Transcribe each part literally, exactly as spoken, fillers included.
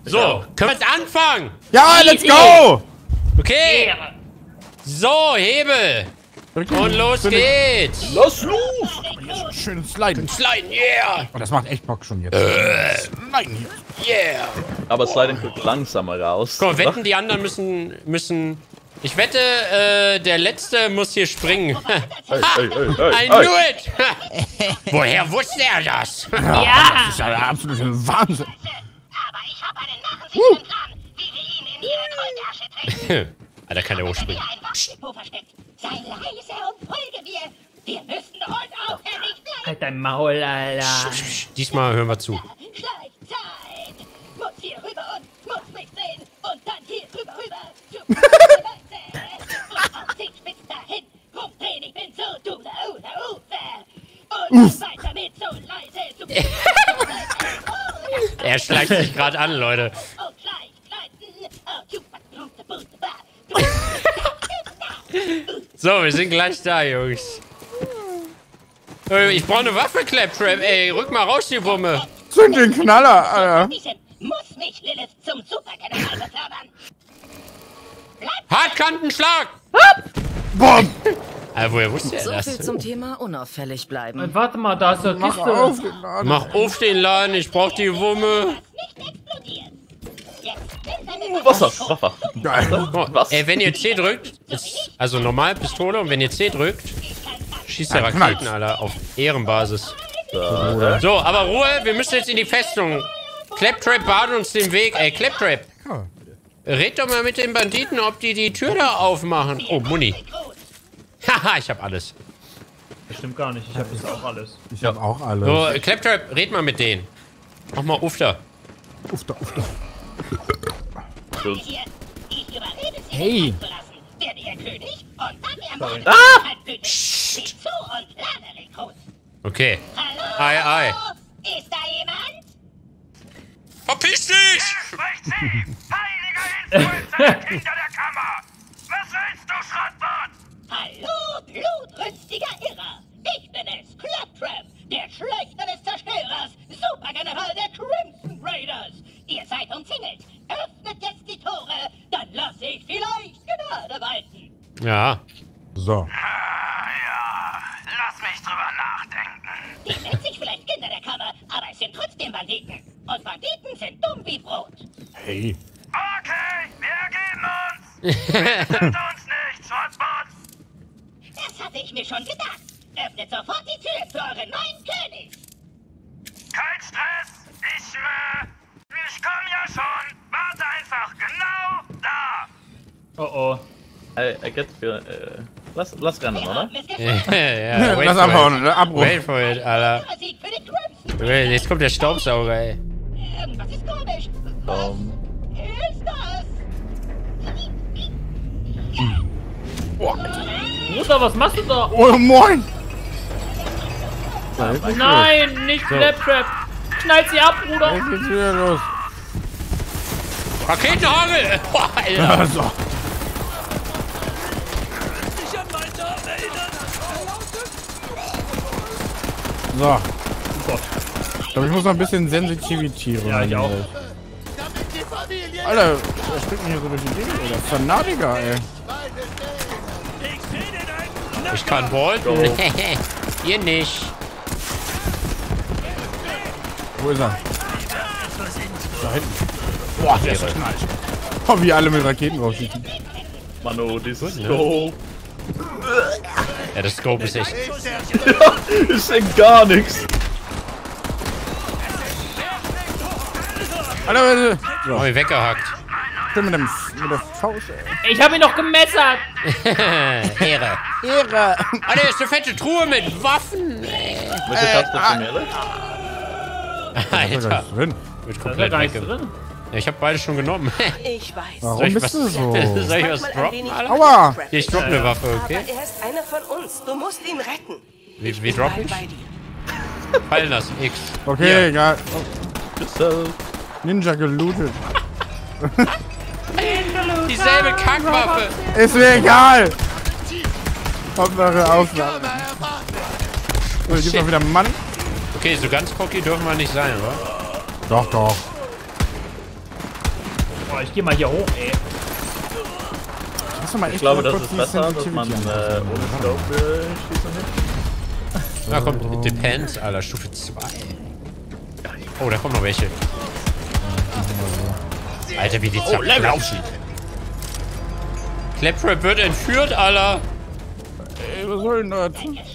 So, können wir jetzt anfangen? Ja, let's go! Okay. So, Hebel. Und los geht's. Los, los! Schönes Sliden. Sliden, yeah. Oh, das macht echt Bock schon jetzt. Äh. Sliden. Yeah. Aber Sliding kommt langsamer raus. Komm, wetten, die anderen müssen, müssen... Ich wette, äh, der Letzte muss hier springen. Hey, hey, hey, hey, I knew it! Woher wusste er das? Ja! Das ist ja der absolute Wahnsinn. Aber ich habe einen nachsicheren Plan, wie wir ihn in ihre Goldtasche treten. Alter, kann der hochspringen. Ein Waffendepot versteckt. Sei leise und folge mir. Wir müssen unauffällig bleiben. Halt dein Maul, Alter. Diesmal hören wir zu. Gleichzeit. Muss hier rüber und muss mich drehen. Und dann hier drüber rüber. Zu und auf den Spitz dahin. Rumdrehen, ich bin so du, da, uh, da, Ufer. Und dann weiter mit so leise. Zu Er schleicht sich gerade an, Leute. und gleich gleiten. Oh, tu, tu, tu, tu, tu. So, wir sind gleich da, Jungs. Äh, Ich brauche eine Waffe, Claptrap. Ey, rück mal raus, die Wumme. Zünd den Knaller, Alter. Muss mich Lilith zum Supergeneral befördern. Hartkantenschlag. Boom! Ah, woher wusste er So das? viel zum Thema unauffällig bleiben. Und warte mal, da ist der Mach Kiste. auf den Laden. Mach auf den Laden, ich brauch die Wumme. Nicht explodieren. Jetzt nimm deine Wasser, Wasser. Geil. Oh, Was? ey, wenn ihr C drückt, ist, also normal Pistole, und wenn ihr C drückt, schießt der Ein Knall. Raketen, Alter, auf Ehrenbasis. So, aber Ruhe, wir müssen jetzt in die Festung. Claptrap bahnt uns den Weg. Ey, Claptrap, red doch mal mit den Banditen, ob die die Tür da aufmachen. Oh, Muni. Haha, ich hab alles. Das stimmt gar nicht, ich habe das auch alles. Ich hab auch alles. So, Claptrap, red mal mit denen. Mach mal Ufter. Uff, da, uff, da. hier. Ich überrede sie, Hey. mich einzulassen. Werde ihr König und dann ermordet Ah! halt wütend. Sieh zu und lerne, Rekrut. Okay. Hallo? Ei, ei. Ist da jemand? Verpiss dich! Spricht sie! Heiliger Influencer hinter der Kammer! Was willst du, Schrottbot? Hallo, blutrünstiger Irrer! Ich bin es, Claptrap, der Schlechter des Zerstörers, Supergeneral der Crimson Raiders! Ihr seid umzingelt! Öffnet jetzt die Tore, dann lasse ich vielleicht Gnade walten! Ja. So. Ah, ja. Lass mich drüber nachdenken. Die nennt sich vielleicht Kinder der Kammer, aber es sind trotzdem Banditen. Und Banditen sind dumm wie Brot. Hey. Okay, wir ergeben uns. Tötet uns nicht, Schrottbot. Das hatte ich mir schon gedacht. Öffnet sofort die Tür für euren neuen König. Kein Stress. Ich, äh, ich komm ja schon. Warte einfach genau da. Oh oh. I, I get feel, äh, lass, lass rennen, oder? ja, wait Lass for abhauen, it. ne? Abbruch. Wait for it, Alter. Sieg für die Crimson. Wait, Jetzt kommt der Staubsauger, ey. Irgendwas ist komisch. Was Um, ist das? Bruder, was machst du da? Oh, moin! Nein, nicht Claptrap. Knallt sie ab, Bruder. Was geht's wieder los? Raketenhagel! Boah, Alter. Ja, so. So. Ich glaube, ich muss noch ein bisschen Sensitivitieren. Ja, ich auch. Alter, der springt mir hier so durch die Gegend, Alter. Fanatiker, ey. Ich kann bolten. Ihr nicht. Wo ist er? Da hinten. Boah, der ist knallt. Oh, wie alle mit Raketen rausschießen. Mano, dieses Scope. Ja, das Scope ist echt. Ist denn gar nichts. Alter, Alter. So, Hab ich weggehackt. schön mit, dem, mit der Faust, ey. Ich hab ihn noch gemessert. Ehre. Ehre. Alter, das ist eine fette Truhe mit Waffen. Ey. Welche Taste ah. für mir, oder? Alter. Drin. Wird Da ist ja komplett gar nichts weg. drin. Ja, ich hab beide schon genommen. Ich weiß. Warum Soll ich bist was- du so? Soll ich was Manchmal ein droppen, wenig Alter? Aua. Hier, ich droppe eine Waffe, okay? Aber er ist einer von uns. Du musst ihn retten. Wie, wie Ich drop bleib ich? bei dir. Fallen lassen, X. Okay, egal. Pistol. Ninja gelootet. Dieselbe Kackwaffe. Ist mir egal. Hauptsache Aufnahme. So, gibt's Shit. auch wieder einen Mann? Okay, so ganz cocky dürfen wir nicht sein, oder? Doch, doch. ich geh mal hier hoch, ey. Mal Ich echt glaube, mal das kurz ist die besser, dass man Sensitivity äh, anpassen. ohne Scope äh, schießen will. Da kommt Depends, Alter, Stufe zwei. Oh, da kommen noch welche. Alter, wie die zerklatschen. Claptrap wird entführt, Alter. Ey, was soll denn das?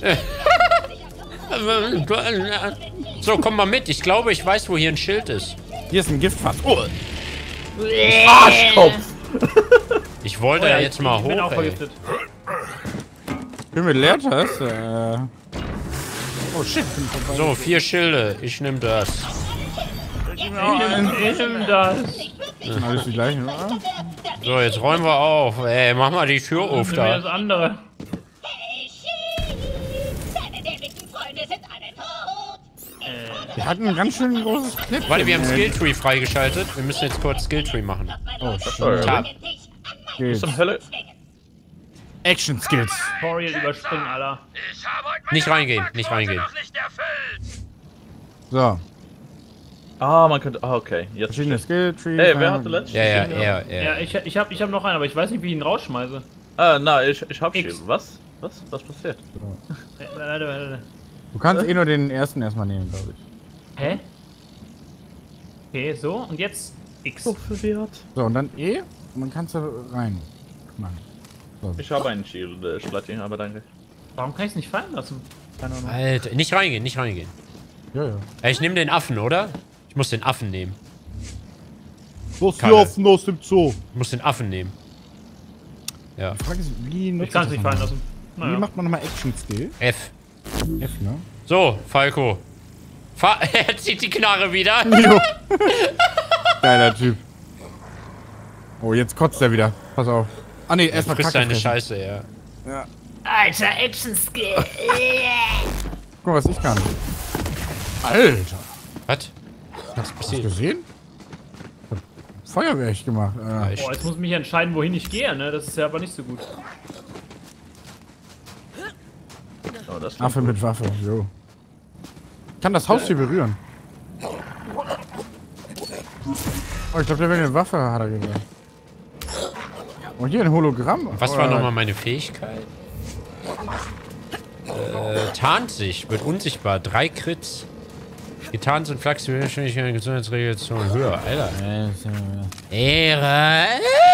So, komm mal mit. Ich glaube, ich weiß, wo hier ein Schild ist. Hier ist ein Giftfass. Oh, Arschkopf! Ich wollte Oh ja ja, jetzt mal ich bin auch hoch, ey. vergiftet. bin mit Leertaste. Äh. Oh shit, bin vorbei. So, vier Schilde. Ich nehm das. Ich nehm, ich nehm das. Sind alles die gleichen, oder? So, jetzt räumen wir auf. Ey, mach mal die Tür auf Nimm mir das da. andere. Hey, Schild! Deine dämlichen Freunde sind alle tot! Wir hatten ein ganz schön großes Clip. Warte, wir haben Skilltree freigeschaltet. Wir müssen jetzt kurz Skilltree machen. Oh, Sorry. Tab. shit. Zum Hölle. Action Skills. Tutorial überspringen, Alter. Ich habe heute Nicht meine reingehen, nicht Aufgabe reingehen. noch nicht erfüllt. So, Ah, man könnte. Ah, okay. Jetzt. verschiedene Skilltrees. Hey, wer hatte letztes? Ja, ja, er, Ja, er. ich, ich hab, ich hab noch einen, aber ich weiß nicht, wie ich ihn rausschmeiße. Ah, na, ich, ich hab X. Shield. Was? Was? Was passiert? Äh, Warte, warte. Du kannst eh nur den ersten erstmal nehmen, glaube ich. Hä? Okay, so, und jetzt X. So verwirrt. So, und dann E und dann kannst du rein. Mann. Ich habe einen Shield, äh, Splatti, aber danke. Warum kann ich es nicht fallen lassen? Keine Ahnung. Alter, nicht reingehen, nicht reingehen. Ja, ja. Ey, ich nehme den Affen, oder? Ich muss den Affen nehmen. Los, Kalle. laufen aus dem Zoo. Ich muss den Affen nehmen. Ja. Die Frage ist, wie nutzt Ich kann es das nicht nochmal? fallen lassen. Wie Naja. macht man nochmal Action Skill? F. F, ne? So, Falco. Fahr er zieht die Knarre wieder. Jo. Geiler Typ. Oh, jetzt kotzt er wieder. Pass auf. Ah ne, erstmal Frisst Kacke deine fressen. Scheiße, ja. Alter, Action-Skill. Guck mal, was ich kann. Alter. Was? Was Hast du passiert? gesehen? Ich hab Feuerwehr echt gemacht. Äh. Boah, jetzt muss ich mich entscheiden, wohin ich gehe, ne? Das ist ja aber nicht so gut. Oh, das Affe mit Waffe, jo. Ich kann das Haus hier berühren. Oh, ich glaube, der will eine Waffe, hat er gesagt. Und hier ein Hologramm. Was Oh, war nochmal meine Fähigkeit? Äh, tarnt sich, wird unsichtbar. Drei Crits. Getarnt sind Flachs, die Geschwindigkeit, Gesundheitsregulation höher. Alter. Ehre.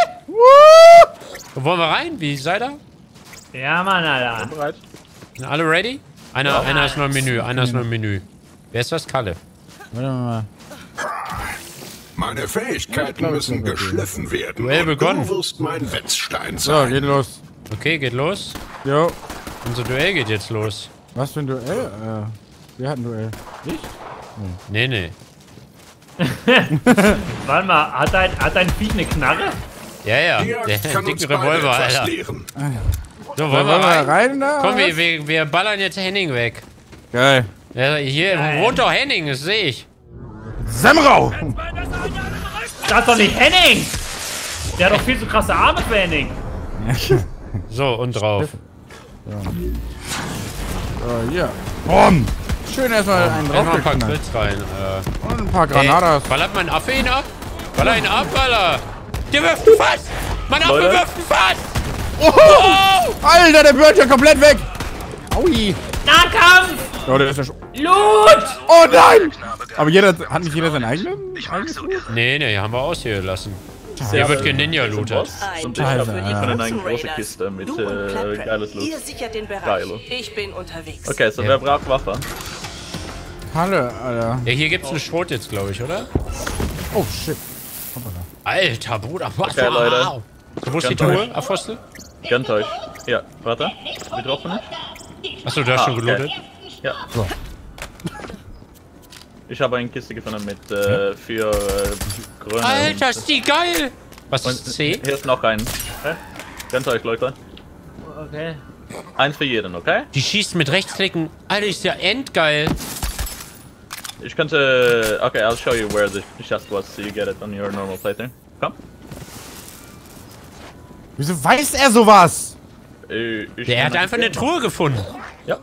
Wo wollen wir rein? Wie seid ihr? Ja, Mann, Alter. bereit. Sind alle ready? Einer, einer ist noch im Menü, einer ist noch im Menü. Wer ist das? Kalle. Warte mal. Meine Fähigkeiten müssen geschliffen werden. Duell und begonnen. Du wirst mein Wetzstein So, sein. geht los. Okay, geht los. Jo. Unser Duell geht jetzt los. Was für ein Duell? Äh, wer hat ein Duell? Ich? Nee, nee. Warte mal, hat dein, hat dein Viech eine Knarre? Ja, ja. Die Jagd Der kann uns dicke beide Revolver, etwas Alter. lehren. So, wollen Wollen wir wir rein? rein da? Komm, oder wir, was? wir, wir ballern jetzt Henning weg. Geil. Ja, hier Geil. wohnt doch Henning, das sehe ich. Semrau! Das ist doch nicht Henning! Der hat doch viel zu krasse Arme für Henning. So, und drauf. So, hier. Boom! Schön erstmal einen Erstmal ein paar draufgeknallt. Crits rein. Äh. Und ein paar Granadas. Ey, ballert mein Affe ihn ab? Baller ihn ab, Alter! Der wirft ein Fass! Mein Affe Leute. wirft ein Fass! Oh! Alter, der Bird ja komplett weg! Aui! Nahkampf! Oh, der ist ja schon. Loot! Oh nein! Aber jeder, hat nicht jeder seinen eigenen? eigenes Blut? Nee, nee, haben wir aus hier gelassen. Der wird geninja-lootet. Ein Und Job ich Scheiße, für die ja. Ich bin in eine Crimson große Raiders. Kiste mit Du und äh, Claptrap, geiles Loot. ihr sichert den Bereich. Geil. Ich bin unterwegs. Okay, so Ja. wer braucht Waffe? Kalle, Alter. Ja, hier gibt's einen Schrot jetzt, glaube ich, oder? Oh shit. Alter, Bruder, was? Okay, Leute. Wo ist die Ganz Truhe, Apostel? Gönnt euch. Ja, warte. Betroffene? Achso, du hast Ah, schon okay. gelootet. Ja. So. Ich habe eine Kiste gefunden mit äh, vier äh, grüne. Alter, ist die geil! Was und, ist C? Hier ist noch ein. Okay? Gönnt euch, Leute. Okay. Eins für jeden, okay? Die schießt mit Rechtsklicken. Alter, ist ja endgeil. Ich könnte. Okay, I'll show you where the chest was so you get it on your normal playthrough. Komm. Wieso weiß er sowas? Äh, ich Der hat einfach eine Truhe gefunden. Ja.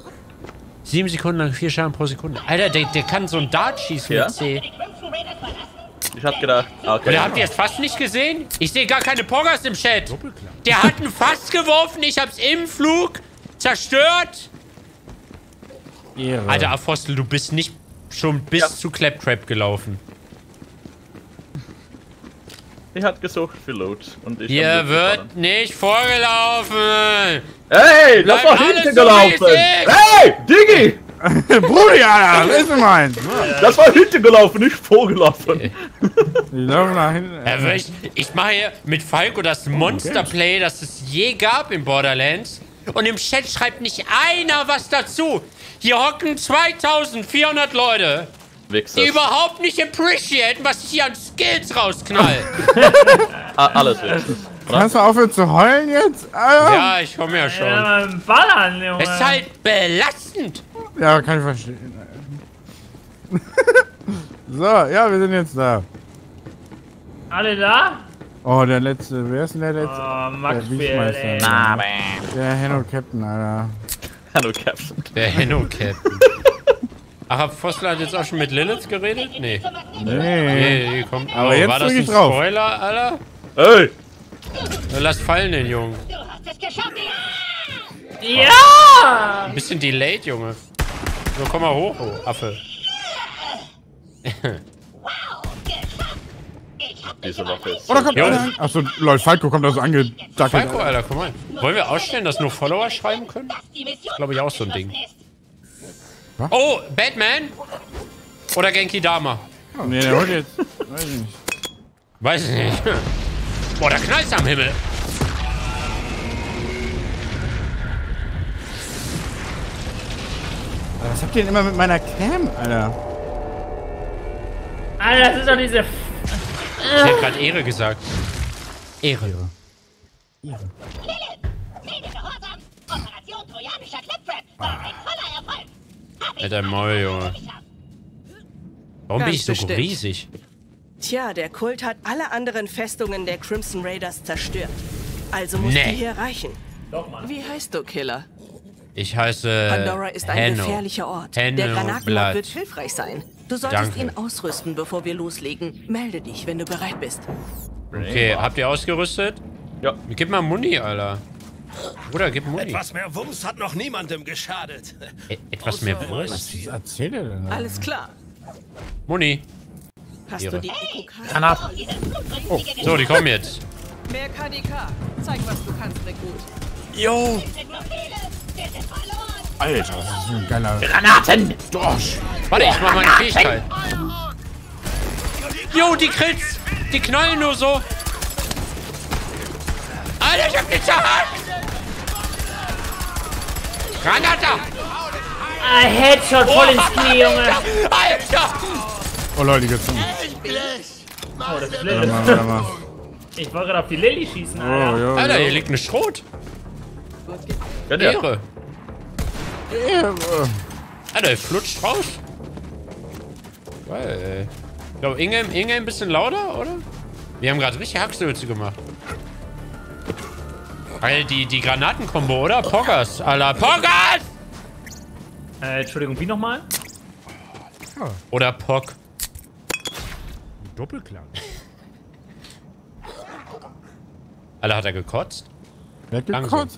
Sieben Sekunden lang, vier Schaden pro Sekunde. Alter, der, der kann so ein Dart schießen Ja? mit C. Die Crimson Raiders verlassen? Ich hab gedacht, okay. Oder habt ihr es fast nicht gesehen? Ich sehe gar keine Poggers im Chat. Der hat ein Fass geworfen, ich hab's im Flug zerstört. Ehre. Alter, Apostel, du bist nicht schon bis Ja. zu Claptrap gelaufen. Ich hat gesucht für Loot. Und ich Hier hab Loot wird gefunden. nicht vorgelaufen. Hey, das Bleibt war alles hinten so, wie es gelaufen! ist. Hey, Diggi! Brudi, Alter, das ist mein. Das war hinten gelaufen, nicht vorgelaufen. Ich laufe nach hinten. Ja, ich, ich mache hier mit Falco das Monsterplay, das es je gab in Borderlands. Und im Chat schreibt nicht einer was dazu. Hier hocken zweitausendvierhundert Leute, Wichser. die überhaupt nicht appreciaten, was ich hier an Skills rausknall. Ah, alles Wichser. Kannst du aufhören zu heulen jetzt? Alter? Ja, ich komme ja schon. Ja, mal ballern, Junge. Es ist halt belastend. Ja, kann ich verstehen. So, ja, wir sind jetzt da. Alle da? Oh, der letzte. Wer ist denn der letzte? Oh, Max Der Fehler, ey. Wiesmeister. Der Henno Captain, Alter. Hallo, Captain. Der Henno-Captain. Ach, hab Vossler hat jetzt auch schon mit Lilith geredet? Nee. Nee. Nee, die kommt. Aber oh, jetzt war das drück ein ich drauf. Spoiler, Alter? Hey! Lass fallen den Jungen. Du hast es geschafft! Ja! Ein bisschen delayed, Junge. So, komm mal hoch, oh, Affe. Wow, geschafft! Ich hab dich Diese Waffe ist. Oh, da kommt Jo. einer. Achso, Leute, Falco kommt da so angedackelt. Falco, Alter, komm mal. Wollen wir ausstellen, dass nur Follower schreiben können? die Mission Glaube ich auch so ein Ding. abgeschlossen ist. Oh, Batman? Oder Genki Dama? Nee, der holt jetzt. Weiß ich nicht. Weiß ich nicht. Boah, da knallt's am Himmel. Was habt ihr denn immer mit meiner Cam, Alter? Alter, das ist doch diese... Ich hätte gerade Ehre gesagt. Ehre. Lilith, Mede Gehorsam! Operation Trojanischer Claptrap war ein voller Erfolg! Hab ich Alter Maul, Junge. Warum bin Ganz ich so bestimmt. riesig? Tja, der Kult hat alle anderen Festungen der Crimson Raiders zerstört. Also muss Nee. die hier reichen. Doch, Mann. Wie heißt du, Killer? Ich heiße Pandora ist ein Henno. gefährlicher Ort. Henno Der Granatenmord Blatt. wird hilfreich sein. Du solltest Danke. ihn ausrüsten, bevor wir loslegen. Melde dich, wenn du bereit bist. Okay, habt ihr ausgerüstet? Ja. Gib mal Muni, Alter. Bruder, gib Muni. Etwas mehr Wumms hat noch niemandem geschadet. E etwas mehr Wurst. Was erzählt er denn? Alles klar. Muni. Hast Ihre. du die Eko-Karte? Granat. Oh, so, die kommen jetzt. Mehr K D K. Zeig, was du kannst, Rekrut. Jo. Alter, das ist so ein geiler. Granaten! Dorsch! Warte, ich mach meine Fähigkeit. Jo, die Krits! Die knallen nur so. Alter, ich hab die zerhackt! Granata! Ah, Headshot voll ins Knie, Junge. Alter! Oh Leute, die geht's um. Oh, das ist Warte Lilith. mal, warte mal. Ich wollte gerade auf die Lilly schießen, Oh, Alter. jo, Alter, jo. hier liegt eine Schrot. Ja, der. Ehre. Ehre. Alter, der flutscht raus. Geil, ey. Ich glaube, Inge, Inge ein bisschen lauter, oder? Wir haben gerade richtig Hacksülze gemacht. Alter, die, die Granatenkombo, oder? Poggers, Alter. Poggers! Äh, Entschuldigung, wie nochmal? Oder Pog. Doppelklang. Alter, hat er gekotzt? Wer hat gekotzt?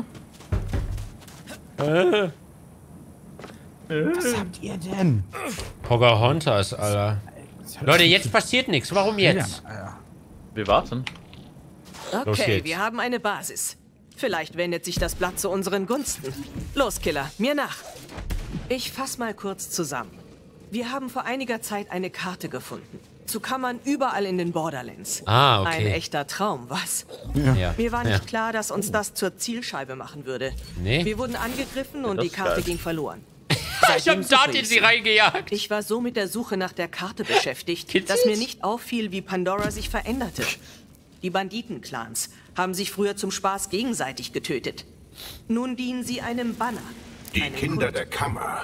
Äh. Äh. Was habt ihr denn? Pocahontas, Alter. Leute, jetzt passiert nichts. Warum jetzt? Wir warten. Los Okay, geht's. wir haben eine Basis. Vielleicht wendet sich das Blatt zu unseren Gunsten. Los, Killer, mir nach. Ich fass mal kurz zusammen. Wir haben vor einiger Zeit eine Karte gefunden. Zu Kammern überall in den Borderlands. Ah, Ein okay. echter Traum, was? Ja. Mir war ja. nicht klar, dass uns das zur Zielscheibe machen würde. Nee. Wir wurden angegriffen und das die ist Karte geil. ging verloren. Ich Seitdem hab suche Dart in ich sie sie. reingejagt. Ich war so mit der Suche nach der Karte beschäftigt, Kitzis? dass mir nicht auffiel, wie Pandora sich veränderte. Die Banditenclans haben sich früher zum Spaß gegenseitig getötet. Nun dienen sie einem Banner. Die einem Kinder Kult. der Kammer.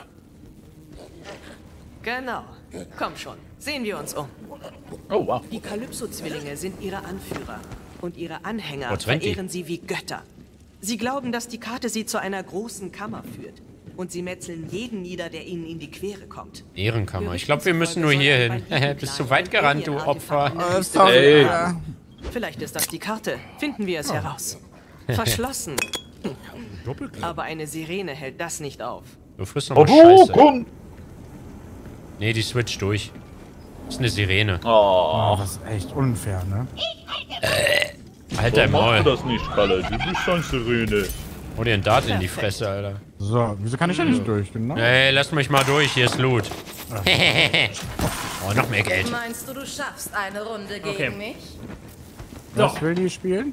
Genau. Komm schon, sehen wir uns um. Oh, wow. Die Kalypso-Zwillinge sind ihre Anführer. Und ihre Anhänger Oh, zwanzig. verehren sie wie Götter. Sie glauben, dass die Karte sie zu einer großen Kammer führt. Und sie metzeln jeden nieder, der ihnen in die Quere kommt. Ehrenkammer. Ich glaube, wir müssen nur hier hin. Bist zu weit gerannt, du Opfer. Ey. Vielleicht ist das die Karte. Finden wir es heraus. Verschlossen. Aber eine Sirene hält das nicht auf. Du frisst noch mal Scheiße. Nee, die switcht durch. Das ist eine Sirene. Oh, das ist echt unfair, ne? Äh, halt dein Maul. Machst du das nicht, Kalle? Du bist schon Sirene. Hol dir einen Dart in die Fresse, Alter. So, wieso kann ich ja nicht durch, genau? Ey, lass mich mal durch, hier ist Loot. Oh, noch mehr Geld. Meinst du, du schaffst eine Runde gegen Okay. mich? Was will die spielen?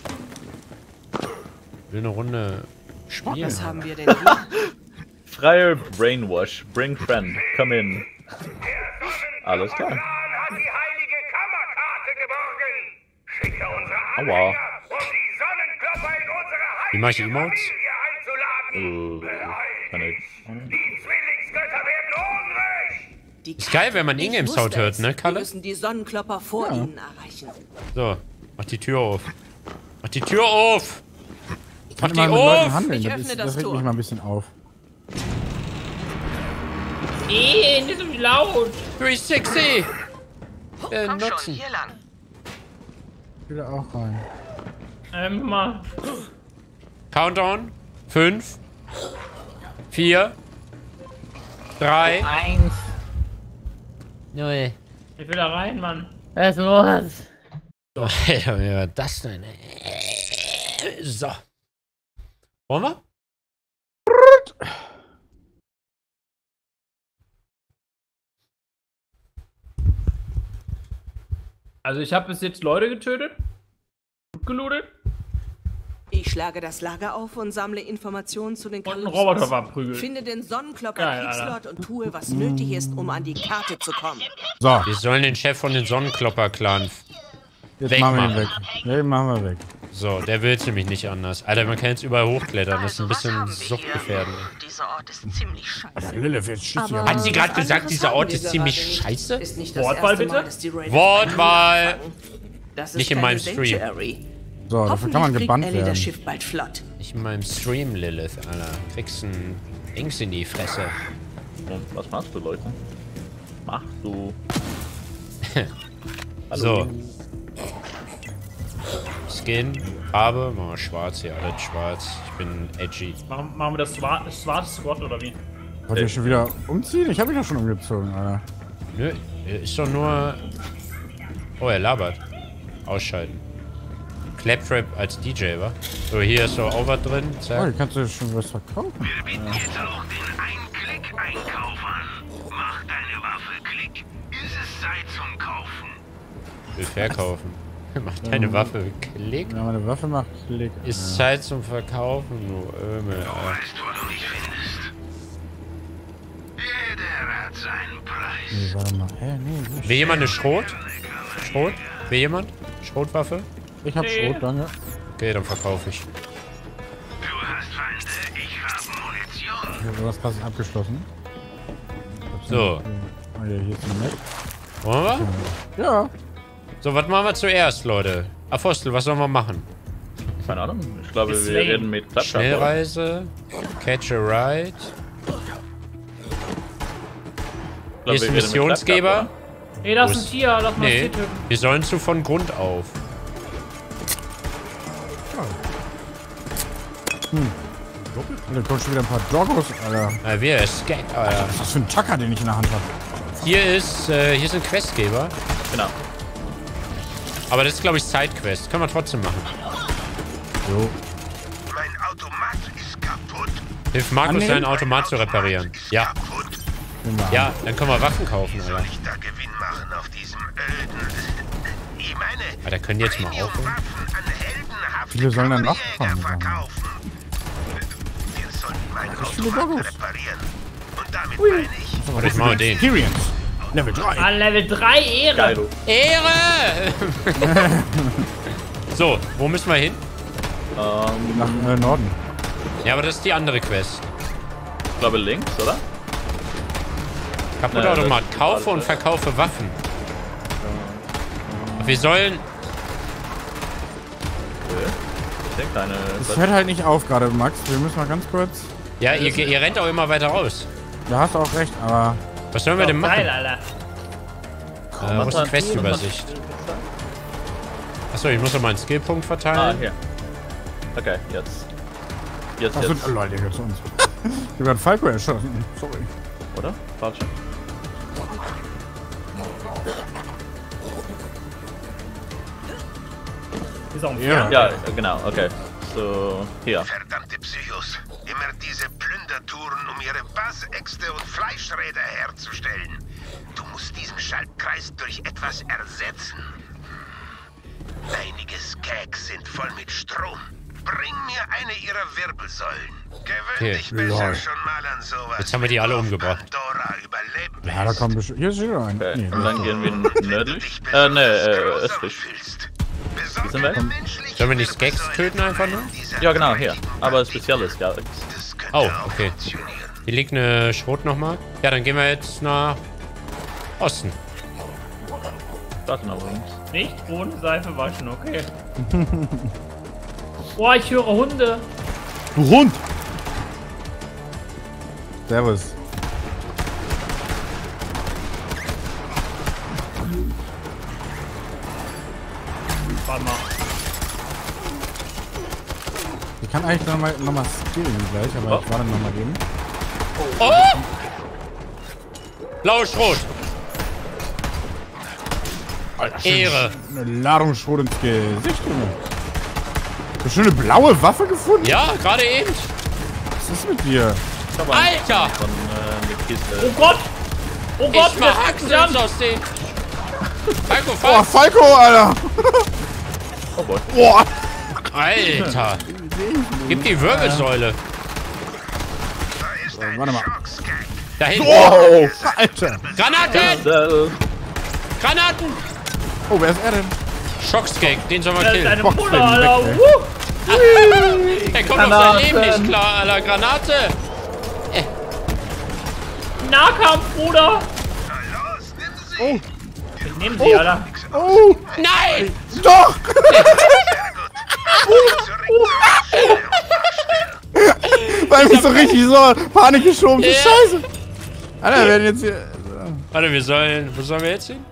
Will eine Runde spielen. Was haben wir denn hier? Freier Brainwash. Bring friend. Come in. Alles klar. hat die heilige Kammerkarte geborgen. Schicke unsere Aua. Anhänger, um die Sonnenklopper in unsere Wie mach ich heilige Emotes? Familie einzuladen. Äh, kann ich. Die Zwillingsgötter werden hungrig. Die Ist geil, wenn man Ich Ingame-Sound wusste hört, es. ne, Wir Kalle? müssen die Sonnenklopper vor ihnen erreichen. So, mach die Tür auf. Mach die Tür auf! Ich Mach kann die mal mit Leuten auf! handeln, Ich das, öffne ist, das das regt Tor. mich mal ein bisschen auf. Ih, nicht so laut. Durch sexy! Äh, Komm schon, nutzen. hier lang. Ich will da auch rein. Ähm, mal. Countdown. Fünf. Vier. Drei. Eins. Null. Ich will da rein, Mann. Was ist los? Alter, wie war das denn? So. Wollen wir? Also ich habe bis jetzt Leute getötet. Gut gelootet. Ich schlage das Lager auf und sammle Informationen zu den Und einen Kalypsos. Roboter verprügelt. Finde den Sonnenklopper Geil, Kriegslord und tue, was nötig ist, um an die Karte zu kommen. So, Wir sollen den Chef von den Sonnenklopper-Clan. jetzt machen wir ihn weg. wegmachen. Ja, den machen wir weg. So, der will nämlich nicht anders. Alter, man kann jetzt überall hochklettern. Das ist ein bisschen suchtgefährdend. Dieser Ort ist ziemlich scheiße. Lilith, jetzt schießt hier Aber Hat sie gerade was gesagt, anderes dieser haben Ort wir ist gerade ziemlich nicht. scheiße? Ist nicht das Wortwahl, erste bitte? Mal, dass die Raiders Wortwahl! bei Ihnen anfangen. Das ist Nicht in keine meinem Stream. Sanctuary. So, dafür Hoffentlich kann man kriegt gebannt Ellie das werden. Schiff bald flott. Nicht in meinem Stream, Lilith, Alter. Kriegst ein Dings in die Fresse. Und was machst du, Leute? Machst du? So. Skin, Farbe, machen wir schwarz hier, alles schwarz. Ich bin edgy. Machen, machen wir das Swat, Swat Squad oder wie? Wollt ihr schon wieder umziehen? Ich habe mich doch schon umgezogen, Alter. Nö, ist doch nur... Oh, er labert. Ausschalten. Claptrap als D J, wa? So, hier ist so auch was drin. Oh, Zack. hier kannst du schon was verkaufen. Wir bieten jetzt auch den Ein-Klick-Einkauf an. Mach deine Waffe Klick. Ist es Zeit zum Kaufen. Will verkaufen. Mach deine Waffe Klick. Ja, meine Waffe macht Klick. Ist Zeit zum Verkaufen, du Ömel, Alter. Weißt, wo du mich findest. Jeder hat seinen Preis. Nee, warte mal. Hä, nee, nicht. Will jemand eine Schrot? Schrot? Will jemand? Schrotwaffe? Ich hab Nee. Schrot, danke. Okay, dann verkaufe ich. Du hast Feinde, ich habe Munition. Ich habe sowas krasses abgeschlossen. So. Oh ja, hier ist ein Netz. Wollen wir? Ja. So, was machen wir zuerst, Leute? Apostel, was sollen wir machen? Keine Ahnung. Ich glaube, wir Slay. reden mit Claptrap. oder? Schnellreise, Catch a Ride. Ich Hier ist glaube, wir ein reden mit Missionsgeber. Claptrap, Ey, das Wo ist ein ist- Tier, lass mal Nee, das Tier töten. wir sollen zu von Grund auf. Da kommt schon wieder ein paar Doggos, Alter. Ah, wie er ist Skag, Alter. Was ist das für ein Tacker, den ich in der Hand habe? Hier ist, äh, hier ist ein Questgeber. Genau. Aber das ist, glaube ich, Sidequest. Können wir trotzdem machen. Jo. Mein Automat ist kaputt. Hilf Markus, Annehmen? sein Automat zu reparieren. Ja, Kaputt. Genau. ja, dann können wir Waffen kaufen, Soll Alter. ich da Gewinn machen auf diesem öden... Ich meine, Alter, können die jetzt mal aufhören? Premium-Waffen an heldenhafte Viele sollen dann Kavalierer nachkommen, sagen wir. verkaufen. Wir sollten meinen viele Automat Doggos. reparieren. Und damit meine ich... Warte, ich mach mal den. Experience. Level drei. Ah, Level drei Ehre. Geil, du. Ehre! So, wo müssen wir hin? Ähm, Nach äh, Norden. Ja, aber das ist die andere Quest. ich glaube links, oder? Kaputter Ja, Automat. das- Kaufe und verkaufe Waffen. Wir sollen... Ich sehe keine... Das hört halt nicht auf gerade, Max. Wir müssen mal ganz kurz... Ja, ihr, ihr rennt auch immer weiter raus. Da hast du auch recht, aber... Was sollen wir denn machen? Geil, Alter. Äh, wo ist die Questübersicht? Achso, ich muss noch mal einen Skillpunkt verteilen. Ah, hier. Okay, jetzt. Jetzt, Achso, jetzt. oh Leute, hier zu uns. Ich hab grad Falco erschossen. Sorry. Oder? Falsch. Ist auch ein Ja. Ja, genau, okay. So, hier. Verdammte Psychos. Immer diese Plündertouren, um ihre Bassäxte und Fleischräder herzustellen. Du musst diesen Schaltkreis durch etwas ersetzen. Einige Skags sind voll mit Strom. Bring mir eine ihrer Wirbelsäulen. Gewöhn Okay. dich besser Lol. schon mal an sowas. Jetzt haben wir die alle umgebracht. Pandora überleben Ja, da kommt bestimmt... Hier ist wieder ein. Okay, Nee, und dann gehen wir nördlich. dich Äh, ne, besonders äh, grausam östlich. fühlst. Die sind weg. Sollen wir die Skags töten einfach nur? Ja, genau, hier. Aber spezielles Galax. Oh, okay. Hier liegt eine Schrot nochmal. Ja, dann gehen wir jetzt nach Osten. Warte noch übrigens. Nicht ohne Seife waschen, okay. Boah, ich höre Hunde. Du Hund! Servus. Warte mal. Ich kann eigentlich nochmal noch mal skillen gleich, aber Oh. ich warte nochmal eben. Oh! Blaue Schrot. Ehre. Eine Ladung Schrot ins Gesicht, Junge. Hast du schon eine blaue Waffe gefunden? Ja, gerade eben. Was ist mit dir? Ich hab einen Alter! Von äh, der Kiste. Oh Gott! Oh Gott, Ich wir verhack's sind uns aus den... Falco, Boah, fast! Falco, Alter! Oh boy. Boah! Alter! Gib die Wirbelsäule. Warte mal. Da hinten. Oh! Alter! Granaten! Äh, Granaten! Oh, wer ist er denn? Schockskag, den sollen wir Das ist eine killen. Pulle, Alter. weg, ey. Wuh. Er kommt auf sein Leben Granaten. nicht klar, Alter. Granate! Nahkampf, Bruder. Oh! Ich nehme sie, Alter. Oh! Nein! Doch! Weil mich so richtig so Panik geschoben. Du Ja. Scheiße! Alter, wir werden jetzt hier... Warte, wir sollen... Wo sollen wir jetzt hin?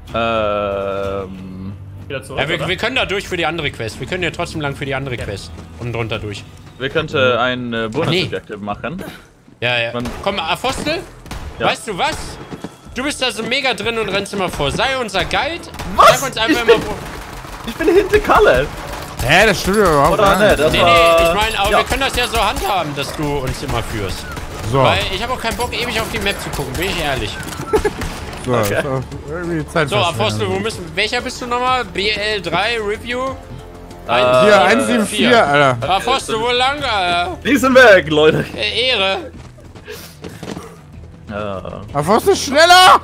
ähm, Wieder zurück, Ja, wir, oder? wir können da durch für die andere Quest. Wir können ja trotzdem lang für die andere Quest. Und drunter durch. wir könnten ein äh, Bonus-Objective machen. Ja, ja. Man- Komm, Apostel, Ja. weißt du was? Du bist da so mega drin und rennst immer vor. Sei unser Guide. Was? Sag uns einfach immer, wo... Ich bin hinter Kalle. Hä, das stimmt ja überhaupt Oder nicht. ne? Das Nee, war... nee, ich meine, aber ja. wir können das ja so handhaben, dass du uns immer führst. So, Weil ich habe auch keinen Bock, ewig auf die Map zu gucken, bin ich ehrlich. so, ist auch irgendwie Zeit So, Apostel, wo müssen... Welcher bist du nochmal? B L drei Review? Äh, Hier, eins sieben vier, Alter. Apostel, wo lang, Alter? Die sind weg, Leute. Äh, Ehre. Ja. Apostel, schneller!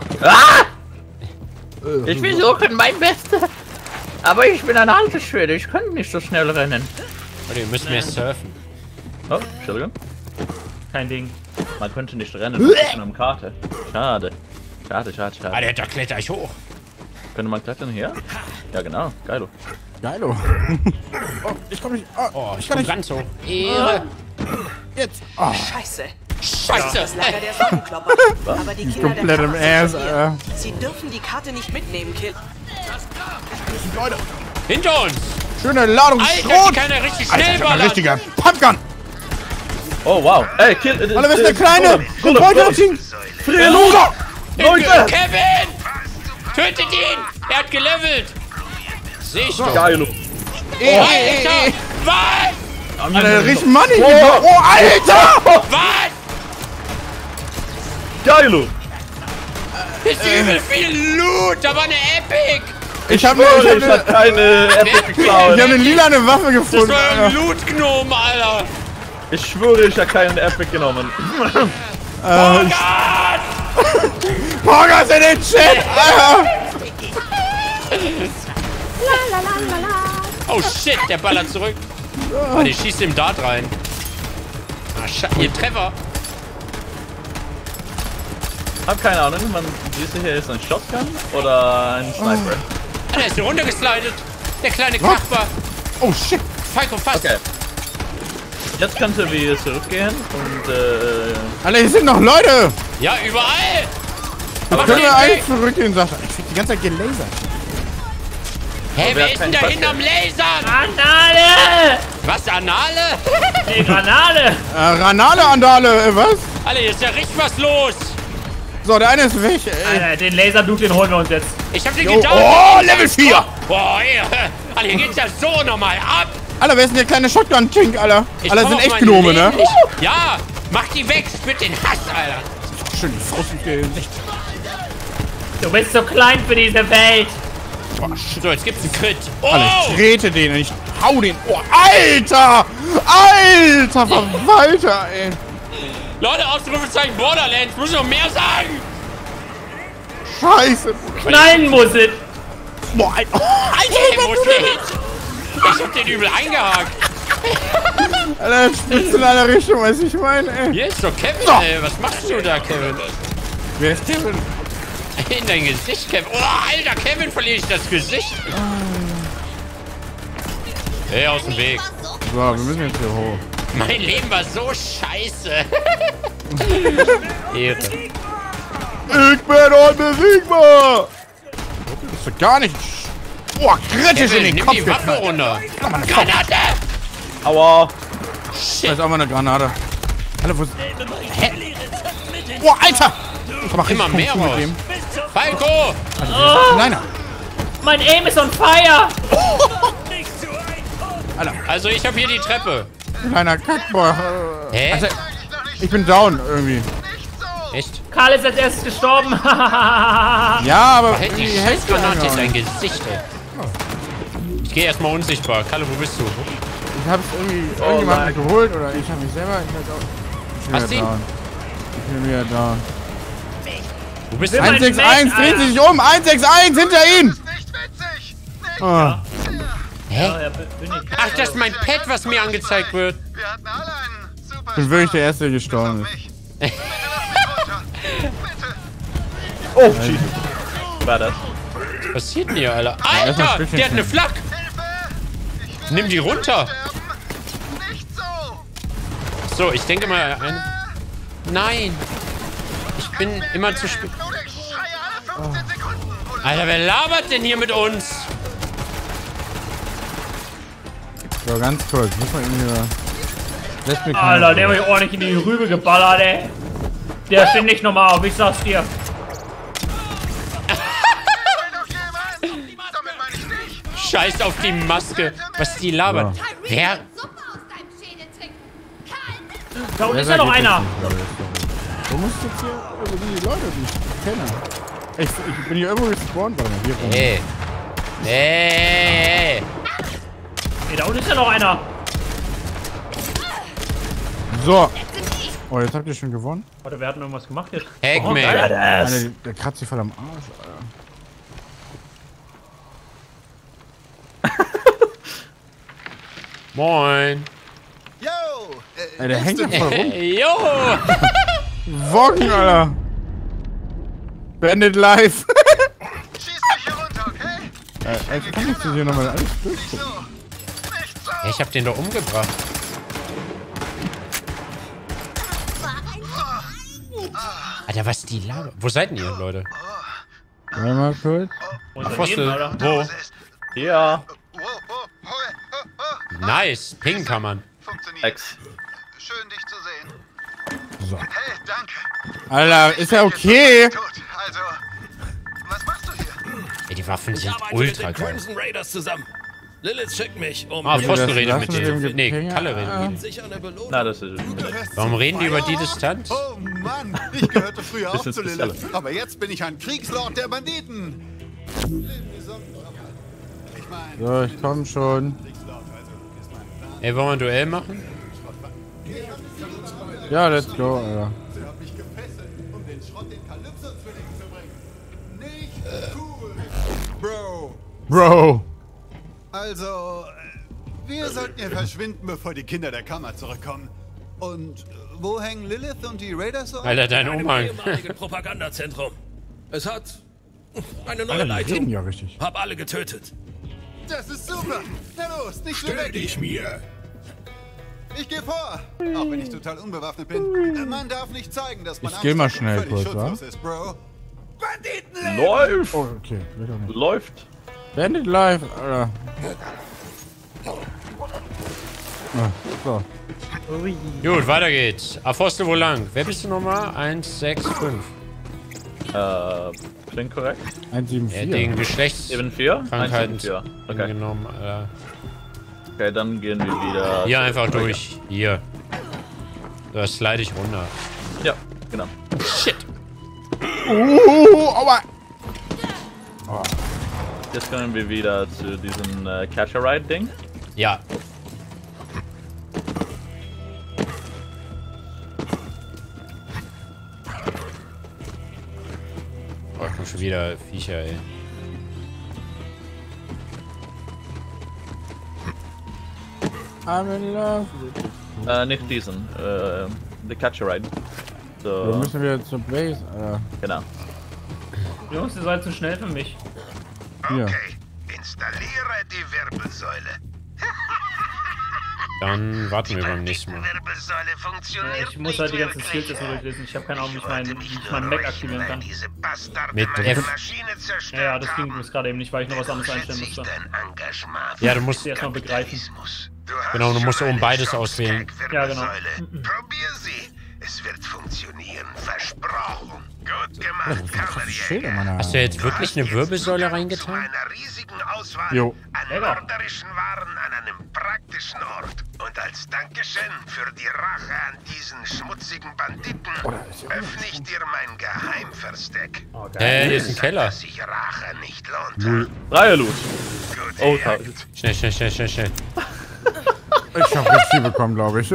Ich versuche mein Bestes. Aber ich bin ein alter Schwede, ich kann nicht so schnell rennen. Warte, wir müssen mehr surfen. Oh, Entschuldigung. Kein Ding. Man könnte nicht rennen, das ist schon am Karte. Schade. Schade, schade, schade. Alter, da kletter ich hoch. Könnte man klettern hier? Ja, genau. Geilo. Geilo. Oh, ich komm nicht. Oh, Oh, ich kann komm nicht. ganz hoch. Ehre. Jetzt. Oh, Scheiße. Scheiße. Das Lager der Sonnenklopper. Aber die Kinder komplett der im Kammer Ass, sind hier. Alter. Sie dürfen die Karte nicht mitnehmen, Kill. Leute. Hinter uns. Schöne Ladung Alter, Schrot. die kann ja richtig Alter, schnell ich hab ein ballern. richtiger Pumpgun. Oh, wow. Ey, kill... Äh, Alter, wer ist der Kleine? Der Golem, Beutelting. Freeloader! Leute! Kevin! Tötet ihn! Er hat gelevelt! Seh ich doch. Geilo. Ey, ey, ey, Alter! ey. Was? Alter, der riecht Money. Oh. Oh, Alter. Was? Geilo. Das ist übel viel Loot! Da war eine Epic! Ich hab, Oh, ich hab, ich hab eine, keine Epic geklaut. ich hab eine lilane Waffe Das gefunden. war ein Alter. Loot-Gnome, Alter! Ich schwöre, ich hab keinen Epic genommen. Äh, ich- Porgas in den Chat, Alter. Oh shit, der ballert zurück. Oh, die schießt im Dart rein. Ah, Scheiße. Ihr Treffer. Hab keine Ahnung, man, diese hier ist ein Shotgun oder ein Sniper. Ah, der ist hier runtergeslidet. Der kleine Kasper. Oh, shit. Falco, fast. Okay. Jetzt könnte wir zurückgehen und äh... Alter, hier sind noch Leute! Ja, überall! Aber können wir eigentlich zurückgehen, Sascha? Ich krieg die ganze Zeit gelasert. Hä, hey, wer ist denn da hinten am Lasern? Anale! Was, Anale? Nee, Granale! Äh, Ranale, Andale, äh, was? Alter, hier ist ja richtig was los! So, der eine ist weg, ey. Alter, den Laserduke, den holen wir uns jetzt. Ich hab den Jo. gedacht. Oh, Level vier! Boah, ey. Alter, hier geht's ja so nochmal ab! Alter, wer ist denn der kleine Shotgun-Tink, Alter? Ich Alter, komm sind auf echt mein Gnome, Leben ne? nicht. Ja, mach die weg, spit den Hass, Alter. Schön die Faust mit dem Gesicht. Du bist so klein für diese Welt. Boah, shit. So, jetzt gibt's einen Crit. Oh! Alter, ich trete den und ich hau den. Oh, Alter! Alter Verwalter, ey. Leute, Ausrufezeichen Borderlands, muss ich noch mehr sagen? Scheiße. Knallen muss es. Boah, Alter. Hey, wo ist der Hit? Ich hab den übel eingehakt. Alter, spitzt in alle Richtungen, weiß ich meine, ey. Hier ist doch Kevin, So. ey. Was machst du da, Kevin? Wer ist Kevin? In dein Gesicht, Kevin. Oh, Alter, Kevin, verliere ich das Gesicht. Hey, aus dem Weg. So, wir müssen jetzt hier hoch. Mein Leben war so scheiße. Ehre. Ich bin unbesiegbar! Das ist doch gar nicht. Boah, kritisch Kevin, in den nimm Kopf die Waffe geknallt. runter. Granate! Aua! Da ist auch mal eine Granate. Alter, wo ist... Hä? Boah, Alter! Ich mach Immer richtig mehr Kung Fu raus. mit dem. Falco! Also, der ist kleiner. Mein Aim ist on fire. Alter, Also, ich hab hier die Treppe. kleiner Kackboy. Hä? Also, ich bin down irgendwie. Echt? Karl ist als erstes gestorben. Ja, aber Halt die irgendwie hält Scheißgranate in er dein nicht. Gesicht, ey. Ich geh erstmal unsichtbar. Kalle, wo bist du? Ich hab's irgendwie Oh, irgendjemand nein. geholt oder ich hab mich selber. Ich bin down. Ich bin Hast du wieder ihn? down. Ich bin wieder down. Wo bist Will du? man- eins sechs eins, Mac, drehen Sie sich um! eins sechs eins, hinter Ihnen! Nicht witzig! Nicht Ah. Hä? Ja, bin ich. Ach, das ist mein Pad, was mir angezeigt wird. Wir hatten alle einen super Ich bin wirklich der Erste, der gestorben ist. mich. Bitte lass mich runter. Bitte. Oh, Jesus. Badass. Was passiert denn hier, Alter? erstmal Alter, Stückchen der hat eine schnell. Flak. Nimm die runter. Nicht so! So, ich denke mal, ein... Nein. Ich bin immer zu spät. Oder ich schreie alle fünfzehn Sekunden! Oder Alter, wer labert denn hier mit uns? So, ganz kurz. Muss man irgendwie. Lässt mir keiner- Alter, der hat mich ordentlich in die Rübe geballert, ey. Der steht nicht nochmal auf, ich sag's dir. doch jemand! Damit meine ich dich! Scheiß auf die Maske. Was die labert. Wer? Suppe aus deinem Schädel trinken. Da unten ist Besser ja noch geht einer. das nicht, glaube ich. Sorry. Du musst jetzt hier. Also die Leute, die ich kenne. Ich, ich bin hier irgendwo gespawnt, warte mal. Hier rum. Hey. Hey. Ey, da unten ist ja noch einer. So. Oh, jetzt habt ihr schon gewonnen? Warte, wir hatten irgendwas gemacht jetzt. Hackman. Alter, der kratzt sich voll am Arsch, Alter. Moin. Yo! Ey, der hängt ja voll rum. Hey, yo. Wogen, Alter. Bandit live. Schieß mich hier runter, okay? äh, jetzt kann ich das hier nochmal alles durch. So! Nicht so! Hey, ich hab den doch umgebracht. Alter, was die labert. Wo seid denn ihr, Leute? Warte mal kurz. Wo ist der Pfosten. Leben, Alter? Wo? Ja. Wow, wow, oh, oh, oh. Nice. Pingen kann man. Funktioniert. Ex. Schön, dich zu sehen. So. Hey, danke. Alter, ist ja okay. Gut, also, was machst du hier? Ey, die Waffen Ich sind arbeite mit ultra den geil. Crimson Raiders zusammen. Lilith schickt mich, um Ah, mir Pfosten das redet mit lassen wir dir. dem Nee, Gepinge, Kalle redet ah. mit dir. sicher eine Belohnung. Na, das ist. Warum reden die über die Distanz? Oh Mann, ich gehörte früher auch Bisschen zu speziell. Lilith. Aber jetzt bin ich ein Kriegslord der Banditen. Ich meine, So, ich komm schon. Ey, wollen wir ein Duell machen? Ja, let's go, Alter. sie hat mich gefesselt, um den Schrott den Kalypso-Zwillingen zu bringen. Nicht cool. Bro, Bro. also, äh, wir sollten hier verschwinden, bevor die Kinder der Kammer zurückkommen. Und äh, wo hängen Lilith und die Raiders so? Alter, dein Einem Umhang. ehemaligen Propagandazentrum. Es hat eine neue Alle reden Leitung. ja richtig. Hab alle getötet. Das ist super. Na los, nicht so weg. dich mir. Ich gehe vor, auch wenn ich total unbewaffnet bin. Man darf nicht zeigen, dass man Ich geh mal Angst hat und schnell völlig kurz, wa? schutzlos ist, Bro. Läuft! Oh, okay. Vielleicht auch nicht. Läuft! Bandit live, Alter. Ah, so. Gut, weiter geht's. Apostel, wo lang? Wer bist du nochmal? eins, sechs, fünf. Äh, klingt korrekt. eins sieben Ja, vier. den Geschlechts... sieben vier? Krankheiten eins sieben vier. Okay. genommen, Alter. Okay, dann gehen wir wieder. Hier einfach durch. Hier. Da slide ich runter. Ja, genau. Shit. Uh, aua. Oh. Jetzt können wir wieder zu diesem äh, Catch-a-Ride-Ding. Ja. Oh, ich komm schon wieder Viecher, ey. I'm in love. Äh, nicht diesen. Äh, the Catch-a-Ride. So. Wir müssen wieder zur Base, Alter. Genau. Jungs, ihr seid zu schnell für mich. Hier. Okay, installiere die Wirbelsäule. Dann warten wir beim nächsten Mal. Wirbelsäule funktioniert Ja, ich muss halt die ganzen Skills erstmal durchlesen. Ich habe keine Ahnung, wie ich meinen mein Mac aktivieren kann. Mit F. Ja, ja, das ging bis gerade eben nicht, weil ich noch was anderes einstellen musste. Ja, du musst die erstmal begreifen. Genau, du musst oben beides auswählen. Ja, genau. Probier sie. Es wird funktionieren. Versprochen. Gut gemacht, Kavalierer. Hast du jetzt wirklich eine Wirbelsäule reingetan? Einer riesigen Auswahl Jo. an mörderischen Waren an einem praktischen Ort. Und als Dankeschön für die Rache an diesen schmutzigen Banditen öffne ich dir mein Geheimversteck. Oh, Äh, hier ist ein Keller. Dass sich Rache nicht lohnt. Dreier-Loot. Gut, Oh, ja. Schnell, schnell, schnell, schnell, schnell. Ich hab richtig viel bekommen, glaube ich.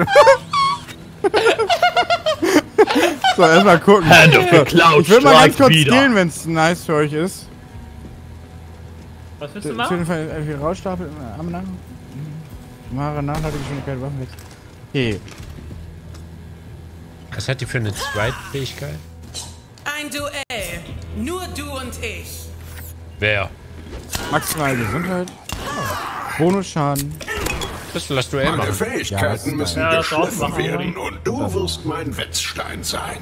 So, erstmal gucken. Hand of the Cloud Ich will mal ganz kurz wieder. skillen, wenn es nice für euch ist. Was willst du Auf jeden machen? Fall äh, viel Rausstapel äh, am Lang. Mare nachhaltige Geschwindigkeit, Waffenwechsel. Okay. Was hat die für eine Zweitfähigkeit? Ein Duell. Nur du und ich. Wer? Maximale Gesundheit. Bonusschaden. Das lass du immer. Meine Fähigkeiten müssen Ja, das geschliffen machen wir. werden und du wirst mein Wetzstein sein.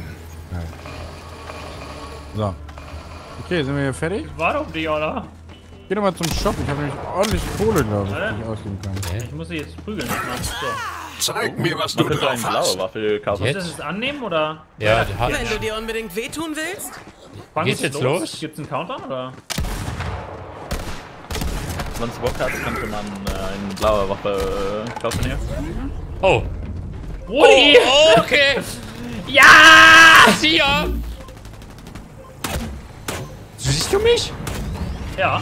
So. Okay, sind wir hier fertig? War doch die, oder? Geh doch mal zum Shop. Ich habe nämlich ordentlich Kohle, glaube ich, Ja. die ich ausgeben kann. Ich muss sie jetzt prügeln. So. Zeig mir, was Man du könnte eine drauf blaue hast. Waffe kaufen. Muss ich das jetzt annehmen, oder? Ja, die hat. Wenn du dir unbedingt wehtun willst? Fangen Geht's wir jetzt los? Gibt's einen Countdown, oder? Wenn es Bock hat, könnte man äh, eine blaue Waffe äh, kaufen hier. Oh. Rudi! Oh, okay. Ja! Sia! Siehst du mich? Ja.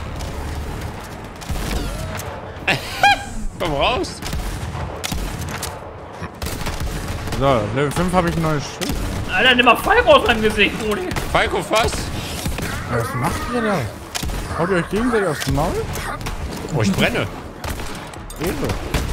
Komm raus. So, Level fünf habe ich ein neues Schild. Alter, nimm mal Falk aus meinem Gesicht, Rudi. Falco, was? Was macht ihr da? Haut ihr euch gegenseitig aufs Maul? Oh, ich brenne. Ehre.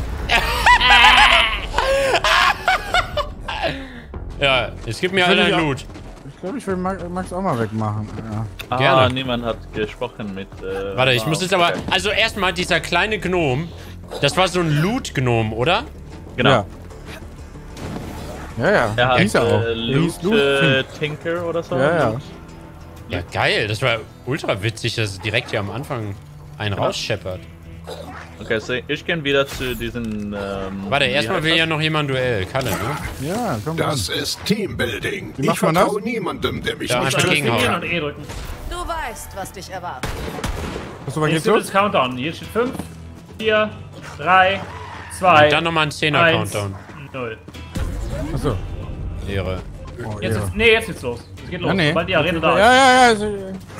Ja, es gibt mir Ich will alle dich ein auch- Loot. Ich glaube, ich will Max Max auch mal wegmachen. Ja. Ah, Gerne. niemand hat gesprochen mit. Äh, Warte, ich wow. muss jetzt aber... Okay. Also erstmal dieser kleine Gnom. Das war so ein Loot-Gnom, oder? Genau. Ja, ja. ja. Er hat hieß er auch. äh, Der Loot, hieß Loot äh, Fink. Tinker oder so. Ja, ja. Ja, geil. Das war ultra witzig, dass direkt hier am Anfang einen rausscheppert. Okay, so ich gehe wieder zu diesen. Ähm, Warte, wie erstmal heißt will das? ja noch jemand Duell. Kalle, ne? Ja, komm Das an. ist Teambuilding. Wie Ich macht man das? vertraue niemandem, der mich Ja, nicht einfach Also gegenhauen. Finger und E drücken. Du weißt, was dich erwartet. Achso, wann Jetzt geht's gibt los? es Countdown. Hier steht fünf, vier, drei, zwei, Und dann nochmal ein Zehner-Countdown. null. Achso. Ehre. Oh, Jetzt Ehre. ist, nee, jetzt geht's los. Es geht los, Ja, nee. sobald die Arena da Ja, ist. ja, ja. Also,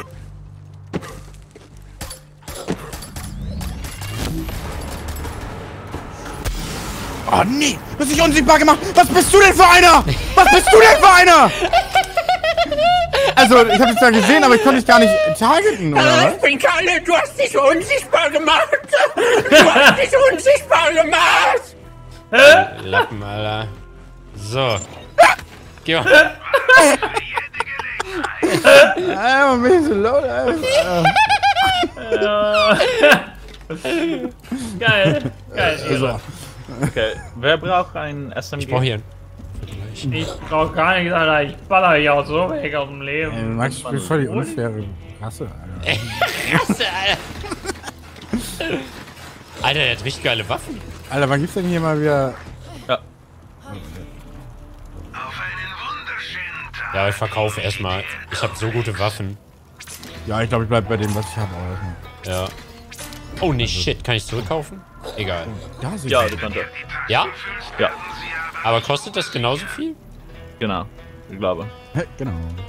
oh nee, du hast dich unsichtbar gemacht. Was bist du denn für einer? Was bist du denn für einer? Also, ich hab dich zwar gesehen, aber ich konnte dich gar nicht targeten, oder was? Ich bin Kalle, du hast dich unsichtbar gemacht. Du hast dich unsichtbar gemacht. Hä? Lappen, Alter. So. Geh mal. Ey, man bin so laut, Alter. Geil, geil. So. Ehre. Okay, wer braucht ein S M G? Ich brauche hier. Ich brauch gar nichts, Alter. Ich baller hier auch so weg aus dem Leben. Ey, Max, ich bin voll die unfaire Rasse, Alter. Rasse, Alter. Alter, der hat richtig geile Waffen. Alter, wann gibt's denn hier mal wieder... Ja. Ja, ich verkaufe erstmal. Ich habe so gute Waffen. Ja, ich glaube, ich bleib bei dem, was ich habe. Ja. Oh, nee, shit. Kann ich zurückkaufen? Egal. Ja, ja, du kannst. Ja? Ja. Aber kostet das genauso viel? Genau. Ich glaube. Genau.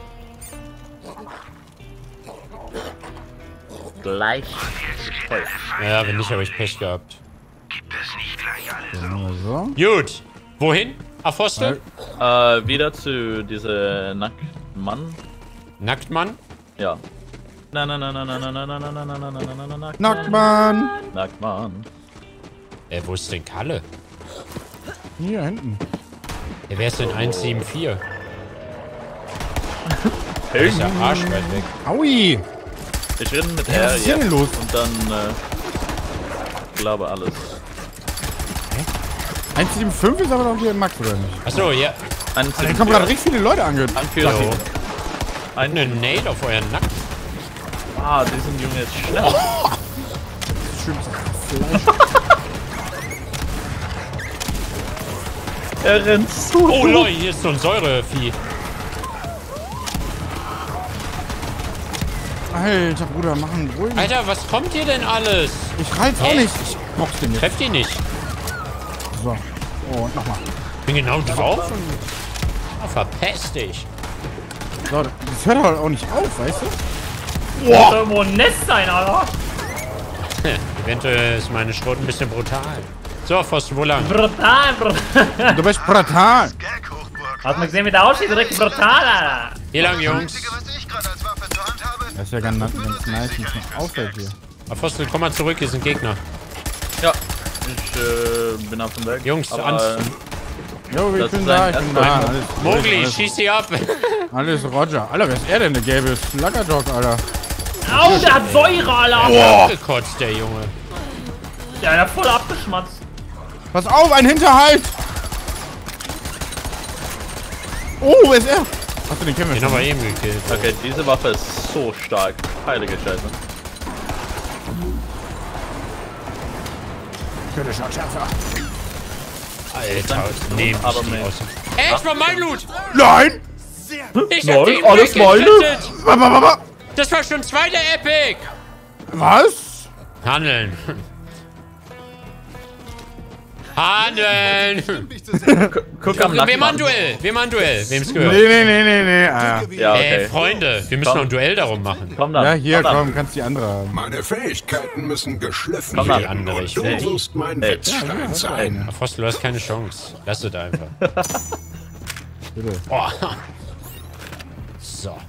Gleich. Ja, wenn nicht, habe ich Pech gehabt. So. Gut. Wohin? Apostel? Äh, wieder zu dieser Nacktmann. Nacktmann? Ja. Na na na na na na na na na na na na na na na na Nacktmann. Nacktmann. Äh, wo ist denn Kalle? Hier hinten. Ja, wer ist denn eins sieben vier? Der ist ja arschweit weg. Aui! Ich rede mit Ja, R was ist hier denn los? und dann äh, glaube alles. eins sieben fünf ist aber doch hier Max, oder nicht? Achso, ja. Alter, hier kommen gerade richtig viele Leute angehört. Anführer. Eine Nade auf euren Nacken. Ah, diesen Junge ist schnell. Oh. Er rennt zu. Oh Leute, hier ist so ein Säurevieh. Alter, Bruder, machen ruhig. Alter, was kommt hier denn alles? Ich reiz auch Hä? nicht. Ich box den jetzt. Trefft ihn nicht. So. Oh, und nochmal. Bin genau drauf und... Oh, verpiss dich. So, das hört halt auch nicht auf, weißt du? Boah! Muss irgendwo ein Nest sein, Alter. Eventuell ist meine Schrot ein bisschen brutal. So, Pfosten, wo lang? Brutal, brutal. Du bist brutal. Hast du mal gesehen, wie der aussieht? Direkt brutal, Alter. Hier lang, Jungs. Das ist ja ganz, ganz nice. Nicht mehr auffällt hier. Apostel, komm mal zurück, hier sind Gegner. Ja. Ich äh, bin auf dem Weg. Jungs, aber, ans... Jo, ich das bin ist da, ein ich bin da. Erstmal- Alles, Mowgli, alles, schieß sie ab. alles Roger. Alter, wer ist er denn, der gelbe Sluggerdog, Alter? Au, der hat Säure, Alter. Oh. Gekotzt, der Junge. Ja, der hat voll abgeschmatzt. Pass auf, ein Hinterhalt! Oh, wer ist er? Achso, den kennen wir Den haben wir schon. eben gekillt. Okay, diese Waffe ist so stark. Heilige Scheiße. Könnte schon schärfer. Alter, nehmen aber die mehr. aus. Ey, das war mein Loot! Nein! Ich Nein, hab den alles meine? weggeschüttet. Wa- wa- wa- wa- Das war schon zweiter Epic! Was? Handeln. Handeln! Guck am Wir Nacken. machen ein Duell! Wir machen ein Duell! Wem's gehört? Nee, nee, nee, nee, nee. Ah, ja. Ja, okay. Ey, Freunde, wir müssen Komm. noch ein Duell darum machen. Komm dann. Ja, hier, komm. komm, kannst die andere haben. Meine Fähigkeiten müssen geschliffen Komm mal, werden andere, und ich du will. wirst mein Ey. Wetzstein sein. Apostel, du hast keine Chance. Lass es einfach. Bitte. Oh. So.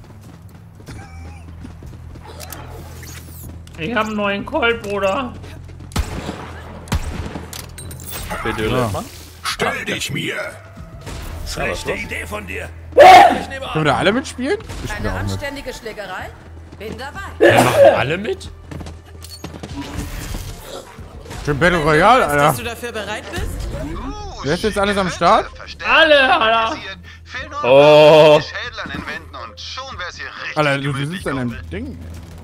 Ich hab einen neuen Colt, Bruder. Bitte, du Ja. Mann. Stell dich mir! Schlechte Idee von dir. Können wir da alle mitspielen? Ich spiele Eine auch mit. anständige Schlägerei? Bin dabei. Wir machen alle mit? Schön Battle Royale, Dass Alter. du dafür bereit bist? Wer ist jetzt alles am Start? Alle, Alter. Oh. Schädel an den Wänden und schon wär's hier richtig Alter, du, du gemütlich sitzt an oben. einem Ding.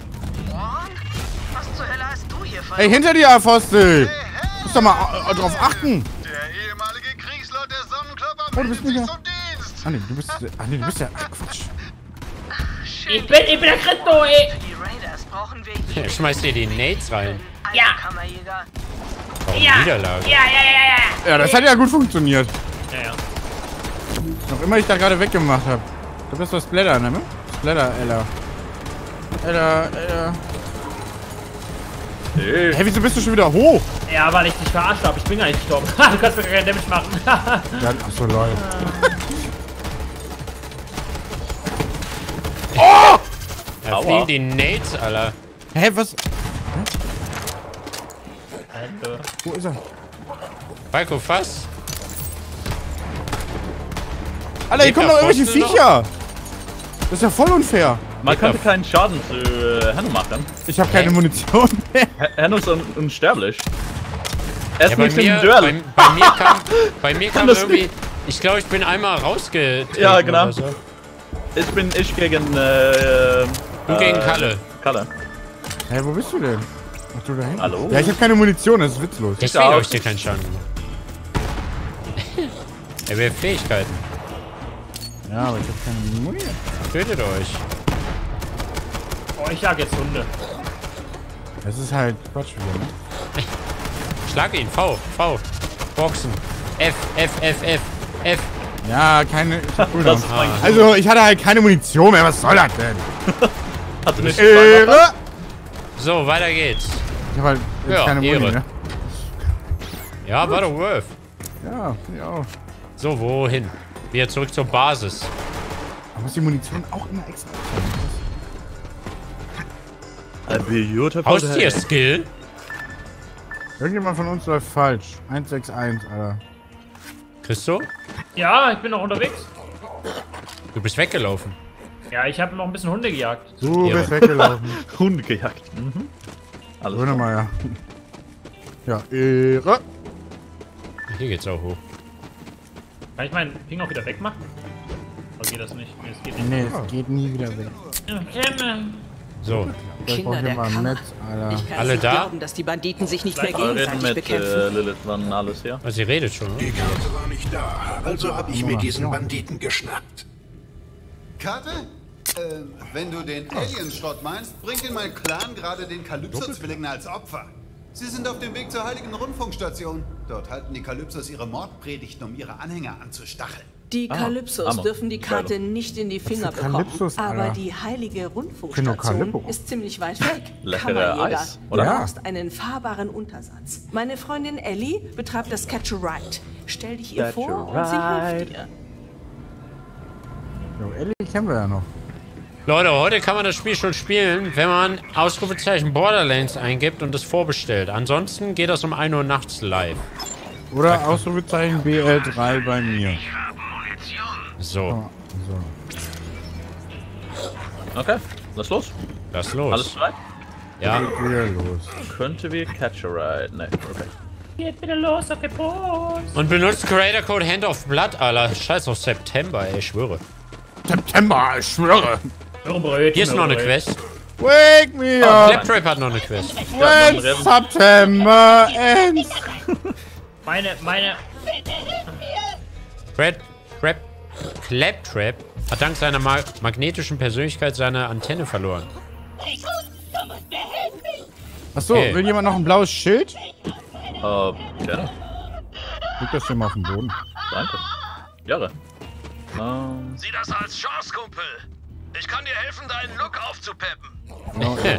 Was zur Hölle hast du hier Ey, hinter dir, Apostel! Du musst doch mal äh, drauf achten. Der ehemalige Kriegslord der Sonnenklopper Oh, du bist meldet sich wieder- zum Dienst. Ah, nee, du bist. Ah, nee, du bist ja. Ach, Quatsch. Ich bin, ich bin der Krypto, ey. Die Raiders brauchen wir Ich schmeiß dir die Nades rein. Ja. Kammerjäger. Warum Ja. Niederlage? Ja, ja, ja, ja. Ja, das hat ja gut funktioniert. Ja, ja. Noch immer ich da gerade weggemacht habe. Du bist doch Splatter, ne? Splatter, Ella. Ella, Ella. Hey. Hey, wieso bist du schon wieder hoch? Ja, weil ich dich verarscht habe. Ich bin gar nicht gestorben. Du kannst mir gar keinen Damage machen. Ja, ach so, Leute. Da Aua. fliegen die Nades, Alter. Hä, was? Alter. Wo ist er? Falco, fass. Alter, hier Lebt kommen der doch irgendwelche Pfosten Viecher. Das ist ja voll unfair. Man könnte keinen Schaden zu äh, Henno machen. Ich habe keine Munition mehr. H- Henno ist un unsterblich. Er ist Ja, bei, nicht im mir, Duell. bei, bei mir kam, bei mir kam Das irgendwie... Ich glaube, ich bin einmal rausgetreten. Ja, genau. Oder so. Ich bin ich gegen, äh... Du gegen Kalle. Kalle. Hä, wo bist du denn? Ach, du da hinten? Hallo? Ja, ich habe keine Munition, das ist witzlos. Deswegen habe ich dir keinen Schaden gemacht. Er will Fähigkeiten. Ja, aber ich habe keine Munition. Tötet euch. Oh, ich jag jetzt Hunde. Das ist halt Quatsch wieder, ne? Schlag ihn. V. V. Boxen. F. F. F. F. F. Ja, keine... Ich hab Cooldown. Das ist mein Ah. Also, ich hatte halt keine Munition mehr. Was soll das denn? Hast du nicht Ehre! So, weiter geht's. Ich hab halt jetzt Ja, keine Muni, Ehre. ne? Ja, war doch worth. Ja, ja auch. So, wohin? Wieder zurück zur Basis. Man muss die Munition auch immer extra abnehmen. Haustier-Skill? Irgendjemand von uns läuft falsch. eins sechs eins, Alter. Christo? Ja, ich bin noch unterwegs. Du bist weggelaufen. Ja, ich habe noch ein bisschen Hunde gejagt. Du Ehre. bist weggelaufen. Hunde gejagt. Mhm. Alles Warte klar. mal, ja. Ja, Ehre. Hier geht's auch hoch. Kann ich meinen Ping auch wieder wegmachen? Oder geht das nicht? Nee, es geht nicht. Nee, es geht nie wieder weg. So. Ich brauch Kinder hier der mal ein Kammer. Netz, Alter. Ich kann Alle nicht da? glauben, dass die Banditen sich nicht mehr Wir reden gegenseitig mit bekämpfen. äh, Lilith, wann alles hier. Also, sie redet schon, Die oder? Karte war nicht da, also habe ich mir diesen Banditen geschnappt. Karte? Äh, wenn du den Alien-Schrott meinst, bringt in mein Clan gerade den Kalypso-Zwillingen als Opfer. Sie sind auf dem Weg zur heiligen Rundfunkstation. Dort halten die Kalypsos ihre Mordpredigten, um ihre Anhänger anzustacheln. Die Ah, Kalypsos Hammer. dürfen die Karte nicht in die Finger für bekommen. Kalypsos, Aber Alter? die heilige Finde Rundfunkstation Kalypso. ist ziemlich weit weg. Leckere Kammerjäger, Eis, du oder? Ja. brauchst einen fahrbaren Untersatz. Meine Freundin Ellie betreibt das Catch a Ride. Stell dich ihr Catch vor a und sie Ride. hilft dir. Jo, Ellie kennen wir ja noch. Leute, heute kann man das Spiel schon spielen, wenn man Ausrufezeichen Borderlands eingibt und es vorbestellt. Ansonsten geht das um ein Uhr nachts live. Oder Ausrufezeichen B L drei bei mir. So, Oh, so. Okay, lass los. lass los. Alles bereit? Ja. Geht wieder los. Könnte wir Catch a Ride? Ne, okay. Geht wieder los auf den Bus. Und benutzt Creator Code Hand of Blood, Alter. Scheiß auf September, ey, ich schwöre. September, ich schwöre. Hier ist noch eine Quest. Wake me Oh, up. Claptrap hat noch eine Quest. When September ends. Meine, meine... Crab, Crab, Claptrap hat dank seiner ma magnetischen Persönlichkeit seine Antenne verloren. Achso, Hey. will jemand noch ein blaues Schild? Äh, gerne. Leg das hier mal auf den Boden. Danke. Jahre. Ähm, Sieh das als Chance, Kumpel. Ich kann dir helfen, deinen Look aufzupeppen. Genau, ja.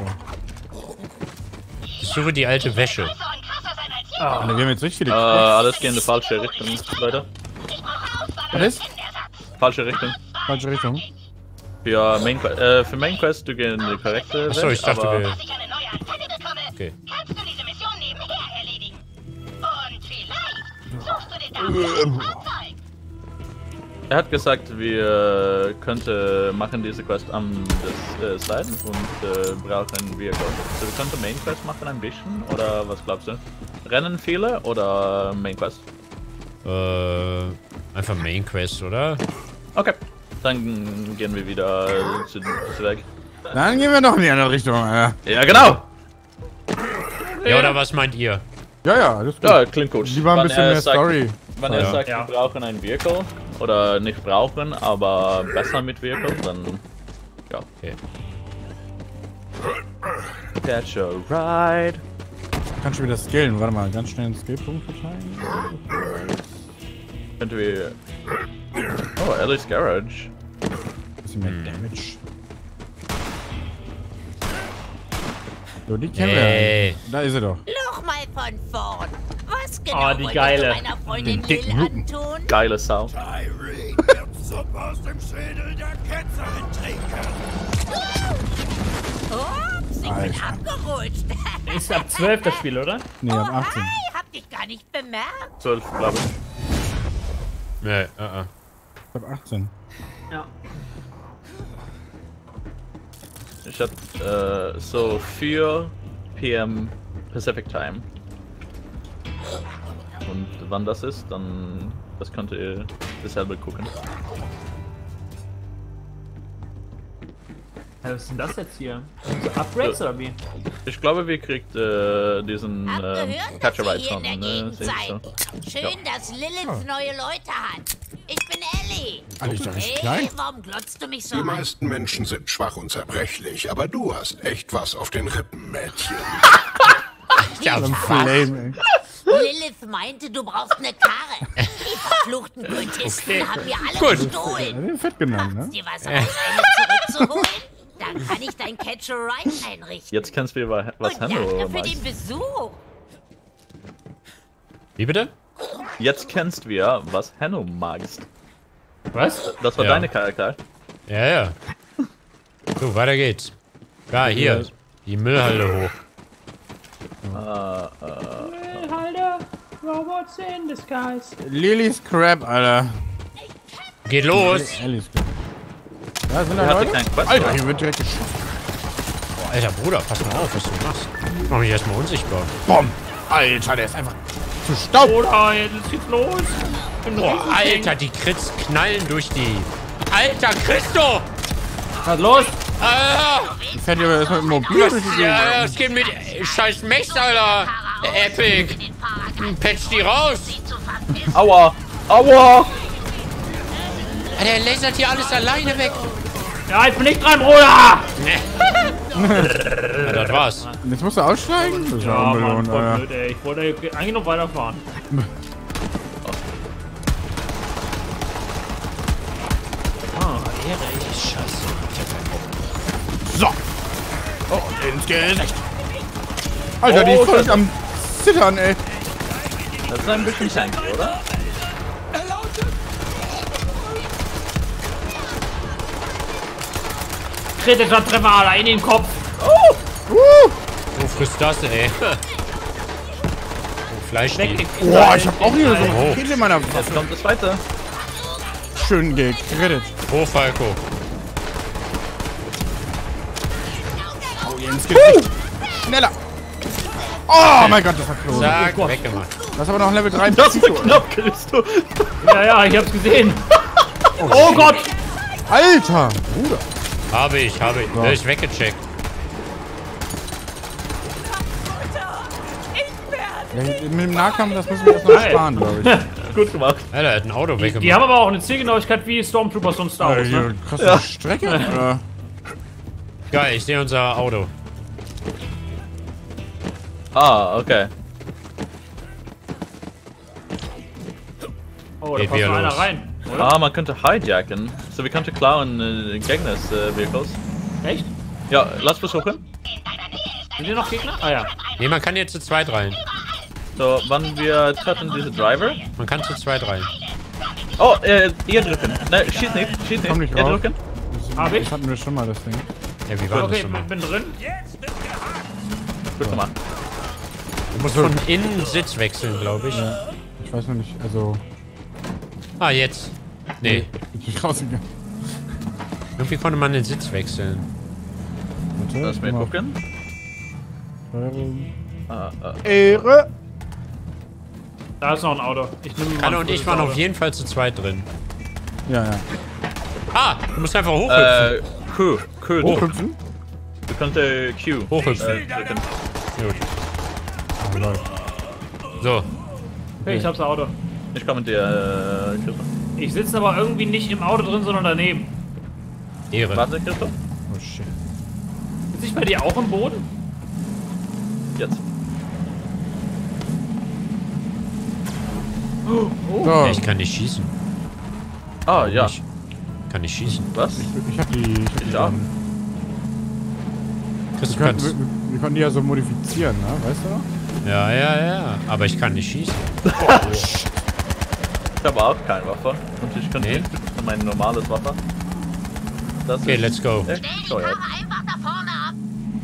Ich suche die alte Wäsche. Ah, wir haben jetzt richtig viele äh, Quests. alles geht in die falsche Richtung, Leute. Was ist? Falsche Richtung. Falsche Richtung. Für Main Quest, äh, für Main Quest, du gehst in die korrekte Achso, ich dachte, aber- wir... Als ich eine neue Antenne bekomme, Okay. kannst du diese Mission nebenher erledigen. Und vielleicht suchst du dir dafür ein Fahrzeug. Er hat gesagt, wir könnten machen diese Quest am des, äh, Side und äh, brauchen wir Gold. Also wir könnten Main Quest machen ein bisschen, oder was glaubst du? Rennen viele oder Main Quest? Äh, einfach Main Quest, oder? Okay, dann gehen wir wieder zu, zu weg. Dann gehen wir doch in die andere Richtung, Alter. Ja, genau! Ja, oder was meint ihr? Ja, ja, alles gut. Ja, klingt gut. Lieber ein Wenn bisschen er mehr sagt- Story. Wenn er Ja. sagt, Ja. wir brauchen ein Vehicle, oder nicht brauchen, aber besser mit Vehicle, dann ja. Okay. Catch a ride. Kannst du wieder skillen? Warte mal, ganz schnell einen Skillpunkt verteilen. Könnten wir... Oh, Ellie's Garage. Bisschen mehr Damage. So, die kennen Ey. wir. Da ist sie doch. Nochmal von vorn. Was genau Oh, die wolltest geile. du meiner Freundin Den dicken Lil Rücken. antun? Geile Sau. Irene wird Suppe aus dem Schädel der Ketzerin trinken. Ups, ich bin Alter. abgerutscht. Ist ab zwölf das Spiel, oder? Nee, oh, ab achtzehn. hi, hab dich gar nicht bemerkt. zwölf, glaube ich. Nee, äh, äh. Ab achtzehn. Ja. Ich hatte äh, so vier P M Pacific Time. Und wann das ist, dann das könnt ihr selber gucken. Was ist denn das jetzt hier? So Upgrades oder wie? Ich glaube, wir kriegt äh, diesen äh, Catcher Ride schon. Ne, Ne? Schön, Ja. dass Lilith neue Leute hat. Ich bin Ellie. Alter, ist doch nicht Hey, klein. warum glotzt du mich so Die an? meisten Menschen sind schwach und zerbrechlich, aber du hast echt was auf den Rippen, Mädchen. Ja, So ein Flame, ey. Lilith meinte, du brauchst eine Karre. Die verfluchten Kultisten Okay. haben mir alle Gut. gestohlen. Den Fett genannt, ne? Macht's dir was aus, eine zurückzuholen? Dann kann ich dein Catch-a-Ride einrichten. Jetzt kennst du was Und Hanno danke für magst. den Besuch. Wie bitte? Jetzt kennst wir, was Hanno magst. Was? Das war Ja. deine Charakter. Ja, ja. So, weiter geht's. Ja, hier. Die Müllhalde hoch. Äh, äh, Halter, Robots in disguise. Lily's Crab, Alter. Geht los. Lily's Crab. Da sind da er hatte Leute. keinen Quest. Alter, hier wird direkt geschossen. Boah, alter Bruder, pass mal auf, was du machst. Mach mich erstmal unsichtbar. Bom. Alter, der ist einfach zu Staub. Oder jetzt geht's los. Bin Boah, richtig Alter, die Crits knallen durch die... Alter, Christo! Was los? Alter! Ich fährt ja erstmal im Mobil durch die Ja, Gegend. das geht mit scheiß Mech, Alter. Epic. Patch die raus. Aua! Aua! Der lasert hier alles alleine weg. Ja, ich bin nicht dran, Bruder! Ja, das war's. Jetzt musst du aussteigen? Das ist ja, Ja, Mann, unbelohnt, voll Alter. blöd, ey. Ich wollte eigentlich noch weiterfahren. Ah, Ehre, ey, scheiße. So. Oh, ins Gesicht. Alter, die ist voll am Zittern, ey. Das ist ein bisschen tanky, oder? Kritischer Treffer, Alter, in den Kopf. Uh. Wo frisst das, ey? Oh, Fleisch. Weg. Boah, ich hab auch hier so Oh. eine Rakete in meiner Jetzt Waffe. kommt das zweite. Schön gekrittet. Oh, Falco. Oh, ihr ins Gesicht. Schneller. Oh mein Gott, das war close. Zack, weggemacht. Das ist aber noch Level drei. Das war knapp, Christo. Ja, ja, ich hab's gesehen. Oh Gott! Alter, Bruder. Habe ich, habe ich. So. Der ist weggecheckt. Ja, mit dem Nahkampf, das müssen wir erst noch Geil. sparen, glaube ich. Gut gemacht. Alter, er hat ein Auto Die, weggemacht. die haben aber auch eine Zielgenauigkeit wie Stormtroopers und Star Wars, Alter, ne? hier, krasse Strecke. Oder? Geil, ich sehe unser Auto. Ah, okay. Oh, da Geht passt wieder noch einer los. rein, oder? Ah, man könnte hijacken. So, wir könnten klauen äh, Gegners äh, Vehicles. Echt? Ja, lass versuchen. Sind hier noch Gegner? Ah ja. Nee, man kann jetzt zu zweit rein. So, wann wir treffen diese Driver. Man kann zu zweit rein. Oh, äh, ihr drücken. Nein, schieß nicht, schieß nicht. Komm nicht Ihr raus. drücken. Hab ich? Das hatten wir schon mal, das Ding. Ja, wie war das Okay, schon mal? bin drin. Gut gemacht. Du musst von innen Sitz wechseln, glaube ich. Ja. Ich weiß noch nicht, also... Ah, jetzt. Nee. Ich bin rausgegangen. Irgendwie konnte man den Sitz wechseln. Warte, Lass mir mal. gucken. Steuerung. Ah, ah. Ehre. Da ist noch ein Auto. Ich nehme Anne mal und ich waren auf jeden Fall zu zweit drin. Ja, ja. Ah, du musst einfach hochhüpfen. Äh, Q. Q. Hochhüpfen? Du könntest äh, Q. Hochhüpfen. Äh, drücken. Gut. Oh, Leute. So. Okay, ich hab's Auto. Ich komme mit dir, äh, Christoph. Ich sitze aber irgendwie nicht im Auto drin, sondern daneben. Ehre. Warte, Christoph. Oh shit. Sitze ich bei dir auch im Boden? Jetzt. So, Ja, ich kann nicht schießen. Ah, ja. Ich kann nicht schießen. Was? ich hab die... Ich hab die Ja. Sachen. Chris, du wir, können, kannst. wir, wir konnten die ja so modifizieren, ne? Weißt du? Ja, ja, ja. Aber ich kann nicht schießen. Ich habe auch keine Waffe. Und ich könnte Nee. nicht benutzen mein normales Waffe. Das Okay, ist let's go. echt Stell die teuer. Karre einfach da vorne ab.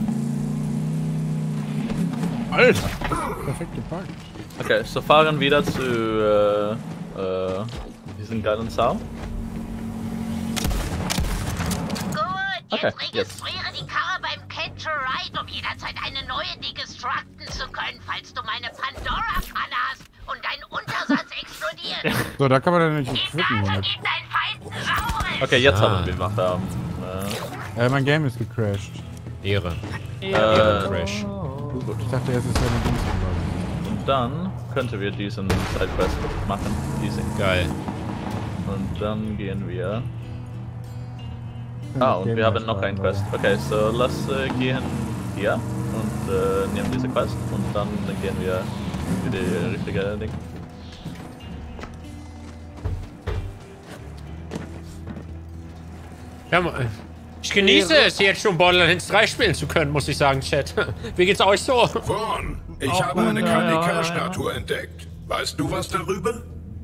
Alter. Perfekt geparkt. Okay, so fahren wieder zu äh, äh, diesen geilen Sau. Gut, Okay, jetzt registriere die Karre beim Catch-a-Ride, um jederzeit eine neue deconstructen zu können, falls du meine Pandora-Pfanne hast. So, da kann man dann nicht equippen. Okay, jetzt Ah. haben wir gemacht. Ähm, äh, Äh, mein Game ist gecrashed. Ehre. äh, Crash. Gut, ich dachte erst, es wäre eine Dings. Und dann könnten wir diesen Sidequest machen. Diesen. Geil. Und dann gehen wir. Ah, und wir haben noch einen Quest. Okay, so lass äh, gehen hier und äh, nehmen diese Quest und dann gehen wir für die richtige Ding. Ja, ich genieße es jetzt schon Borderlands drei spielen zu können, muss ich sagen, Chat. Wie geht's euch so? Vaughn, ich Auch habe eine gut, K D ja, ja, K-Statue entdeckt. Weißt du was darüber?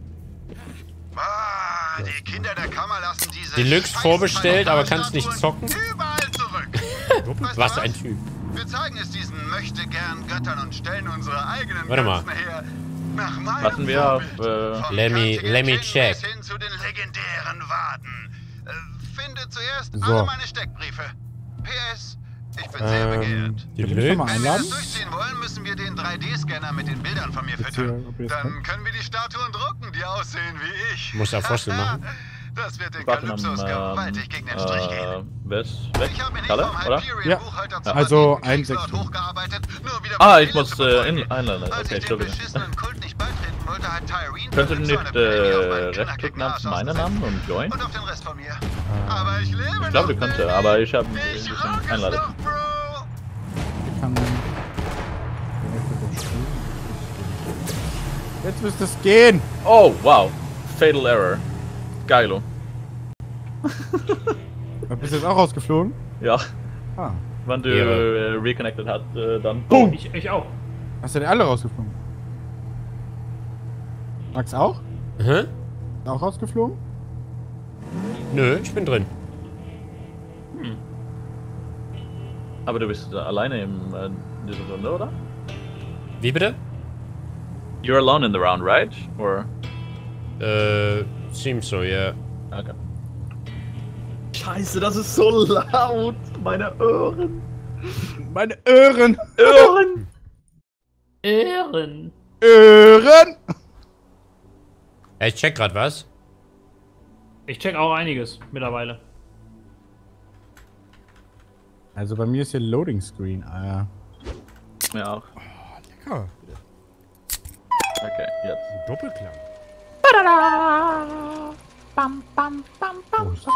Ah, die Kinder der Kammer lassen diese Deluxe scheiß vorbestellt, aber kannst nicht Statuen zocken? Überall zurück. Weißt du Was ein Typ. Wir zeigen es diesen möchte-gern Göttern und stellen unsere eigenen Warte mal. Götzen her. Nach meinem Warten wir auf. Vorbild. Äh, Vom Let me- kantigen let me King check. bis hin zu den legendären Waden. Äh, finde zuerst So. alle meine Steckbriefe. P S. Ich bin sehr Ähm, begehrt. die Will ich schon mal Deluxe? Wenn wir einladen? das durchziehen wollen, müssen wir den drei D-Scanner mit den Bildern von mir Jetzt füttern. hier, ob ihr es Dann könnt. können wir die Statuen drucken, die aussehen wie ich. Muss ja Fossil machen. Das wird den warten am. Kalypsos Ähm, gewaltig gegen den Strich gehen. äh, wer ist weg? Ich habe mich Kalle, vom oder? Ja. Hyperion-Buchhalter Ja. zum Also antiken Kriegslord einsetzen. hochgearbeitet, nur wieder Ah, Befehle ich muss zu äh, befolgen. in einladen. Als Okay, ich dem Entschuldigung. beschissenen Kult nicht beitreten wollte, hat Tyreen Könnt ihr versucht, nicht so eine Pläne auf äh, meinen rechtsklicken knackigen auf Arsch meinen auszusetzen. Namen und join? Und auf den Rest von mir. Aber ich lebe Ich glaube, du noch, könntest, Baby. aber ich habe Ich ein rock bisschen es einladen. noch, Bro. Ich kann. Jetzt müsste es gehen. Oh, wow. Fatal Error. Geilo. Bist du jetzt auch rausgeflogen? Ja. Ah. Wenn du Ehre. äh, reconnected hat, äh, dann boom. Ich, ich auch. Hast du denn alle rausgeflogen? Max auch? Hä? Auch rausgeflogen? Nö, ich bin drin. Aber du bist äh, alleine im, äh, in dieser Runde, oder? Wie bitte? You're alone in the round, right? Or? Äh, seems so, ja. Okay. Scheiße, das ist so laut. Meine Ohren. Meine Ohren! Ohren! Ehren. Ohren! Ja, ich check grad was. Ich check auch einiges mittlerweile. Also bei mir ist hier Loading Screen, ah ja. Ja, auch. Lecker. Okay, jetzt. Doppelklang. Bam, bam, bam, bam. Oh, ist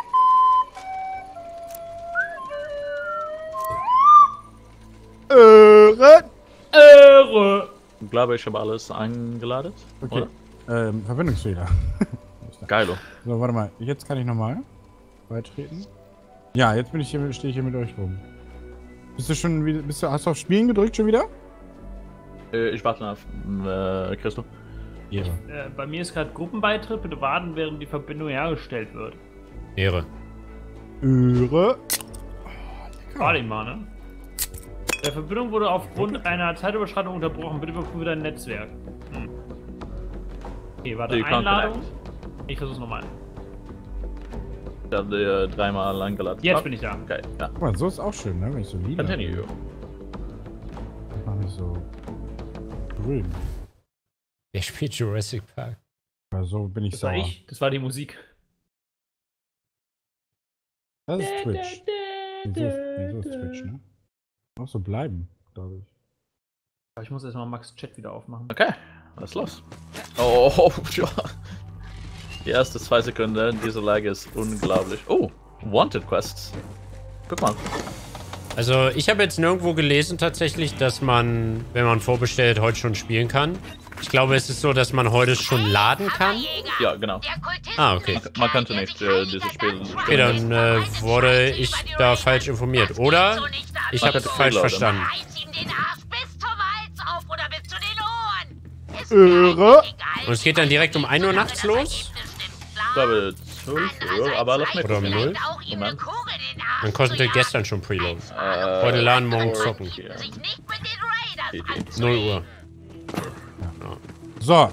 das? Ohren! Ehre. Ich glaube, ich habe alles eingeladen. Okay. Oder? Ähm, Verbindungsfehler. Geilo. So, warte mal. Jetzt kann ich nochmal beitreten. Ja, jetzt bin ich hier, stehe ich hier mit euch rum. Bist du schon wieder, bist du, hast du auf Spielen gedrückt schon wieder? Äh, ich warte auf äh, Christo. Ehre. Äh, bei mir ist gerade Gruppenbeitritt. Bitte warten, während die Verbindung hergestellt wird. Ehre. Ehre. Warte mal, ne? Die Verbindung wurde aufgrund einer Zeitüberschreitung unterbrochen. Bitte überprüfe dein Netzwerk. Hm. Okay, warte. Die Einladung. Ich versuch's nochmal. Ich habe dir dreimal eingeladen. Jetzt bin ich da. Okay, ja. Guck mal, so ist auch schön, ne? Wenn ich so lila. Continue. Ich mach mich so grün. Wer spielt Jurassic Park? Ja, so bin ich Das war sauer. ich. Das war die Musik. Das ist Twitch. Wieso ist, wieso ist Twitch, ne? Auch so bleiben, glaube ich. Aber ich muss erstmal Max Chat wieder aufmachen. Okay, was ist los? Oh, oh, ja. Die erste zwei Sekunden, diese Lage ist unglaublich. Oh, Wanted Quests. Guck mal. Also, ich habe jetzt nirgendwo gelesen tatsächlich, dass man, wenn man vorbestellt, heute schon spielen kann. Ich glaube, es ist so, dass man heute schon laden kann. Ja, genau. Ah, okay. Man könnte nicht äh, dieses Spiel Okay, dann äh, wurde ich da falsch informiert. Oder ich habe falsch verstanden. Ehre. Und es geht dann direkt um ein Uhr nachts los? Ich glaube zwölf Uhr, aber lass mich Oder um null? Moment. Man konnte gestern schon preloaden. Äh, Heute laden, morgen zocken. null Uhr. So,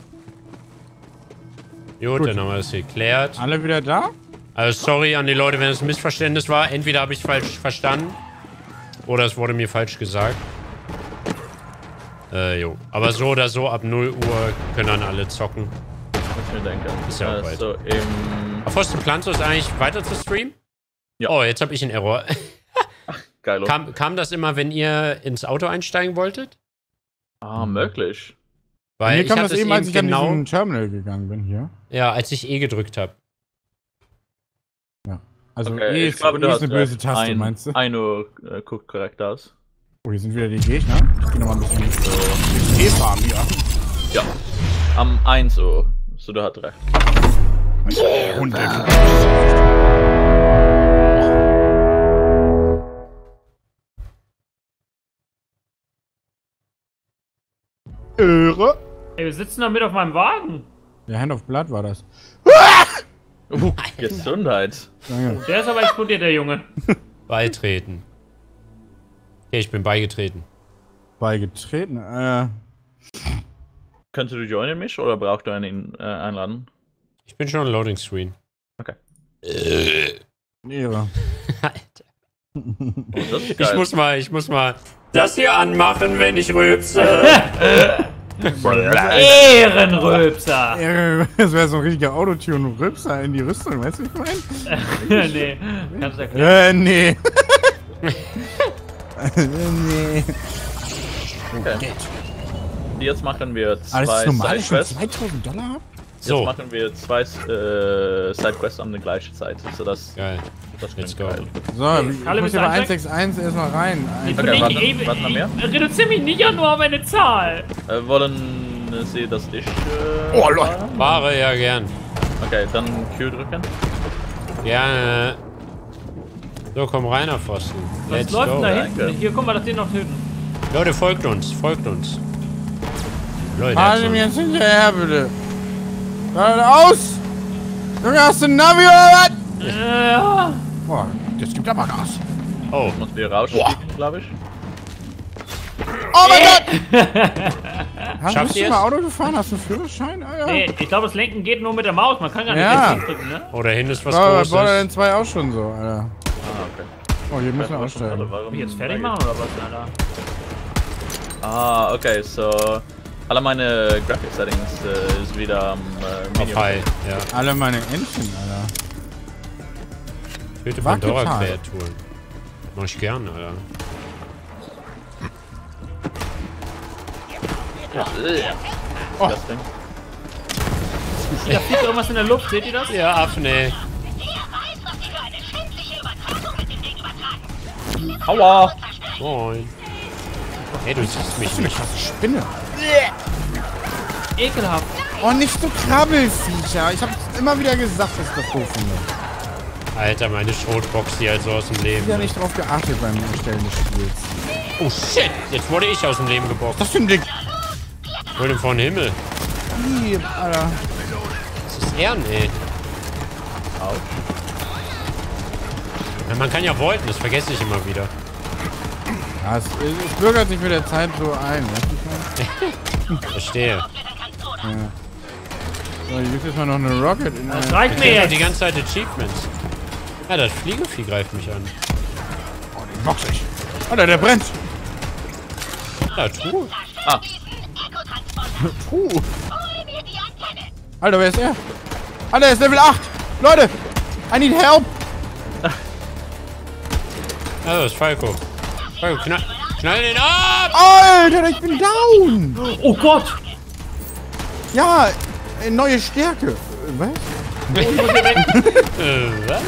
Gut, Gut. dann haben wir das geklärt. alle wieder da? Also sorry an die Leute, wenn es ein Missverständnis war. Entweder habe ich falsch verstanden oder es wurde mir falsch gesagt. Äh, jo. Aber so oder so, ab null Uhr können dann alle zocken. ich mir denken. Ist ja auch weit. Also im... Auf was du planst du es eigentlich weiter zu streamen? Ja. Oh, jetzt habe ich einen Error. Geil. Kam, kam das immer, wenn ihr ins Auto einsteigen wolltet? Ah, möglich. Weil Mir kam ich das hatte eben, als ich genau, an diesen Terminal gegangen bin hier. Ja, als ich E gedrückt habe. Ja. Also Okay, E ich ist, glaube, e du ist hast eine böse recht. Taste, ein, meinst du? ein Uhr äh, guckt korrekt aus. Oh, hier sind wieder die Gegner. Ich bin noch mal ein bisschen so E-Farm hier. Ja. Am eins Uhr. So, du hast recht. Hunde. Irre. Ey, wir sitzen da mit auf meinem Wagen. Ja, Hand of Blood war das. Uh, Gesundheit. Danke. Der ist aber explodiert, der Junge. Beitreten. Okay, ich bin beigetreten. Beigetreten? Äh. Könntest du joinen mich oder brauchst du einen äh, einladen? Ich bin schon im Loading Screen. Okay. Ehre. Alter. Oh, das ist geil. Ich muss mal, ich muss mal das hier anmachen, wenn ich rülpse. Ehrenrülpser. Ehre. Das wäre so ein richtiger Autotune-Rülpser in die Rüstung, weißt du, wie ich meine? Nee, kannst du erklären? Äh, nee. nee. Okay. Jetzt machen wir zwei Alles normal, schon Sidequests. zweitausend Dollar? Jetzt So. machen wir zwei äh, Sidequests an der gleichen Zeit. So das, Geil. das Let's klingt go. geil. So, Kalle, ich muss bist hier du bei einsteig- eins sechs eins erstmal rein. Ich Okay, bin warte, nicht, warte noch mehr? Reduziere mich nicht nur auf eine Zahl. Äh, wollen Sie, dass ich... Äh, Oh, Leute. Ware, ja, gern. Okay, dann Q drücken. Gerne. So, komm rein, Herr Pfosten. Was Let's läuft denn go. da hinten? danke. Hier, guck mal, dass den noch töten. Leute, folgt uns, folgt uns. Leute, Halt so- ihm jetzt hinterher, bitte. Halt aus! Junge, hast du ein Navi oder was? Äh, ja. Boah, das gibt aber Gas. Oh, Muss wir rausstiegen, glaube ich. Oh mein Gott! Hast Schafft du ihr's? mal Auto gefahren? Hast du einen Führerschein? Alter? Nee, ich glaube, das Lenken geht nur mit der Maus. Man kann gar nicht Ja. rechts drücken, ne? oh, da hinten ist was War bei Großes. Borderlands zwei auch schon so, Alter. Ah, okay. Oh, hier müssen wir Warte, aussteigen. warum- Wie jetzt fertig machen oder was, Alter? Ah, okay, so... Alle meine Graphic Settings äh, ist wieder am äh, Auf Medium. High, ja. Alle meine Entchen, Alter. Töte Wackelzahl. Pandora-Kreaturen. Mach ich gern, Alter. Oh. Das Ding. Da fliegt irgendwas in der Luft, seht ihr das? Ja, Affen, ey. Wer weiß, was die für eine schändliche Übertragung mit dem Ding übertragen. Aua! Moin. Hey, du siehst mich nicht. Krasse Spinne. Ekelhaft. Oh, nicht so Krabbelfiecher. Ich hab's immer wieder gesagt, dass ich das doof finde. Alter, meine Schrotbox, die halt so aus dem Leben. Ich hab ja nicht drauf geachtet beim Erstellen des Spiels. Oh shit, jetzt wurde ich aus dem Leben geboxt. Was für ein Ding? Wurde vor den Himmel. Ih, Alter. Das ist Ehren, ey. Ja, man kann ja voiten, das vergesse ich immer wieder. Ja, es, es bürgert sich mit der Zeit so ein, weißt du schon? Verstehe. Ja. So, hier gibt es mal noch eine Rocket in Das der... reicht Ich mir krieg doch jetzt. die ganze Zeit Achievements. Ja, das Fliegenvieh greift mich an. Box ich. Alter, der brennt! Ja, tu. Ah, Puh. Alter, wer ist er? Alter, er ist Level acht! Leute! I need help! Ja, das ist Falco. Falco, knall, knall den ab! Alter, ich bin down! Oh Gott! Ja, äh, neue Stärke. Äh, Was? Äh, was?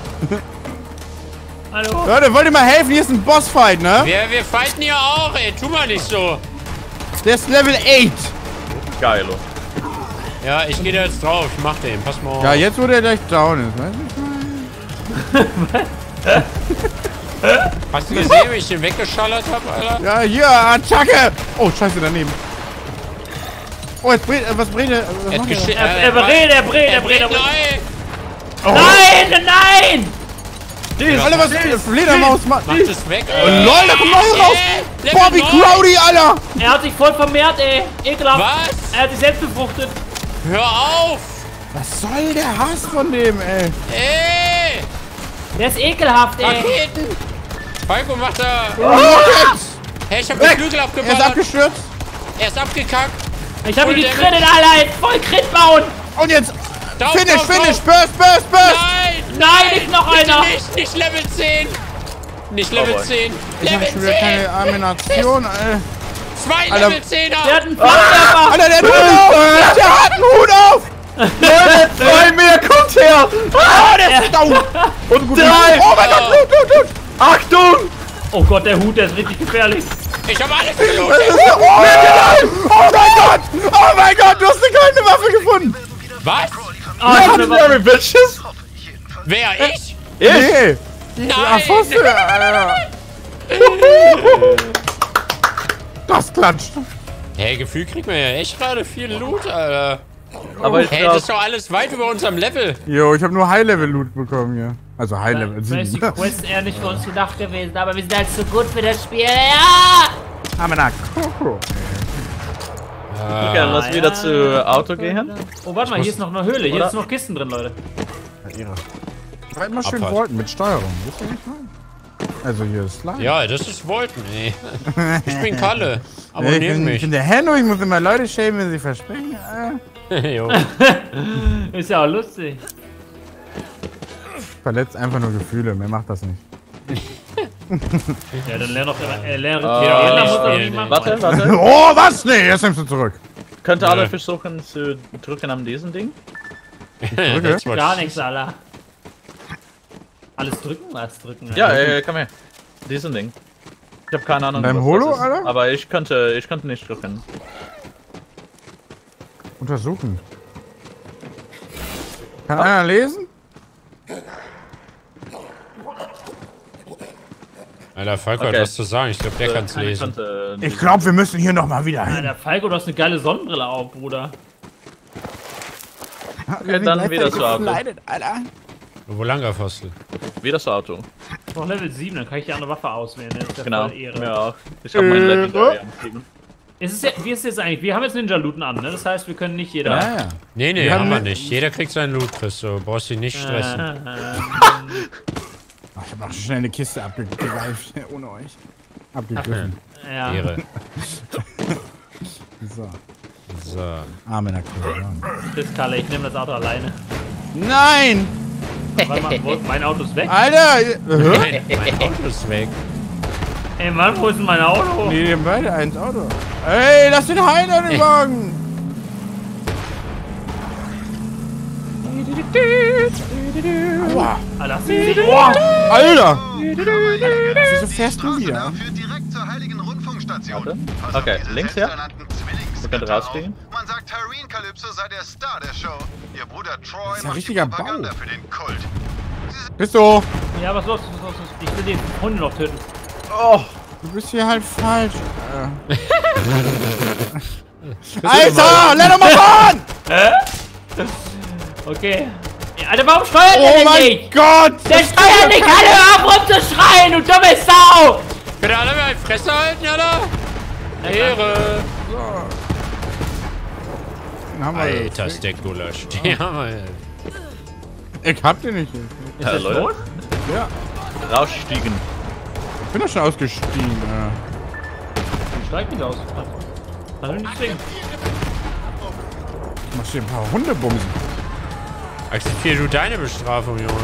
Hallo? Leute, wollt ihr mal helfen? Hier ist ein Bossfight, ne? Wir, wir fighten hier auch, ey. Tu mal nicht so. Der ist Level acht. geil. Ja, ich gehe da jetzt drauf. Ich mach den. Pass mal auf. Ja, jetzt wo der gleich down ist, weißt du? Hast du gesehen, wie ich den weggeschallert habe, Alter? Ja, hier, Attacke! Oh, scheiße, daneben. Oh, jetzt bringt, äh, was bringt er? Was Er macht hat er? geschi- Er, er brät, er brät, er brät, er brät. Nein! Oh. Nein, nein! Alter, was ist das? Fledermaus, Mann. Mach das weg, Oh, Alter. lol, da kommt noch raus! Ey, Level Bobby neun. Crowdy, Alter! Er hat sich voll vermehrt, ey. Ekelhaft. Was? Er hat sich selbst befruchtet. Hör auf! Was soll der Hass von dem, ey? Ey! Der ist ekelhaft, ey. Raketen! Falco macht da... Rocket! Hey, ich hab den Weg! Flügel Er ist abgeballert. abgestürzt. Er ist abgekackt. Ich habe Full ihn Damage. gekrittet, Alter. Voll Crit bauen. Und jetzt! Drauf, Finish, drauf, finish! drauf. Burst, burst, burst! Nein! Nein, nicht noch bitte einer! Nicht, nicht Level zehn! Nicht Level Oh boy. zehn! Ich hab Level schon wieder keine Amination, Alter. Zwei Alter. Level zehner! Der hat einen Flammenwerfer! Alter, der hat einen Hut auf! Der hat einen Hut auf! Leute, zwei mehr, kommt her! Ah, der ist down! Und gut. Drei! Oh mein Gott, Blut, Blut, Blut! Achtung! Oh Gott, der Hut, der ist richtig gefährlich. Ich hab alles Das gelootet! ist der, oh, nein! Oh mein Gott! Oh mein Gott, du hast eine goldene Waffe gefunden! Was? Ah, ich hab eine Waffe. Legendary Bitches! Wer? Ich? Nee! Nein! Ja, Fossil, Alter! Das klatscht! Hey, Gefühl kriegt man ja echt gerade viel Loot, Alter. Aber ich Hey, glaub, das ist doch alles weit über unserem Level. Jo, ich habe nur High-Level-Loot bekommen hier. Also High-Level Vielleicht ist die sieben. Quest eher nicht für uns gedacht gewesen, aber wir sind halt so gut für das Spiel. Ja! Amena Koko. okay, lass wieder zu Auto gehen. Oh, warte mal, hier ist noch eine Höhle. Hier Oder? sind noch Kisten drin, Leute. Schreibt mal schön Abfahrt. Volten mit Steuerung. Wisst ihr nicht mal? Also hier ist Slime. Ja, das ist Volten, ey. Ich bin Kalle. ich, Abonniert bin, ich mich. bin der Henno, ich muss immer Leute schämen, wenn sie verspringen. Äh. Jo. Ist ja auch lustig. Verletzt einfach nur Gefühle, mehr macht das nicht. Ja, dann lern doch äh, lern, Ah, lern, nicht muss doch spielen, nie machen. Warte, warte. Oh, was? Nee, jetzt nimmst du zurück. Könnt ihr Nö. alle versuchen zu drücken an diesem Ding? That's what- Gar nichts, Alter. Alles drücken? Was drücken? Ja, äh, komm her. Diesen Ding. Ich hab keine Ahnung, Beim was Holo, das ist. Alter? Aber ich könnte, ich könnte nicht drücken. Untersuchen. Kann einer lesen? Alter, Falco hat Okay. was zu sagen. Ich glaube, der kann's Keine lesen. könnte Ich glaube, wir müssen hier nochmal wieder hin. Alter, Falco, du hast eine geile Sonnenbrille auf, Bruder. Okay, dann wieder zu Auto. Alter. Wo lang, der Fossil? Wieder zu Auto. Noch Level sieben, dann kann ich die andere Waffe auswählen. Das ist ja Genau. voll Ehre. Ja, auch. Ich hab meinen Legendary am Fliegen. Ist es ja, wie ist es jetzt eigentlich? Wir haben jetzt Ninja-Looten an, ne? Das heißt, wir können nicht jeder. Ja, ja. Nee, nee, Wir haben haben wir ne- nicht. Jeder kriegt seinen Loot, Chris. Du brauchst dich nicht stressen. Äh, Ach, ich habe auch schnell eine Kiste abgegreift, ohne euch. Abgegriffen. ja. Ehre. So. So. Arme Aktion. Das Kalle, ich nehme das Auto alleine. Nein! Warte mal, wo, mein Auto ist weg. Alter! Äh? Mein, mein Auto ist weg. Ey Mann, wo ist denn mein Auto? Nee, die haben beide eins Auto. Ey, lass den Heiner den Wagen! Aua. Alter, sie sich. Oh! Alter! Wieso Wieso fährst du wieder? führt direkt zur Heiligen Rundfunkstation. Warte. Okay, links, ja? Wir können rausfliegen. Man sagt, Tyreen Calypso sei der Star der Show. Ihr Bruder Troy ja macht richtiger die Propaganda Bau. für den Kult. Bist du? Ja, was los? Was los? Was los? Ich will den Hunde noch töten. Oh! Du bist hier halt falsch. Äh. Alter! Lass doch mal fahren! Okay. Ja, Alter, warum steuert Oh der denn mein nicht? Gott! Der steuert nicht alle ab, rumzuschreien, du dumme Sau! Könnt ihr alle mal die Fresse halten, Alter? Ehre. Den haben wir Alter, jetzt. Steak-Gulasch. Die haben wir. Ich hab den nicht. Ist Ja, der Leute. tot? Ja. Rausstiegen. Ich bin doch schon ausgestiegen. Äh. Ich steig nicht aus. Kann ich nicht zwingen. Ich mach hier ein paar Hundebumsen. Akzeptier du deine Bestrafung, Junge.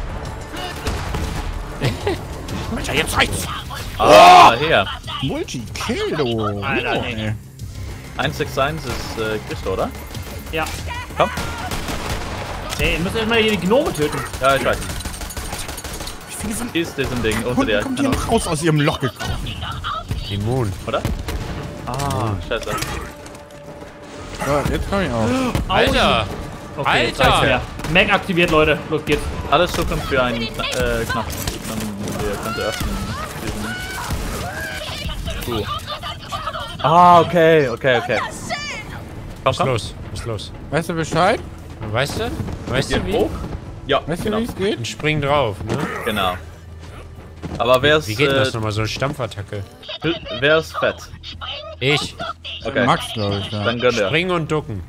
Alter, jetzt reicht's! Ah, hier. Multi-Kill, du. Alter, nee. eins sechs eins ist äh, Christo, oder? Ja. Komm. Ey, ihr müsst erstmal hier die Gnome töten. Ja, ich weiß. Wie viele von Hier ist diesen Ding unter Hunden dir. kommt hier noch raus aus ihrem Loch gekrochen? Immun. Oder? Ah, scheiße. So, jetzt komm ich auf. Alter! Okay, jetzt Alter! reicht's ja. Mac aktiviert, Leute. Los geht's. Alles suchen für einen äh, Knopf. Dann wir können öffnen. Diesen. Uh. Ah, okay, okay, okay. Komm, Was ist komm. los? Was ist los? Weißt du Bescheid? Weißt du? Weißt Hier du wie? hoch? Ja, Weißt genau. du, wie es geht? Und spring drauf, ne? Genau. Aber wer ist, Wie geht denn das äh, nochmal? So eine Stampfattacke? wer ist fett? Ich. Okay, Max, glaube ich. Ja. dann gönn dir. Springen und ducken.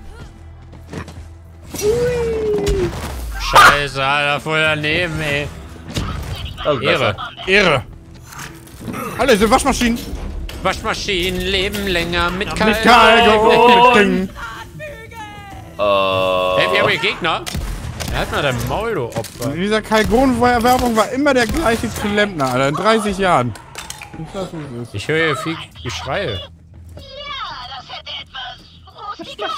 Scheiße, Alter, voll daneben, ey. Das ist Ehre. besser. Ehre. Alle sind Waschmaschinen. Waschmaschinen leben länger mit mit Kalk. Kalk und mit Ding. Äh, neue Gegner. Halt mal dein Maul, du Opfer. In dieser Kalgon-Werbung war immer der gleiche Klempner, Alter, in dreißig Jahren. Ich weiß, wie es ist. Ich höre hier viel Geschreie. Ja, das hätte etwas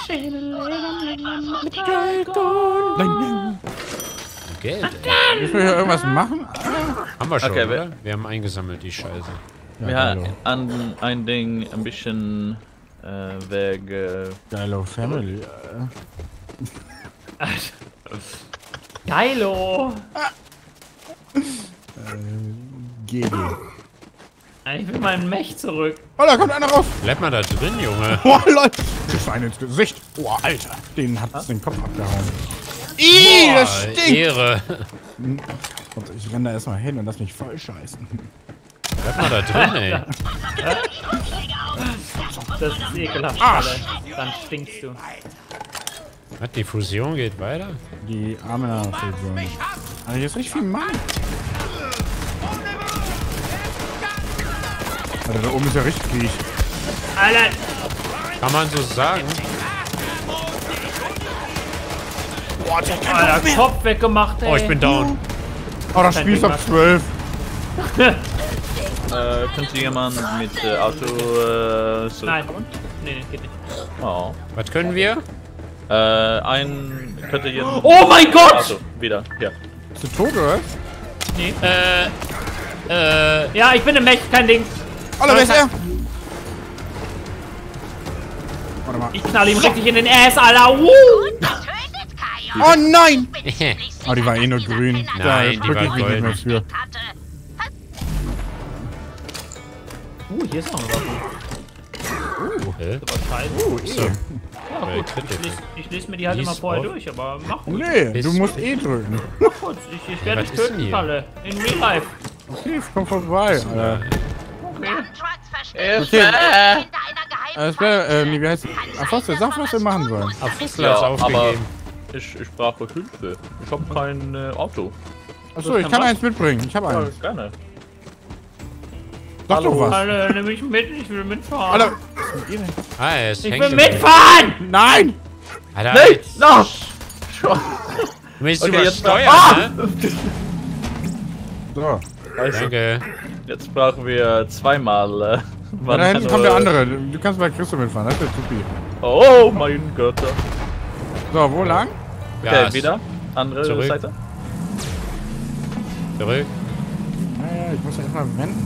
Geld, ey. Müssen wir hier irgendwas machen? Haben wir schon, Okay, oder? Wir haben eingesammelt, die Scheiße. Ja, Wir geilo. haben ein Ding ein bisschen äh, weg. Äh, Geilo Family. Äh. Geilo! G G. Ich will meinen Mech zurück. Oh, da kommt einer raus. Bleib mal da drin, Junge. Oh, Leute. Schwein ins Gesicht. Oh, Alter. Den hat's den Kopf abgehauen. Ih, Boah, das stinkt. Ehre. Und ich renne da erstmal hin und lass mich voll scheißen. Bleib mal da drin, ey. Das ist ekelhaft, Arsch. Alter. Dann stinkst du. Was, die Fusion geht weiter? Die Arme-Fusion. Also hier ist richtig viel Mann. Alter, da oben ist ja richtig Krieg. Alter! Kann man so sagen. Boah, der kann Alter, noch mehr. Kopf weggemacht, ey. Oh, ich bin down. Oh, das Spiel ist ab zwölf. äh, könnte jemand mit äh, Auto äh, zurückkommen? Nein. Nee, nee, geht nicht. Oh. Was können wir? Äh, ein könnte jemand. Oh mein Gott! Auto, wieder, hier. Bist du tot, oder? Nee. Äh, äh. Ja, ich bin im Mech, kein Ding. Alter, wer ist er? Warte mal. Ich knall ihm richtig in den Ass, Alter. Woo! Oh nein! Oh, die war eh nur grün. Nein, da die war drück ich mich nicht mehr für. Uh, hier ist noch eine Waffe. Uh, hä? Das war scheiße. Uh, so. Ja, gut. Ich lese, ich lese mir die halt immer vorher durch, aber mach gut. Nee, du musst eh drücken. Mach gut. Ich, ich werde Was dich ist denn töten, hier? Kalle. In Real Life. Okay, ich komm vorbei, Alter. Okay. Okay. Es wäre, äh, nee, wie heißt Ach was, der sagt, was wir machen sollen. Auf Fußler ist aufgegeben. Ich, ich brauche Hilfe. Ich habe kein äh, Auto. Achso, ich kann eins mitbringen. Ich habe Ja, eins. gerne. Sag doch was. Alter, nimm mich mit, ich will mitfahren. Alter. Ah, er ist Ich hängen will geblieben. mitfahren! Nein! Alter, Nein! jetzt- No! Du willst Okay, jetzt übersteuern, ah! ne? So. Danke. Jetzt brauchen wir zweimal. Äh, Ja, da hinten kommt der andere. Du kannst bei Christo mitfahren, das ist supi. Oh mein Gott. So, wo lang? Okay, Gas. wieder. Andere Zurück. Seite. Zurück. Ja, ja, ich muss ja erstmal wenden.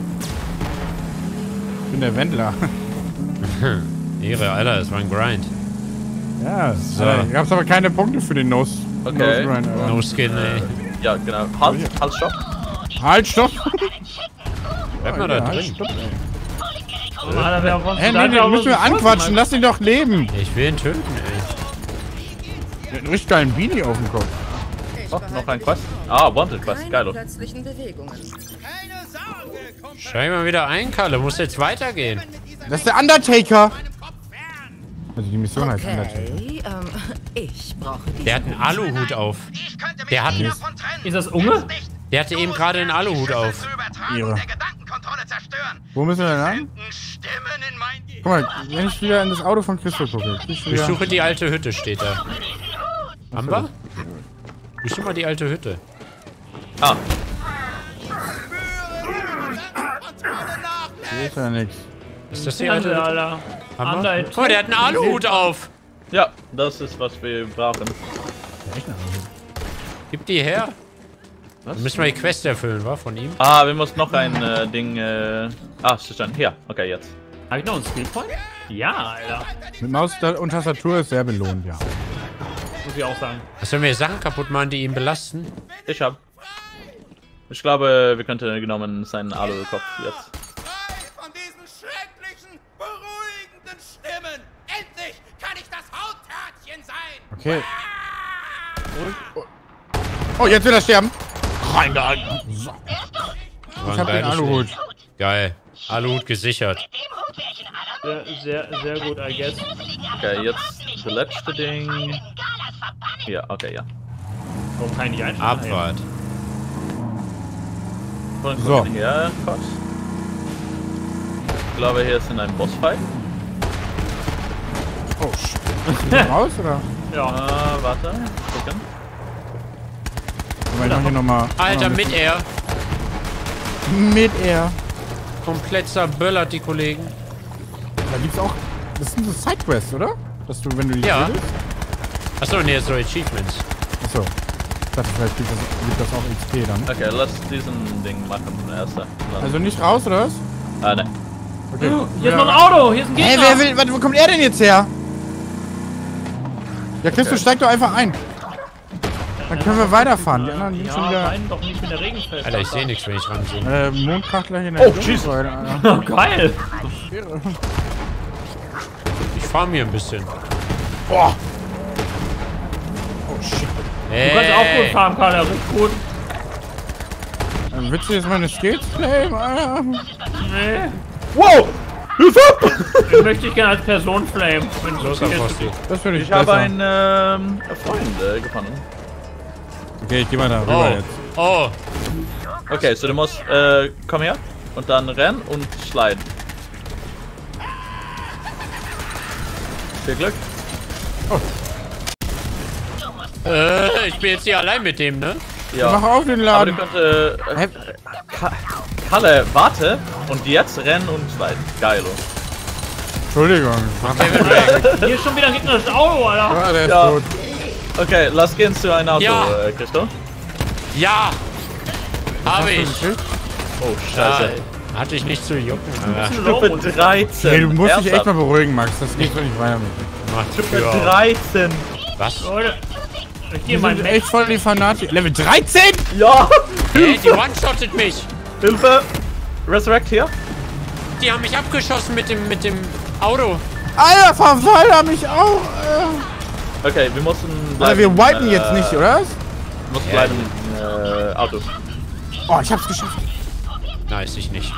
Ich bin der Wendler. Ehre, Alter, das war ein Grind. Ja, So. Alter, ich hab's aber keine Punkte für den Nose. Okay. Nose Grind, Alter. No skin, ey. Ja, genau. Halt, halt, stopp. Halt, stopp! Bleib mal Ja, da halt, drin. stopp, ey. Alter, wer auf uns Hä, nee, hat, den auf müssen wir uns anquatschen, geschossen, lass ihn doch leben! Ich will ihn töten, ey. Der hat einen richtig geilen Beanie auf dem Kopf. Oh, noch ein Quest. Ah, Wanted Quest. Geil. Plötzlichen Bewegungen. Steig mal wieder ein, Kalle. Muss jetzt weitergehen. Das ist der Undertaker! Also die Mission heißt Undertaker. Okay, ähm, ich brauche die. Der hat einen Aluhut auf. Der hat einen. Ist das Unge? Der hatte eben gerade einen Aluhut auf. Ihre. Wo müssen wir denn lang? Guck mal, wenn ich wieder in das Auto von Christo gucke. krieg Ich Ich wieder... suche die alte Hütte, steht da. Haben wir? Ich suche mal die alte Hütte. Ah. Hier ist ja nix. Ist das die alte Hütte? Alter. Haben wir? Ander- Oh, der hat einen Aluhut auf. Ja, das ist was wir brauchen. Gib die her. Dann müssen wir die Quest erfüllen, wa? Von ihm. Ah, wir müssen noch ein äh, Ding. Äh... Ah, es ist dann hier. Okay, jetzt. Hab ich noch einen Skillpoint? Ja, Alter. Mit Maus und Tastatur ist sehr belohnt, ja. Muss ich auch sagen. Was sollen wir Sachen kaputt machen, die ihn belasten? Ich hab. Ich glaube, wir könnten genommen seinen Alu-Kopf jetzt. Von diesen schrecklichen, beruhigenden Stimmen! Endlich kann ich das Hauttärtchen sein! Okay. Oh, jetzt will er sterben. Rein da. So. War Ich hab ein den geiles Aluhut. Spiel. Geil. Aluhut gesichert. Sehr, sehr, sehr gut, I guess. Okay, jetzt das letzte Ding. Hier, okay, ja. Warum kann ich nicht einstellen? Abfahrt. Und So. Hier, kurz. Ich glaube, hier ist in einem Bossfight. Oh, shit. Ist die raus, oder? Ja. Äh, warte. Gucken. Ich mach hier nochmal. Alter, mit er. Mit er. Komplett zerböllert, die Kollegen. Da gibt's auch. Das sind so Sidequests, oder? Dass du, wenn du die Ja. tötest? Achso, nee, so Achievements. Achso. Ich dachte, vielleicht gibt das, gibt das auch X P dann. Okay, lass diesen Ding machen erst. Also nicht raus, oder was? Ah, ne. Okay. Hier ist noch ein Auto, hier ist ein Gegner. Hey, wer will. Warte, wo kommt er denn jetzt her? Ja, Chris, Okay. du steig doch einfach ein. Dann können wir weiterfahren. Die anderen sind Ja, schon wieder. weinen doch nicht, wenn der Regen fällt. Alter, ich sehe nichts, wenn ich ranzoome. Äh, Mondkraft gleich in der Oh, jeez. Oh, geil. Ich fahr mir ein bisschen. Boah. Oh, shit. Hey. Du kannst auch gut fahren, Karl, richtig gut. Ähm, willst du jetzt meine Skills claimen, Alter? Nee. Wow! Hilfe ab! Ich möchte dich gerne als Person flamen. Wenn du Los, so Frosty. Das finde ich Ich habe besser. einen ähm, Freund äh, gefunden. Okay, ich geh mal da rüber Oh. jetzt. Oh. Okay, so du musst, äh, komm her und dann rennen und sliden. Viel Glück. Äh, ich bin jetzt hier allein mit dem, ne? Ja. Mach auf den Aber du Laden. könntest, äh, Ka Kalle, warte und jetzt rennen und sliden. Geilo. Entschuldigung. Hier ist schon wieder ein gegnerisches Auto, Alter. Ja, der ist Ja. tot. Okay, lass gehen zu einem Auto, Ja. äh, Christo. Ja! Habe Hast du ich. gekriegt? Oh, Ja, scheiße. hatte ich nicht zu jucken. Alter. Stufe dreizehn. Hey, du musst dich echt Ernsthaft? mal beruhigen, Max. Das geht so nicht weiter mit dir. Macht Stufe ja. dreizehn. Was? Leute, ich Die gehe mal sind weg. echt voll die Fanatiker. Level dreizehn? Ja! Hey, die one-shottet mich. Hilfe! Resurrect hier. Die haben mich abgeschossen mit dem, mit dem Auto. Alter, verfall mich auch. Äh. Okay, wir mussten bleiben. Alter, wir wipen äh, jetzt nicht, oder? Wir mussten bleiben im äh, Auto. Oh, ich hab's geschafft. Nice, ich nicht.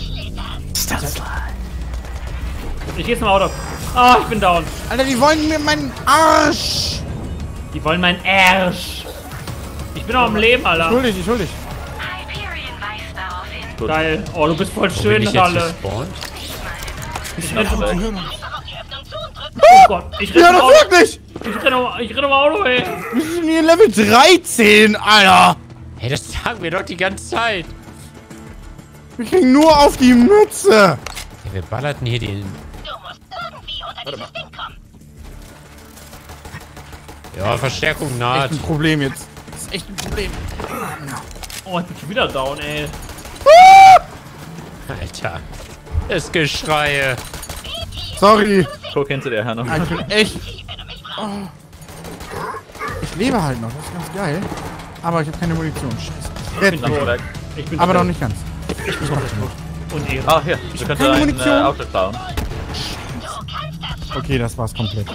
Ich gehe zum Auto. Ah, ich bin down. Alter, die wollen mir meinen Arsch. Die wollen meinen Arsch. Ich bin auch am Leben, Alter. Schuldig, ich schuldig. Gut. Geil. Oh, du bist voll Wo bin schön, ich jetzt Ralle. gespawnt? Ich renne weg. Oh Gott, ich Ja, renne das um Auto. wirklich. Ich renne um, ich renne um Auto, ey. Wir sind hier Level dreizehn, Alter. Hey, das sagen wir doch die ganze Zeit. Wir kriegen nur auf die Mütze. Hey, wir ballerten hier den. Ja, Verstärkung naht. Echt ein Problem jetzt. Das ist echt ein Problem. Oh, ich bin schon wieder down, ey. Alter. Das Geschreie. Sorry. Guck hinter dir her noch. Ich bin echt... Oh. Ich lebe halt noch, das ist ganz geil. Aber ich habe keine Munition. Scheiße. Jetzt Dann weg. Ich bin aber tot. noch nicht ganz. Und Ehre. Ah, hier. Du könntest keine ein Munition. äh, Auto klauen. Okay, das war's komplett.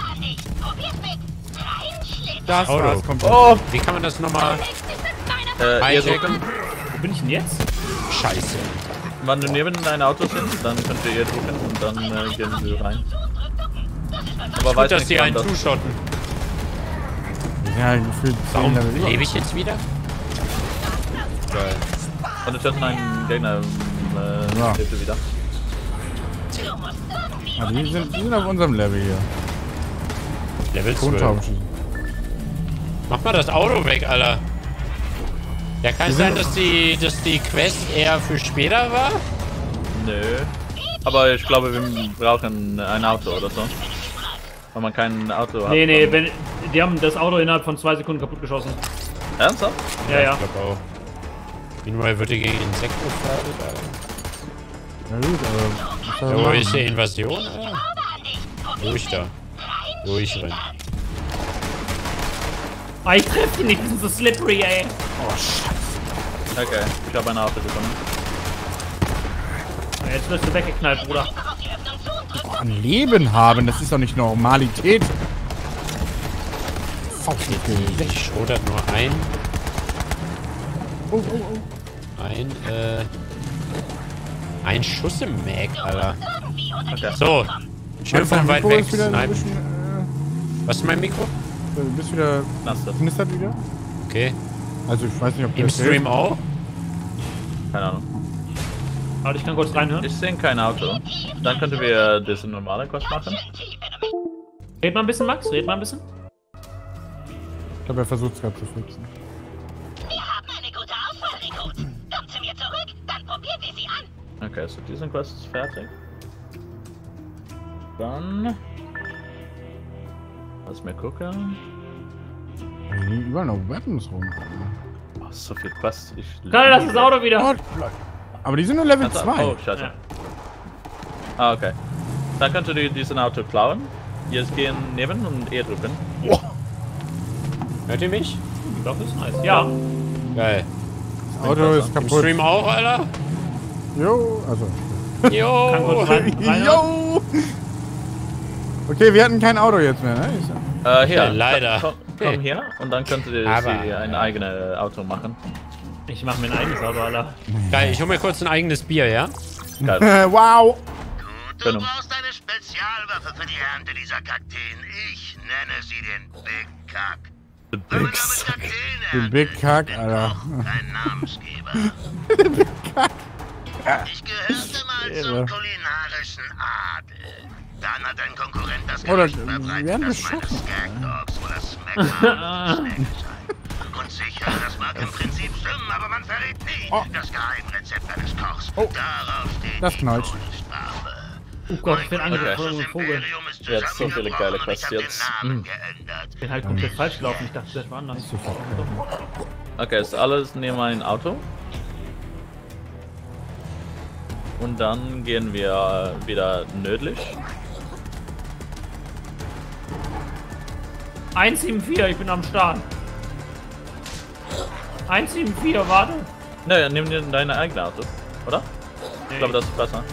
Das Auto. war's komplett. Oh! Wie kann man das nochmal Äh, hier so, hijacken? Wo bin ich denn jetzt? Scheiße. wenn du neben dein Auto sind, dann könnt ihr ihr drücken und dann äh, gehen sie rein. Aber Gut, weiß dass nicht, die wann einen das- zuschotten. Ja, gefühlt Warum zehn Level über. lebe ich jetzt wieder? Geil. Und du töten einen Gegner, äh, Ja. lebst du wieder. Ah, die, sind, die sind auf unserem Level hier. Level zwölf. Tontauben schießen. Mach mal das Auto weg, Alter. Ja, kann Wir sein, sind- dass die, dass die Quest eher für später war? Nö. Aber ich glaube, wir brauchen ein Auto oder so. Wenn man kein Auto hat. Nee, nee, dann- wenn, die haben das Auto innerhalb von zwei Sekunden kaputt geschossen. Ernsthaft? Ja, ja. Ich glaube auch. Meanwhile wird die gegen Insekten gefährdet, Alter. Ja gut, aber... was soll Ja, man wo machen? ist die Invasion, Alter? Ruhig da. Ruhig rennen. Ah, ich treffe die nicht, die sind so slippery, ey. Oh, scheiße. Okay, ich habe ein Auto bekommen. Ah, jetzt wirst du weggeknallt, Bruder. Oh, ein Leben haben, das ist doch nicht Normalität. Fuck, Ich schrotert nur ein. Oh, oh, oh. Ein, äh. Ein Schuss im Mag, Alter. Okay. So. Schön Dein von weit Mikro weg ist wieder ein snipen. bisschen, äh, Was ist mein Mikro? Du bist wieder... Nasse. Knistert wieder? Okay. Also ich weiß nicht, ob Im das Stream auch? Keine Ahnung. Warte, ich kann kurz reinhören. Ich sehe kein Auto. Dann könnten wir diese normale Quest machen. Red mal ein bisschen, Max, red mal ein bisschen. Ich glaube, er versucht es gerade zu fixen. Wir haben eine gute Auswahl, Rekrut. Kommt zu mir zurück, dann probiert ihr sie an. Okay, so diesen Quest ist fertig. Dann... Lass mir gucken. Da liegen überall noch Weapons rum. Oh, so viel Quest. Ich Kann das das Auto wieder? Aber die sind nur Level Also, zwei. oh, scheiße. Ja. Ah, okay. Dann könnt ihr diesen Auto klauen. Jetzt gehen neben und E drücken. Oh. Hört ihr mich? Doch, ist nice. Ja. Geil. Das Auto ist kaputt. Im Stream auch, Alter? Jo, also. Jo. Jo. Okay, wir hatten kein Auto jetzt mehr, ne? Äh, hier. Ja, leider. Komm, komm hier und dann könnt ihr Aber. sie ein eigenes Auto machen. Ich mach mir ein eigenes Auto, Alter. Geil, ich hol mir kurz ein eigenes Bier, ja? Geil. Wow. Du brauchst eine Spezialwaffe für die Ernte dieser Kakteen. Ich nenne sie den Big Kack. The Big Sack. Den Big Kack, Alter. Kein Namensgeber. Big Kack. Ich gehörte mal zum kulinarischen Adel. Dann hat ein Konkurrent das Oder Gerücht verbreitet, werden dass meine beschossen. Skag Dogs oder Smackdown Snacks seien. Und sicher, das mag im Prinzip stimmen, aber man verrät nie Oh. das Geheimrezept eines Kochs. Oh. Darauf steht Das die knallt. Todesstrafe. Oh Gott, ich bin angegriffen von Das einem Vogel. Imperium ist Jetzt so viele geile zusammengebrochen und ich Quests hab den jetzt. Namen Hm. geändert. Ich bin halt komplett falsch gelaufen. Ich dachte, das war anders. Okay, ist alles neben ein Auto. Und dann gehen wir wieder nördlich. eins sieben vier, ich bin am Start. eins sieben vier, warte. Naja, nimm dir deine eigene Auto, oder? Nee. Ich glaube, das ist besser.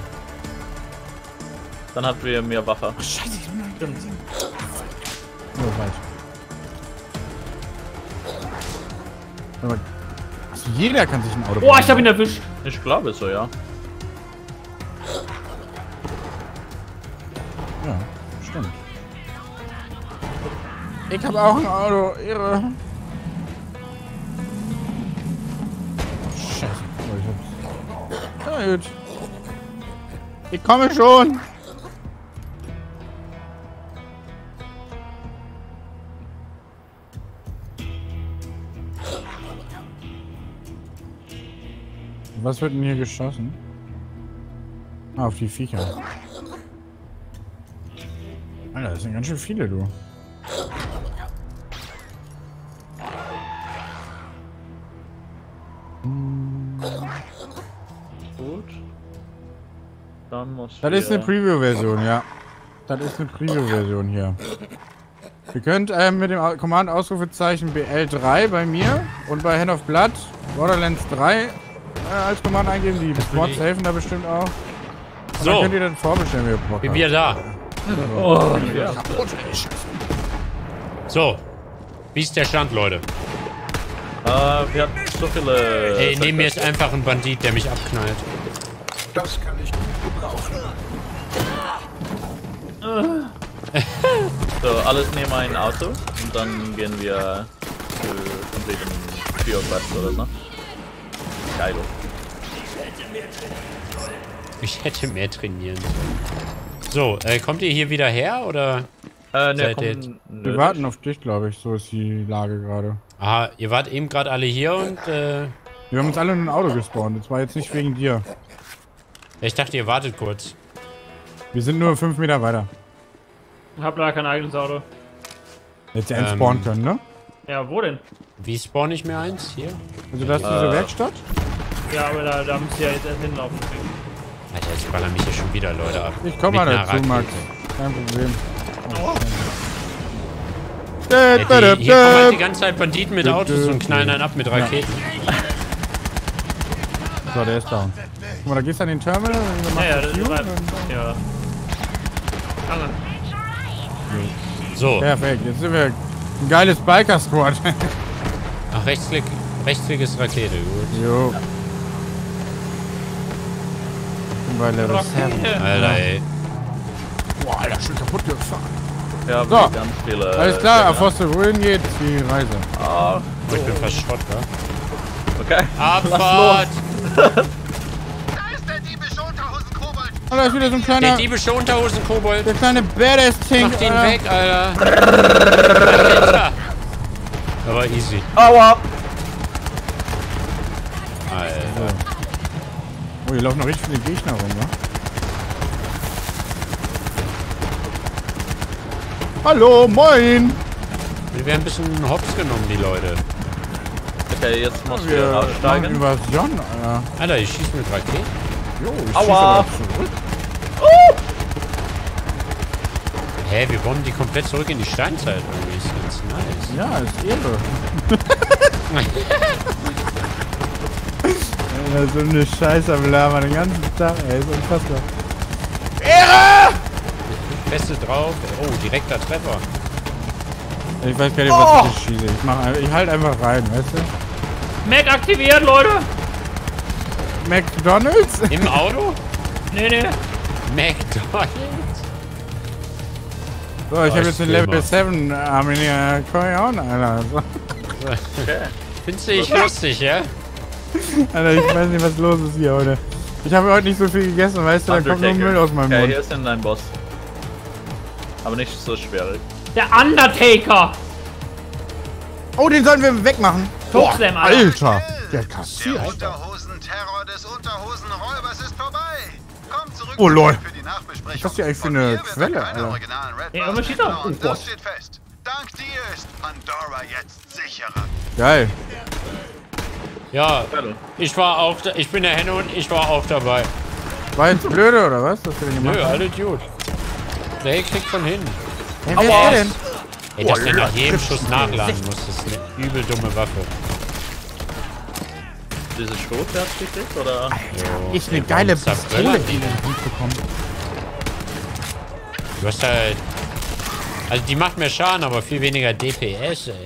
Dann habt ihr mehr Waffe. Scheiße, ich bin Stimmt. Oh, falsch. Aber also jeder kann sich ein Auto Oh, ich hab ihn erwischt. Ich glaube so, ja. Ja, stimmt. Ich habe auch ein Auto, irre. Scheiße. Oh, ich hab's. Ja, gut. Ich komme schon. Was wird denn hier geschossen? Ah, auf die Viecher. Alter, das sind ganz schön viele, du. Gut. Dann muss Das ist eine Preview-Version, ja. Das ist eine Preview-Version hier. Ihr könnt ähm, mit dem Command-Ausrufezeichen B L drei bei mir und bei Hand of Blood Borderlands drei äh, als Command eingeben. Die Mods helfen da bestimmt auch. Und So. Dann könnt ihr dann vorbestellen, wie ihr Bock Bin habt. wieder da. Oh, ja. So. Wie ist der Stand, Leute? Äh, wir hatten so viele... Ey, neben mir ist einfach ein Bandit, der mich abknallt. Das kann ich gebrauchen. So, alles neben ein Auto und dann gehen wir für kompletten Bioquest oder so. Geil. Ich hätte mehr trainieren sollen. So, äh, kommt ihr hier wieder her, oder? Äh, ne, Seid komm, ihr- Wir warten auf dich, glaube ich. So ist die Lage gerade. Aha, ihr wart eben gerade alle hier und, äh... Wir haben uns alle in ein Auto gespawnt. Das war jetzt nicht wegen dir. Ich dachte, ihr wartet kurz. Wir sind nur fünf Meter weiter. Ich hab leider kein eigenes Auto. Jetzt ja Ähm. entspawnen können, ne? Ja, wo denn? Wie spawn ich mir eins? Hier? Also das ist diese Äh. Werkstatt? Ja, aber da, da müsst ihr ja jetzt erst hinlaufen. Alter, jetzt ballern mich hier schon wieder Leute ab. Ich komm mal Mit einer dazu, Max. Rakete. Kein Problem. Oh. Ja, die, hier kommen halt die ganze Zeit Banditen mit Autos und knallen einen ab mit Raketen. So, der ist down. Guck mal, da gehst du an den Terminal und dann machst Ja, ja, du das Q ist und rein. dann- Ja. Lange. So. Perfekt, jetzt sind wir ein geiles Biker-Squad. Ach, Rechtsklick, Rechtsklick ist Rakete, gut. Jo. Ich bin bei Level sieben. Alter, ey. Boah, Alter, schon kaputt gefahren. Ja, So. ganz viele... Alles klar, Gegner. auf was du wohin geht, die Reise. Ah, Oh, ich bin fast Schrott, wa? okay. Abfahrt! Da ist der diebische Unterhosen-Kobold. Oh, da ist wieder so ein Der kleiner, diebische Unterhosen-Kobold. der kleine Badass-Tank. Mach den Alter. weg, Alter. Alter. aber easy. Aua! Alter. Oh, hier laufen noch richtig viele Gegner rum, ne? Hallo, moin! Wir werden ein bisschen hops genommen, die Leute. Okay, jetzt muss Wir wir aussteigen. Invasion, Alter. Alter, ich schieße mit Raketen. Jo, ich Aua! schieße aber zurück. Oh! Hä, wir bomben die komplett zurück in die Steinzeit irgendwie. Ist ganz nice. Ja, ist Ehre. Ja, so eine Scheiße am Labern den ganzen Tag, ey, ist unfassbar. Ehre! Beste drauf. Oh, direkter Treffer. Ich weiß gar nicht, was ich schieße. Ich, mach, ein- ich halt einfach rein, weißt du? Mac aktiviert, Leute! McDonalds? Im Auto? Nee, nee. McDonalds? So, ich Oh, habe jetzt den ich Level will sieben Armin hier. Komm ich auch, Alter. So. Okay. Findest du dich lustig, ja? Alter, ich weiß nicht, was los ist hier heute. Ich habe heute nicht so viel gegessen, weißt du, da kommt nur Müll aus meinem Okay, Mund. hier ist denn dein Boss. Aber nicht so schwierig. Der Undertaker! Oh, den sollen wir wegmachen. Topslam, Alter. Alter. Der Der kassiert. Unterhosenterror des Unterhosenräubers ist vorbei. Komm zurück Oh, lol. für die Nachbesprechung. Was ist das hier eigentlich für Von eine hier wird Quelle, keine Alter? originalen Red Ja, Bars aber steht da. mehr Oh klauen. Gott. Das steht fest. Dank dir ist Pandora jetzt sicherer. Geil. Ja, ich war auch da, ich bin der Henne und ich war auch dabei. War jetzt blöde, oder was? Was wir denn gemacht Nö, haben? alle gut. Der kriegt von hin. Hey, wer ist der denn? Ey, dass der nach jedem Schuss nachladen muss, das ist eine übel dumme Waffe. Diese Schrot, der hat gekriegt, oder? Jo, Ich eine ey, geile warum Pistole zerbrennen in den Hand bekommen. Du hast halt... Also die macht mehr Schaden, aber viel weniger D P S, ey.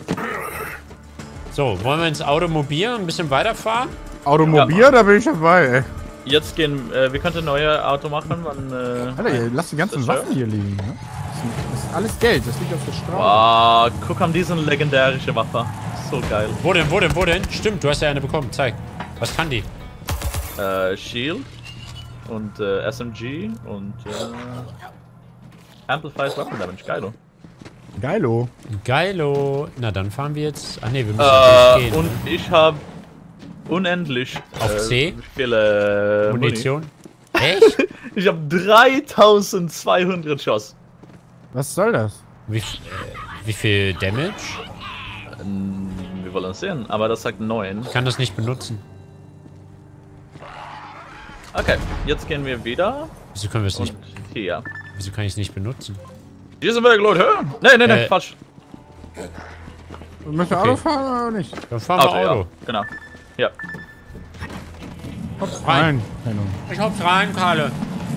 So, wollen wir ins Automobil ein bisschen weiterfahren? Automobil, Ja. da bin ich dabei, ey. Jetzt gehen, äh, wir könnten neue Auto machen, wann, äh... Alter, ihr lasst die ganzen das Waffen hier liegen, ne? Das ist alles Geld, das liegt auf der Straße. Wow, guck an diesen legendärische Waffe. So geil. Wo denn, wo denn, wo denn? Stimmt, du hast ja eine bekommen, zeig. Was kann die? Äh, Shield und äh, S M G und äh, Amplified Weapon Damage, geilo. Geilo. Geilo. Na, dann fahren wir jetzt... Ach nee, wir müssen Äh, durchgehen. und ich habe unendlich Auf äh, C? viele äh, Munition. Echt? Ich habe dreitausendzweihundert Schuss. Was soll das? Wie, äh, wie viel Damage? Ähm, wir wollen sehen, aber das sagt neun. Ich kann das nicht benutzen. Okay, jetzt gehen wir wieder. Wieso können wir es nicht... Und hier. Wieso kann ich es nicht benutzen? Hier sind wir, Leute. Nee, nee, nee, Äh, Quatsch. Möchtest du Okay. Auto fahren oder nicht? Dann fahren wir Auto. Ja, genau. Ja. Hops Rein. rein. Keine Ahnung. Ich hops rein, Karle.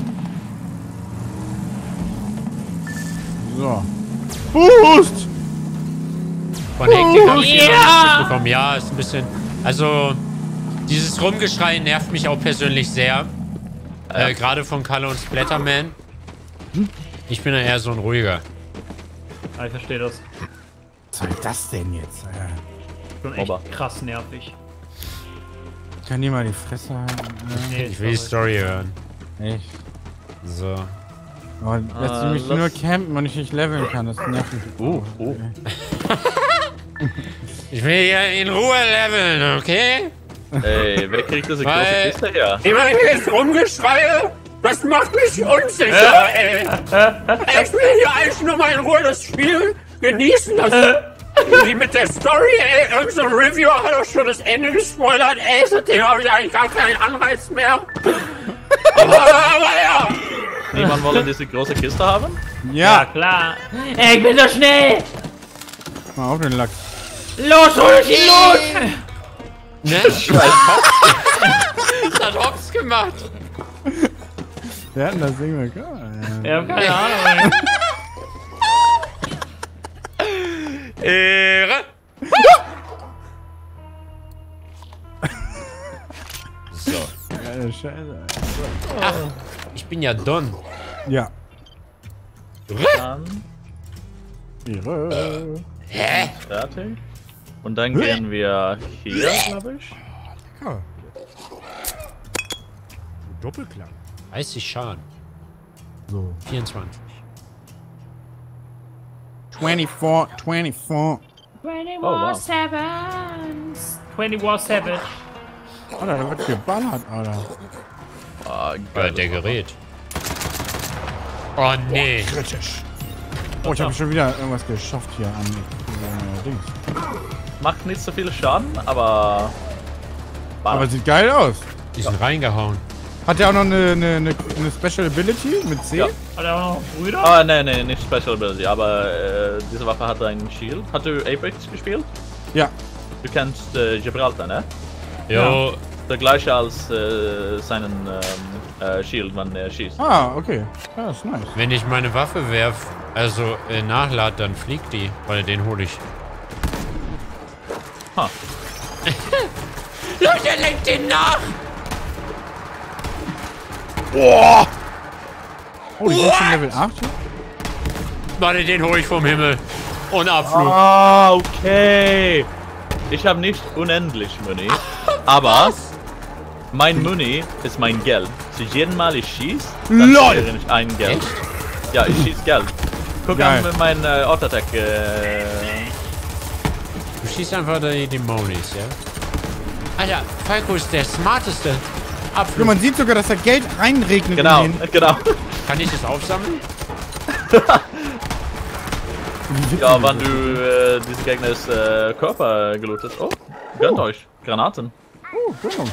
So. Boost! Von Hektik habe ich Yeah! hier noch nichts mitbekommen. Ja, ist ein bisschen... Also, dieses Rumgeschrei nervt mich auch persönlich sehr. Äh, Gerade von Kalle und Splatterman. Ich bin ja eher so ein ruhiger. Ah, ich verstehe das. Was soll das denn jetzt? Alter? Schon echt Ober. krass nervig. Kann die mal die Fresse halten? Nee, Ich will die Story hören. Ja, echt. So. Oh, dass Ah, die mich lass- nur campen und ich nicht leveln kann, das nervt mich. Uh, uh. Ich will hier in Ruhe leveln, okay? Ey, wer kriegt diese große Weil- Kiste her? Immer dieses Rumgeschreie, das macht mich unsicher, ey. Ich will hier eigentlich nur mal in Ruhe das Spiel genießen. Das wie mit der Story, ey. Irgend so ein Reviewer hat auch schon das Ende gespoilert, ey. Seitdem habe ich eigentlich gar keinen Anreiz mehr. Aber, aber ja. Niemand wolle diese große Kiste haben? Ja, Ja, klar. Ey, ich bin so schnell! mal auf den Lachs. Los, hol dich los! Ne? Das hat Hops gemacht. Wir hatten das Ding bekommen. Ich hab keine Ahnung, ey. Ehre. So. Geile Scheiße. Ach, ich bin ja Don. Ja. Dann Ihre. Hä? fertig. Und dann gehen wir hier, glaube ich. Ja. Doppelklang. dreißig Schaden. So. vierundzwanzig. vierundzwanzig, vierundzwanzig. twenty-one Oh, wow. Sevens. twenty-one Savage. Alter, da wird geballert, Alter. Ah, Äh, geil. der Gerät. Oh nee. Kritisch. Oh, ich habe schon wieder irgendwas geschafft hier an äh, Dings. Macht nicht so viel Schaden, aber... Aber sieht geil aus. Die sind reingehauen. Hat der auch noch eine, eine, eine, eine Special Ability mit C? Ja. Hat er auch noch Brüder? Ah, nee, nee, nicht Special Ability, aber äh, diese Waffe hat ein Shield. Hast du Apex gespielt? Ja. Du kennst äh, Gibraltar, ne? Jo. Der gleiche als äh, seinen ähm, äh, Shield, wenn er schießt. Ah, okay. Ja, ist nice. Wenn ich meine Waffe werf, also äh, nachlad, dann fliegt die, weil den hole ich. Ha. Leute, lenkt den nach! Boah! Oh, die sind schon Level acht? Warte, den hole ich vom Himmel. Und Abflug. Ah, okay. Ich habe nicht unendlich Money, aber mein Money ist mein Geld. So jeden Mal ich schieße, dann LOL. verliere ich ein Geld. Echt? Ja, ich schieße Geld. Guck Geil. an mit meinem äh, Auto-Attack. Äh, Du schießt einfach die Dämonis, ja? Alter, Falco ist der smarteste. Abflug. Ja, man sieht sogar, dass da Geld reinregnet. genau, in den- genau. Kann ich das aufsammeln? Ja, wenn du äh, diese Gegners äh, Körper gelootet. Oh, gönnt euch. Granaten. Oh, genau.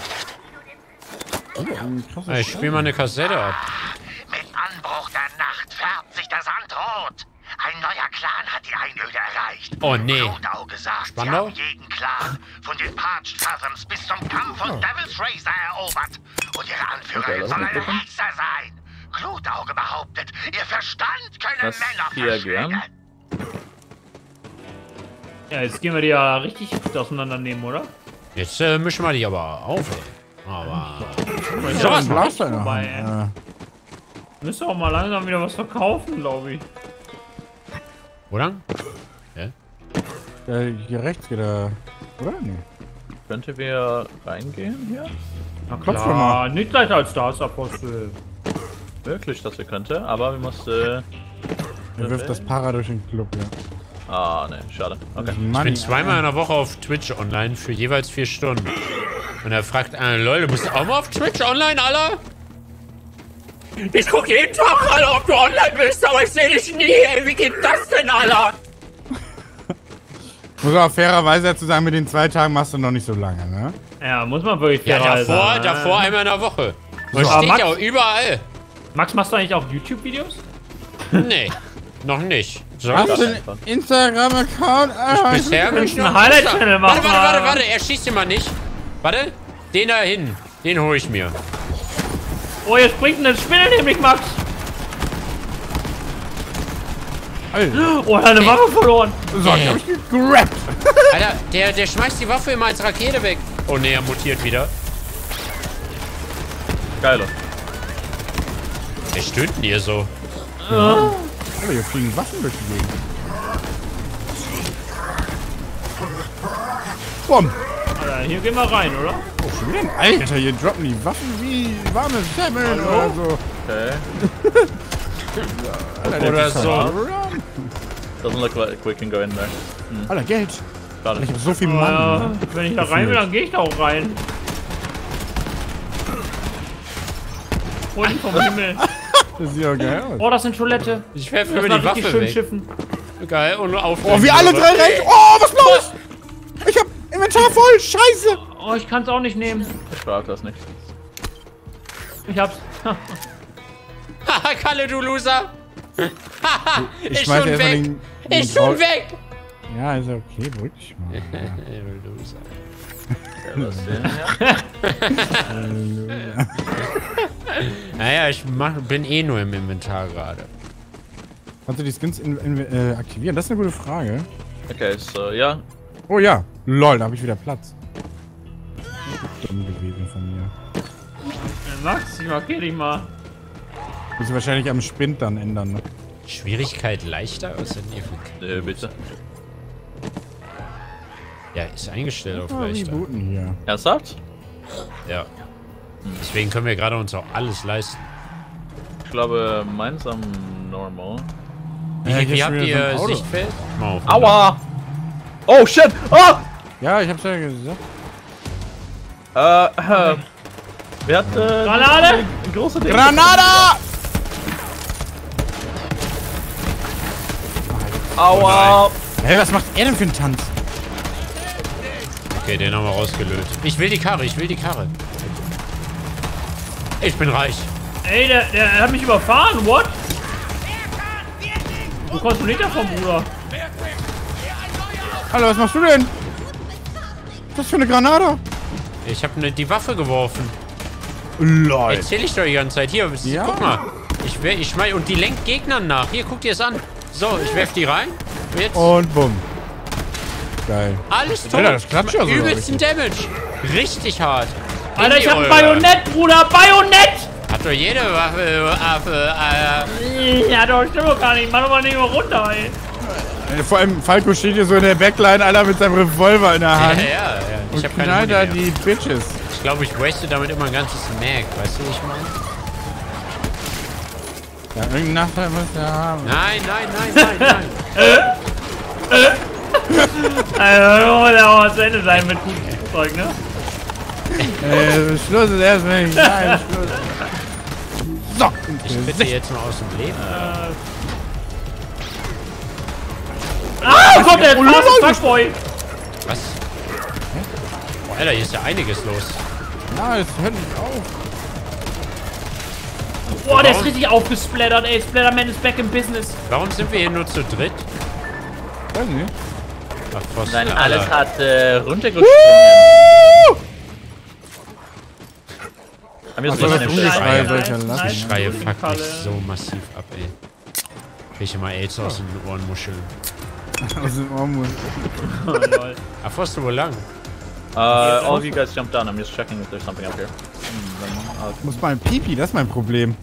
Oh, Ich spiel mal eine Kassette ab. Mit Anbruch der Nacht färbt sich der Sand rot. Ein neuer Clan hat die Einöde erreicht. Oh nee. Blutauge sagt, sie Spandau? haben jeden Clan, von den Parched Fathoms bis zum Kampf von Devil's Razor erobert. Und ihre Anführerin Okay, soll lass eine mich gucken. Hexe sein. Blutauge behauptet, ihr Verstand könne Das Männer hier verschlingen. gern. Ja, jetzt gehen wir die ja richtig auseinandernehmen, oder? Jetzt äh, mischen wir die aber auf, ey. Aber... Ja, Sowas ein mach Blaster ich. in der vorbei, Hand. Müsste auch mal langsam wieder was verkaufen, glaube ich. Oder? Äh, äh, hier rechts geht er. Oder? Nee. Könnte wir reingehen hier? Na Klopf doch klar, mal. nicht gleich als Stars-Apostel. Wirklich, dass wir könnte, aber wir mussten. Er wirft das Para durch den Club, ja. Ah, ne, schade. Okay. Ich bin zweimal in der Woche auf Twitch online für jeweils vier Stunden. Und er fragt, äh, Leute, musst du auch mal auf Twitch online, Alter? Ich guck jeden Tag, Alter, ob du online bist, aber ich sehe dich nie, ey. Wie geht das denn, Alter? Muss auch fairerweise dazu sagen, mit den zwei Tagen machst du noch nicht so lange, ne? Ja, muss man wirklich Ja, fairerweise davor, sagen, ne? davor einmal in der Woche. Und So, steht Max- ja auch überall. Max, machst du eigentlich auch YouTube-Videos? Nee, noch nicht. Soll Hast ich? du einen Instagram-Account? Ah, Bisher bin ich einen noch... Highlight-Channel machen. Warte, warte, warte, warte, er schießt immer nicht. Warte, den da hinten, den hole ich mir. Oh, jetzt springt eine Spinne nämlich, Max. Alter. Oh, er hat eine Waffe verloren. So, die hab ich gegrabt. Alter, der, der schmeißt die Waffe immer als Rakete weg. Oh ne, er mutiert wieder. Geilo. Wer stöhnt denn hier so? Aber hier fliegen Waffen durch die Gegend. Bumm. Alter, hier gehen wir rein, oder? Oh, schon wieder ein Alter, hier droppen die Waffen wie warme Semmeln oder so. Okay. Alter, der Oder ist so. around. Doesn't look like we can go in there. Hm. Alter, Geld. Schade. Ich hab so viel Ja, Mann. Ne? wenn ich da rein will, dann gehe ich da auch rein. Hol ihn vom Himmel. Das sieht ja geil aus. Oh, das sind Toilette. Ich werfe Das über war die richtig Waffe schön weg. schiffen. Geil, und auf. Oh, wie alle drei rennen. Oh, was los? Ich hab Inventar voll. Scheiße. Oh, ich kann es auch nicht nehmen. Ich brauche das nicht. Ich hab's. Haha, Kalle, du Loser. Haha, Ich ist schmeiß schon erstmal weg. den, den Ist schon Braun- weg. Ja, ist ja okay. Beruhig dich mal. Du Loser. Ja, das ja. Naja, ich mach, bin eh nur im Inventar gerade. Kannst du die Skins in, in, äh, aktivieren? Das ist eine gute Frage. Okay, so, ja. Oh ja. Lol, da habe ich wieder Platz. Dumm gewesen von mir. Max, ich markier dich mal. Muss ich wahrscheinlich am Spind dann ändern. Ne? Schwierigkeit leichter? Was denn hier für... Äh, bitte. Ja, ist eingestellt auf Ah, leichter. rebooten hier. Ernsthaft? Ja. Deswegen können wir gerade uns auch alles leisten. Ich glaube, meins am Normal. Wie, Ja, wie hier ist habt schon wieder so ein ihr Auto. Sichtfeld? Mal auf, Aua! Oh shit! Oh! Ja, ich hab's ja gesagt. Äh, äh. Wer hat, äh, Granate! Große Ding. Granada! Aua! Hey, was macht er denn für einen Tanz? Okay, den haben wir rausgelöst. Ich will die Karre, ich will die Karre. Ich bin reich. Ey, der, der hat mich überfahren, what? Wo kommst du nicht davon, Bruder? Hallo, was machst du denn? Was für eine Granate? Ich habe ne, die Waffe geworfen. Lol. Erzähl ich doch die ganze Zeit. Hier, Ja. guck mal. Ich, wer- ich schmeiß und die lenkt Gegnern nach. Hier, guck dir es an. So, ich werf die rein. Jetzt. Und bumm. Geil. Alles tot. Alter, das klatscht ja sogar Übelsten Damage. Richtig hart. Alter, ich hab ein Eure. Bajonett, Bruder, Bajonett! Hat doch jede Waffe, Waffe, äh, Ja, doch, stimmt doch gar nicht. Mach doch mal nicht mal runter, ey. Äh, Vor allem Falco steht hier so in der Backline, Alter, mit seinem Revolver in der ja, Hand. ja, ja. Ich Und hab keine knallt da Muni mehr. die Bitches. Ich glaube, ich waste damit immer ein ganzes Mag. Weißt du, wie ich meine? Ja, irgendeinen Nachteil muss er haben. Nein, nein, nein, nein, nein. Also, muss ja auch was zu Ende sein mit gutem Zeug, ne? Äh, Schluss ist erstmal nicht. Nein, Schluss. So. Ich bitte jetzt mal aus dem Leben. Ah, kommt der fast Fuckboy! Was? Boah, Alter, hier ist ja einiges los. Ja, es hört nicht auf. Boah, der ist richtig aufgesplattert, ey. Splatterman ist back in business. Warum sind wir hier nur zu dritt? Weiß nicht. Ach, Pfosten, Nein, Alter. alles hat äh, runtergesprungen. Haben wir Ach so so, eine das Scheiße? Ungeschrei soll ich ja lassen. Die Schreie Ja. fuck mich so massiv ab, ey. Krieg ich immer AIDS aus den Ohren muscheln. Aus dem Ohrmus. Oh, lol. Ach, wo hast du wohl lang? Uh, all of you guys jump down. I'm just checking if there's something up here. Hm, Ich muss mal ein Pipi, das ist mein Problem.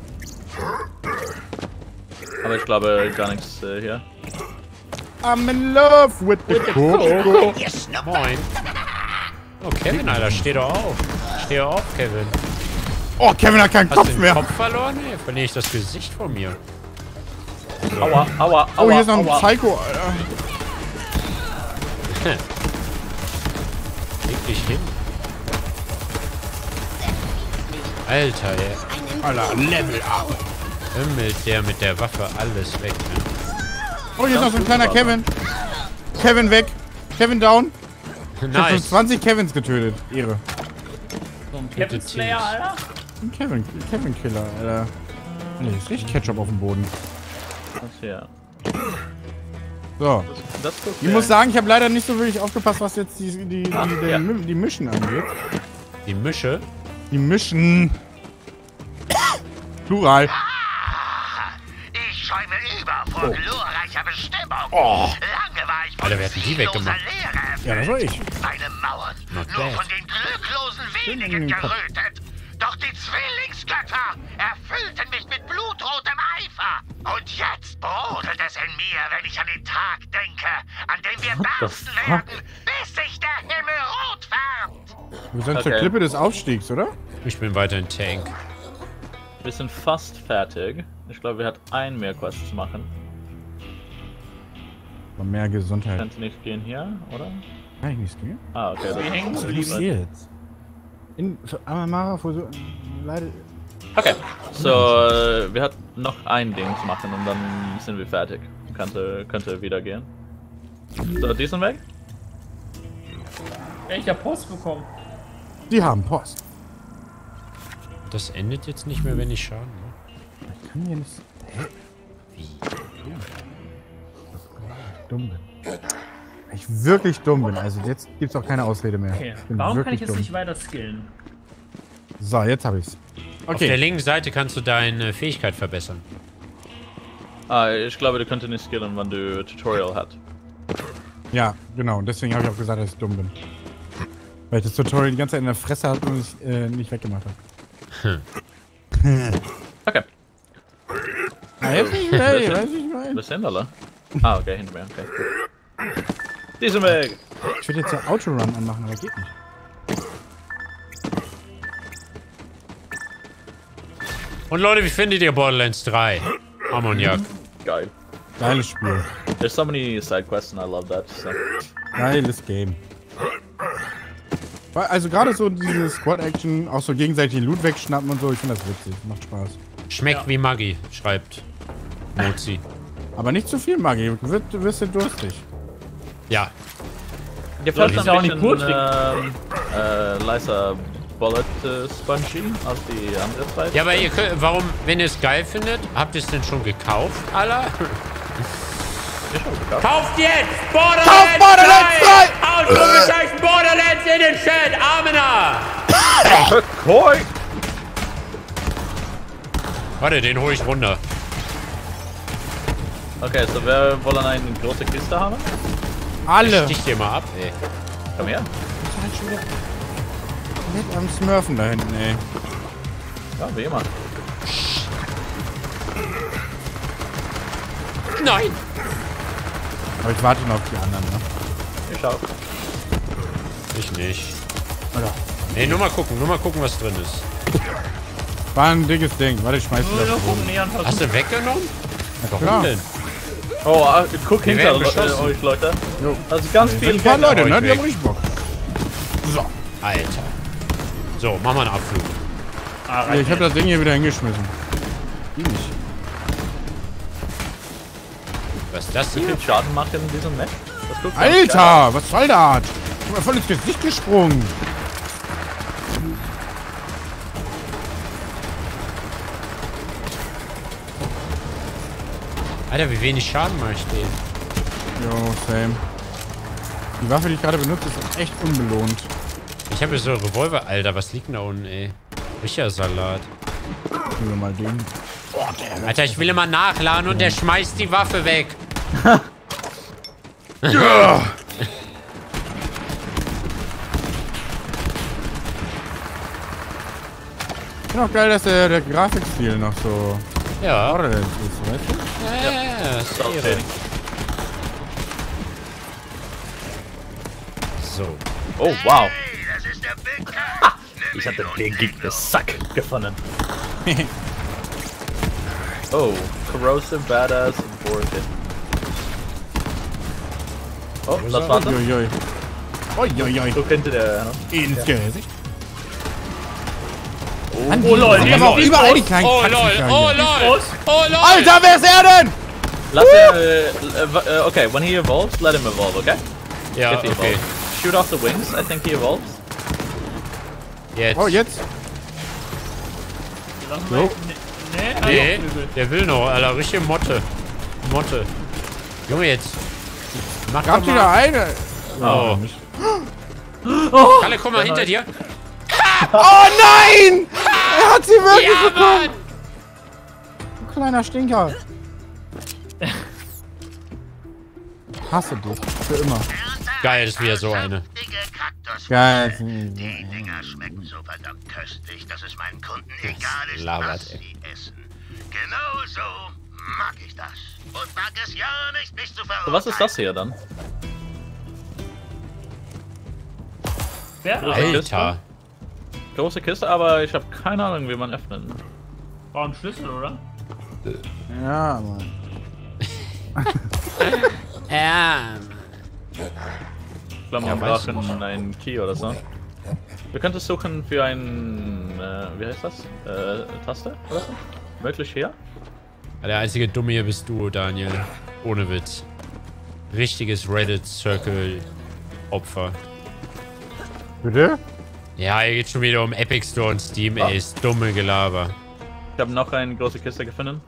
aber ich glaube gar nichts äh, hier. I'm in love with the Coco. Moin. Oh, Kevin, Alter, steh doch auf. Steh doch auf, Kevin. Oh, Kevin hat keinen Hast Kopf du den mehr. Kopf verloren? Nee, verliere ich das Gesicht von mir. Aua, aua, aua, Oh, hier ist noch ein aua. Psycho, Alter. Leg dich hin. Alter, ey. Alter, Level up. Himmelt der mit der Waffe alles weg, ne? Oh, hier ist noch so ein kleiner Kevin. Kevin weg. Kevin down. Ich hab schon Nice. zwanzig Kevins getötet. Ehre. So ein Captain Slayer, Alter. Ein Kevin, Kevin Killer, Alter. Nee, ist richtig Ketchup auf dem Boden. Das hier. So. Das ist Ich muss sagen, ich habe leider nicht so wirklich aufgepasst, was jetzt die, die, die, Ah, die, ja. die, die Mischen angeht. Die Mische? Die Mischen. Plural. Ich schäume über vor glorreicher Bestimmung. Oh. Lange war ich von Alter, wer hat denn die zielloser weggemacht? Leere erfüllt. Ja, das war ich. Meine Mauern Not nur bad. von den glücklosen in wenigen den Kopf. gerötet. Doch die Zwillingsgötter erfüllten mich mit blutrotem Eifer. Und jetzt brodelt es in mir, wenn ich an den Tag denke, an dem wir bersten werden, bis sich der Himmel rot färbt. Wir sind zur Okay. Klippe des Aufstiegs, oder? Ich bin weiter ein Tank. Wir sind fast fertig. Ich glaube, wir hat ein mehr Quest zu machen. Mal mehr Gesundheit. Könnte nicht gehen hier, oder? Kann ich nicht gehen? Ah, okay. Wir hängen Das geblieben. jetzt? In Amara versucht. Leider. Okay. So, äh, wir hatten noch ein Ding zu machen und dann sind wir fertig. Könnte, könnte wieder gehen. So, diesen Weg? Ey, ich hab Post bekommen. Die haben Post. Das endet jetzt nicht mehr, wenn ich Schaden mache. Ich kann hier nicht. Hä? Wie? Dumm bin. Wenn ich wirklich dumm bin. Also jetzt gibt's auch keine Ausrede mehr. Okay. Ich bin Warum kann wirklich ich jetzt dumm. nicht weiter skillen? So, jetzt hab ich's. Auf der Okay. linken Seite kannst du deine Fähigkeit verbessern. Ah, ich glaube, du könntest nicht skillen, wenn du Tutorial hat. Ja, genau. Und deswegen habe ich auch gesagt, dass ich dumm bin. Weil ich das Tutorial die ganze Zeit in der Fresse hatte und ich äh, nicht weggemacht habe. Okay. Ah, jetzt nicht mehr, Wer weiß sind- ich mal. wer sind alle? Ah, okay, hinter mir. Okay, gut. Diesen Weg! Ich würde jetzt ja Autorun anmachen, aber geht nicht. Und Leute, wie findet ihr Borderlands drei? Ammoniak. Geil. Geiles Spiel. There's so many side quests and I love that. So. Geiles Game. Also gerade so diese Squad-Action, auch so gegenseitig den Loot wegschnappen und so, ich finde das witzig. Macht Spaß. Schmeckt ja. wie Maggi, schreibt Mozi. Aber nicht zu viel Maggi, du wirst, du wirst ja durstig. Ja. Ihr fällt so, ein bisschen ähm, äh, leiser Bullet äh, Spongy als die andere Seite. Ja, aber ihr könnt, warum, wenn ihr es geil findet, habt ihr es denn schon gekauft, Alter? Kauft jetzt! Borderlands Kauft Borderlands drei! Ausrufezeichen Borderlands in den Chat! Amena! Koi! Warte, den hole ich runter. Okay, so wir wollen eine große Kiste haben? Alle! Stich dir mal ab, ey. Komm her. Nicht am Smurfen da hinten, ey. Ja, wie immer. Nein! Aber ich warte noch auf die anderen, ne? Ich auch. Ich nicht. Alter. Ey, nur mal gucken, nur mal gucken, was drin ist. War ein dickes Ding. Warte, ich schmeiß wieder auf den Boden. Hast du weggenommen? Warum ja. denn? Oh, uh, guck hinter äh, euch, Leute. Jo. Also ganz viele ein paar Leute, ne? Die haben richtig Bock. So. Alter. So, machen wir einen Abflug. Ah, ja, ich hab das Ding hier wieder hingeschmissen. Wie nicht? Was ist das hier? Wie viel Schaden macht in diesem Match? Alter, was soll das? Ich hab mir voll ins Gesicht gesprungen. Alter, wie wenig Schaden mache ich den? Jo, same. Die Waffe, die ich gerade benutze, ist echt unbelohnt. Ich habe hier so einen Revolver. Alter, was liegt denn da unten, ey? Richtiger Salat. Nehmen wir mal den. Oh, Alter, ich will immer nachladen und der schmeißt die Waffe weg. Ja. Ich finde auch geil, dass der, der Grafikstil noch so ja. ordentlich ist, weißt du? Ja, ja, ja, das ist okay. So. Oh, wow. Ha, ich hatte den Gegner Sack gefunden. Oh, Corrosive Badass Aborted. Oh, das war's. Uiuiui. Uiuiui. So könnte der... Ins ja. Gesicht. Oh, oh lol, die aber auch überall die kleinen Oh lol, oh lol, oh lol. Alter, wer ist er denn? Lass er, uh, okay, when he evolves, let him evolve, okay? Ja, If he okay. Evolves. Shoot off the wings, I think he evolves. Jetzt. Oh, jetzt. So. Nee, nee, der will noch, Alter, richtige Motte. Motte. Junge, jetzt. Mach Gab doch mal. wieder eine. Oh. Oh. Kalle, komm mal hinter dir. Oh nein! Er hat sie wirklich ja, bekommen! Mann. Du kleiner Stinker. Hasse dich. Für immer. Geil, das ist wieder so eine. Geil. Die Dinger schmecken so verdammt köstlich, dass es meinen Kunden egal ist, labert, was sie essen. Genau so mag ich das. Und mag es ja nicht, mich zu verurteilen. Was ist das hier dann? Wer? Große Alter. Kiste. Große Kiste, aber ich habe keine Ahnung, wie man öffnet. War ein Schlüssel, oder? Ja, Mann. Ja. Ich glaube, man braucht einen Key oder so. Wir könnten suchen für ein, äh, wie heißt das? Äh, Taste oder so? Möglich hier? Der einzige Dumme hier bist du, Daniel. Ohne Witz. Richtiges Reddit-Circle-Opfer. Bitte? Ja, hier geht schon wieder um Epic Store und Steam, ey. Ist dumme Gelaber. Ich habe noch eine große Kiste gefunden.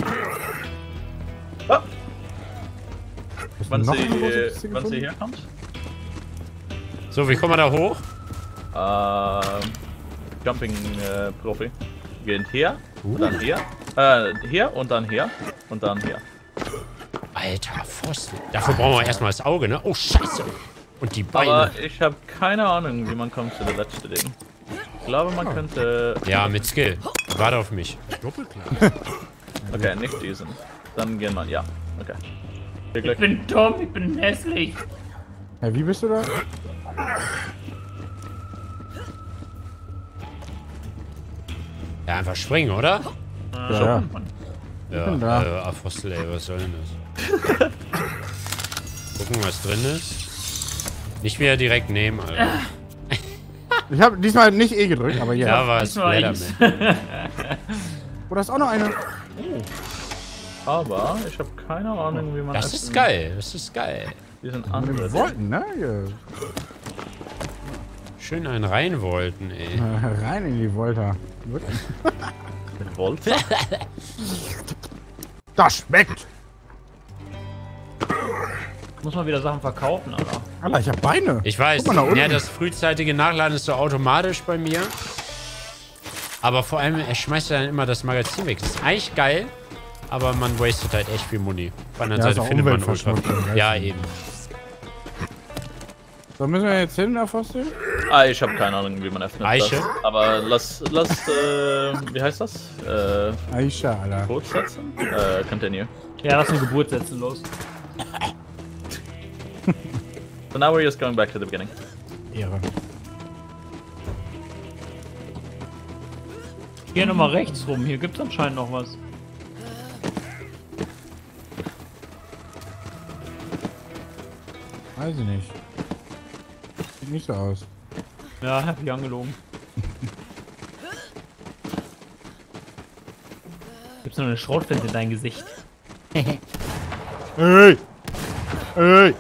Ah. Wann sie, äh, wann sie herkommt? So, wie kommen wir da hoch? Äh, Jumping äh, Profi. Gehen hier, uh. dann hier, äh, hier und dann hier und dann hier. Alter, Pfosten. Dafür brauchen wir erstmal das Auge, ne? Oh, Scheiße. Und die Beine. Aber ich habe keine Ahnung, wie man kommt zu der letzten Ding. Ich glaube, man könnte... Ja, mit Skill. Warte auf mich. Doppelklar. Okay, nicht diesen. Dann gehen wir, ja. Okay. Ich bin dumm, ich bin hässlich. Ja, wie bist du da? Ja, einfach springen, oder? Ja, ja. Ja, bin da. äh, Apostel, ey, was soll denn das? Gucken, was drin ist. Nicht wieder direkt nehmen, Alter. Ich habe diesmal nicht E gedrückt, aber ja. Da war es Leatherman. Oh, da ist auch noch eine. Oh. Aber ich habe keine Ahnung, wie man das... Das ist geil, das ist geil. Die sind andere. Wollten, ne? Ja. Schön einen rein wollten, ey. Rein in die Volta. Mit Volta? Das schmeckt! Muss man wieder Sachen verkaufen, Alter. Alter, ich hab Beine. Ich weiß. Ja, das frühzeitige Nachladen ist so automatisch bei mir. Aber vor allem, er schmeißt dann immer das Magazin weg. Das ist eigentlich geil, aber man wastet halt echt viel Money. Auf der anderen Ja, Seite findet man ultra. Umweltverschmutzung, Ja, eben. So, müssen wir jetzt hin, Apostel? Ah, ich habe keine Ahnung, wie man öffnet Eiche? das. Aber lass, lass, äh, wie heißt das? Äh, Aisha, Alter. Code setzen? Äh, continue. Ja, lass eine Geburt setzen, los. So now we're just going back to the beginning. Ehre. Hier nochmal rechts rum, hier gibt's anscheinend noch was. Weiß ich nicht. Sieht nicht so aus. Ja, hab ich angelogen. Gibt's noch eine Schrotflinte in dein Gesicht? Hey! Hey!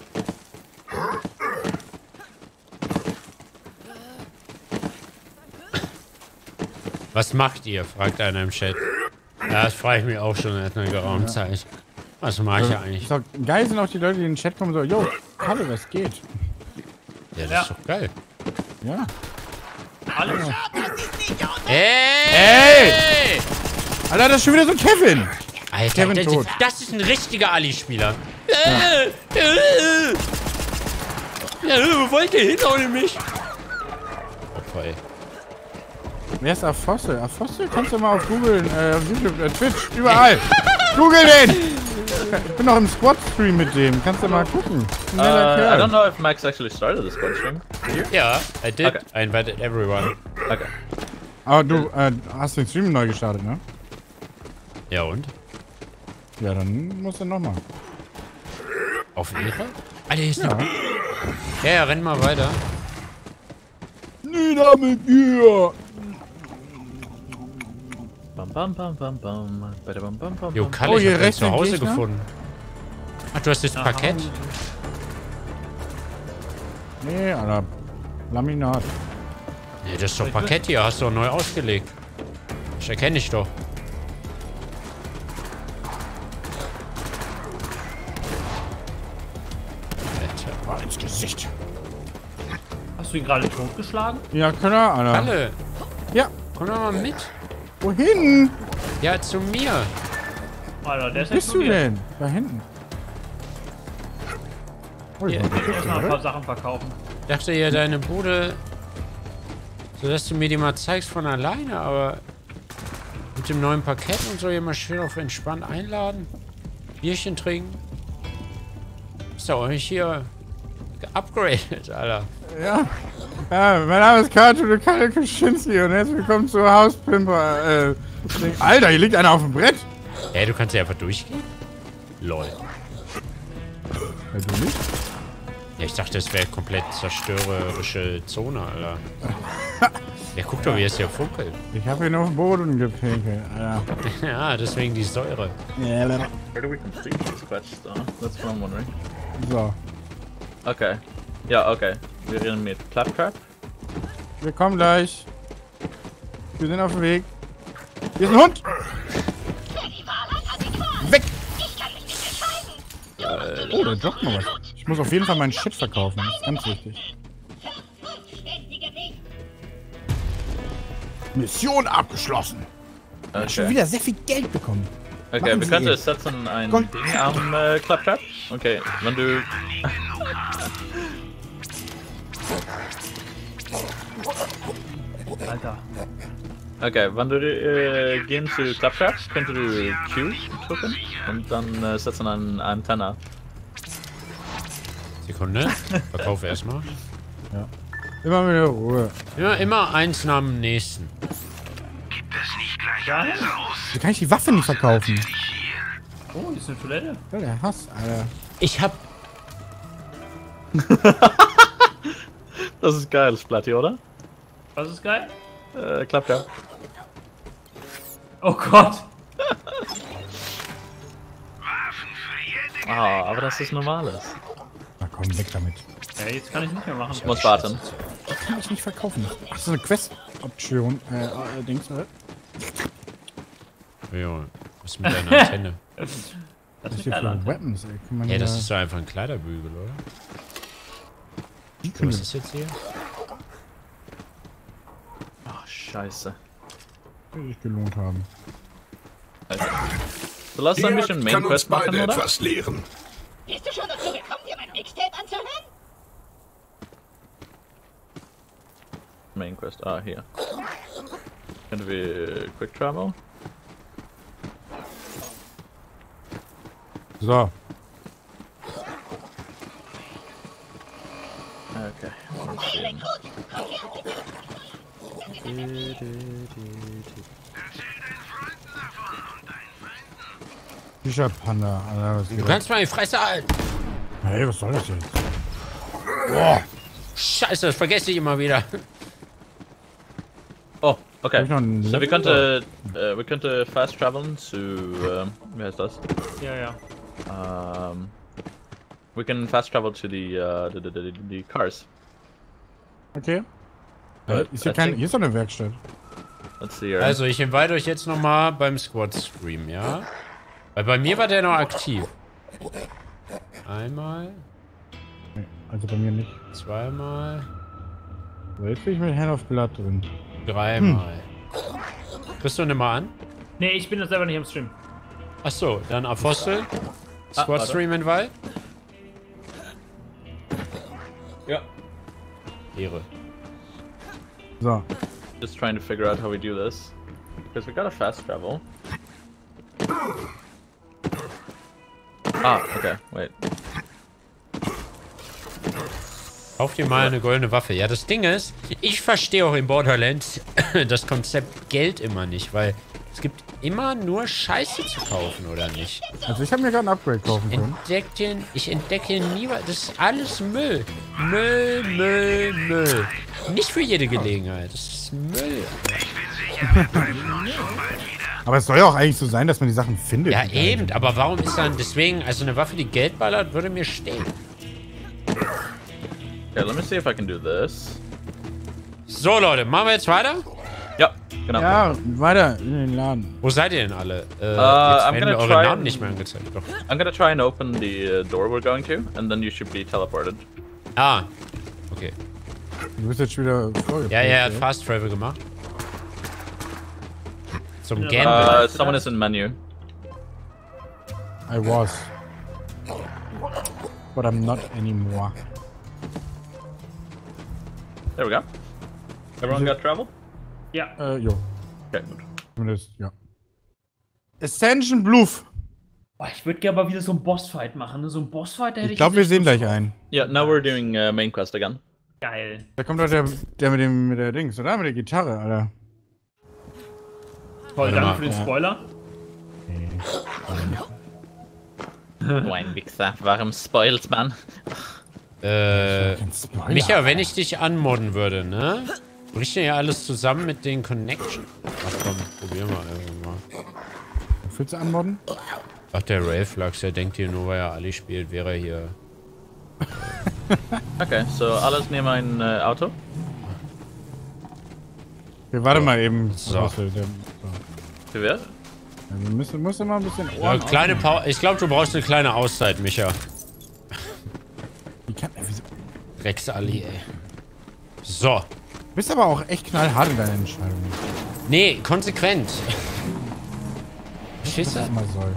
Was macht ihr? Fragt einer im Chat. Ja, das frage ich mich auch schon seit einer geraumen Ja. Zeit. Was mache ich ja eigentlich? Ist doch geil sind auch die Leute, die in den Chat kommen so, yo, Kalle, was geht? Ja, das Ja. ist doch geil. Ja. Alles. Ey! Ey! Alter, das ist schon wieder so ein Kevin! Alter, Kevin das, tot. ist, das ist ein richtiger Ali-Spieler. Ja. Ja, wo wollt ihr hin ohne mich? Opfer, ey. Wer ist Apostel? Apostel kannst du mal auf Google, äh, auf YouTube, äh, Twitch, überall! Google den! Ich bin noch im Squad-Stream mit dem, kannst du mal gucken. Uh, Schneller I Kerl. don't know if Max actually started the squad stream. Ja, I did. Okay. I invited everyone. Okay. Aber du äh, hast den Stream neu gestartet, ne? Ja, und? Ja, dann musst du nochmal. Auf Ehre? Alter, hier ist Ja. eine... Ja, ja, renn mal weiter. Nieder mit dir! Bam, bam, bam, bam, bam. Bada, bam, bam, bam, Jo, bam. Kalle, Oh, ich hier hab dein rechts ein Zuhause Gegner? gefunden. Ach, du hast jetzt Nach Parkett? Hause. Nee, Alter. Laminat. Nee, das ist doch Parkett hier. Hast du doch neu ausgelegt. Das erkenne ich doch. Alter. Oh, ins Gesicht. Hast du ihn gerade totgeschlagen? Ja, klar, Alter. Kalle, Ja. komm doch mal mit. Wohin? Ja, zu mir. Alter, der ist Wo bist du explodiert. denn? Da hinten. Oh, Ja. ja. Ich muss mal ein paar Sachen verkaufen. Ich dachte ja, deine Bude... So, dass du mir die mal zeigst von alleine, aber... Mit dem neuen Parkett und so hier mal schön auf entspannt einladen. Bierchen trinken. Ist doch euch hier... geupgradet, Alter. Ja. Ja, mein Name ist Kato Kalle Kaczynski und herzlich willkommen zu Hauspimper. Äh, Ding. Alter, hier liegt einer auf dem Brett. Ey, du kannst ja einfach durchgehen? Lol. Ja, du nicht? Ja, ich dachte, es wäre komplett zerstörerische Zone, Alter. Ja, guck doch, wie es hier funkelt. Ich habe hier auf den Boden gepinkelt, Alter. Ja, deswegen die Säure. Ja, Where do we complete this quest, though? That's what I'm wondering. so. Okay. Ja, okay. Wir reden mit Claptrap. Wir kommen gleich. Wir sind auf dem Weg. Hier ist ein Hund. Weg! Oh, da joggt noch was. Ich muss auf jeden Fall meinen Shit verkaufen. Das ist ganz wichtig. Mission abgeschlossen. Okay. Schon wieder sehr viel Geld bekommen. Okay, Machen wir Sie könnten eh. es setzen ein Komm. Ding am äh, Claptrap. Okay, wenn du... Alter. Okay, wenn du äh, gehen zu Claptrap, könntest du Q drücken und dann äh, setzen eine Antenne. Sekunde. Verkauf erstmal. Ja. Immer mit der Ruhe. Ja, immer eins nach dem nächsten. Wie kann ich die Waffe nicht verkaufen? Oh, hier ist eine Toilette. Ja, der Hass, Alter. Ich hab... Das ist geil, Splatty, oder? Was ist geil? Äh, klappt ja. Oh Gott. Ah, aber das ist Normales. Na komm, weg damit. Ja, jetzt kann ich nicht mehr machen. Ich muss warten. Das kann ich nicht verkaufen. Ach, so eine Quest-Option. Äh, äh, Dings, oder? Ja, was ist mit deiner Antenne? Das Das ist ist hier eine für Weapons, ey. Kann man Ja, das ja- ist doch einfach ein Kleiderbügel, oder? Die Was können ist das jetzt hier? Ach, scheiße. sich gelohnt haben. So, lass ein bisschen Main Quest machen, oder? etwas lehren. Bist du schon dazu gekommen, dir mein Mixtape anzuhören? Main Quest, ah, hier. Können wir Quick Travel? So. Okay. Mal sehen. Fischer Panda, Alter, was Du geht kannst mal die Fresse halten. Hey, was soll das jetzt? Boah. Scheiße, das vergesse ich immer wieder. Oh, okay. Hab ich noch einen So, wir Laptop? könnten, äh, wir könnten fast traveln zu, ähm, wie heißt das? Ja, ja. Um, we can fast travel to the, uh, the, the, the, the cars. Okay. But Äh, ist hier I kein, think- hier ist doch eine Werkstatt. Let's see here. Also, ich invite euch jetzt nochmal beim Squad-Stream, ja? Weil bei mir war der noch aktiv. Einmal, Nee, also bei mir nicht. zweimal, So, jetzt bin ich mit Hand of Blood drin. dreimal. Kriegst du nicht mal an? Nee, ich bin jetzt selber nicht am Stream. Achso, dann Apostel. Ah, Squad-Stream-Invite. Ja. Ehre. So. Just trying to figure out how we do this. Because we gotta fast travel. Ah, okay, wait. Kauf dir mal eine goldene Waffe. Ja, das Ding ist, ich verstehe auch in Borderlands das Konzept Geld immer nicht, weil es gibt immer nur Scheiße zu kaufen, oder nicht? Also ich habe mir gerade ein Upgrade kaufen können. Entdeckt den, ich entdecke nie was. Das ist alles Müll. Müll, Müll, Müll. Nicht für jede Gelegenheit. Das ist Müll. Aber es soll ja auch eigentlich so sein, dass man die Sachen findet. Ja, die geil eben. sind. Aber warum ist dann deswegen, also eine Waffe, die Geld ballert, würde mir stehen. Okay, let me see if I can do this. So, Leute, machen wir jetzt weiter? Ja, genau. Ja, weiter in den Laden. Wo seid ihr denn alle? Äh, Uh, jetzt I'm werden gonna mir eure try Namen and- nicht mehr angezeigt. Doch. I'm gonna try and open the uh, door we're going to, and then you should be teleported. Ah, okay. Du bist jetzt schon wieder voll. Ja, ja, er hat Fast Travel gemacht. Zum Uh, Gamble. someone is in menu. I was. But I'm not anymore. There we go. Everyone got travel? Ja. Äh, jo. Okay, gut. Zumindest, ja. Ascension Bluff. Boah, ich würde gerne mal wieder so einen Bossfight machen. Ne? So einen Bossfight, da hätte Ich ich. glaube, wir jetzt sehen Lust gleich drauf. einen. Yeah, now we're doing uh, main quest again. Geil. Da kommt doch der, der mit dem mit der Dings, oder? Mit der Gitarre, Alter. Toll, Warte danke mal. für den Ja. Spoiler. Du ein Wichser, warum spoilst man? Äh, Spoiler. Micha, wenn ich dich anmodden würde, ne? Bricht dir ja alles zusammen mit den Connection. Ach komm, probier mal irgendwann mal. Willst du anmodden? Ach, der Ralph-Lachs, der denkt hier nur, weil er Ali spielt, wäre er hier. Okay, so alles nehmen ein äh, Auto. Wir warten mal eben. So. Was wir- der- so. Wie wird? Ja, wir müssen, müssen mal ein bisschen Ja, Ohren kleine offen- Pau ich glaube, du brauchst eine kleine Auszeit, Micha. Die kann, ey, wieso- Rex Ali, ey. So. Du bist aber auch echt knallhart in deinen Entscheidungen. Nee, konsequent. Verstehst Was das du? immer soll.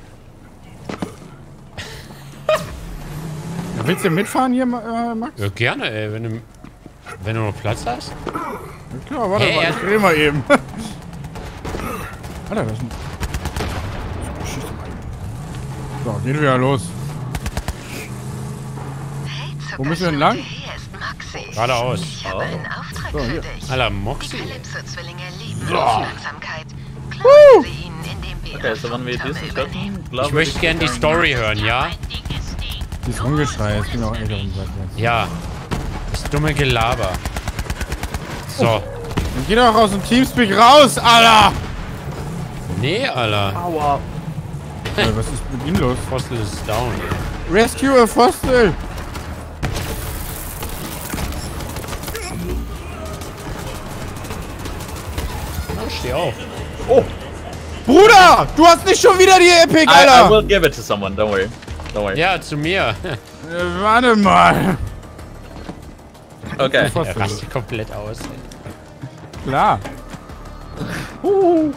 Ja, willst du mitfahren hier, äh, Max? Ja, gerne, ey, wenn du, wenn du noch Platz hast. Ja, klar, warte Hey, mal, er- ich dreh mal eben. Alter, das ist ein... So, geht wieder los. Wo müssen wir denn lang? Hier ist Moxie. Geradeaus. Ich habe einen Auftrag So, für hier. dich. Alter, Moxie. Kalypso-Zwillinge lieben So. Aufmerksamkeit. Klauen Sie ihnen, indem Okay, so wenn wir diesen töten, Ich möchte gerne die Story hören, ja? Dieses Rumgeschrei, das ging auch echt auf den Sack jetzt. Ja. Das dumme Gelaber. So. Dann geh doch aus dem Teamspeak raus, Alter! Nee, Alter. Aua. Äh, was ist mit ihm los? Fossil ist down. Rescue a Fossil! Oh, steh auf. Oh! Bruder! Du hast nicht schon wieder die Epic, Alter! I, I will give it to someone, don't worry. Don't worry. Ja, zu mir. Äh, warte mal. Okay. Er rastet komplett aus. Klar. Uh.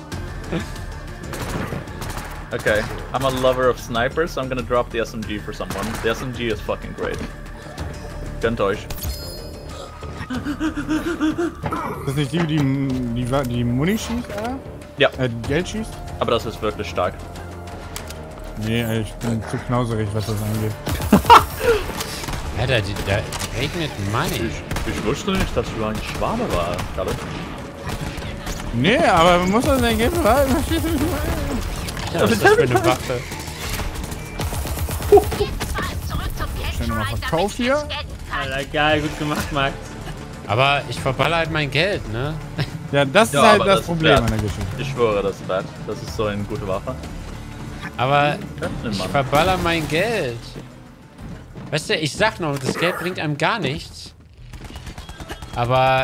Okay, I'm a lover of snipers, so I'm gonna drop the S M G for someone. The S M G is fucking great. Gönnt euch. Ist das nicht die, die, die, die, die Muni schießt, Alter? Ja. Äh, Geld schießt? Aber das ist wirklich stark. Nee, ey, ich bin zu knauserig, was das angeht. Alter, die, da regnet Money. Ich, ich wusste nicht, dass du ein Schwabe war, Kalle. Nee, aber man muss das Ergebnis behalten. Verstehst du nicht? Ja, was ist das für eine Waffe? Schnell nochmal verkauft hier. Alter, geil, gut gemacht, Max. Aber ich verballer halt mein Geld, ne? Ja, das Ja, ist halt aber das, das Problem ist an der Geschichte. Ich schwöre, das ist wert. Das ist so eine gute Waffe. Aber Nimm ich mal. verballer mein Geld. Weißt du, ich sag noch, das Geld bringt einem gar nichts. Aber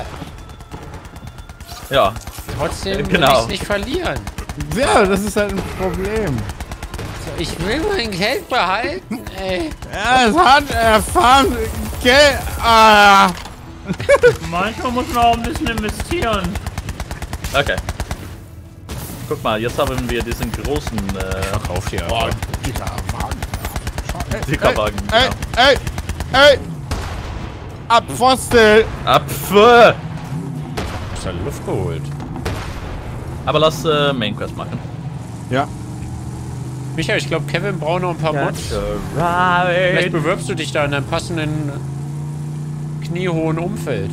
Ja. trotzdem will Genau. ich es nicht verlieren. Ja, das ist halt ein Problem. So, ich will mein Geld behalten, ey. Ja, es hat erfahren Geld. Ah. Manchmal muss man auch ein bisschen investieren. Okay. Guck mal, jetzt haben wir diesen großen äh, Verkauf hier. Boah, dicker Wagen. Dickerwagen. Ey, ey, ey! Abfostel! Apfel! Aus der Luft geholt. Aber lass äh, Main Quest machen. Ja. Michael, ich glaube, Kevin braucht noch ein paar Mods. Vielleicht bewirbst du dich da in einem passenden kniehohen Umfeld.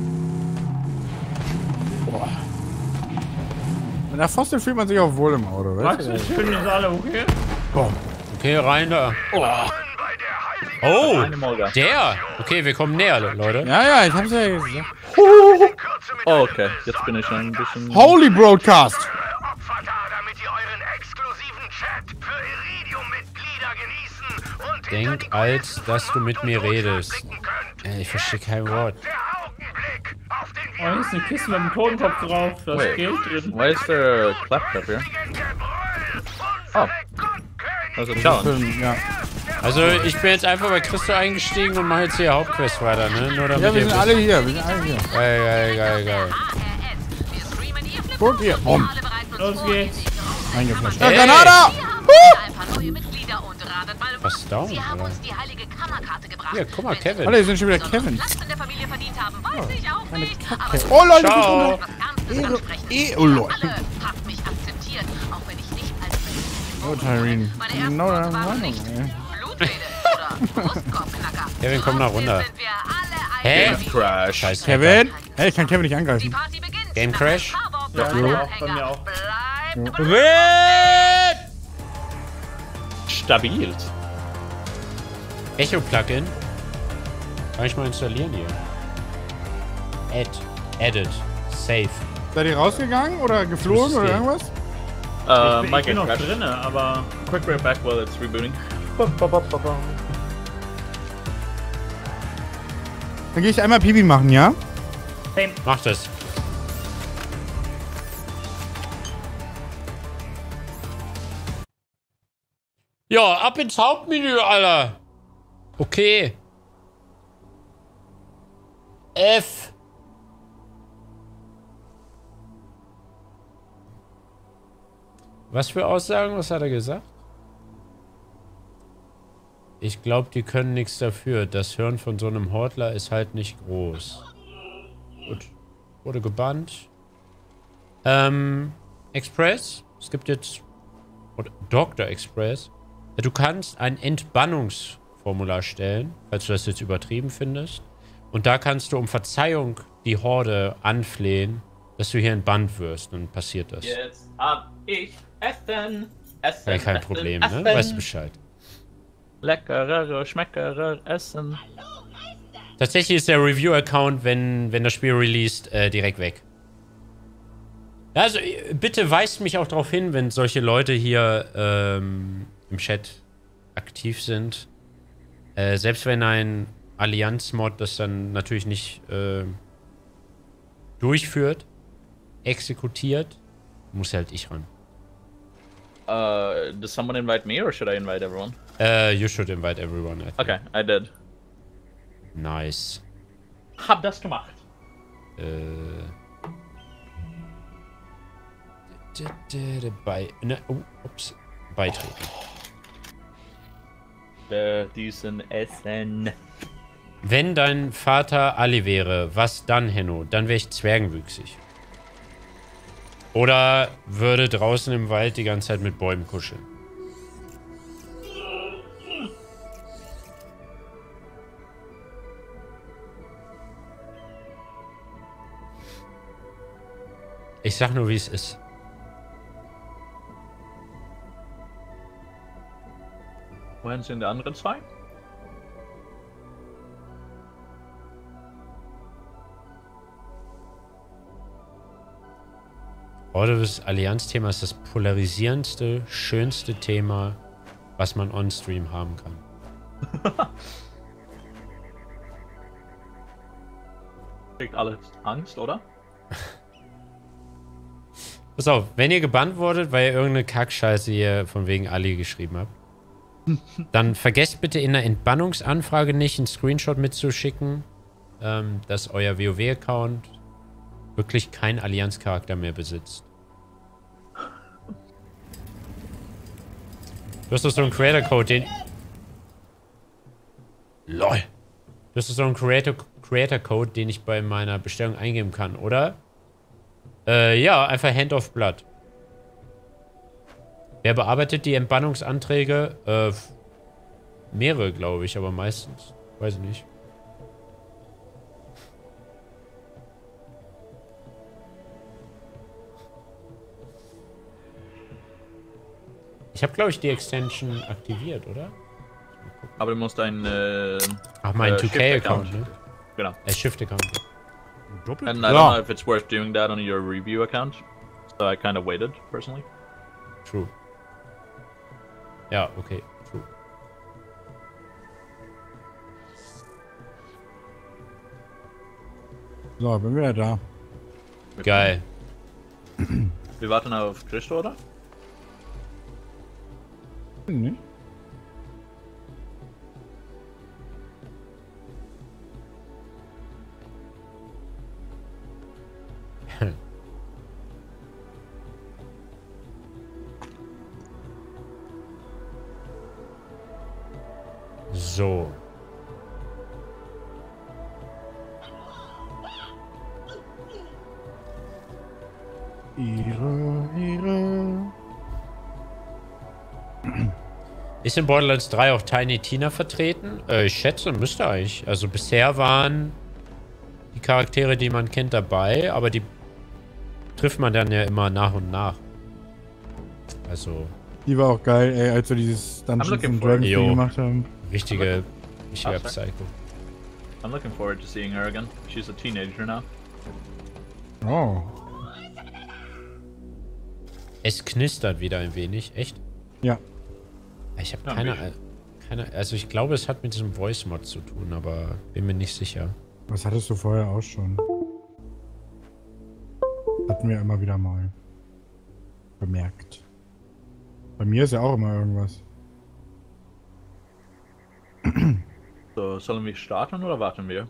Boah. Mit der Fossil fühlt man sich auch wohl im Auto, Max, weißt wir finden das alle okay? Boah. Okay, rein da. Oh, oh der. Okay, wir kommen näher, Leute. Ja, ja, ich hab's ja gesagt. Oh, okay, jetzt bin ich ein bisschen... Holy Broadcast! Opfer da, damit ihr euren exklusiven Chat für Iridium-Mitglieder genießen und Denk, als dass du mit mir redest. Ey, ich verstehe kein Wort. Oh, hier ist eine Kiste mit einem Totenkopf drauf. Da ist Wait, Geld drin. why is there a claptrap here? Oh. Also Challenge. Ja. Also, ich bin jetzt einfach bei Christo eingestiegen und mache jetzt hier Hauptquest weiter, ne? Nur damit Ja, wir ihr sind wisst. alle hier, wir sind alle hier. Geil, geil, geil, geil. Guck hier. Bumm. Los geht's. Eingeflasht. Hey. Ja, Granada! Was ist down, oder? Hier, guck mal, Kevin. Alle, hier sind schon wieder Kevin. Eine Kacke. Oh, Leute, Ciao. Eh, oh, Leute. Oh, Tyrene. Genau deine Meinung, ey. Kevin, komm nach runter. Hä? Game Crash. Scheiße. Kevin? Hey, ich kann Kevin nicht angreifen. Game Crash? Ja, ja, bei mir auch. Red! Stabil. Echo-Plugin. Kann ich mal installieren hier. Add. Edit. Save. Seid ihr rausgegangen oder geflogen oder irgendwas? Uh, Ich bin, my ich bin game noch crash. drinne, aber... Quick right back while it's rebooting. Dann gehe ich einmal Pipi machen, ja? Hey, Mach das. Ja, ab ins Hauptmenü, Alter. Okay. F. Was für Aussagen? Was hat er gesagt? Ich glaube, die können nichts dafür. Das Hirn von so einem Hortler ist halt nicht groß. Gut. Wurde gebannt. Ähm, Express. Es gibt jetzt... Oder Doktor Express. Du kannst ein Entbannungsformular stellen, falls du das jetzt übertrieben findest. Und da kannst du um Verzeihung die Horde anflehen, dass du hier entbannt wirst. Dann passiert das. Jetzt hab ich Essen. Essen. Ja, kein Essen, Problem, Essen. ne? Weißt du Bescheid. Leckerer, schmeckerer Essen. Tatsächlich ist der Review-Account, wenn, wenn das Spiel released, äh, direkt weg. Also, bitte weist mich auch darauf hin, wenn solche Leute hier ähm, im Chat aktiv sind. Äh, selbst wenn ein Allianz-Mod das dann natürlich nicht äh, durchführt, exekutiert, muss halt ich ran. Uh, does someone invite me or should I invite everyone? Uh, you should invite everyone, I think. Okay, I did. Nice. Hab das gemacht. Äh. Bei. Ne, oh, ups. Beitreten. Äh, diesen Essen. Wenn dein Vater Ali wäre, was dann, Henno? Dann wäre ich zwergenwüchsig. Oder würde draußen im Wald die ganze Zeit mit Bäumen kuscheln. Ich sag nur, wie es ist. Wohin sind die anderen zwei? Das Allianz-Thema ist das polarisierendste, schönste Thema, was man on-stream haben kann. Kriegt alles Angst, oder? Pass auf, wenn ihr gebannt wurdet, weil ihr irgendeine Kackscheiße hier von wegen Ali geschrieben habt, dann vergesst bitte in der Entbannungsanfrage nicht einen Screenshot mitzuschicken, ähm, dass euer WoW-Account wirklich keinen Allianz-Charakter mehr besitzt. Du hast doch so einen Creator-Code, den... LOL. Du hast doch so einen Creator-Code, den ich bei meiner Bestellung eingeben kann, oder? Äh, ja, einfach Hand of Blood. Wer bearbeitet die Entbannungsanträge? Äh, mehrere, glaube ich, aber meistens. Weiß ich nicht. Ich habe, glaube ich, die Extension aktiviert, oder? Aber du musst ein äh, Ach, mein äh, two K-Account, Shift-Account. ne? Genau. Äh, Shift-Account. And I don't know if it's worth doing that on your review account. So I kind of waited, personally. True. Ja, okay. True. So, bin wieder da. Geil. Wir warten auf Christo, oder? Nee. So. Ihre, ihre. Ist in Borderlands drei auch Tiny Tina vertreten? Äh, ich schätze, müsste eigentlich. Also bisher waren die Charaktere, die man kennt, dabei, aber die trifft man dann ja immer nach und nach. Also... Die war auch geil, ey, als wir dieses Dungeons and Dragons Ding gemacht haben. Richtige, richtiger Psycho. I'm looking forward to seeing her again. She's a teenager now. Oh. Es knistert wieder ein wenig, echt? Ja. Ich habe Ja, keine, keine, also ich glaube, es hat mit diesem Voice-Mod zu tun, aber bin mir nicht sicher. Was hattest du vorher auch schon? Hatten wir immer wieder mal bemerkt. Bei mir ist ja auch immer irgendwas. So, sollen wir starten oder warten wir?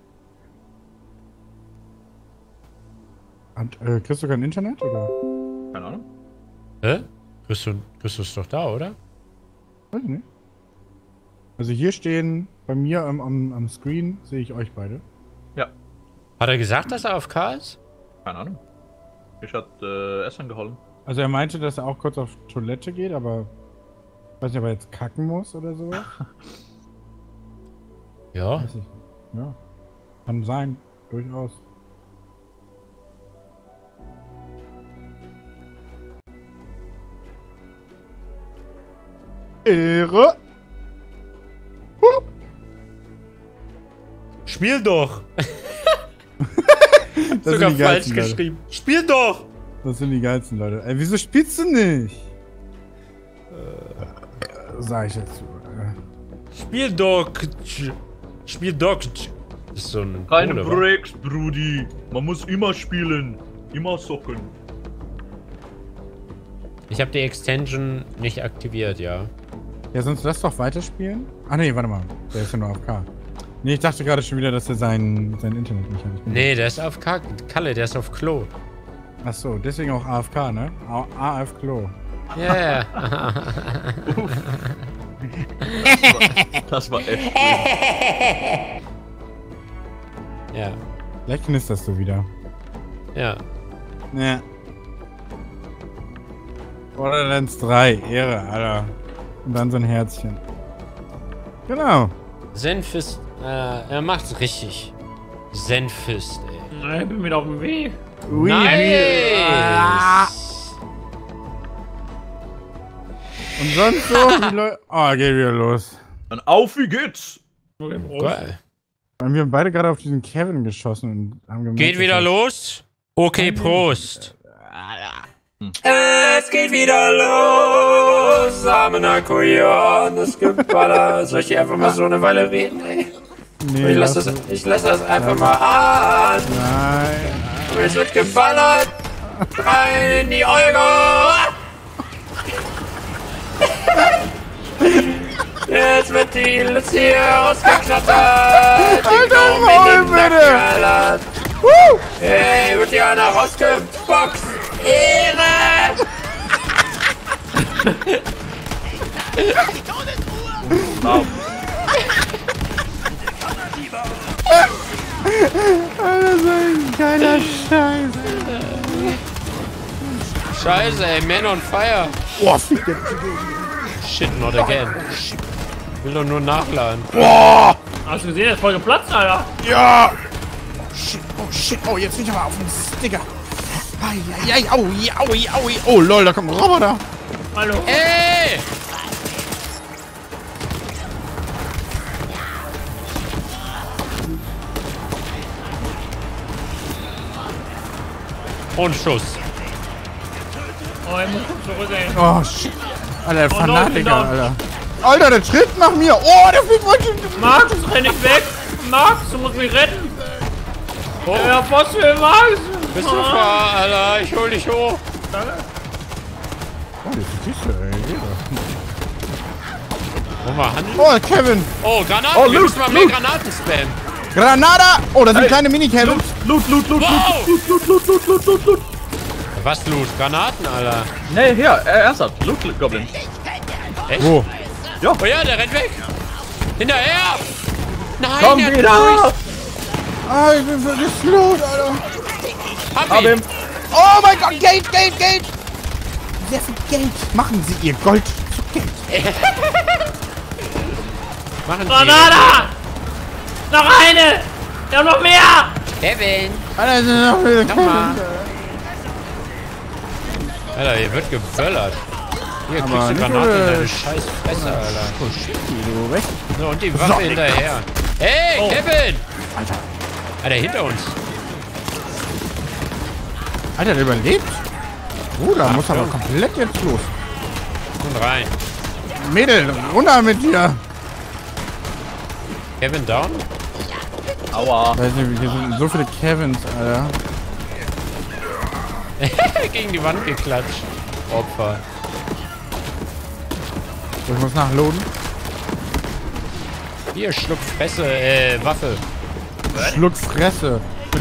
Und, äh, kriegst du kein Internet, oder? Keine Ahnung. Hä? Christus, Christus ist doch da, oder? Weiß ich nicht. Also hier stehen, bei mir am, am, am Screen, sehe ich euch beide. Ja. Hat er gesagt, dass er auf K ist? Keine Ahnung. Ich hat äh, Essen geholt. Also er meinte, dass er auch kurz auf Toilette geht, aber ich weiß nicht, ob er jetzt kacken muss oder sowas. Ja. Weiß ich. Ja. Kann sein, durchaus. Ehre. Huh. Spiel doch. Das Sogar sind die falsch geilsten, geschrieben. Spiel doch. Das sind die geilsten Leute. Ey, wieso spielst du nicht? Äh, sag ich jetzt. Spiel doch. Spiel doch. Das ist so ein Keine Ohne, Breaks, Brudi. Man muss immer spielen. Immer socken. Ich habe die Extension nicht aktiviert, ja. Ja, sonst lass doch weiterspielen. Ah nee, warte mal. Der ist ja nur A F K. Nee, ich dachte gerade schon wieder, dass er sein, sein Internet nicht hat. Nee, der ist auf K. Kalle, der ist auf Klo. Ach so, deswegen auch A F K, ne? A AF Klo. Ja, ja. Das war echt gut. Ja. Vielleicht knisterst du wieder. Ja. Ja. Borderlands drei, Ehre, Alter. Und dann so ein Herzchen. Genau. Zenfist, äh, er macht's richtig. Zenfist, ey. Na, ich bin wieder auf dem Weg. Ui, nice. Ah. Und sonst so, die Leute. Oh, geht wieder los. Dann auf, wie geht's? Geil. Wir haben beide gerade auf diesen Kevin geschossen und haben gemerkt, Geht wieder los? Okay, Prost. Es geht wieder los. Samen Akkordeon, das Geballer. Soll ich hier einfach mal so eine Weile reden, ey? Nee, ich lasse das, ich lass das einfach mal an. Nein. Es wird geballert. Rein in die Euro. Jetzt wird die Lutz hier rausgeknattert. Alter, Maul, bitte. Uh. Hey, wird hier einer rausgeboxt. Ehre. Wow. Alter, so ein geiler Scheiß. Scheiße, ey, Man on Fire. Boah, fick den. Shit, not again. Ich will doch nur nachladen. Boah! Hast du gesehen, der ist voll geplatzt, Alter. Ja! Shit, oh shit, oh, jetzt bin ich aber auf dem Sticker. Eieiei, aui, aui, aui. Oh lol, da kommt ein Roboter. Hallo. Ey! Und Schuss. Oh, er muss zurück, ey. Oh shit. Alter, der Oh, Fanatiker, no, no. Alter. Alter, der tritt nach mir. Oh, der fliegt voll schon. Max, renn nicht weg. Max, du musst mich retten. Oh. Ja, was für Max. Bist du fahr, Alter? Ich hol dich hoch. Danke. Oh, das ist die Kiste, ey. Wollen wir handeln? Oh, Kevin. Oh, Granaten. Oh, wir Loot, müssen mal mehr Loot. Granaten spammen. Granada. Oh, da sind Hey. kleine Mini-Kevin. Loot, loot, loot, Wow. loot, loot, loot, loot, loot, loot, loot. Was Loot? Granaten, Alter. Nee, hier, äh, ernsthaft. Loot, Goblin. Echt? Wo? Ja. Oh ja, der rennt weg. Hinterher. Nein, Komm der wieder. hat Ah, ich bin voll geflohen, Alter. Hab Hab ihn. ihn. Oh mein Gott, Geld, Geld, Geld. Sehr viel Geld. Machen Sie Ihr Gold zu Geld. Machen Sie. Granada! Noch eine! Wir haben noch mehr! Kevin. Alter, sind noch viele Nochmal. Kevin. Alter, hier wird geböllert. Hier Aber kriegst du nicht Granaten in über- deine scheiß Fresse, Alter. Oh shit, du recht. So, und die Waffe So. hinterher. Hey, Oh. Kevin! Alter. Alter, hinter uns. Alter, der überlebt? Oh, da muss aber komplett jetzt los. Und rein. Mädel, runter mit dir. Kevin down? Aua. Weiß nicht, hier sind so viele Kevins, Alter. Gegen die Wand geklatscht. Opfer. So, ich muss nachladen. Hier, Schluck Fresse, äh, Waffe. Schluck Fresse.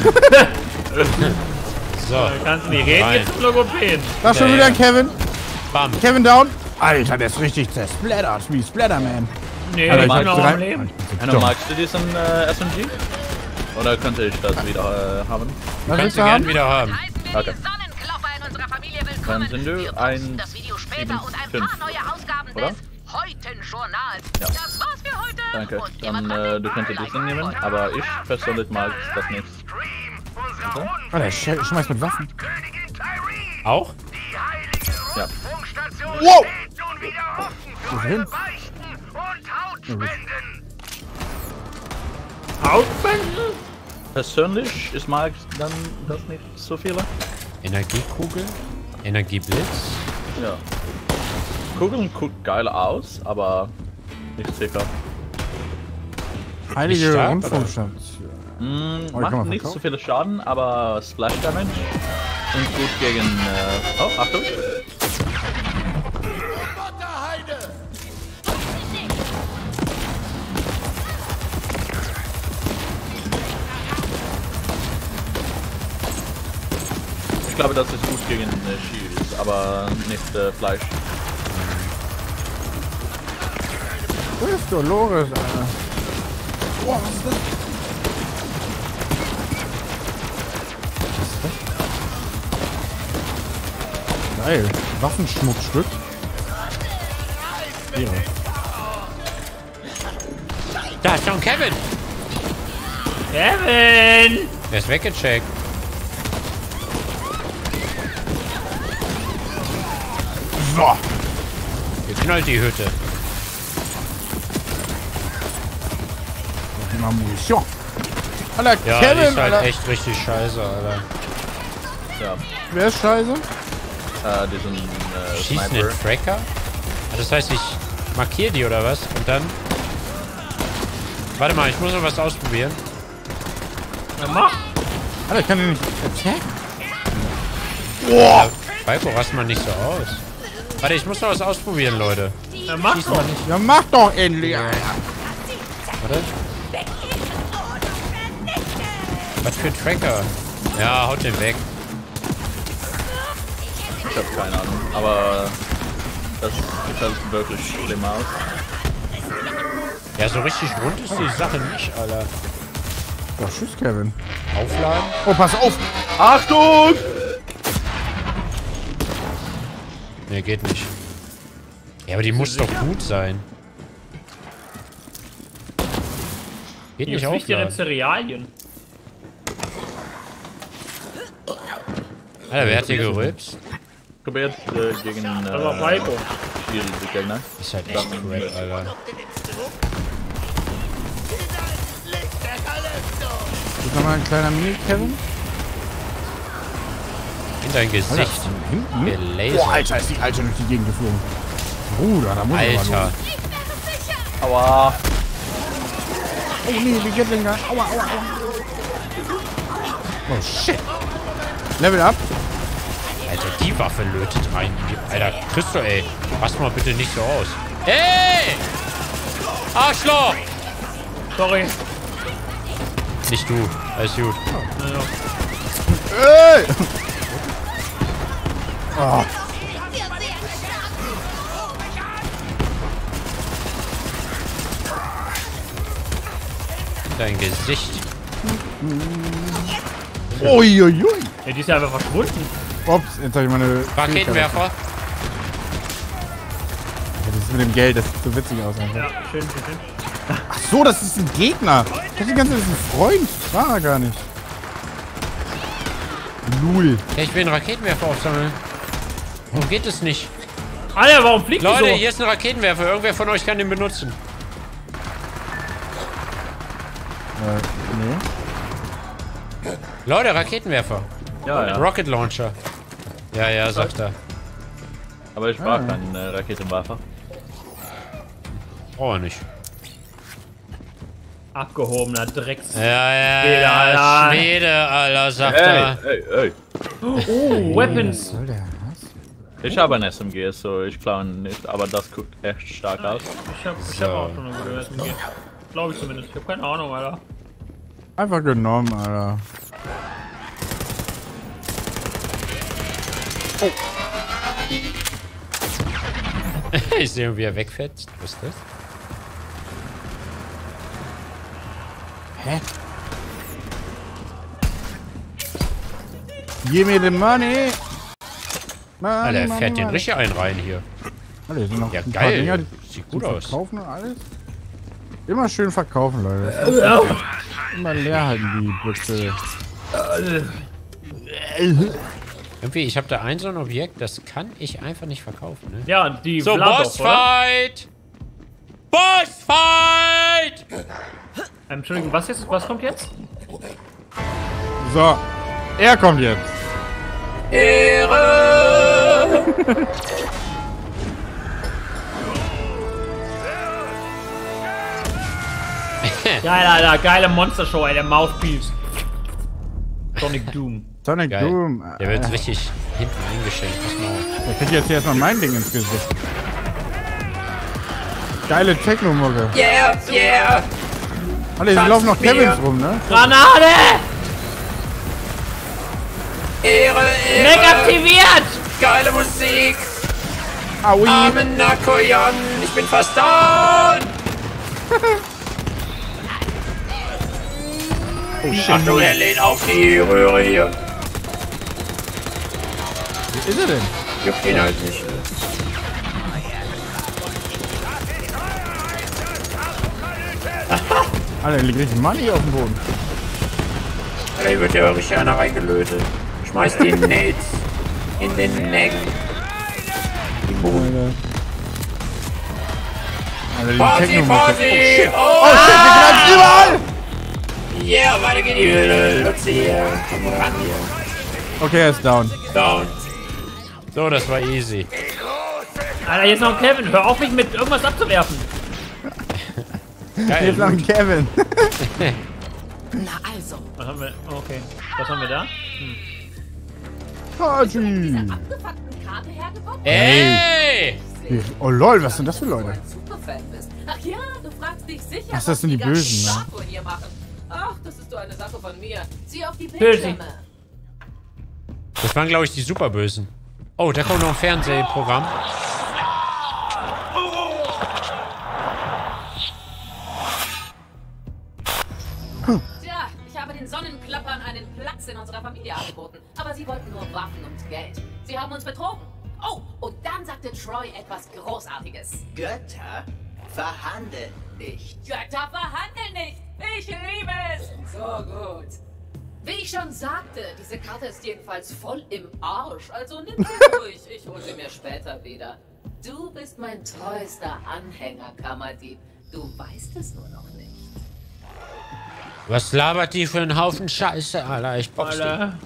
So. Du kannst nicht reden, Rein. jetzt zum Logopäden. Da schon Ja, wieder ja. ein Kevin. Bam. Kevin down. Alter, der ist richtig zersplattert, wie Splatterman. Nee, Alter, ich ich bin hab noch drei- am Leben. Anna, magst du diesen äh, S M G? Oder könnte ich das wieder äh, haben? Was Kannst willst du du gern haben? wieder haben. Okay. Sonnenklopper in unserer Familie Dann willkommen. sind du Wir ein posten das Video später sieben, und ein fünf, paar neue Ausgaben oder? des Heuten-Journals. Ja. Das war's für heute. Danke. Und Dann immer dran äh, du könntest diesen nehmen, aber ich persönlich mag das nicht. Okay. Oh, der sch schmeißt mit Waffen. Auch? Ja. Wow! Wohin? spenden. Aufwenden? Persönlich, ich mag dann das nicht so viele. Energiekugel? Energieblitz? Ja. Kugeln guckt geil aus, aber nicht sicher. Heilige stark, Rundfunkstation. Mm, Oh, macht kann man nicht so verkaufen? viel Schaden, aber Splash Damage. Und gut gegen... Äh oh, Achtung! Ich glaube, das ist gut gegen äh, Shields, aber nicht äh, Fleisch. Wo ist Dolores, Alter? Boah, was ist das? Geil. Waffenschmuckstück. Ehre. Da ist schon Kevin! Kevin! Der ist weggecheckt. So. Hier knallt die Hütte. Mal Munition. Alter, Ja, Kevin, die ist halt Alter. echt richtig scheiße, Alter. Ja. Wer ist scheiße? Äh, diesen äh, Schießen Sniper. den Tracker? Das heißt, ich markiere die oder was? Und dann... Warte mal, ich muss noch was ausprobieren. Na mach! Alter, ich kann den nicht attacken. Boah! Falco, rast mal nicht so aus. Warte, ich muss noch was ausprobieren, Leute. Na mach Schieß doch! mal nicht. Ja, mach doch endlich, Alter. Warte. Was für ein Tracker? Ja, haut den weg. Ich hab keine Ahnung, aber das sieht halt wirklich schlimm aus. Ja, so richtig rund ist die Sache nicht, Alter. Oh, tschüss, Kevin. Aufladen? Oh, pass auf! Achtung! Ne, geht nicht. Ja, aber die muss doch gut sein. Geht Hier nicht ist wichtigere aufladen. Cerealien. Alter, wer hat hier gerülpst? Probiert äh, gegen äh, Das war Falco. Shield-Gegner. Ist halt echt crap, Alter. Ist nochmal ein kleiner Mini, Kevin. In dein Gesicht. Alter, hinten? Gelasert. Boah, Alter, ist die Alte durch die Gegend geflogen. Bruder, da muss ich mal Alter. los. Aua! Oh nee, die Gatlinger. Aua, aua, aua. Oh shit. Level up. Alter, die Waffe lötet rein. Alter, Christo, ey. Pass mal bitte nicht so aus. Ey! Arschloch! Sorry. Nicht du. Alles gut. Ey! Oh. Dein Gesicht. Uiuiui. Ja, die ist ja einfach verschwunden. Ups, jetzt habe ich meine... Raketenwerfer. Ja, das ist mit dem Geld, das sieht so witzig aus einfach. Ja, schön, schön, schön. Ach so, das ist ein Gegner. Ich dachte die ganze Zeit, das ist ein Freund. War er gar nicht. Lul. Ja, ich will einen Raketenwerfer aufsammeln. Warum geht es nicht? Alter, warum fliegt Leute, die so? hier ist ein Raketenwerfer. Irgendwer von euch kann den benutzen. Äh, nee. Leute, Raketenwerfer. Ja, ja. Rocket Launcher. Ja, ja, sagt er. Aber ich brauche keinen äh, Raketenwerfer. Oh, nicht. Abgehobener Drecks. Ja, ja, Schwede, ja, Alter. Schwede, Alter, sagt Ey, er. ey, ey. Oh, Weapons. Soll der Hass? Ich habe ein S M G, so ich klaue nicht, aber das guckt echt stark aus. Ich hab, ich So. hab auch schon eine gute S M G. Glaube ich zumindest. Ich hab keine Ahnung, Alter. Einfach genommen, Alter. Ich sehe, wie er wegfetzt. Was ist das? Hä? Give me the money. money Alter, er money, fährt den money. richtig einen rein hier. Alter, hier sind noch Ja, ein paar geil. Dinger, die Sieht gut zum aus. Verkaufen und alles. Immer schön verkaufen, Leute. Immer leer halten, die Büchse. Irgendwie, ich habe da ein so ein Objekt, das kann ich einfach nicht verkaufen, ne? Ja, die So, Vlad doch, oder? Bossfight! Bossfight! Ähm, Entschuldigung, was jetzt? Was kommt jetzt? So. Er kommt jetzt. Ehre! Geil, Alter, geile Monster-Show, ey, der Mouthpiece. Sonic Doom. Sonic Geil. Doom. Der wird richtig hinten eingeschenkt. Pass mal auf. Der kriegt jetzt hier erstmal mein Ding ins Gesicht. Geile Techno-Mucke. Yeah, yeah! Alle, hier laufen noch Kevins rum, ne? Granate! Ehre, Ehre! Mac aktiviert! Geile Musik! Aui! Armen Nakoyan, ich bin fast down! Oh shit. Achtung, er lädt auf die Röhre hier. Wie ist er denn? Juckt ihn halt nicht. Alter, da liegt richtig Money auf dem Boden. Alter, hier wird ja richtig einer reingelötet. Schmeißt den Netz in den Neck. Die Boden. Alter, die Party, Techno-Mucke. Party! Oh, oh shit, wir knallen überall! Yeah, weiter geht die Höhle. Lutze hier. Komm ran hier. Okay, er ist down. Down. So, das war easy. Alter, jetzt noch ein Kevin. Hör auf, mich mit irgendwas abzuwerfen. Geil. Hier ist noch ein Kevin. Na also. Was haben wir? Oh, okay. Was haben wir da? Hm. Party. Abgefuckten Karte hergekommen? Ey! Oh lol, was sind das für Leute? Superfan bist. Ach ja, du fragst dich sicher, Ach, das sind die Bösen, ne? Statuen hier machen. Ach, das ist so eine Sache von mir. Sieh auf die Böse. Bildschirme. Das waren, glaube ich, die Superbösen. Oh, da kommt noch ein Fernsehprogramm. Tja, ich habe den Sonnenklappern einen Platz in unserer Familie angeboten. Aber sie wollten nur Waffen und Geld. Sie haben uns betrogen. Oh, und dann sagte Troy etwas Großartiges. Götter verhandeln nicht. Götter verhandeln nicht. Ich liebe es. So gut. Wie ich schon sagte, diese Karte ist jedenfalls voll im Arsch. Also nimm sie durch. Ich hole sie mir später wieder. Du bist mein treuester Anhänger, Kammerdieb. Du weißt es nur noch nicht. Was labert die für einen Haufen Scheiße, Alter? Ich box Alter.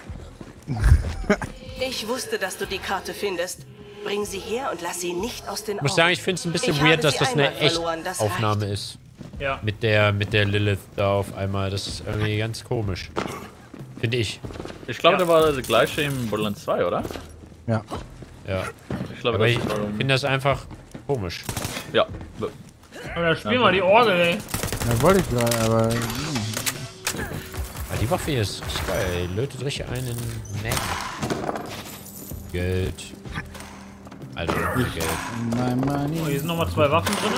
Ich wusste, dass du die Karte findest. Bring sie her und lass sie nicht aus den Ich muss Augen. sagen, ich finde es ein bisschen Ich weird, habe dass sie das eine einmal verloren, das Echt-Aufnahme reicht. ist. Ja. Mit der, mit der Lilith da auf einmal. Das ist irgendwie ganz komisch. Finde ich. Ich glaube, Ja. der war der gleiche im Borderlands zwei, oder? Ja. Ja. Ich glaube, Aber das ich ist warum- finde das einfach komisch. Ja. Oder spiel mal die Orgel, ey. Ja, wollte ich gerade, aber... hm. Ah, die Waffe hier ist richtig geil. Lötet richtig einen Mac. Geld. Alter, Geld. Mein Money. Oh, hier sind nochmal zwei Waffen drin.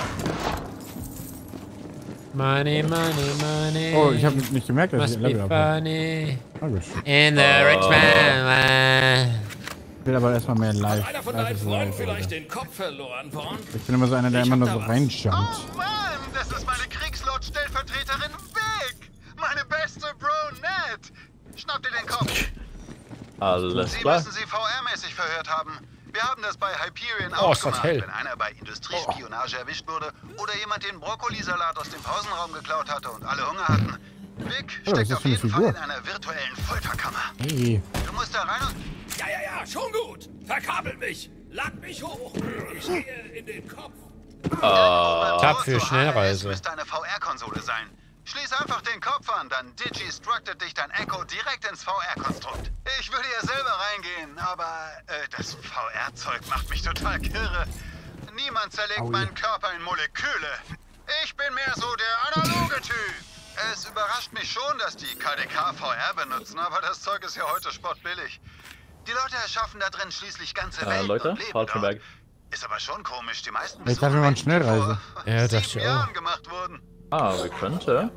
Money, money, money. Oh, ich habe nicht gemerkt, dass ich Must ein be Level habe. funny. Oh, shit. In the rich man. Ich will aber erstmal mehr live. Einer von Live deinen ist Freunden live, vielleicht Alter. den Kopf verloren, Vaughn? Ich bin immer so einer, der immer nur so reinjumpt. Oh Mann, das ist meine Kriegslord-Stellvertreterin Vic! Meine beste Bro-Net! Schnapp dir den Kopf! Alles Sie klar. müssen sie V R-mäßig verhört haben. Wir haben das bei Hyperion Oh, auch ist das gemacht, hell. wenn einer bei Industriespionage erwischt wurde oder jemand den Brokkolisalat aus dem Pausenraum geklaut hatte und alle Hunger hatten. Vic Oh, was ist steckt das auf für eine jeden Fall Figur? in einer virtuellen Folterkammer. Hey. Du musst da rein und... Ja, ja, ja, schon gut. Verkabel mich. Lad mich hoch. Ich gehe in den Kopf. Ah. Tab für Schnellreise. müsste eine V R-Konsole sein. Schließ einfach den Kopf an, dann digistructet dich dein Echo direkt ins V R-Konstrukt. Ich würde ja selber reingehen, aber äh, das V R-Zeug macht mich total kirre. Niemand zerlegt Aui. meinen Körper in Moleküle. Ich bin mehr so der analoge Typ. Es überrascht mich schon, dass die K D K V R benutzen, aber das Zeug ist ja heute spottbillig. Die Leute erschaffen da drin schließlich ganze Äh, Welten Leute, und leben falschen dort. Weg. Ist aber schon komisch, die meisten Ich dachte, wir waren Schnellreise. Ja, dachte ich sieben auch. Jahren gemacht wurden. Ah, wir könnten.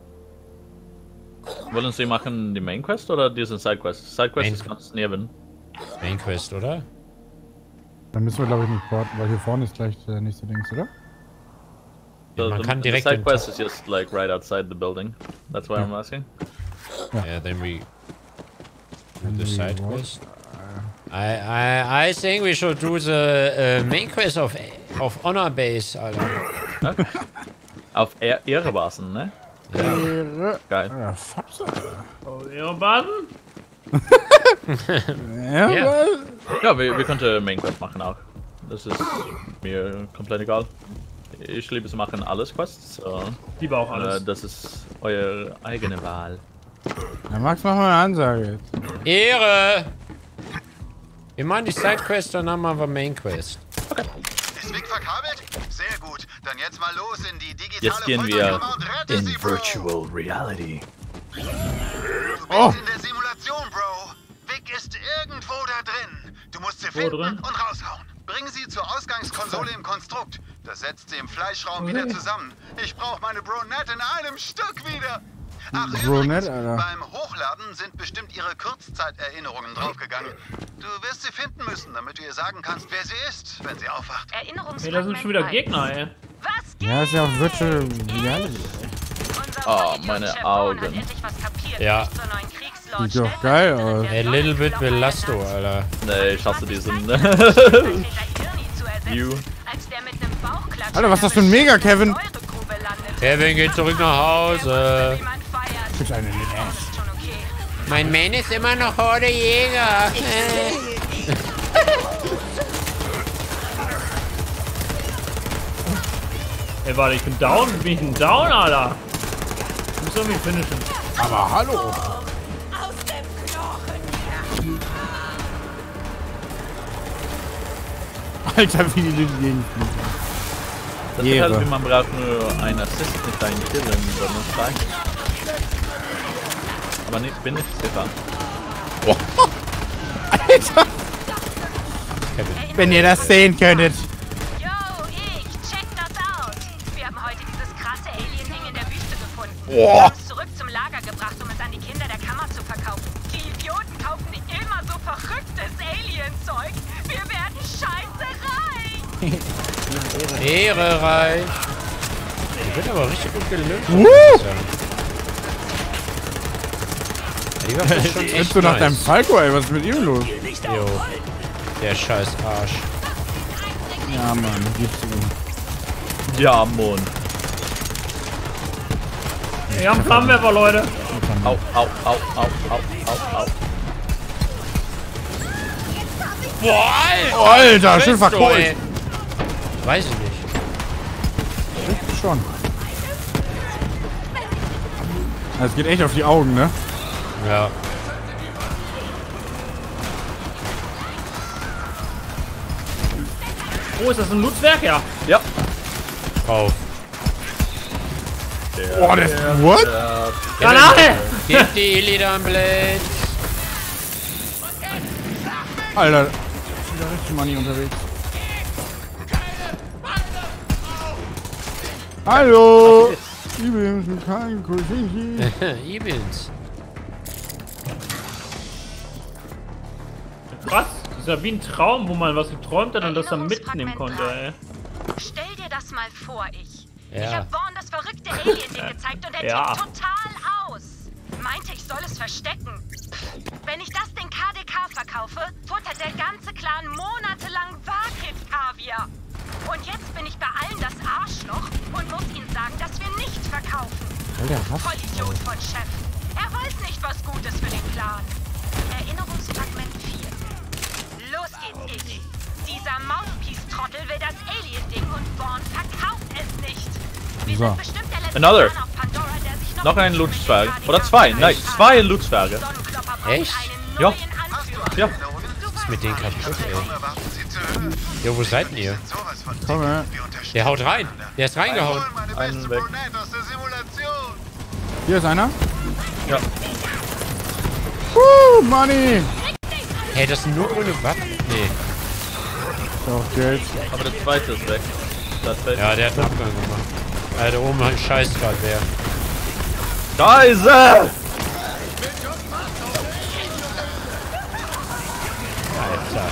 Wollen Sie machen die Main Quest oder diesen Side Quest? Side Quest Main- ist ganz neben. Main Quest, oder? Dann müssen wir, glaube ich, nicht porten, weil hier vorne ist gleich der nächste Dings, oder? Ja, man the, kann direkt The Side den Quest Top- is just like right outside the building. That's why I'm asking. Yeah, then we do the we side what? quest. I I I think we should do the uh, main quest of of Honor Base, Alter. Okay. Auf er Ehrebasen, ne? Ja. Ehre. Geil. Ja, Fotze. Oh, Ehrebasen? Ja, ja. weil... ja wir, wir könnten Main Quest machen auch. Das ist mir komplett egal. Ich liebe es machen alles Quests. So. Liebe auch alles. Äh, das ist eure eigene Wahl. Ja, Max, mach mal eine Ansage jetzt. Ehre! Wir machen die Sidequest, dann haben wir aber Main Quest. Okay. Ist Vic verkabelt? Sehr gut. Dann jetzt mal los in die digitale Jetzt gehen wir in in Virtual Reality. Du bist in der Simulation, Bro. Vic ist irgendwo da drin. Du musst sie finden drin? und raushauen. Bring sie zur Ausgangskonsole im Konstrukt. Das setzt sie im Fleischraum okay. wieder zusammen. Ich brauche meine Bronette in einem Stück wieder. Ach, Bronette, übrigens, Alter. beim Hochladen sind bestimmt ihre Kurzzeiterinnerungen draufgegangen. Du wirst sie finden müssen, damit du ihr sagen kannst, wer sie ist, wenn sie aufwacht. Hey, da sind schon wieder Gegner, ey. Ja, ist ja auch Virtual Reality. Oh, meine Augen. Ja. Sieht doch geil aus. A little bit Velasto, Alter. Nee, ich hasse diesen. View. Alter, was ist das für ein Mega, Kevin? Kevin geht zurück nach Hause. Gibt's eine nicht erst. Mein Man ist immer noch Horde Jäger. Ey, warte, ich bin down? Bin ich denn down, Alter? Ich muss irgendwie finishen. Aber hallo! Alter, wie die Leute gehen. Das ist halt, wie man braucht nur einen Assist mit deinen Killen, dann ist reicht. Aber nicht, bin ich sicher. Oh. Alter! Wenn ihr das sehen könntet. Yo, ich, check das aus. Wir haben heute dieses krasse Alien-Ding in der Wüste gefunden. Oh. Wir haben es zurück zum Lager gebracht, um es an die Kinder der Kammer zu verkaufen. Die Idioten kaufen immer so verrücktes Alien-Zeug. Wir werden scheiße reich. Ehre reich. Die wird aber richtig gut gelöst. Uh. Die war fast schon echt du nach nice. deinem Falco, ey, was ist mit ihm los? Jo. Der scheiß Arsch. Ja, Mann, gib's ihm. Ja, Mann. Wir haben Flammenwerfer, Leute. Au, au, au, au, au, au, au. Boah, Alter! Alter, schön verkohlt. Weiß ich nicht. Ich schon. Es geht echt auf die Augen, ne? Ja. Oh, ist das ein Lootzwerk? Ja. Ja. Auf. Oh, das. What? Granate! Gib die Illidan Blade. Alter. Ich bin da richtig Money unterwegs. Hallo! Übrigens mit keinem Kuschinki. Übrigens. Krass. Das ist ja wie ein Traum, wo man was geträumt hat und das dann mitnehmen konnte, ey. Stell dir das mal vor, ich. Ja. Ich hab Vaughn das verrückte Alien-Ding gezeigt und er Ja. tickt total aus. Meinte, ich soll es verstecken. Wenn ich das Ding K D K verkaufe, futtert der ganze Clan monatelang Warkit-Kaviar. Und jetzt bin ich bei allen das Arschloch und muss ihnen sagen, dass wir nicht verkaufen. Alter, was? Vollidiot von Chef. Er weiß nicht, was gut ist für den Clan. Erinnerungsfragment vier. Los geht's, ich. Dieser Mouthpiece-Trottel will das Alien-Ding und Vaughn verkauft es nicht. Wir So. sind bestimmt der letzte Another. Clan auf Pandora, der sich noch, Noch ein Lootzwerg. Oder zwei. Nein, zwei Lootzwerge. Echt? Ja. Ja. Was ist mit denen kaputt, ey? Jo, wo seid denn ihr? Komm, ey. Der haut rein. Der ist reingehauen. Einen weg. Hier ist einer. Ja. Uh, Money! Hey, das sind nur grüne Waffen. Nee. Doch, Geld. Aber der zweite ist weg. Das fällt. Ja, der hat einen Abgang gemacht. Alter, oben scheißt gerade wer. Scheiße! Alter.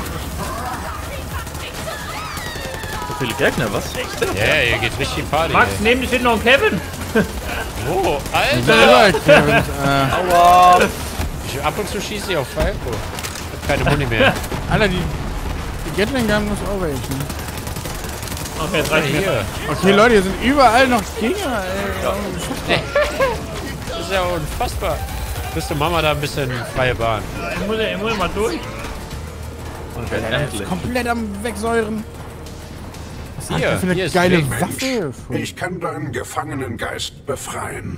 So viele Gegner, was? Ja, yeah, hier geht richtig Party. Max, ey. neben dich steht noch ein Kevin. Oh, Selber, Alter! Kevin. Äh, Aua! Ich, ab und zu schieße ich auf Falco. Ich hab keine Muni mehr. Alter, die, die Gatling Gun muss overaging. Okay, jetzt reicht mir. Okay, Leute, hier sind überall noch Dinger, ey. Ja. Das ist ja unfassbar. Bist du Mama da ein bisschen freie Bahn? Ich muss, ich muss mal durch. Okay, endlich. Komplett am Wegsäuren. Was Hier, hat der für eine hier ist geile Link. Waffe? Ich kann deinen Gefangenengeist befreien.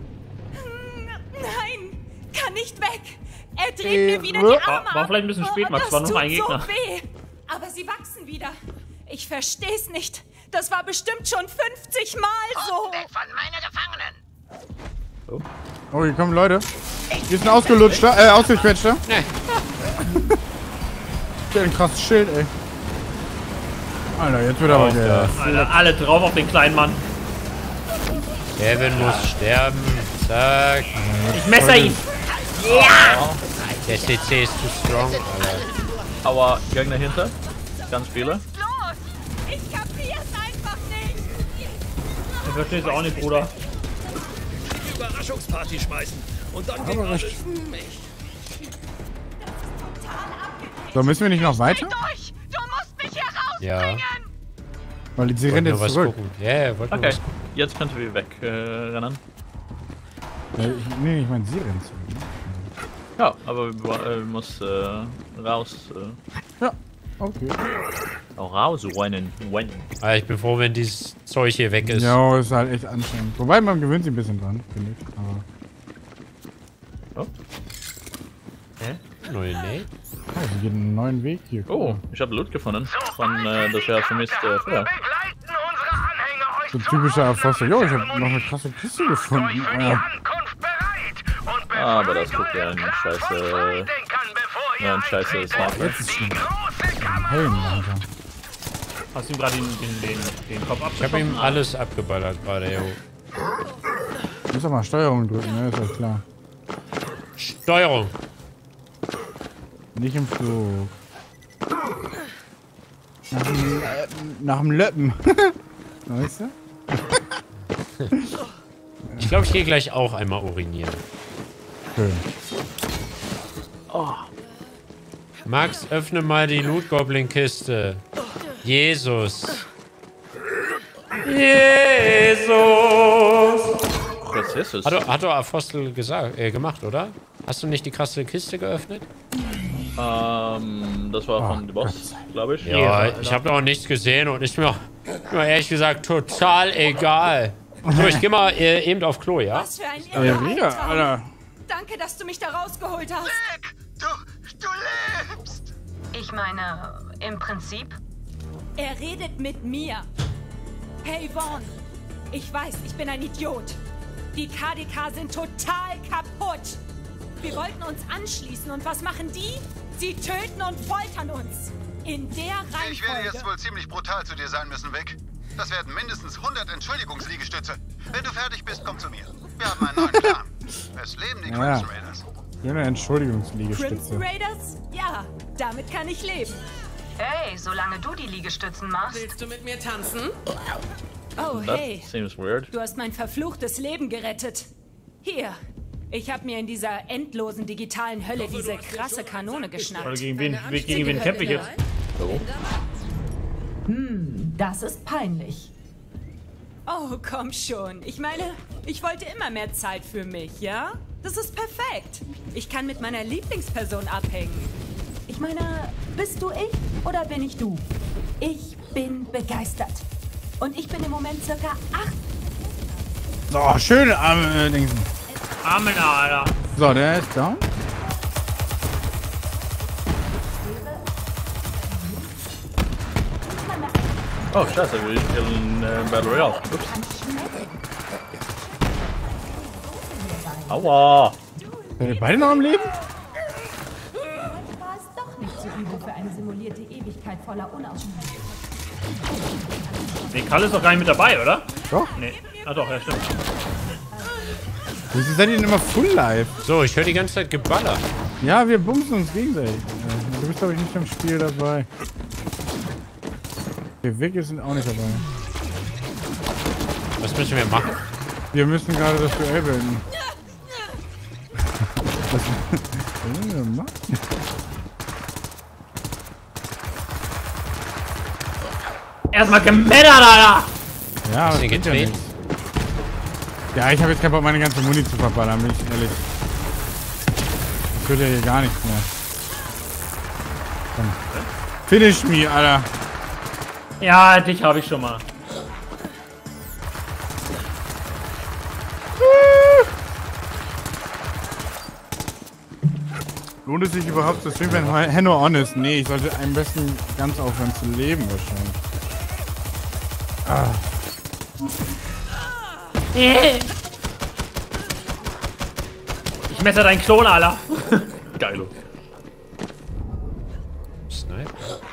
Nein, kann nicht weg. Er dreht Äh, mir wieder die War, Arme war ab. vielleicht ein bisschen spät, Max. Das War noch tut ein Gegner. so weh. Aber sie wachsen wieder. Ich versteh's nicht. Das war bestimmt schon fünfzig Mal so. Weg von meinen Gefangenen! Oh, hier kommen Leute. Hier ist ein ausgelutschter, äh, ausgequetschter. Nee. Der hat ein krasses Schild, ey. Alter, jetzt wird aber der. Alter, alle drauf auf den kleinen Mann. Kevin muss sterben. Zack. Ich messer ihn. Ja! Der C C ist zu strong. Alter. Aber Gegner hinter. Ganz viele. Los! Ich kapier's einfach nicht. Ich versteh's auch nicht, Bruder. Überraschungsparty schmeißen. Und dann Aber geht alles recht. für mich. So, müssen wir nicht noch weiter? Durch! Du musst mich hier Ja. rausbringen! Weil sie Wollt rennt nur jetzt was zurück. gucken. Ja, yeah, wollt nur Okay, was gucken. jetzt könnten wir weg äh, rennen. Äh, ich, nee, ich meine, sie rennt zurück. Ja, aber wir äh, muss äh, raus. Äh, Ja, okay. auch raus rennen. When. Ah, ich bin froh, wenn dieses Zeug hier weg ist. Ja, ist halt echt anstrengend. Wobei, man gewöhnt sich ein bisschen dran, finde ich. Aber Oh. Hä? Neue Nate? oh, sie geht einen neuen Weg hier. Oh, ich habe Loot gefunden. Von äh, das wir vermisst äh, früher. So ein typischer Erfoster. Jo, ich habe noch eine krasse Kiste gefunden. Ja. Ah, aber das tut ja ein scheiße. Ja, ein scheiße Smartphone. Jetzt ist schlimm. Helm, Alter. Hast du ihm gerade den, den, den, den Kopf Ich habe abgeschossen? ihm alles abgeballert gerade, jo. Muss doch mal Steuerung drücken, ne? Ist ja klar. Steuerung. Nicht im Flug. Nach dem, äh, nach dem Löppen. Weißt du? Ich glaube, ich gehe gleich auch einmal urinieren. Schön. Oh. Max, öffne mal die Loot-Goblin-Kiste. Jesus. Jesus. Was ist es? Hat doch, hat doch Apostel gesagt, äh, gemacht, oder? Hast du nicht die krasse Kiste geöffnet? Ähm, das war Oh, von dem Boss, glaube ich. Ja, ich habe noch nichts gesehen und ist mir, mir ehrlich gesagt total egal. So, ich geh mal äh, eben auf Klo, ja? Was für ein Ja, irrer ja, Albtraum. Alter. Danke, dass du mich da rausgeholt hast. Du, du lebst! Ich meine, im Prinzip. Er redet mit mir. Hey Vaughn, ich weiß, ich bin ein Idiot. Die K D K sind total kaputt. Wir wollten uns anschließen und was machen die? Sie töten und foltern uns. In der Reihenfolge. Ich werde jetzt wohl ziemlich brutal zu dir sein müssen, Vic. Das werden mindestens hundert Entschuldigungsliegestütze. Wenn du fertig bist, komm zu mir. Wir haben einen neuen Plan. Es leben die Ja. Crimson Raiders. Schöne Entschuldigungsliegestütze. Crimson Raiders? Ja, damit kann ich leben. Hey, solange du die Liegestützen machst. Willst du mit mir tanzen? Oh, That hey. seems weird. Du hast mein verfluchtes Leben gerettet. Hier. Ich habe mir in dieser endlosen digitalen Hölle diese krasse Kanone geschnappt. Oder gegen wen, gegen wen kämpfe ich jetzt? So. Hm, das ist peinlich. Oh, komm schon. Ich meine, ich wollte immer mehr Zeit für mich, ja? Das ist perfekt. Ich kann mit meiner Lieblingsperson abhängen. Ich meine, bist du ich oder bin ich du? Ich bin begeistert. Und ich bin im Moment circa acht. So, schöne arme äh, Dingsen. Amen, Alter. So, der ist down. Oh, scheiße, wir spielen äh, Battle Royale. Ups. Aua. Seid ihr beide noch am Leben? War es doch nicht so übel für eine simulierte Ewigkeit voller Unausschnitt. Nee, Karl ist doch gar nicht mit dabei, oder? Doch. Nee. Ah doch, ja stimmt. Wieso seid ihr denn immer full live? So, ich höre die ganze Zeit Geballer. Ja, wir bumsen uns gegenseitig. Äh, Du bist, glaube ich, nicht im Spiel dabei. Die Wicke sind auch nicht dabei. Was müssen wir machen? Wir müssen gerade das Duell beenden. Was was haben wir gemacht? erstmal gemettert, Alter! Ja, Hast du das ihn geht ja getreten? nichts. Ja, ich habe jetzt keinen Bock, meine ganze Muni zu verballern, bin ich ehrlich. Das wird ja hier gar nichts mehr. Komm. Finish me, Alter. Ja, dich habe ich schon mal. Lohnt es sich überhaupt zu streamen, wenn Henno on ist? Nee, ich sollte am besten ganz aufhören zu leben wahrscheinlich. Ah. Ich messe deinen Klon, Alter. Geilo. Sniper.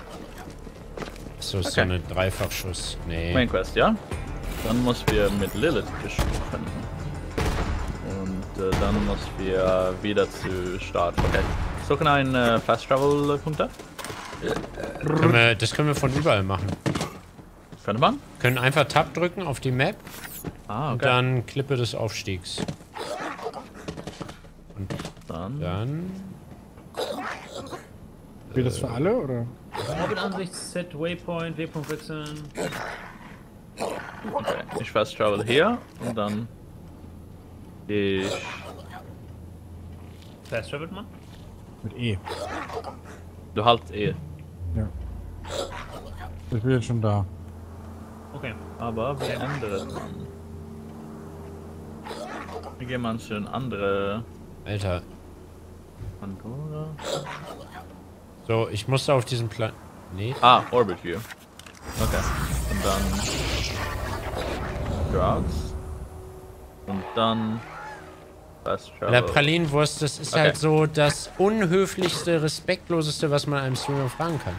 So ist Okay. so eine Dreifachschuss. Nee. Main Quest, ja? Dann muss wir mit Lilith gesprochen. Und äh, dann muss wir wieder zu Start. Okay. Suchen einen äh, Fast Travel Punkt. Können wir, das können wir von überall machen. Könnte man? Können einfach Tab drücken auf die Map. Ah, okay. Und dann Klippe des Aufstiegs. Und dann. dann Gilt das für alle, oder? Orbitansicht, Set, Waypoint, Waypoint wechseln. Okay. Ich Fast Travel hier und dann ich. Fast travelt man? Mit E. Du halt E. Ja. Ich bin jetzt schon da. Okay. Aber wie ändert man? Wie geht man zu andere. Alter. Pandora? So, ich musste auf diesen Plan. Nee. Ah, Orbit View. Okay. Und dann Drugs. Und dann Fast Der Travel. Pralinenwurst, das ist Okay. halt so das unhöflichste, respektloseste, was man einem Streamer fragen kann.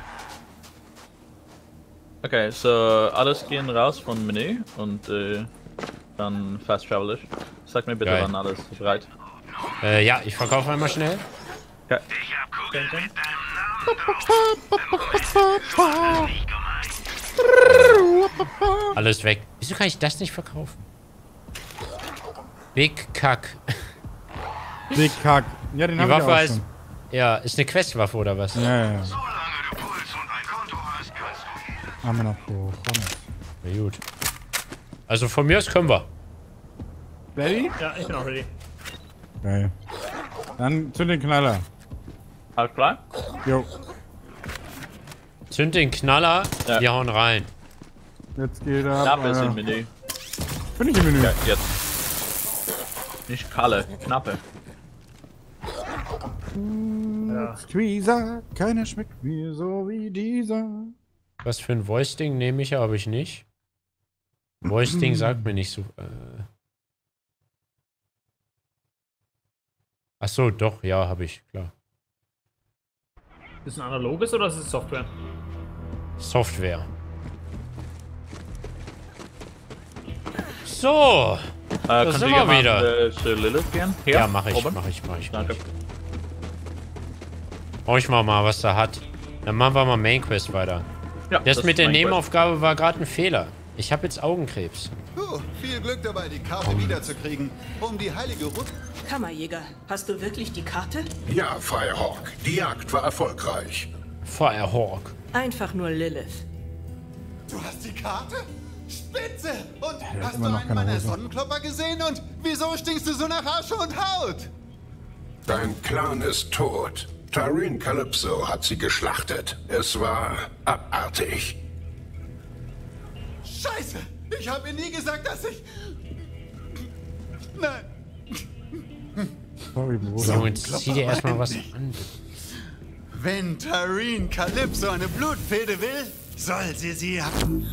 Okay, so alles gehen raus vom Menü und äh, dann Fast Travel. Sag mir bitte, Geil. wann alles bereit. Äh, ja, ich verkaufe einmal schnell. Okay. Alles weg. Wieso kann ich das nicht verkaufen? Big Kack. Big Kack. Ja, den Die hab ich Waffe auch heißt. schon. Ja, ist eine Questwaffe oder was? Ja, ja, ja. Haben wir noch hoch. Na gut. Also von mir aus können wir. Ready? Ja, ich bin auch ready. Geil. Dann zünd den Knaller. Alles klar? Jo. Zünd den Knaller, Ja. wir hauen rein. Jetzt geht er. Knappe ist im Menü. Bin ich im Menü? Ja, jetzt. Nicht Kalle, Knappe. Ja. Squeezer, keiner schmeckt mir so wie dieser. Was für ein Voice-Ding nehme ich, habe ich nicht. Voice-Ding sagt mir nicht so. Äh. Ach so, doch, ja, habe ich, klar. Ist es ein analoges oder ist es Software? Software. So, Äh, da könnt sind ihr wir mal, wieder. Äh, zu Lilith gehen? Hier? Ja, mache ich, Oben? mache ich, mache ich. Mach Danke. ich. Schau ich mal, mal, was da hat. Dann machen wir mal Main Quest weiter. Ja, das, das mit ist der Main Quest. Nebenaufgabe war gerade ein Fehler. Ich habe jetzt Augenkrebs. Puh, viel Glück dabei, die Karte wiederzukriegen. Um die heilige Rut... Kammerjäger, hast du wirklich die Karte? Ja, Firehawk. Die Jagd war erfolgreich. Firehawk. Einfach nur Lilith. Du hast die Karte? Spitze! Und hat hast du immer noch einen keine meiner Hose. Sonnenklopper gesehen? Und wieso stinkst du so nach Asche und Haut? Dein Clan ist tot. Tareen Calypso hat sie geschlachtet. Es war abartig. Scheiße! Ich habe ihr nie gesagt, dass ich... Nein. Sorry, Bruder. So, jetzt zieh dir erstmal was an. Wenn Tareen Calypso eine Blutfehde will, soll sie sie haben.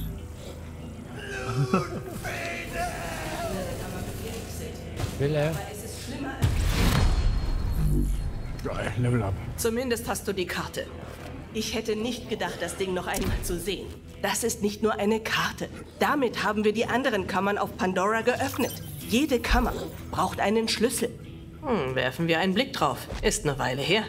Will er? Geil, Level up. Zumindest hast du die Karte. Ich hätte nicht gedacht, das Ding noch einmal zu sehen. Das ist nicht nur eine Karte. Damit haben wir die anderen Kammern auf Pandora geöffnet. Jede Kammer braucht einen Schlüssel. Hm, werfen wir einen Blick drauf. Ist eine Weile her.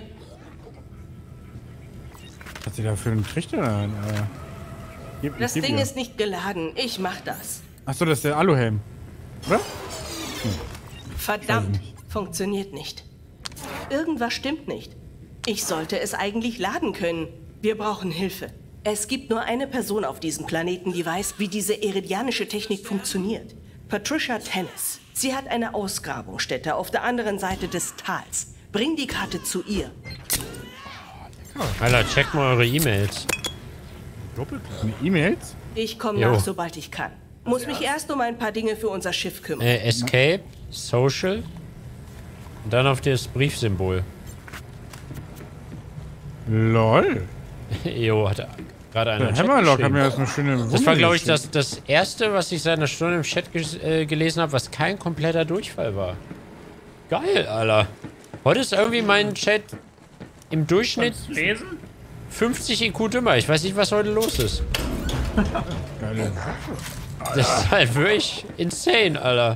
Was sie da für einen Trichter? Äh, gib, Das gib Ding ihr. ist nicht geladen. Ich mach das. Achso, das ist der Aluhelm. Oder? Verdammt, funktioniert nicht. Irgendwas stimmt nicht. Ich sollte es eigentlich laden können. Wir brauchen Hilfe. Es gibt nur eine Person auf diesem Planeten, die weiß, wie diese iridianische Technik funktioniert. Patricia Tennis. Sie hat eine Ausgrabungsstätte auf der anderen Seite des Tals. Bring die Karte zu ihr. Alter, checkt mal eure E-Mails. Doppelklick. E-Mails? Ich komme nach, sobald ich kann. Muss mich erst um ein paar Dinge für unser Schiff kümmern. Äh, Escape, Social und dann auf das Briefsymbol. Lol. Jo, hat gerade einer Der Hammerlock hat mir das eine schöne Wunde Das war, glaube ich, geschickt. das, das erste, was ich seit einer Stunde im Chat ges äh, gelesen habe, was kein kompletter Durchfall war. Geil, Alter. Heute ist irgendwie mein Chat im Durchschnitt lesen? fünfzig I Q dümmer. Ich weiß nicht, was heute los ist. Geile. Das ist halt wirklich insane, Alter.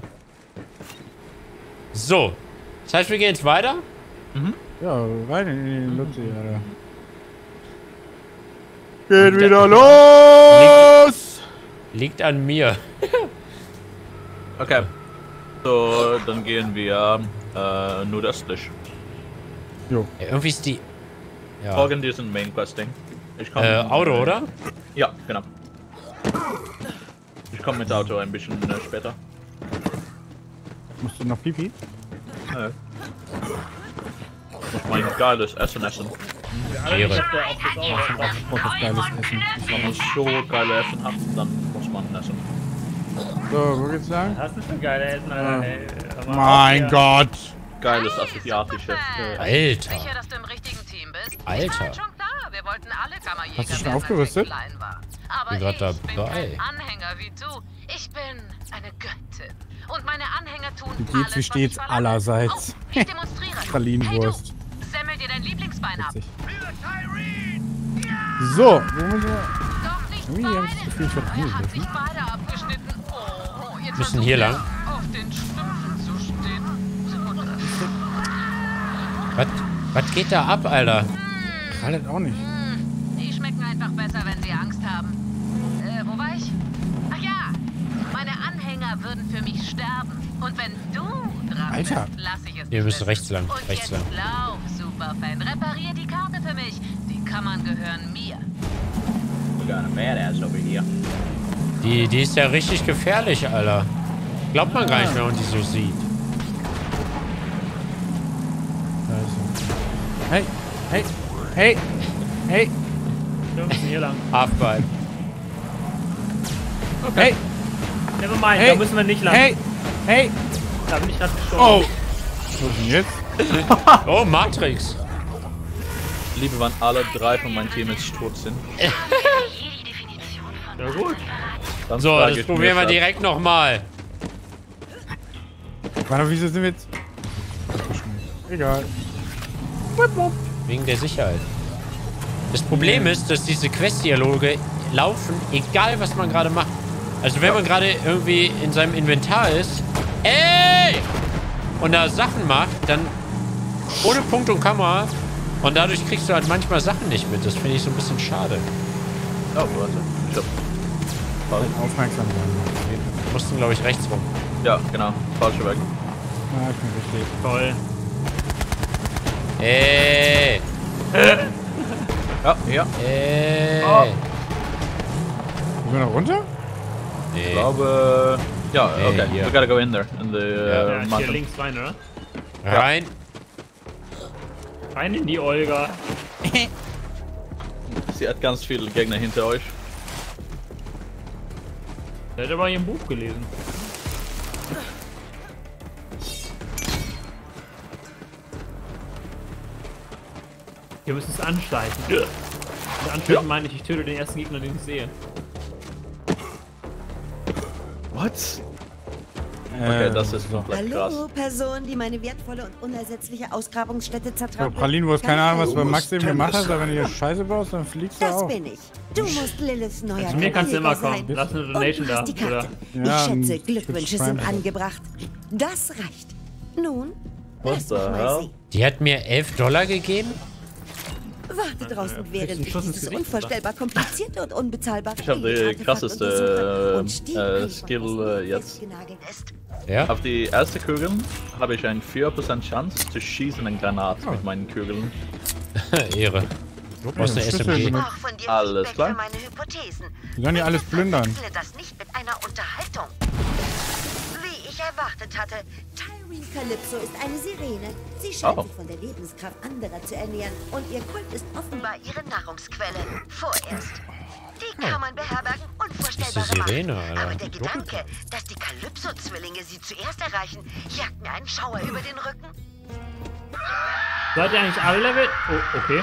So. Das heißt, wir gehen jetzt weiter? Mhm. Ja, rein in die Luzi, Alter. Geht wieder los! Liegt, liegt an mir. Okay. So, dann gehen wir äh, nordöstlich. Jo. Ja, irgendwie ist die... Ja. Folgen diesen Main Questing. Ich komm, Äh, Auto, oder? Ja, genau. Ich komme mit Auto ein bisschen äh, später. Musst du noch Pipi? Nö. Ich muss mein geiles Essen essen. Ehre. Oh, das geiles Essen. Wenn man so geile Essen hat, dann muss man essen. So, wo geht's lang? Das ist ein geiles Essen, Alter. Ey, mein Gott! Geiles asiatisches. Äh, Alter. Sicher, dass du im richtigen Team bist? Alter. Ich war schon klar. Wir wollten alle Kammerjäger Hast du schon werden, als aufgerüstet? ich klein war. Aber Bin grad ich dabei. bin kein Anhänger wie du. Ich bin eine Göttin. Und meine Anhänger tun Wie geht's, alles, wie steht's allerseits? Ich demonstriere. Pralinenwurst. Hey, du, semmel dir dein Lieblingsbein ab. So, wo müssen wir... Irgendwie habe ich das Gefühl, ich werde angegriffen. Beide abgeschnitten. Oh, jetzt Müssen hier lang. auf den Stümpfen zu stehen. Was, was geht da ab, Alter? Krallet auch nicht. Die schmecken einfach besser, wenn sie Angst haben. Äh, wo war ich? Ach ja, meine Anhänger würden für mich sterben. Und wenn du dran Alter. bist, lass ich es Ihr müsst rechts lang, Und rechts lang. jetzt lauf, Superfan. Reparier die Karte für mich. Die Kammern gehören mir. We got a badass over here. Die, die ist ja richtig gefährlich, Alter. Glaubt man gar nicht, wenn man die so sieht. Hey, hey, hey, hey. Wir müssen hier lang. Halfpipe. Okay. Hey. Nevermind, Hey. da müssen wir nicht lang. Hey, hey. Da bin ich gerade gestorben. Oh. Was ist denn jetzt? Oh, Matrix. Liebe, wann alle drei von meinem Team jetzt tot sind. Ja gut. Dann So, frage das ich probieren wir mich, direkt nochmal. Warte, wieso sind wir jetzt... Egal. Wegen der Sicherheit. Das Problem ist, dass diese Quest-Dialoge laufen, egal was man gerade macht. Also wenn man gerade irgendwie in seinem Inventar ist, ey! Und da Sachen macht, dann ohne Punkt und Komma. Und dadurch kriegst du halt manchmal Sachen nicht mit. Das finde ich so ein bisschen schade. Oh, warte. Ich hab... Aufmerksam sein. Wir mussten, glaube ich, rechts rum. Ja, genau. Falsche Weg. Ja, ich bin richtig. Toll. Ey! Ja, ja. Ey! Oh. Sind wir noch runter? Nee. Ich glaube... Ja, Nee, okay. hier. We gotta go in there. In the Ja. uh, Ja, hier mountain. links rein, oder? Rein! Rein in die Olga. Sie hat ganz viele Gegner hinter euch. Der hat aber hier ein Buch gelesen. Wir müssen es anschleichen. Und anschleichen Ja. meine ich, ich töte den ersten Gegner, den ich sehe. What? Okay, das ist komplett krass. Hallo, Person, die meine wertvolle und unersetzliche Ausgrabungsstätte So, zertrampelt. Pralinenwurst, keine Ahnung, was du bei Du Max musst eben gemacht hast, Tennis aber wenn du hier Scheiße baust, dann fliegst du Das auch. bin ich. Du musst Liliths neuer Zu mir kannst du immer Kammerjäger kommen. sein. Lass eine Und Donation du da, hast die Karte. Ja, ich schätze, und Glückwünsche Twitch sind Prime. angebracht. Das reicht. Nun, What lass the mich mal hell? sehen. Die hat mir elf Dollar gegeben? Warte draußen, während einen ich Schuss ins dieses Gesicht, unvorstellbar komplizierte und unbezahlbare Ich habe die Artefakt krasseste untersuche und die äh, Brief Skill von äh, Osten jetzt. festgenagelt ist. Ja? Auf die erste Kugel habe ich eine vier Prozent Chance zu schießen eine Granate mit meinen Kugeln. Ehre. Du brauchst eine S M G. Alles klar. Meine Hypothesen. Die sollen ja alles plündern. Verwechsle das nicht mit einer Unterhaltung. Wie ich erwartet hatte. Tyreen Calypso ist eine Sirene. Sie scheint Oh. sich von der Lebenskraft anderer zu ernähren. Und ihr Kult ist offenbar War ihre Nahrungsquelle. Vorerst. Die kann man beherbergen, Das unvorstellbare ist die Sirene, Macht. Alter. Aber der Gedanke, dass die Calypso-Zwillinge sie zuerst erreichen, jagt mir einen Schauer über den Rücken. Seid ihr eigentlich alle Level? Oh, okay.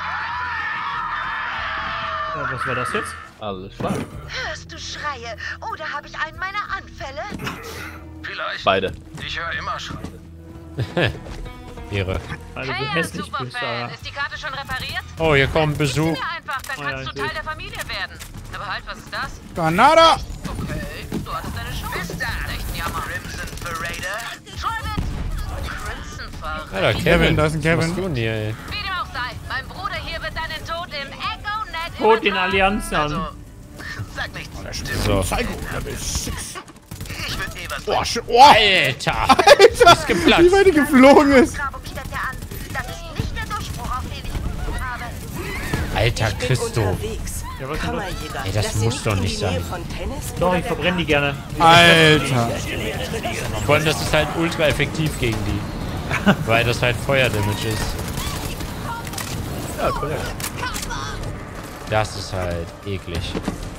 Ja, was war das jetzt? Alles klar. Hörst du Schreie? Oder habe ich einen meiner Anfälle? Vielleicht. Beide. Ich höre immer Schreie. Ehre. Also so Hey, hässlich bist du. Superfan, ist die Karte schon repariert? Oh, hier kommt Besuch. Ja, einfach, dann Oh ja, kannst ich du Teil seh. der Familie werden. Aber halt, was ist das? Granada! Okay, du hattest deine Chance. Bis dann. Echt ein Jammer. Crimson Parader. Try it! Crimson Parader. Alter, Kevin, Kevin, da ist ein was Kevin. machst du denn hier, ey? Wie dem auch sei, mein Bruder hier wird deinen Tod im Echo-Net Tod in Allianz an. Also, sag nichts. So. Psycho. Ich würde eh was Boah, shit. Oh, Alter! Alter! Ist geplatzt. Wie weit die geflogen ist. Grabung steht ja an. Das ist nicht der Durchbruch, auf den ich geguckt habe. Alter Ich bin Christo. unterwegs. Ja, was Kammerjäger. Ey, das Lass sie muss nicht doch in die nicht Nähe sein. von Tennis Doch, oder ich der verbrenne die gerne. Alter. Vor allem, das ist halt ultra effektiv gegen die. Weil das halt Feuerdamage ist. Ja, korrekt. Das ist halt eklig.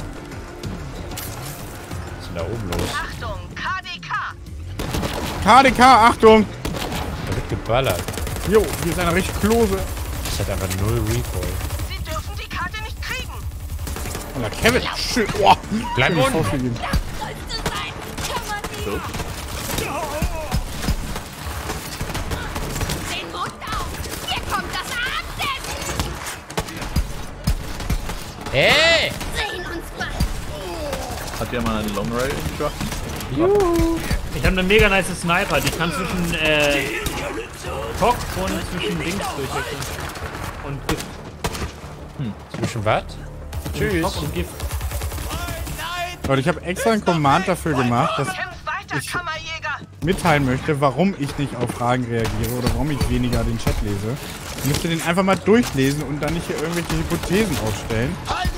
Was ist denn da oben los? Achtung, K D K. K D K, Achtung! Da wird geballert. Jo, hier ist einer richtig Klose. Das hat aber null Recoil. Sie dürfen die Karte nicht kriegen. Alter, Kevin, shit. Oh, Bleib ich hab unten. mich vorgegeben. So. Den Mund auf. Hier kommt das Abendessen. Ey! Sehen uns bald. Hat jemand einen Long Range Waffen? Juhu. Ich habe eine mega nice Sniper, die kann zwischen äh, Pock und zwischen Dings durchwechseln. Und Gift. Hm. Zwischen was? Tschüss. Pock und Gift. Leute, ich habe extra einen Command dafür gemacht, dass ich mitteilen möchte, warum ich nicht auf Fragen reagiere oder warum ich weniger den Chat lese. Ich müsste den einfach mal durchlesen und dann nicht hier irgendwelche Hypothesen aufstellen.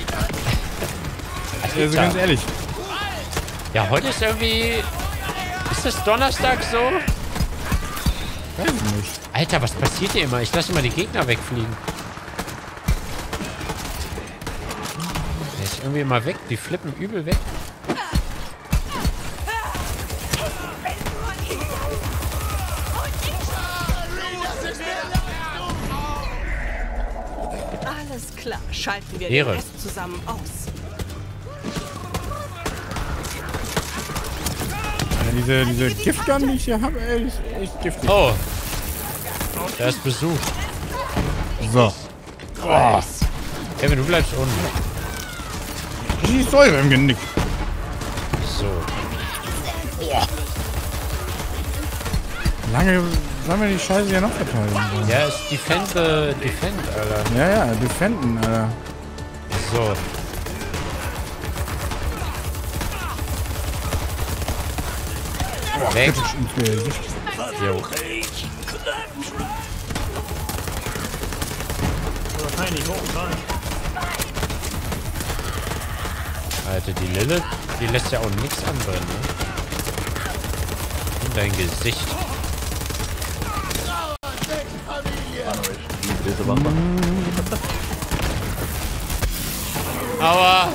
Also ganz ehrlich. Ja, heute ist irgendwie... Ist das Donnerstag so? Weiß ich nicht. Alter, was passiert hier immer? Ich lasse immer die Gegner wegfliegen. Der ist irgendwie immer weg. Die flippen übel weg. Alles klar, schalten wir Ehre. den Rest zusammen aus. Ja, diese, diese Giftgun, die ich hier habe, ey, die ist echt giftig. Oh. Da ist Besuch. So. Oh. Kevin, du bleibst unten. Die Säure im Genick. So. Lange sollen wir die Scheiße hier noch verteidigen? Ja, ist Defend, äh, Defend, Alter. Ja, ja, Defenden, Alter. So. Weg. Jo. Wahrscheinlich hoch, nein. Alter, die Lilith, die lässt ja auch nichts anbrennen, ne? In dein Gesicht. Diese Waffe. Aua!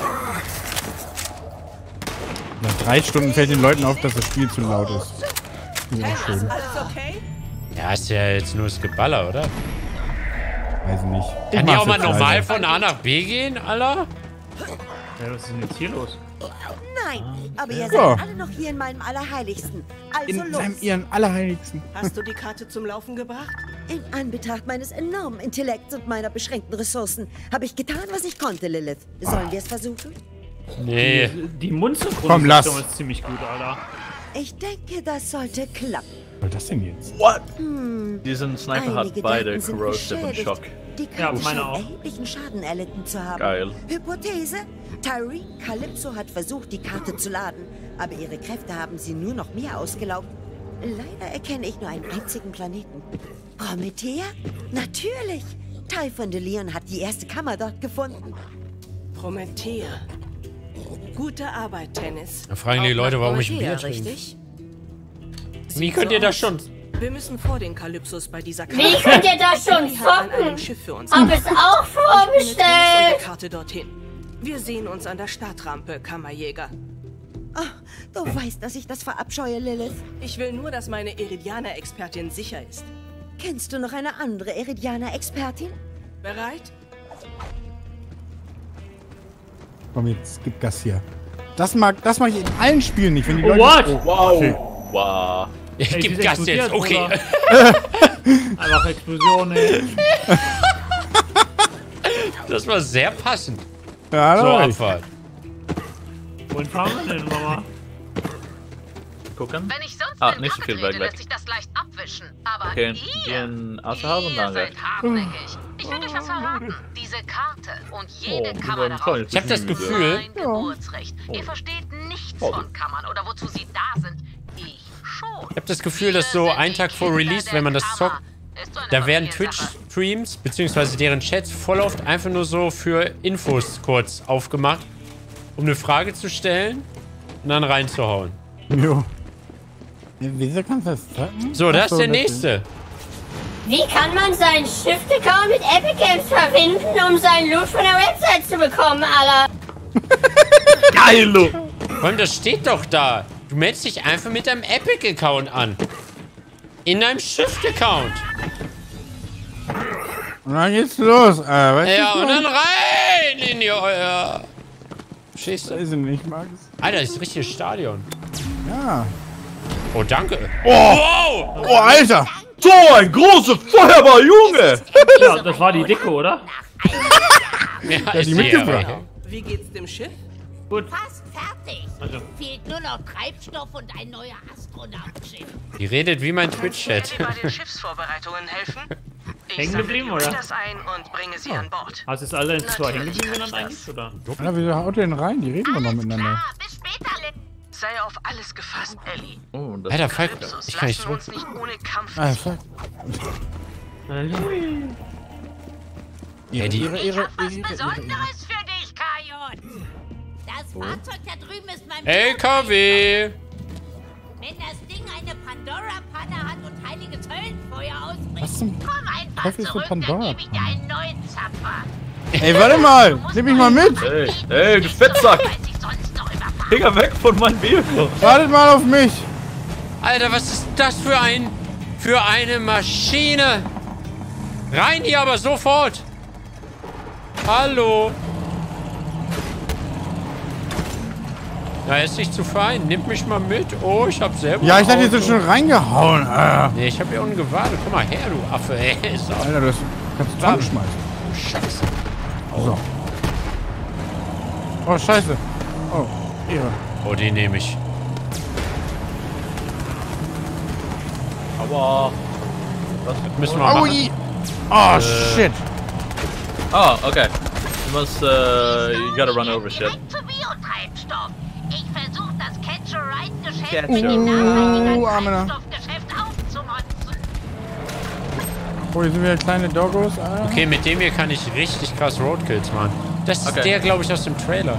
Nach drei Stunden fällt den Leuten auf, dass das Spiel zu laut ist. Ja, schön. Alles okay? Ja, ist ja jetzt nur das Geballer, oder? Weiß ich nicht. Ich Kann die mach's auch mal jetzt normal leiser. von A nach B gehen, Alter? Ja, was ist denn jetzt hier los? Nein, aber ihr Ja. seid alle noch hier in meinem Allerheiligsten. Also In los. seinem ihren Allerheiligsten. Hast du die Karte zum Laufen gebracht? In Anbetracht meines enormen Intellekts und meiner beschränkten Ressourcen habe ich getan, was ich konnte, Lilith. Sollen wir es versuchen? Nee. Die, die Mundsynchronisation Komm, lass. ist ziemlich gut, Alter. Ich denke, das sollte klappen. Was ist das denn jetzt? What? Hm. Diesen Sniper hat Einige beide Daten sind Corrosive und beschädigt. Schock. Die Ja, können meine schon auch. erheblichen Schaden erlitten zu haben. Geil. Hypothese: Tyreen Calypso hat versucht, die Karte zu laden, aber ihre Kräfte haben sie nur noch mehr ausgelaugt. Leider erkenne ich nur einen einzigen Planeten. Promethea? Natürlich! Typhon de Leon hat die erste Kammer dort gefunden. Promethea. Gute Arbeit, Tennis. Da fragen die Leute, warum ich ein Bier trinke. Richtig? Wie könnt ihr das schon? Wir müssen vor den Kalypsos bei dieser Karte. Wie könnt ihr das schon foppen? Hab es auch vorbestellt. Karte dorthin. Wir sehen uns an der Startrampe, Kammerjäger. Oh, du weißt, dass ich das verabscheue, Lilith. Ich will nur, dass meine Iridianer-Expertin sicher ist. Kennst du noch eine andere Iridianer-Expertin? Bereit? Komm, jetzt gib Gas hier. Das mag, das mag ich in allen Spielen nicht, wenn die Leute... What? Oh, Wow. okay. Wow. Ich geb Gas jetzt, okay. Einfach Explosion, ey. Das war sehr passend. Ja, so, das Abfahrt. Wohin fahren wir denn, Mama? Gucken. Wenn ich sonst Ah, in nicht so viel Kappe weit trete, lässt weg. sich das leicht abwischen. Aber Okay, ihr, gehen außerhalb und ihr dann seid weg. hartnäckig. Ich will euch was verraten. Diese Karte und jede Oh, Kammer wir darauf Ich hab das ist Gefühl- mein Geburtsrecht. Ihr versteht nichts Oh. von Kammern oder wozu sie da sind. Ich schon. Ich habe das Gefühl, dass so ein Tag vor Release, wenn man das zockt, da werden Twitch-Streams bzw. deren Chats voll oft einfach nur so für Infos kurz aufgemacht, um eine Frage zu stellen und dann reinzuhauen. Jo. Wieso kannst du das sagen? So, das Ach so, ist der das nächste. Wie kann man seinen Shift-Account mit Epic Games verbinden, um seinen Loot von der Website zu bekommen, Alter? Geil, du! Vor allem, das steht doch da. Du meldest dich einfach mit deinem Epic-Account an. In deinem Shift-Account. Und dann geht's los. Äh, weißt Ja, du, und dann rein in die euer... Schießt Weiß ich nicht, Max. Alter, das ist ein richtiges Stadion. Ja. Oh, danke. Oh! Wow! Oh, Alter! So ein großer Feuerball, Junge! Ja, das war die Dicke, oder? Ja, Ja, ist die die mitgebracht. ja. Wie geht's dem Schiff? Gut. Fast fertig. Also. Fehlt nur noch Treibstoff und ein neuer Astronautenschiff. Die redet wie mein Twitch-Chat. Sie bei den Schiffsvorbereitungen helfen? Ich Hängen sammle geblieben, die oder? Raiders ein und bringe sie an Bord. Hast du jetzt alle zwei hängen Natürlich geblieben kann ich dann das. eigentlich, oder? Alter, wieso haut ihr denn rein? Die reden doch noch miteinander. Ah, bis später, Liv. Sei auf alles gefasst, Ellie. Oh, das Alter, Falk, Kalypsos ich kann nicht lassen zurück. uns nicht ohne Kampf. Ah, fuck. Ja, die... Ihre, ihre, Was ihre, Besonderes für dich, Kajon. Das Fahrzeug da drüben ist mein L K W! Wenn das Ding eine Pandora-Panne hat und heiliges Höllenfeuer ausbricht, Was zum komm einfach Teufel ist für zurück, dann Pandora? gebe ich dir einen neuen Zapfer. Ey, warte mal! Nimm mich mal mit! Ey, ey, du Fettsack! Weiß ich sonst noch überfahren. Finger weg von meinem Vehikel! Wartet mal auf mich! Alter, was ist das für ein... für eine Maschine? Rein hier aber sofort! Hallo! Na, ist nicht zu fein. Nimmt mich mal mit. Oh, ich hab selber Ja, ich ein dachte, ihr Auto. seid schon reingehauen. Ah. Nee, ich hab hier unten gewartet. Guck mal her, du Affe. Ey, so. Alter, du kannst du Tank schmeißen. Oh, Scheiße. So. Oh, scheiße. Oh, Ehre. Oh, die nehme ich. Aber... Das müssen wir machen. Aui! Oh, Äh. shit. Oh, okay. You must, uh, you gotta run over shit. Direkt zu Biotreibstoff. Ich versuche das Catch-a-Ride-Geschäft Catch mit a- dem nachhaltigen Uh, Amina. Treibstoffgeschäft aufzumotzen. Oh, hier sind wieder kleine Doggos. Ah. Okay, mit dem hier kann ich richtig krass Roadkills machen. Das ist Okay. der, glaube ich, aus dem Trailer.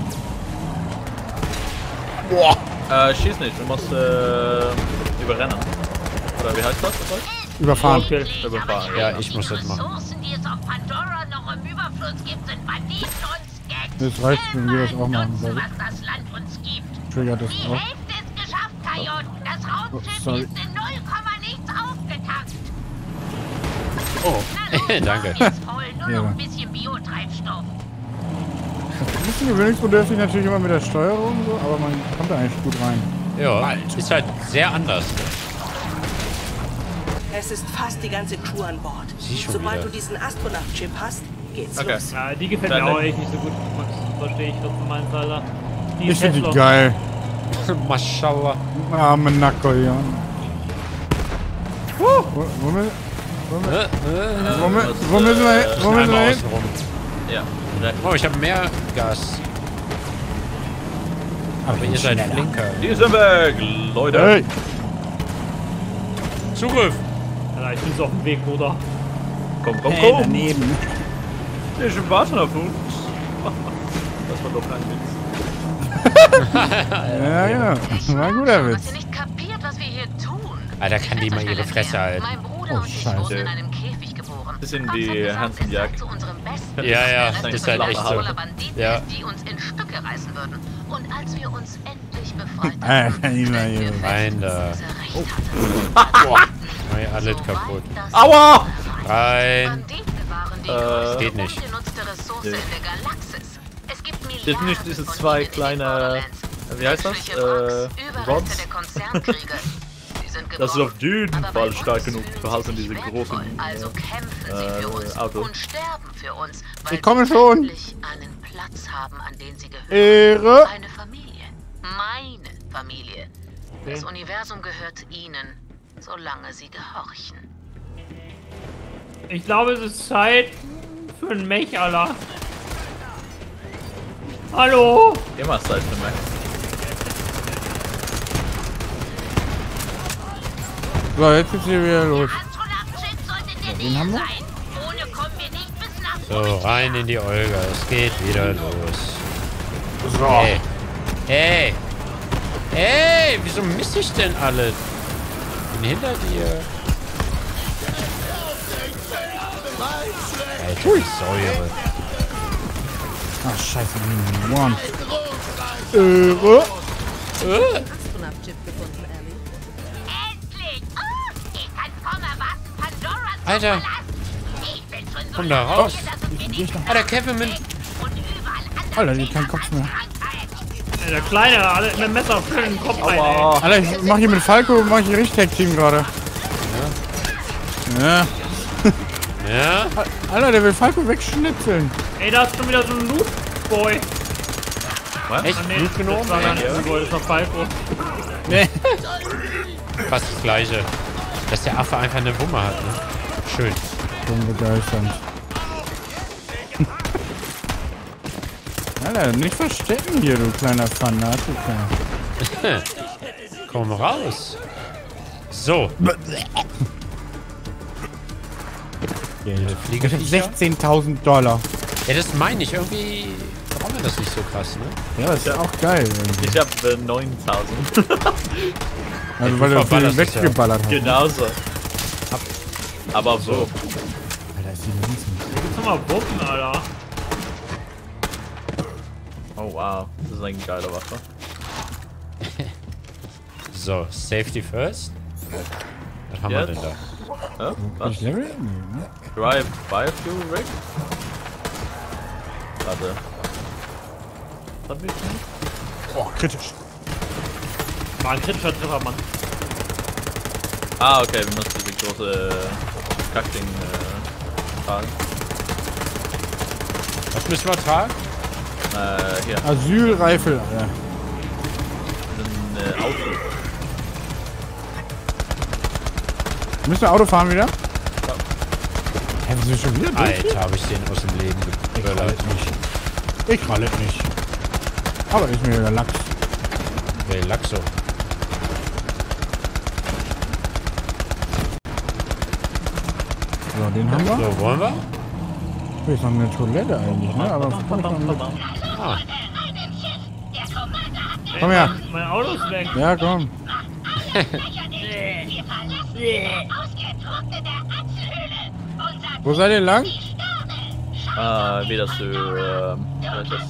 Boah! Äh, schieß nicht, du musst, äh, überrennen. Oder wie heißt das? das heißt? Überfahren. Okay. Überfahren. Ja, ich muss das machen. Ressourcen, die es auf Pandora noch im Überfluss gibt, sind Banditen und Skeks. Das reicht, wenn wir das auch machen, Nutzen, glaube was das Land uns gibt. Triggert das Die auch. Hälfte ist geschafft, Kajon. Das Oh, Raumschiff sorry. ist in null Komma nichts aufgetankt. Oh, Na los, danke. jetzt voll, nur Ja. noch ein bisschen Biotreibstoff. Ein bisschen gewöhnungsbedürftig natürlich immer mit der Steuerung, so, aber man kommt da eigentlich gut rein. Ja, ist halt sehr anders. Es ist fast die ganze Crew an Bord. Sie schon Sobald wieder. du diesen Astronaut-Chip hast, geht's Okay. los. Ja, die gefällt Dann- mir auch echt nicht so gut. Max, verstehe ich, was du meinst, Alter. Die Ich ist finde die Tesla. geil. Mashallah. Arme Nakoyan. Wo, wo, mü- wo, mü- Äh, äh, wo, mü- was, wo müssen wir hin? äh, Wo müssen wir Einmal hin? außenrum. Ja, rechts. Oh, ich habe mehr Gas. Aber ihr seid flinker. Die sind weg, Leute! Hey! Zugriff! Alter, ich bin so auf dem Weg, Bruder. Komm, komm, Hey, komm! daneben. Ich warte auf uns. Das war doch kein Witz. Ja, ja. Das war ein guter Witz. Dass ihr nicht kapiert, was wir hier tun. Alter, kann die mal ihre Fresse halten. Mein Bruder Oh, und ich wurden Scheiße. in einem Käfig geboren. Das sind die Hansenjagd. Zu unserem besten Ja, ja, Retter ist halt echt so. Banditen, Ja. die uns in Stücke reißen würden. Und als wir uns endlich befreit Ah, haben, kann ich mal hier. Rein da. oh. Boah. Mach ich alles kaputt. Aua! Rein. Banditen waren die Äh, größte geht nicht. ungenutzte Ressource Nee. in der Galaxis. Es gibt Das sind Milliarden nicht diese von zwei ihnen in den kleine, Borderlands. wie heißt das? Menschliche Wracks, Äh, Überreste Rods? der Konzernkriege. Sie sind Das ist geborgen, auf jeden aber bei Fall uns stark genug fühlen zu sie Hause, sich diese wertvoll. großen Also kämpfen sie äh, für uns Auto. und sterben für uns, weil Ich komme sie schon. endlich einen Platz haben, an den sie gehören. Ehre. Eine Familie. Meine Familie. Das Universum gehört ihnen, solange sie gehorchen. Ich glaube, es ist Zeit für ein Mech, Alter. Hallo? Immer Zeit für mich. So, jetzt geht's hier wieder los. Den haben wir? So, rein in die Olga. Es geht wieder los. So. Hey. Hey. Hey, wieso misse ich denn alle? Bin hinter dir. Alter, die Säure. Ach, scheiße. One. Ehre. Äh. Alter. Komm da raus. Alter, Kevin mit... Alter, die keinen Kopf mehr. Der Kleine, alle mit dem Messer schön in den Kopf rein, ey. Alter, ich mach hier mit Falco, mach ich hier richtig Tag-Team gerade. Ja. Ja. Alter, der will Falco wegschnitzeln. Ey, da ist schon wieder so ein Loot-Boy. Was? Echt? Ah, nee, Blut genommen? das war gar nicht ein Boy, das war Falco. Nee. Fast das Gleiche. Dass der Affe einfach eine Wumme hat, ne? Schön. Bin begeisternd. Alter, nicht verstecken hier, du kleiner Fanatiker. Komm raus. So. Ich hab sechzehntausend Dollar. Ja, das meine ich. Irgendwie brauchen wir das nicht so krass, ne? Ja, das ist auch geil. Irgendwie. Ich hab äh, neuntausend. Also, weil du viel weggeballert hast. Genauso. Aber so. Alter, ist die Linsen. Jetzt nochmal Wuppen, Alter. Oh wow, das ist ein geiler Waffe. So, Safety first. Was haben wir denn da? Ja, was? Level? Nee, ne? Drive Biofuel Rig? Warte. Hab ich nicht? Oh, kritisch. War ein kritischer Treffer, Mann. Ah, okay, wir müssen diese große Kackding äh, tragen. Was müssen wir tragen? Äh, hier. Asylreifel, Alter. Ein äh, Auto. Müssen wir Auto fahren wieder? Ja. Hä, wir sind schon wieder durch? Alter, hab ich den aus dem Leben Ich geböllert. rallet nicht. Ich rallet nicht. Aber ist mir wieder Lachs. Okay, Laxo. So, den haben wir. So, wollen wir? Das ist noch eine Toilette eigentlich, ne? Aber komm ich mal mit. Ah. Komm her. Mein Auto ist weg. Ja, komm. Wo seid ihr lang? Äh, wieder zu, ähm, was ist das?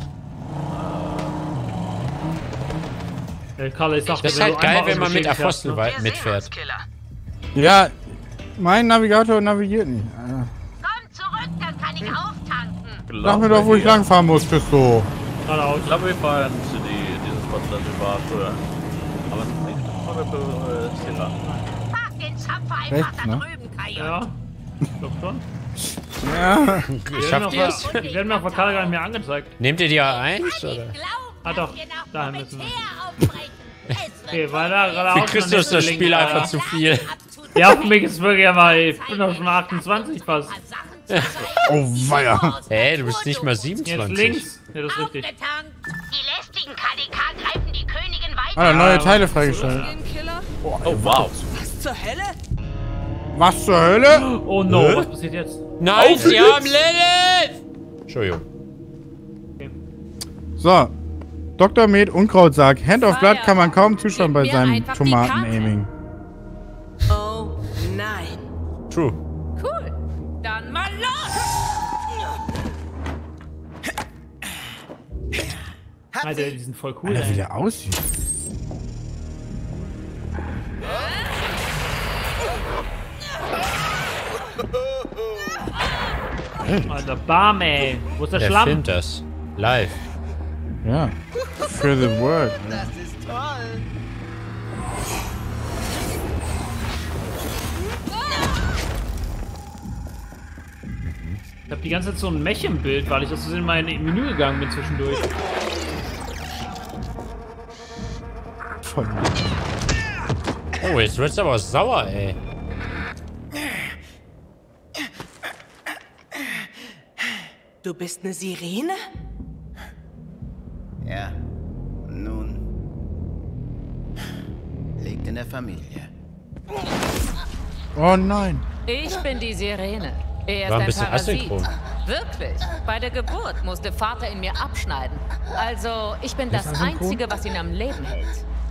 Ey, Karl, ich sag Das dir, ist wenn halt du geil, einmal wenn man mit aus dem Schild Apostel mitfährt. Ja, mein Navigator navigiert nicht. Komm zurück, dann kann ich auftanken. Sag mir doch, wo ich langfahren muss, Christo. Ich glaube, wir fahren zu die, dieses Spot, das wir waren früher. Aber nicht, aber wir äh, Silber. Park den Zapfer einfach Rechts, da ne? drüben, Kajon. Ja, ich glaub schon. Ja. Schafft ihr es? Die werden mir auf der Karte gar nicht mehr angezeigt. Nehmt ihr die A eins, oder? Ah doch, dahin müssen wir. Okay, weil da Für geradeaus. Christus ist das Spiel einfach zu viel. Ja, für mich ist wirklich aber, ich bin doch schon achtundzwanzig fast. Oh, weia. Hä, du bist nicht mal Jetzt siebenundzwanzig. links. Ja, das ist richtig. Die lästigen K D K greifen die Königin weiter. Alter, neue Teile freigeschaltet. Oh, wow. Was zur Hölle? Was zur Hölle? Oh no, Hä? was passiert jetzt? Nein, sie haben Lilith! Entschuldigung. Okay. So. Doktor Med Unkrautsack. Hand of Blood kann man kaum zuschauen bei seinem Tomaten-Aiming. Oh nein. True. Cool. Dann mal los! Alter, die sind voll cool. Alter, wie ey. der aussieht. Alter, Bam, ey. Wo ist der Der Schlamm? filmt das. Live. Ja. For the world. Das ist toll. Ich hab die ganze Zeit so ein Mech im Bild, weil ich das so in mein Menü gegangen bin zwischendurch. Voll. Oh, jetzt wird's aber sauer, ey. Du bist eine Sirene? Ja. Nun. Liegt in der Familie. Oh nein. Ich bin die Sirene. Er ist War ein ein bisschen Parasit. asynchron. Wirklich. Bei der Geburt musste Vater in mir abschneiden. Also, ich bin das Ist asynchron? Einzige, was ihn am Leben hält.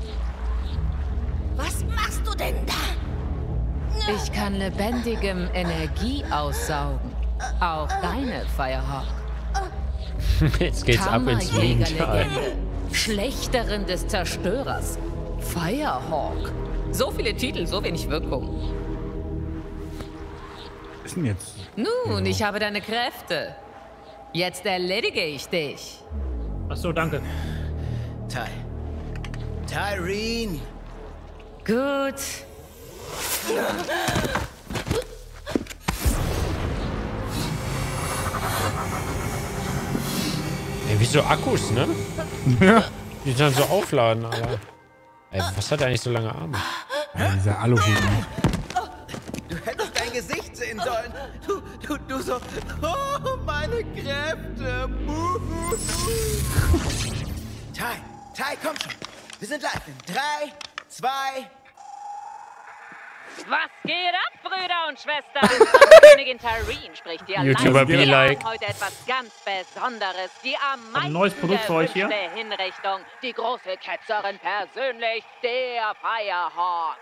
Was machst du denn da? Ich kann lebendigem Energie aussaugen. Auch deine, Firehawk. Jetzt geht's ab ins Gegenteil. Kammerjägerlegende. Schlechterin des Zerstörers. Firehawk. So viele Titel, so wenig Wirkung. Was ist denn jetzt? Nun, ich habe deine Kräfte. Jetzt erledige ich dich. Achso, danke. Ty. Tyreen. Gut. Ey, wie so Akkus, ne? Ja. Die dann so aufladen, aber. Ey, was hat eigentlich so lange Arme? Ja, dieser Aluhut. Ne? Du hättest dein Gesicht sehen sollen. Du, du, du so. Oh, meine Kräfte. Ty, Ty, komm schon. Wir sind live in drei, zwei. Was geht ab, Brüder und Schwestern? Königin Tyreen spricht dir YouTuber be like. heute etwas ganz Besonderes. Die am meisten Ein neues Produkt für euch hier. gewünschte Hinrichtung. Die große Ketzerin persönlich, der Firehawk.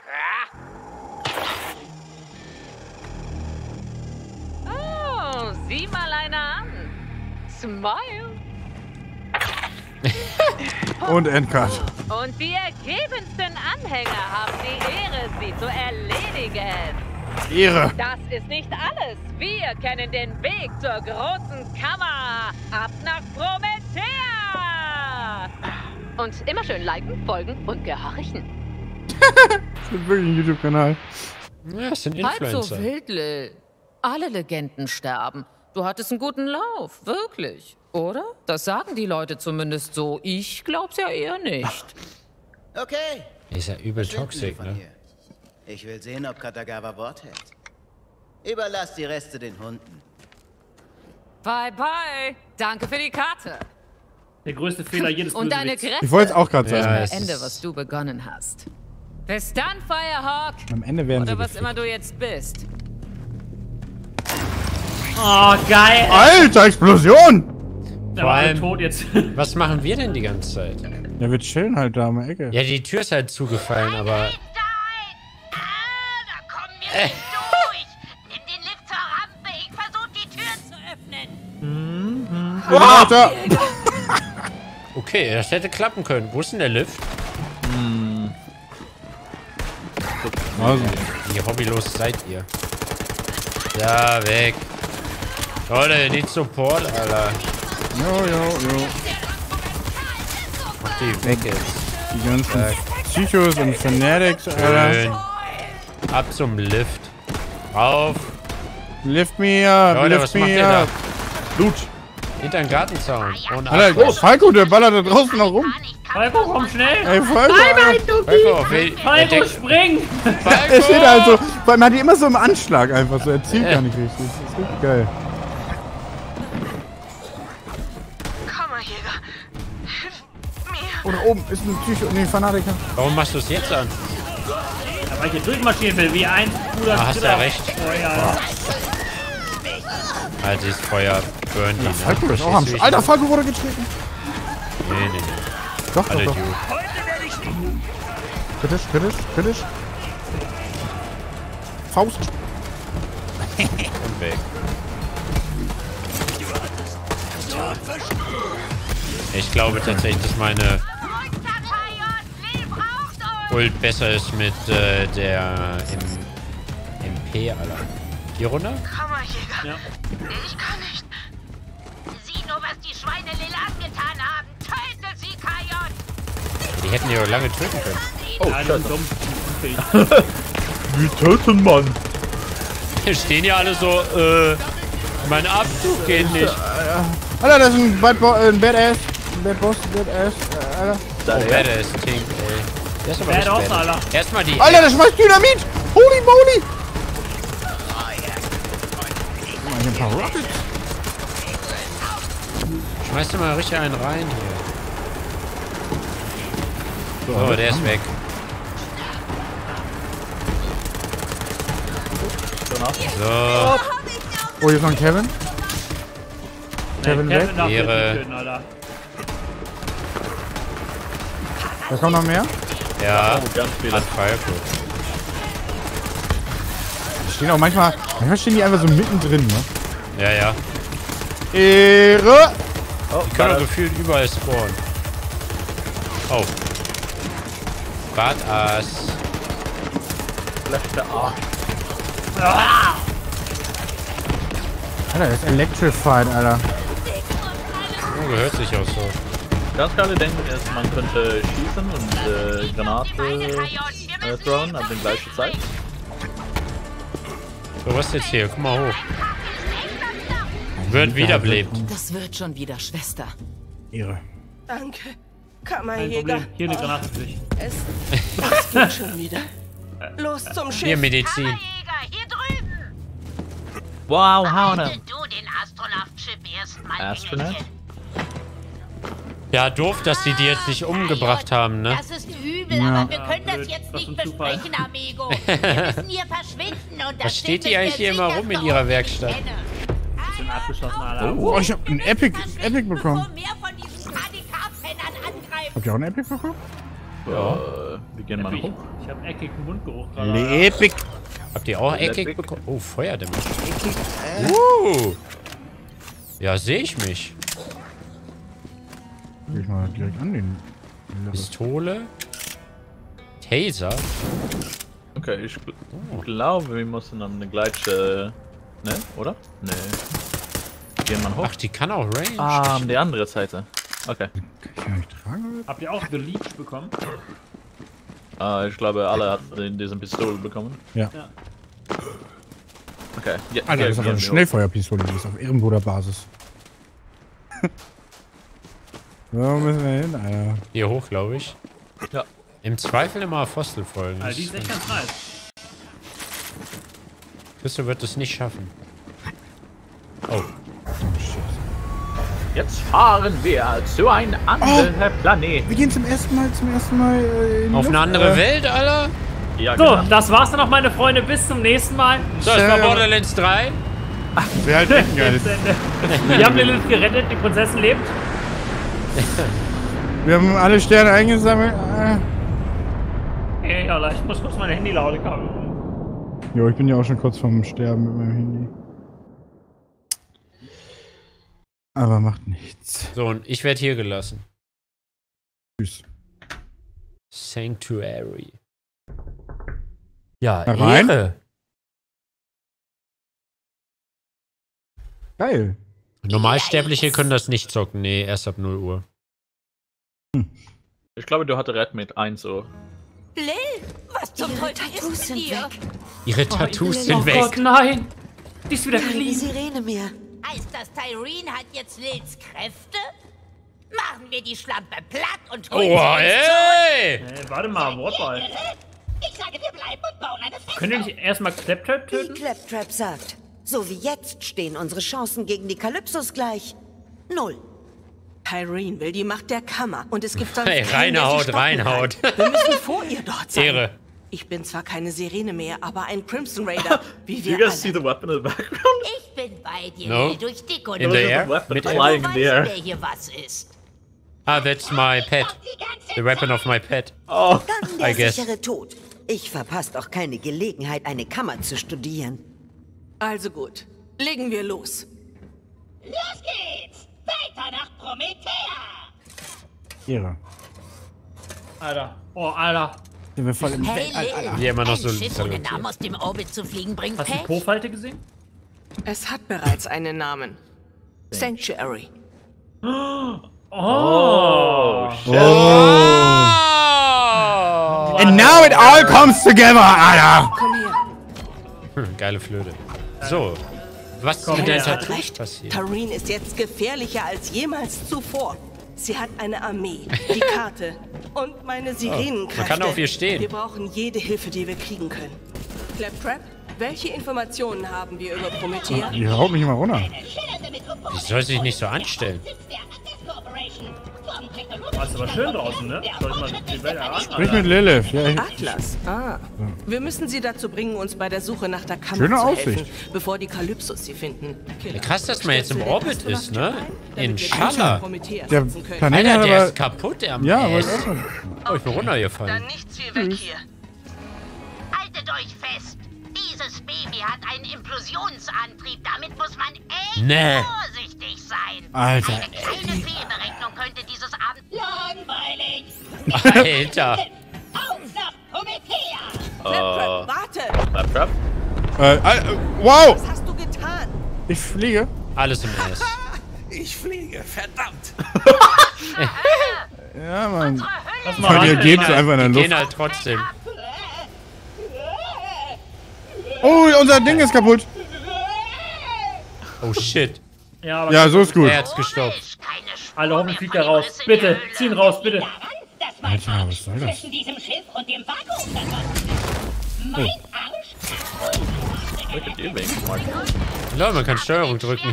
Oh, sieh mal einer an. Smile. Und Endcard. Und die ergebensten Anhänger haben die Ehre, sie zu erledigen. Ehre. Das ist nicht alles. Wir kennen den Weg zur großen Kammer. Ab nach Promethea. Und immer schön liken, folgen und gehorchen. Das ist wirklich ein YouTube-Kanal. Ja, das sind Halb Influencer. so wild, Lil. Alle Legenden sterben. Du hattest einen guten Lauf, wirklich. Oder? Das sagen die Leute zumindest so. Ich glaub's ja eher nicht. Okay. Ist ja übel Verschwinden Sie toxisch, von ne? hier. Ich will sehen, ob Katagawa Wort hält. Überlass die Reste den Hunden. Bye, bye. Danke für die Karte. Der größte Fehler jedes Und deine Bösewichts. Kräfte. Ich wollte es auch gerade Ja, sagen. es Ende, ist- was du begonnen hast. Bis dann, Firehawk. Am Ende werden sie Oder was gefickt. immer du jetzt bist. Oh, geil. Alter, Explosion! Da Vor war er allem- tot jetzt. Was machen wir denn die ganze Zeit? Ja, wir chillen halt da am Ecke. Ja, die Tür ist halt zugefallen, aber. Äh, Durch! Nimm den Lift zur Rampe. Ich versuche die Tür zu öffnen. Oh, Alter! okay, das hätte klappen können. Wo ist denn der Lift? Also, Wie hobbylos seid ihr? Ja, weg. Leute, nicht Support, Alter. jo, jo, jo. Mach die weg jetzt. Die ganzen Psychos und Fanatics, Alter. Schön. Ab zum Lift. Rauf. Lift me up, Leute, lift was macht me ihr da? up. Blut. Hinter den Gartenzaun. Und Alter, oh, Falco, der ballert da draußen noch rum. Falco, komm schnell. Ey, Falco, Alter. Falco, will, der Falco, denkt, spring. Er steht halt so, weil man hat die immer so im Anschlag einfach so, er zielt gar nicht richtig. Das ist richtig geil. Kammerjäger. Hilf mir. Und oben ist ein Psycho, nee, Fanatiker. warum machst du es jetzt an? Weil ich hier durchmarschieren will, wie ein cooler Ah, hast ja recht. Oh, ja. Halt dieses Feuer burn die, Ja, ne? Falco ist auch am Verstehst du, Sch wie Alter, ich Falco wurde getreten. meine? Nee, nee, nee. Doch, doch, Alle doch. gut. Kritisch, kritisch, kritisch. Faust. Und weg. Ich glaube tatsächlich, dass meine Ult besser ist mit äh, der im, M P, Alter. Hier runter? Kammerjäger. Ja. Ich kann nicht. Sieh nur, was die Schweine Lille angetan haben. Töte sie, K J! Die hätten die auch lange töten können. Oh, Ja, die Scheiße. sind dumm. Wie töten, Mann? Hier stehen ja alle so, äh, mein Abzug geht nicht. Alter, das ist ein Bad Bo äh, ein Badass. Ein Bad Boss, Badass. Äh, Alter. Oh, Badass, Tink, ey. Der ist aber nicht Badass, badass. Alter. Erstmal die... Alter, der schmeißt Dynamit! Holy moly! Guck mal, hier ein paar Rockets. Schmeiß dir mal richtig einen rein hier. So, der ist weg. So. Oh, hier ist noch ein Kevin. Kevin Kevin weg. darf Ehre. jetzt nicht töten, Alter. Da kommt noch mehr. Ja, Oh, ganz viele. hat Falco. Die stehen auch manchmal, manchmal stehen die einfach so mittendrin, ne? Ja, ja. Ehre! Oh, Die können doch gefühlt überall spawnen. Oh. Badass. Schlechter Arsch. Alter, der ist electrified, Alter. Oh, gehört sich auch so. Ganz geile Denken ist, man könnte schießen und äh, Granate äh, throwen an der gleichen Zeit. So, was jetzt hier? Guck mal hoch. Wird wiederbelebt. Das wird schon wieder, Schwester. Ehre. Danke, Kein Kammerjäger. Problem. Hier eine Granate für dich. Es, es geht schon wieder. Los zum Schiff. Hier Medizin. Hier drüben! Wow, Haune. Behalte du den Astronaut-Chip erstmal, Astronaut? Engelchen. Ja, doof, dass die die jetzt nicht umgebracht haben, ne? Das ist übel, Ja. aber wir können Ja, das blöd. jetzt Was nicht für ein Zufall. besprechen, Amigo. Wir müssen hier verschwinden und das Was steht die Schiff ist eigentlich hier der immer rum in sicherste ihrer Ort, den ich Werkstatt? kenne. Bisschen abgeschlossen, Alter. Oh, ich hab ein Epic, Epic bekommen. Bevor mehr von diesen K D K-Pennern angreifen. Habt ihr auch ein Epic bekommen? Ja. Äh, wir gehen mal Ich, hoch. ich hab eckigen Mundgeruch gerade. Le Epic. Habt ihr auch Epic. eckig bekommen? Oh, Feuerdämmung. Uh. Ja, sehe ich mich. Geh ich mal direkt an den. Pistole. Taser. Okay, ich gl glaube, wir müssen dann eine gleiche. Ne, oder? Ne. Gehen wir hoch. Ach, die kann auch Range. Ah, an die andere Seite. Okay. Kann ich tragen? Habt ihr auch The Leech bekommen? Ah, ich glaube, alle hatten diese Pistole bekommen. Ja. Ja. Okay. Ja, Alter, ja, das ist aber gehen eine wir Schnellfeuerpistole, die ist auf Ehrenbruder Basis. Wo müssen wir hin, Alter? Hier hoch, glaube ich. hoch. Ja. Im Zweifel immer Fossil folgen. Also die ist echt ganz nice. Christo wird es nicht schaffen. Oh. Jetzt fahren wir zu einem anderen Planet. Wir gehen zum ersten Mal, zum ersten Mal äh, in Auf Luft, eine andere äh, Welt, Alter? Ja, So, genau. das war's dann auch, meine Freunde. Bis zum nächsten Mal. So, das war Borderlands drei. Wäre halt echt geil. Jetzt Ende. Wir haben Lilith gerettet, die Prinzessin lebt. Wir haben alle Sterne eingesammelt. Äh. Ey, Alter, ich muss kurz mein Handy laden. Jo, ich bin ja auch schon kurz vorm Sterben mit meinem Handy. Aber macht nichts. So, und ich werde hier gelassen. Tschüss. Sanctuary. Ja, Da rein? Ehre. Geil. Normalsterbliche können das nicht zocken. Nee, erst ab null Uhr. Ich glaube, du hattest Red mit eins Uhr. Lil, was zum Ihre Teufel Tattoos ist sind mit dir? weg. Ihre Tattoos Oh sind weg. Gott, nein. Die ist wieder Keine clean. Sirene mehr. Heißt das, Tyreen hat jetzt Lils Kräfte? Machen wir die Schlampe platt und holen Oh, sie uns zurück. ey! Ey, warte mal, Wortball. Ich sage, wir bleiben und bauen eine Festung. Könnt ihr nicht erstmal Claptrap Wie töten? Claptrap sagt. So wie jetzt stehen unsere Chancen gegen die Kalypsos gleich. Null. Tyreen will die Macht der Kammer und es gibt sonst Hey, keinen, der sie reinhaut, stoppen reinhaut. kann. Wir müssen vor ihr dort sein. Ehre. Ich bin zwar keine Sirene mehr, aber ein Crimson Raider, wie wir You guys alle. see the weapon in the background? Ich bin bei dir, No. Lil, durch dick und In the air? Weapon Mit flying in the air. wer hier was ist. Ah, that's my pet. The weapon of my pet. Oh, Dann I der guess. sichere Tod. Ich verpasse doch keine Gelegenheit, eine Kammer zu studieren. Also gut, legen wir los. Los geht's! Weiter nach Promethea! Ihre. Alter. Oh, Alter. Sind wir voll im Hey, Weltall, Lil, Alter. Wie immer noch ein so Schiff ohne salutiert. Namen aus dem Orbit zu fliegen bringt Hast du die Pech. Po-Falte gesehen? Es hat bereits einen Namen. Sanctuary. Oh. Oh, shit. Oh! And now it all comes together, Alter! Komm her. Hm, geile Flöte. So. Was Komm mit her. der Er hat Tattoo recht. passiert? Tareen ist jetzt gefährlicher als jemals zuvor. Sie hat eine Armee, die Karte und meine Sirenenkräfte. man kann auf ihr stehen. Wir brauchen jede Hilfe, die wir kriegen können. Claptrap, welche Informationen haben wir über Promethea? Die haut mich immer runter. Die soll sich nicht so anstellen. Oh, ist aber schön draußen, ne? Soll ich mal die Welt erahnen? Sprich mit Lilith. Ja, ich, Atlas, ah. Wir müssen sie dazu bringen, uns bei der Suche nach der Kammer Schöne zu Aussicht. helfen, bevor die Kalypsos sie finden. Killer, Krass, dass man jetzt im stellst du den Orbit ist, Astronaut ne? ein, In damit wir Schala. Promethea der setzen können? Planet Alter, hat der aber... ist kaputt am Ja, Ass. wollte auch schon. Oh, ich bin runtergefallen. Dann nichts wie weg hier. Haltet euch fest. Dieses Baby hat einen Implosionsantrieb. Damit muss man echt Nee. vorsichtig sein. Alter, Eine kleine Fehlberechnung könnte dieses Abend... Langweilig! Alter. Auf nach Promethea! Uh, Warte! Claptrap? Äh, äh, wow! Was hast du getan? Ich fliege. Alles im Ass. Ich fliege, verdammt! Ja, Mann. Lass Von dir ran, geht's ey. einfach in der Die Luft. gehen halt trotzdem. Oh, unser Ding ist kaputt. Oh shit. Ja, aber Ja, so ist gut. Er hat's gestoppt. Alter, hoffentlich fliegt er raus. Bitte, zieh ihn raus, bitte. Das mein Alter, Arsch was soll das? zwischen diesem Schiff und dem Vakuum verbunden. Mein Arsch? Look at you being smart. Leute, man kann Steuerung drücken.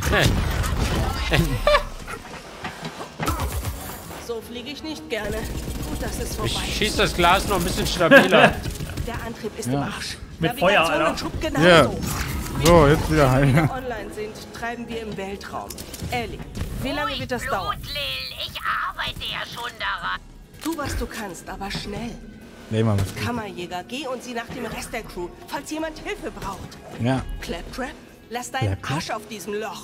So fliege ich nicht gerne. Gut, dass es vorbei Ich ist. schieß das Glas noch ein bisschen stabiler. Der Antrieb ist Ja. im Arsch. Mit Navigation Feuer, Alter. und Schub genauso. Ja. So, jetzt wieder Wenn wir heil. online sind, treiben wir im Weltraum. Ellie, wie lange wird das dauern? Blut, Lil. Ich arbeite ja schon daran. Tu, was du kannst, aber schnell. Nee, mal was. Kammerjäger, geh und sieh nach dem Rest der Crew, falls jemand Hilfe braucht. Ja. Claptrap, lass deinen Claptrap? Arsch auf diesem Loch.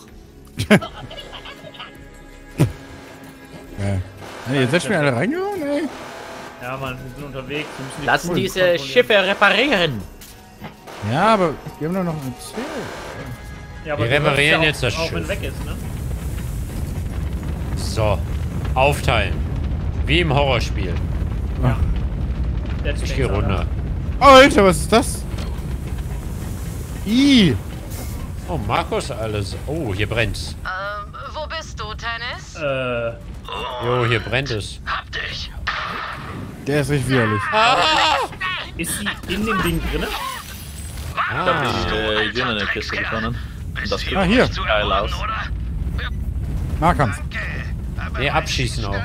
Äh. Ey, jetzt seid ihr mir alle reingehauen, ey. Ja, Mann, wir sind unterwegs. Wir müssen die Lassen Crew diese kontrollieren. Schiffe reparieren. Ja, aber wir haben doch noch erzählt. Ja, aber Wir du hörst reparieren ja jetzt das auch, auch wenn Schiff. weg ist, ne? So. Aufteilen. Wie im Horrorspiel. Dead Ich Space, geh runter. Alter, was ist das? Ih. Oh, Markus alles. Oh, hier brennt's. Ähm, wo bist du, Tennis? Äh. Jo, hier brennt es. Der ist richtig widerlich. Ist sie in dem Ding drinne? Ich hab die äh, Jünger in der Kiste gefunden. Und das sieht Ah, hier. geil aus. Nahkampf. Nee, abschießen auch.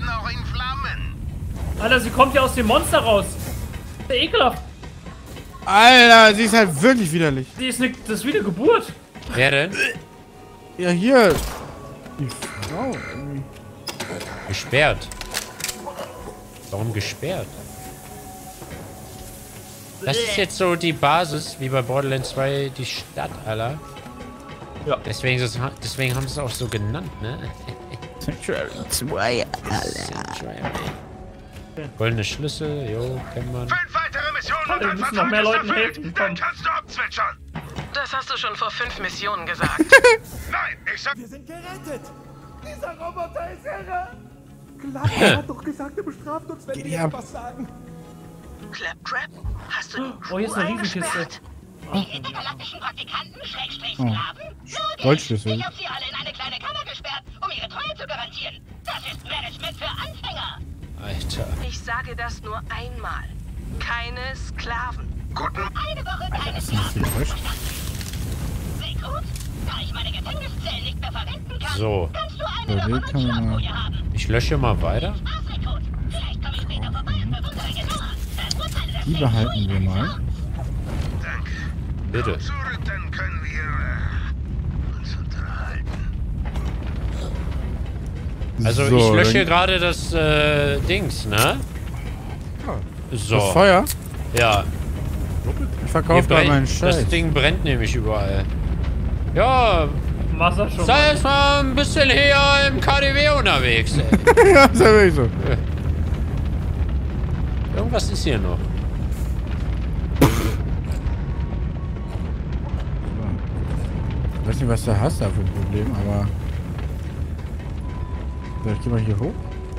Alter, sie kommt ja aus dem Monster raus. Der ekelhaft. Alter, sie ist halt wirklich widerlich. Die ist ne, das ist wie eine Geburt. Wer denn? Ja, hier. Die Frau. irgendwie. Gesperrt. Warum gesperrt? Das ist jetzt so die Basis, wie bei Borderlands zwei, die Stadt, Alter. Ja. Deswegen, ist es- deswegen haben sie es auch so genannt, ne? Sanctuary zwei, Sanctuary. Goldene Schlüssel, jo, kennt man. Fünf weitere Missionen Alter, wir und müssen ein noch mehr verdammtes Leuten Feld. helfen. Dann kannst du abzwitschern. Das hast du schon vor fünf Missionen gesagt. Nein, ich sag... Wir sind gerettet! Dieser Roboter ist irre! Claptrap hat doch gesagt, er bestraft uns, wenn Geht wir ab. etwas sagen. Claptrap, hast du die Oh, hier ist eine Riesenkiste. eingesperrt? Die intergalaktischen Praktikanten, Schrägstrich Oh. Sklaven? So Goldschlüssel. Ich hab sie alle in eine kleine Kammer gesperrt, um ihre Treue zu garantieren. Das ist Management für Anfänger. Alter. Ich sage das nur einmal. Keine Sklaven. Eine Woche keine Das ist nicht viel Sklaven. Täuscht. Sehr gut. Da ich meine Gefängniszellen nicht mehr verwenden kann, So. kannst du So, eine davon den als kann man mal. Schlaffolie haben. Ich lösche mal weiter. Spaß, Rekrut. Vielleicht komme ich später vorbei und bewundere genauer. Verurteile Die behalten wir mal. Bitte. Dann können wir äh, uns unterhalten. Also So, ich lösche dann- gerade das äh, Dings, ne? So. Das Feuer? Ja. Ich verkaufe Hier da brennt- meinen Scheiß. Das Ding brennt nämlich überall. Ja. Wasser schon. Sei jetzt mal ein bisschen hier im K D W unterwegs, ey. Ja, ist ja wirklich so. Irgendwas ist hier noch. Ich weiß nicht, was du hast da für ein Problem, aber... So, ich geh mal hier hoch.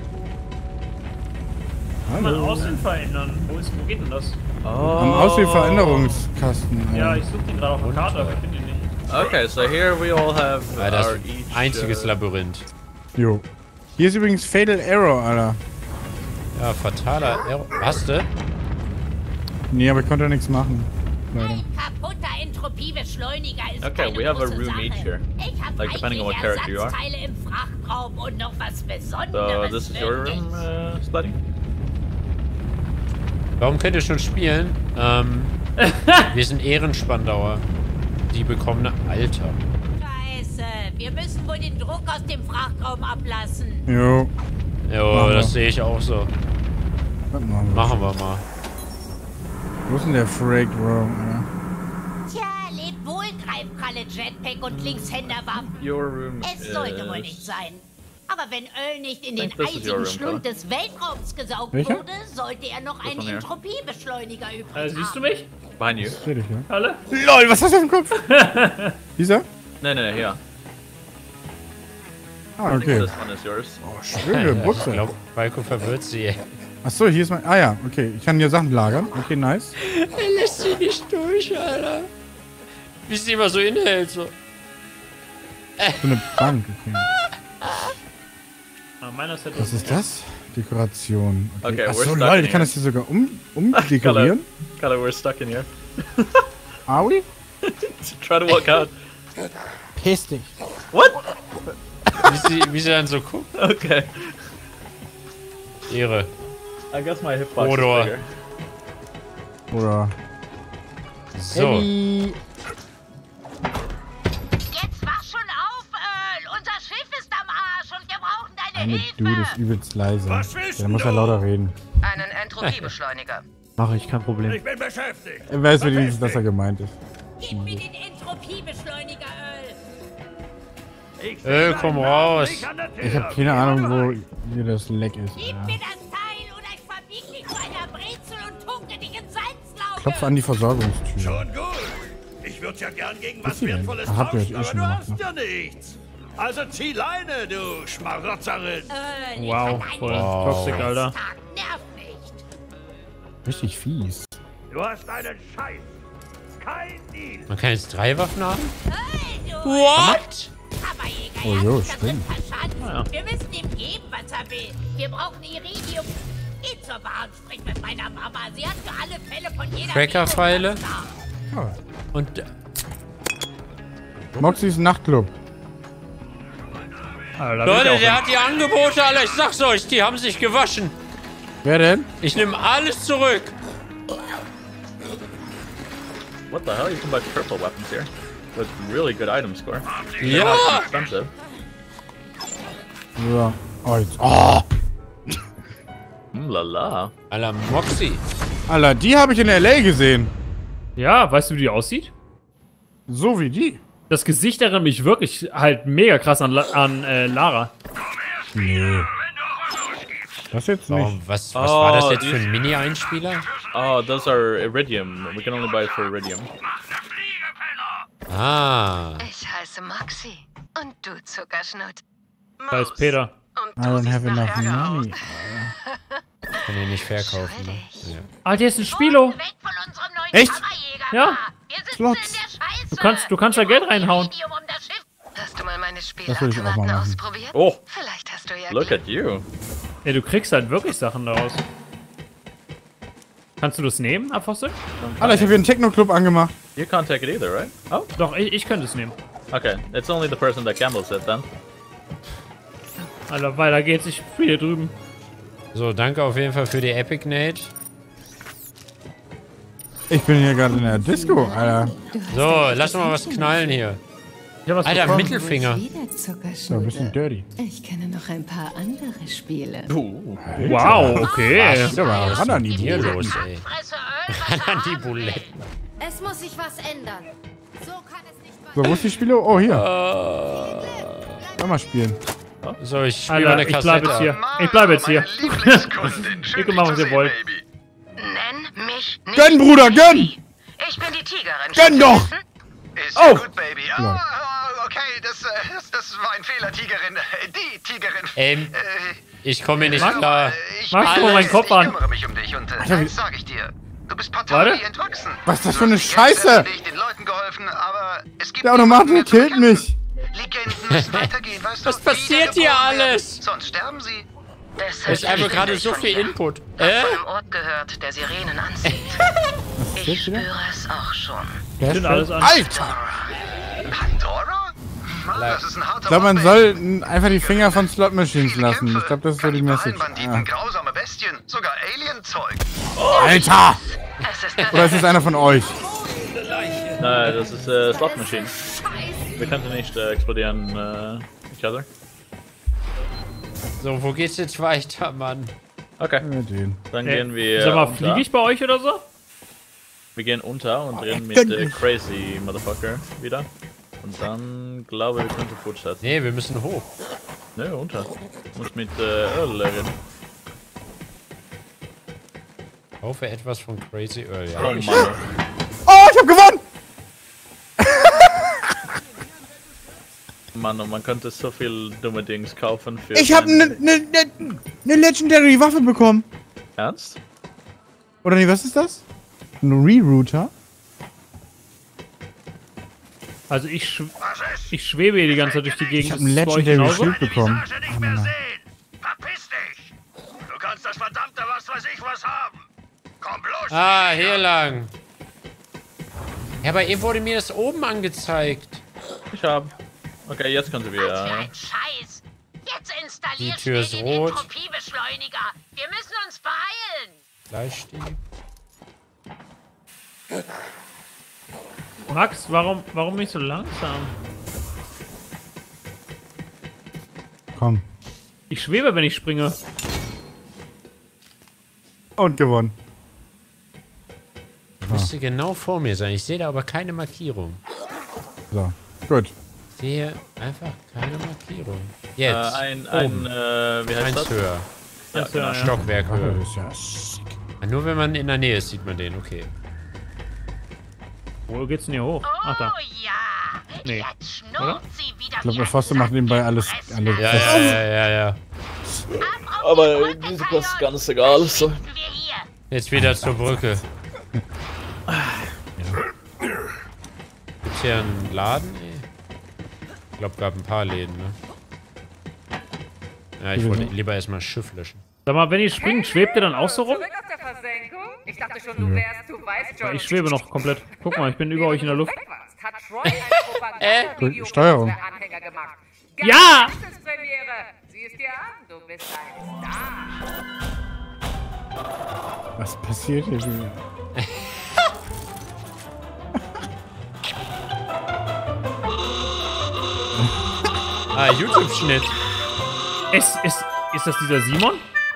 Kann man Hallo. Aussehen verändern? Wo, ist, wo geht denn das? Am Aussehveränderungskasten. Ja, ich suche den gerade auf der Karte, aber ich finde ihn nicht. Okay, so here we all have Ja, das our ist each, ein einziges uh, Labyrinth. Jo. Hier ist übrigens Fatal Error, Alter. Ja, fataler Error. Hast du? Nee, aber ich konnte nichts machen. Leider. Kaputter Entropiebeschleuniger ist Okay, keine we have a große room Sache. each here. Ich habe Like, depending on what reichlich character you are. Ersatzteile im Frachtraum und noch was So, Besonderes this is your room, uh, Slutty? Warum könnt ihr schon spielen? Ähm, wir sind Ehrenspandauer. Die bekommen ein Alter. Scheiße, wir müssen wohl den Druck aus dem Frachtraum ablassen. Jo. Jo, Machen wir. das sehe ich auch so. Was machen wir? Machen wir mal. Wo ist denn der Fraked Room, Alter? Tja, lebt wohl, Greifkralle, Jetpack und Linkshänderwaffen. Your room Es sollte is- wohl nicht sein. Aber wenn Öl nicht in den think this is your eisigen room, Schlund Tyler. des Weltraums gesaugt Welcher? wurde, sollte er noch einen one here. Entropiebeschleuniger übrig Äh, siehst du haben. mich? Behind you. Seh dich, ja? Alle? LOL, was hast du auf dem Kopf? Dieser? No, no, no, here. Ah, okay. This one is yours. Oh, schöne Ich Buchse. glaube, Falco verwirrt sie. ey. Achso, hier ist mein... Ah ja, okay. Ich kann hier Sachen lagern. Okay, nice. Er lässt sie nicht durch, Alter. Wie sie immer so inhält, so. So eine Bank, okay. Ah, meiner ist ja Was ist das? Dekoration. Okay. Okay, we're Achso, stuck lol, in ich kann here. das hier sogar um, umdekorieren. Color, we're stuck in here. Are we? Try to walk out. Piss dich. What? Wie sie, wie sie dann so guckt. Okay. Ehre. I guess my hitbox Oder. is bigger. Oder... So. Ellie. Jetzt wach schon auf, Earl! Unser Schiff ist am Arsch und wir brauchen deine Eine Hilfe! Dude ist übelst leise. Was willst Ja, da muss er lauter reden. Einen Entropiebeschleuniger. Mach ich, kein Problem. Ich bin beschäftigt. Er weiß wenigstens, dass er gemeint ist. Gib mir den Entropiebeschleuniger, Öl. Öl, komm raus. Ich habe keine Ahnung, wo hier das Leck ist. Gib Ja. mir das Teil oder ich verbieg dich zu einer Brezel und tunke dich in Salzlauge. Klopf an die Versorgungstür. Schon gut. Ich würde ja gern gegen Was was sie denn? Wertvolles Ach, habt ihr tauschen, das eh aber schon du gemacht, hast ja nichts. Also zieh Leine, du Schmarotzerin. Öl, Wow, voll Wow. toxic, Alter. Tag, nerv nicht. Richtig fies. Du hast einen Scheiß. Kein Deal. Man kann jetzt drei Waffen haben? Öl, du. What? Kammerjäger, Oh, ja, jo, das stimmt. sind verschanzt. Ja. Wir müssen ihm geben, was er will. Wir brauchen Iridium. Geh zur Bar und sprich mit meiner Mama. Sie hat für alle Fälle von jeder Cracker-Pfeile. Währung was da. Und äh, Moxys Nachtclub. Alter, Leute, der hat die Angebote alle. Ich sag's euch, die haben sich gewaschen. Wer denn? Ich nehme alles zurück. What the hell? You can buy purple weapons here. With really good item score. They're Ja. not expensive. Ja. Oh, jetzt. Oh! Mm, la la. Alter, Moxie. Alter, die habe ich in L A gesehen. Ja, weißt du, wie die aussieht? So wie die. Das Gesicht erinnert mich wirklich halt mega krass an, La an äh, Lara. Nee. Das jetzt nicht. Warum, was was war das Oh, jetzt für die- ein Mini-Einspieler? Oh, those are Iridium. We can only buy it for Iridium. Ah. Ich heiße Moxie. Und du, Zuckerschnut. Da ist Peter. I don't have enough money. Kann ich nicht verkaufen. Ne? Ja. Ah, der ist ein Spilo. Echt? Ja. Slots. Du kannst, du kannst da Geld reinhauen. Hast du mal meine Das würde ich auch mal Spielautomaten machen. ausprobiert? Oh, Vielleicht hast du ja look Glück. at you. Ja, du kriegst halt wirklich Sachen daraus. Kannst du das nehmen, Apostel? Alter, ich habe hier einen Techno-Club angemacht. You can't take it either, right? Oh, Doch, ich, ich könnte es nehmen. okay. It's only the person that gambles it then. Alter, weiter geht's. Ich spiele hier drüben. So, danke auf jeden Fall für die Epic Nate. Ich bin hier gerade in der Disco, Alter. So, lass mal was knallen hier. Was Alter, bekommen. Mittelfinger. So, ein bisschen dirty. Ich kenne noch ein paar andere Spiele. Uh, wow, okay. Was ist aber ran an die hier Buletten. los, ey? Ran an die Buletten. Es muss sich was ändern. So kann es nicht So, wo ist die Spiele? Oh, hier. Uh, Lass mal spielen. So, ich spiele Alter, eine ich Kassette. bleib jetzt hier. Ich bleib jetzt hier. Ihr könnt machen, was ihr wollt. Nenn mich nicht Gönn, Bruder, gönn! Ich bin die Tigerin. Gönn doch! Ist Oh! gut, Baby. Oh, Ja. oh, okay, das, äh, das, das war ein Fehler, Tigerin. Äh, Die Tigerin. Ähm, Äh, ich komme hier nicht Mach- klar. ich Mach bin- mal meinen Kopf ich an. kümmere mich um dich und äh, Alter, wie- eins sag ich dir. Du bist Warte. parteilich entwachsen. Was ist das Du für eine hast die Scheiße? Geld erledigt, den Leuten geholfen, aber es gibt Der Automat niemanden mehr zu killt bekämpfen. mich. Legenden müssen weitergehen, weißt Was du? passiert hier Wiedergeboren werden, alles? Sonst sterben sie. Es ist einfach gerade so viel Input. Hab Äh? von einem Ort gehört, der Sirenen anzieht. Ich spüre es auch schon. Wer Stimmt alles an. Alter! Pandora? Mann, das ist ein harter Ich glaube, man Ort, soll n- einfach die Finger von Slot Machines lassen. Ich glaube, das ist so die Message. Banditen, Ah. grausame Bestien, sogar Alien-Zeug. Alter! Es ist Oder ist es einer von euch? Nein, das ist äh, Slot Machine. Wir könnten nicht äh, explodieren, äh, each other. So, wo geht's jetzt weiter, Mann? Okay. Ja, den. Dann Äh, gehen wir Sag mal, unter. fliege ich bei euch oder so? Wir gehen unter und reden mit gönn äh, mich. Crazy Motherfucker wieder. Und dann glaube ich, wir könnten fortsetzen. Nee, wir müssen hoch. Ne, unter. Muss mit äh, Earl reden. Kaufe etwas von Crazy Earl. Ja. Oh Mann. Oh, ich hab gewonnen! Mann, und man könnte so viel dumme Dings kaufen für. Ich hab ne, ne, ne, ne Legendary Waffe bekommen. Ernst? Oder nee, was ist das? Ein Rerouter? Also ich, sch ich schwebe hier die ganze Zeit durch die Gegend. Ich hab Ist ein es bei euch Legendary genauso? Schild bekommen. nicht mehr sehen. Verpiss dich. Du kannst das verdammte was weiß ich was haben. Komm bloß. Ah, hier lang. Ja, aber eben wurde mir das oben angezeigt. Ich hab. Okay, jetzt können wir. Was für Äh, ein Scheiß. Jetzt installiert Die Tür ist schnell den rot. Entropiebeschleuniger. Wir müssen uns beeilen. Gleichstieg. Max, warum, warum nicht so langsam? Komm. Ich schwebe, wenn ich springe. Und gewonnen. Müsste genau vor mir sein. Ich sehe da aber keine Markierung. So, gut. Ich sehe einfach keine Markierung. äh, Jetzt. ein, ein, oben. äh, wie heißt Eins das? höher. Ja, Eins genau. höher, ja. Stockwerk Ach, höher. das ist ja sick. Ah, nur wenn man in der Nähe ist, sieht man den. Okay. Wo geht's denn hier hoch? Ach da. Oh ja. Nee. Jetzt schnurrt sie wieder Ich glaube, wie der ein Foster macht nebenbei alles. alles Ja, ja, ja, ja, ja. Aber diese Quest ist ganz egal. So. Jetzt wieder zur Brücke. Gibt's hier einen Laden? Nee. Ich glaube, gab ein paar Läden, ne? Ja, ich wollte lieber erstmal das Schiff löschen. Sag mal, wenn ihr springt, schwebt ihr dann auch so rum? Zurück aus der Versenkung? Ich dachte schon, du Ja. wärst, du weißt schon. Ich schwebe noch komplett. Guck mal, ich bin über euch in der Luft. Hat Troy ein Propagandavideo Steuerung. für unsere Anhänger gemacht. Ja! Premiere. Sieh es dir an, du bist ein Star. Was passiert hier wieder? Ah, YouTube-Schnitt. Ist, ist, ist das dieser Simon?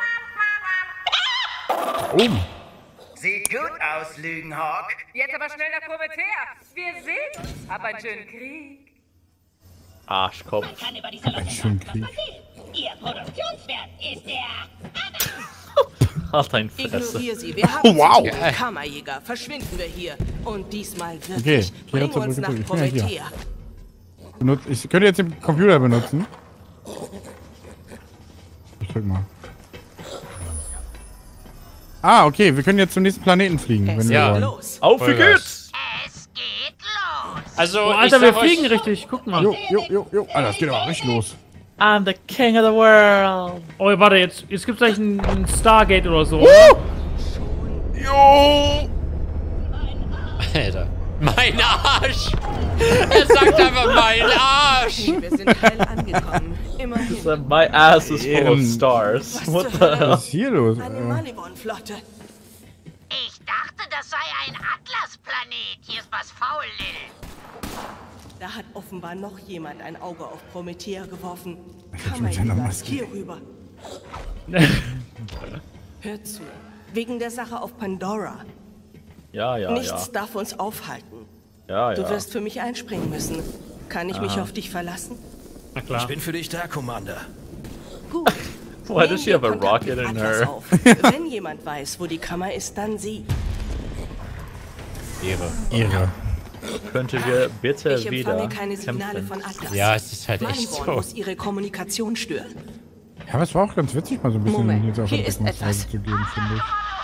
Oh. Sieht gut aus, Lügenhawk. Jetzt aber schnell nach Promethea. Wir sehen uns. Hab einen schönen Krieg. Arschkopf. Ein schöner Krieg. Ihr Produktionswert ist der... Halt dein Fresse. Ignoriere sie. Wir haben Oh, wow. sie. Kammerjäger, verschwinden wir hier. Und diesmal wirklich. Okay, ich geh Bring zur uns Brücke nach zurück. Ich bin ja hier. Promethea. Benut ich könnte jetzt den Computer benutzen. Ich drück mal. Ah, okay, wir können jetzt zum nächsten Planeten fliegen, wenn wir Ja. wollen. Los. Auf, wie Vollgas. geht's? Es geht los. Also, Oh, ich Alter, sag wir euch, fliegen richtig. Guck mal. Jo, jo, jo, jo. Alter, das geht aber richtig los. I'm the king of the world. Oh, warte, jetzt, jetzt gibt's gleich ein, ein Stargate oder so. Jo! Alter. Mein Arsch! Er sagt einfach mein Arsch! Wir sind heil angekommen. Immerhin. My ass is full of Ähm, stars. What the hell? Was ist hier los? Eine Äh, Malibon-Flotte. Ich dachte, das sei ein Atlas-Planet. Hier ist was faul, Lil. Da hat offenbar noch jemand ein Auge auf Promethea geworfen. mit Komm mal seiner lieber Maske. hier rüber. Hör zu. Wegen der Sache auf Pandora. Ja, ja, Nichts ja. darf uns aufhalten. Ja, Du ja. wirst für mich einspringen müssen. Kann ich mich Aha. auf dich verlassen? Na klar. Ich bin für dich da, Commander. Gut. Why does she have a rocket in Atlas her? auf. Wenn jemand weiß, wo die Kammer ist, dann sie. Ehre. Ehre. Könnte wir bitte Ich wieder empfange keine Signale kämpfen? von Atlas. Ja, es ist halt echt Maliborn so. muss ihre Kommunikation stören. Ja, aber es war auch ganz witzig, mal so ein bisschen Moment, jetzt auf hier der ist Deckungsreise etwas. zu gehen, finde ich.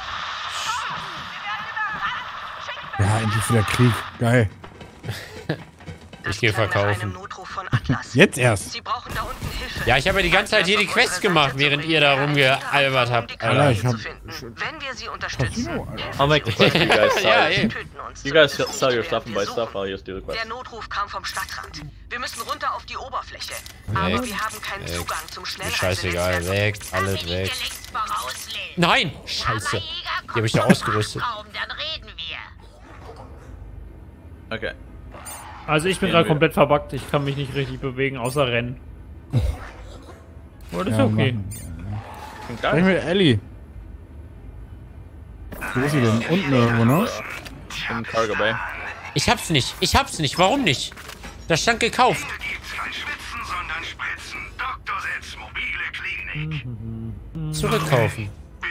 Ja, endlich wieder Krieg. Geil. Ich gehe verkaufen. Jetzt erst. Ja, ich habe ja die ganze Zeit hier die Quest gemacht, während ihr da rumgealbert habt. Alter, Alter. ich hab... Wenn wir sie unterstützen, I'll make the quest, you guys sell. Ja, eben. You guys sell your stuff and buy stuff, I'll just do the quest. der Notruf kam vom Stadtrand. Wir müssen runter auf die Oberfläche. Aber Weg. wir haben keinen Weg. Zugang zum Mir Schnellreisenetzwerk. scheißegal, weg, alles weg. Nein! Scheiße. Die habe ich da ausgerüstet. Okay. Also ich bin Gehen gerade wir. komplett verbuggt. Ich kann mich nicht richtig bewegen, außer rennen. Aber das ist Ja, okay. machen. Sprechen wir Ellie. Wo ist sie denn? Unten irgendwo, ne? Im Cargo Bay. Ich hab's nicht. Ich hab's nicht. Warum nicht? Das stand gekauft. Zurückkaufen.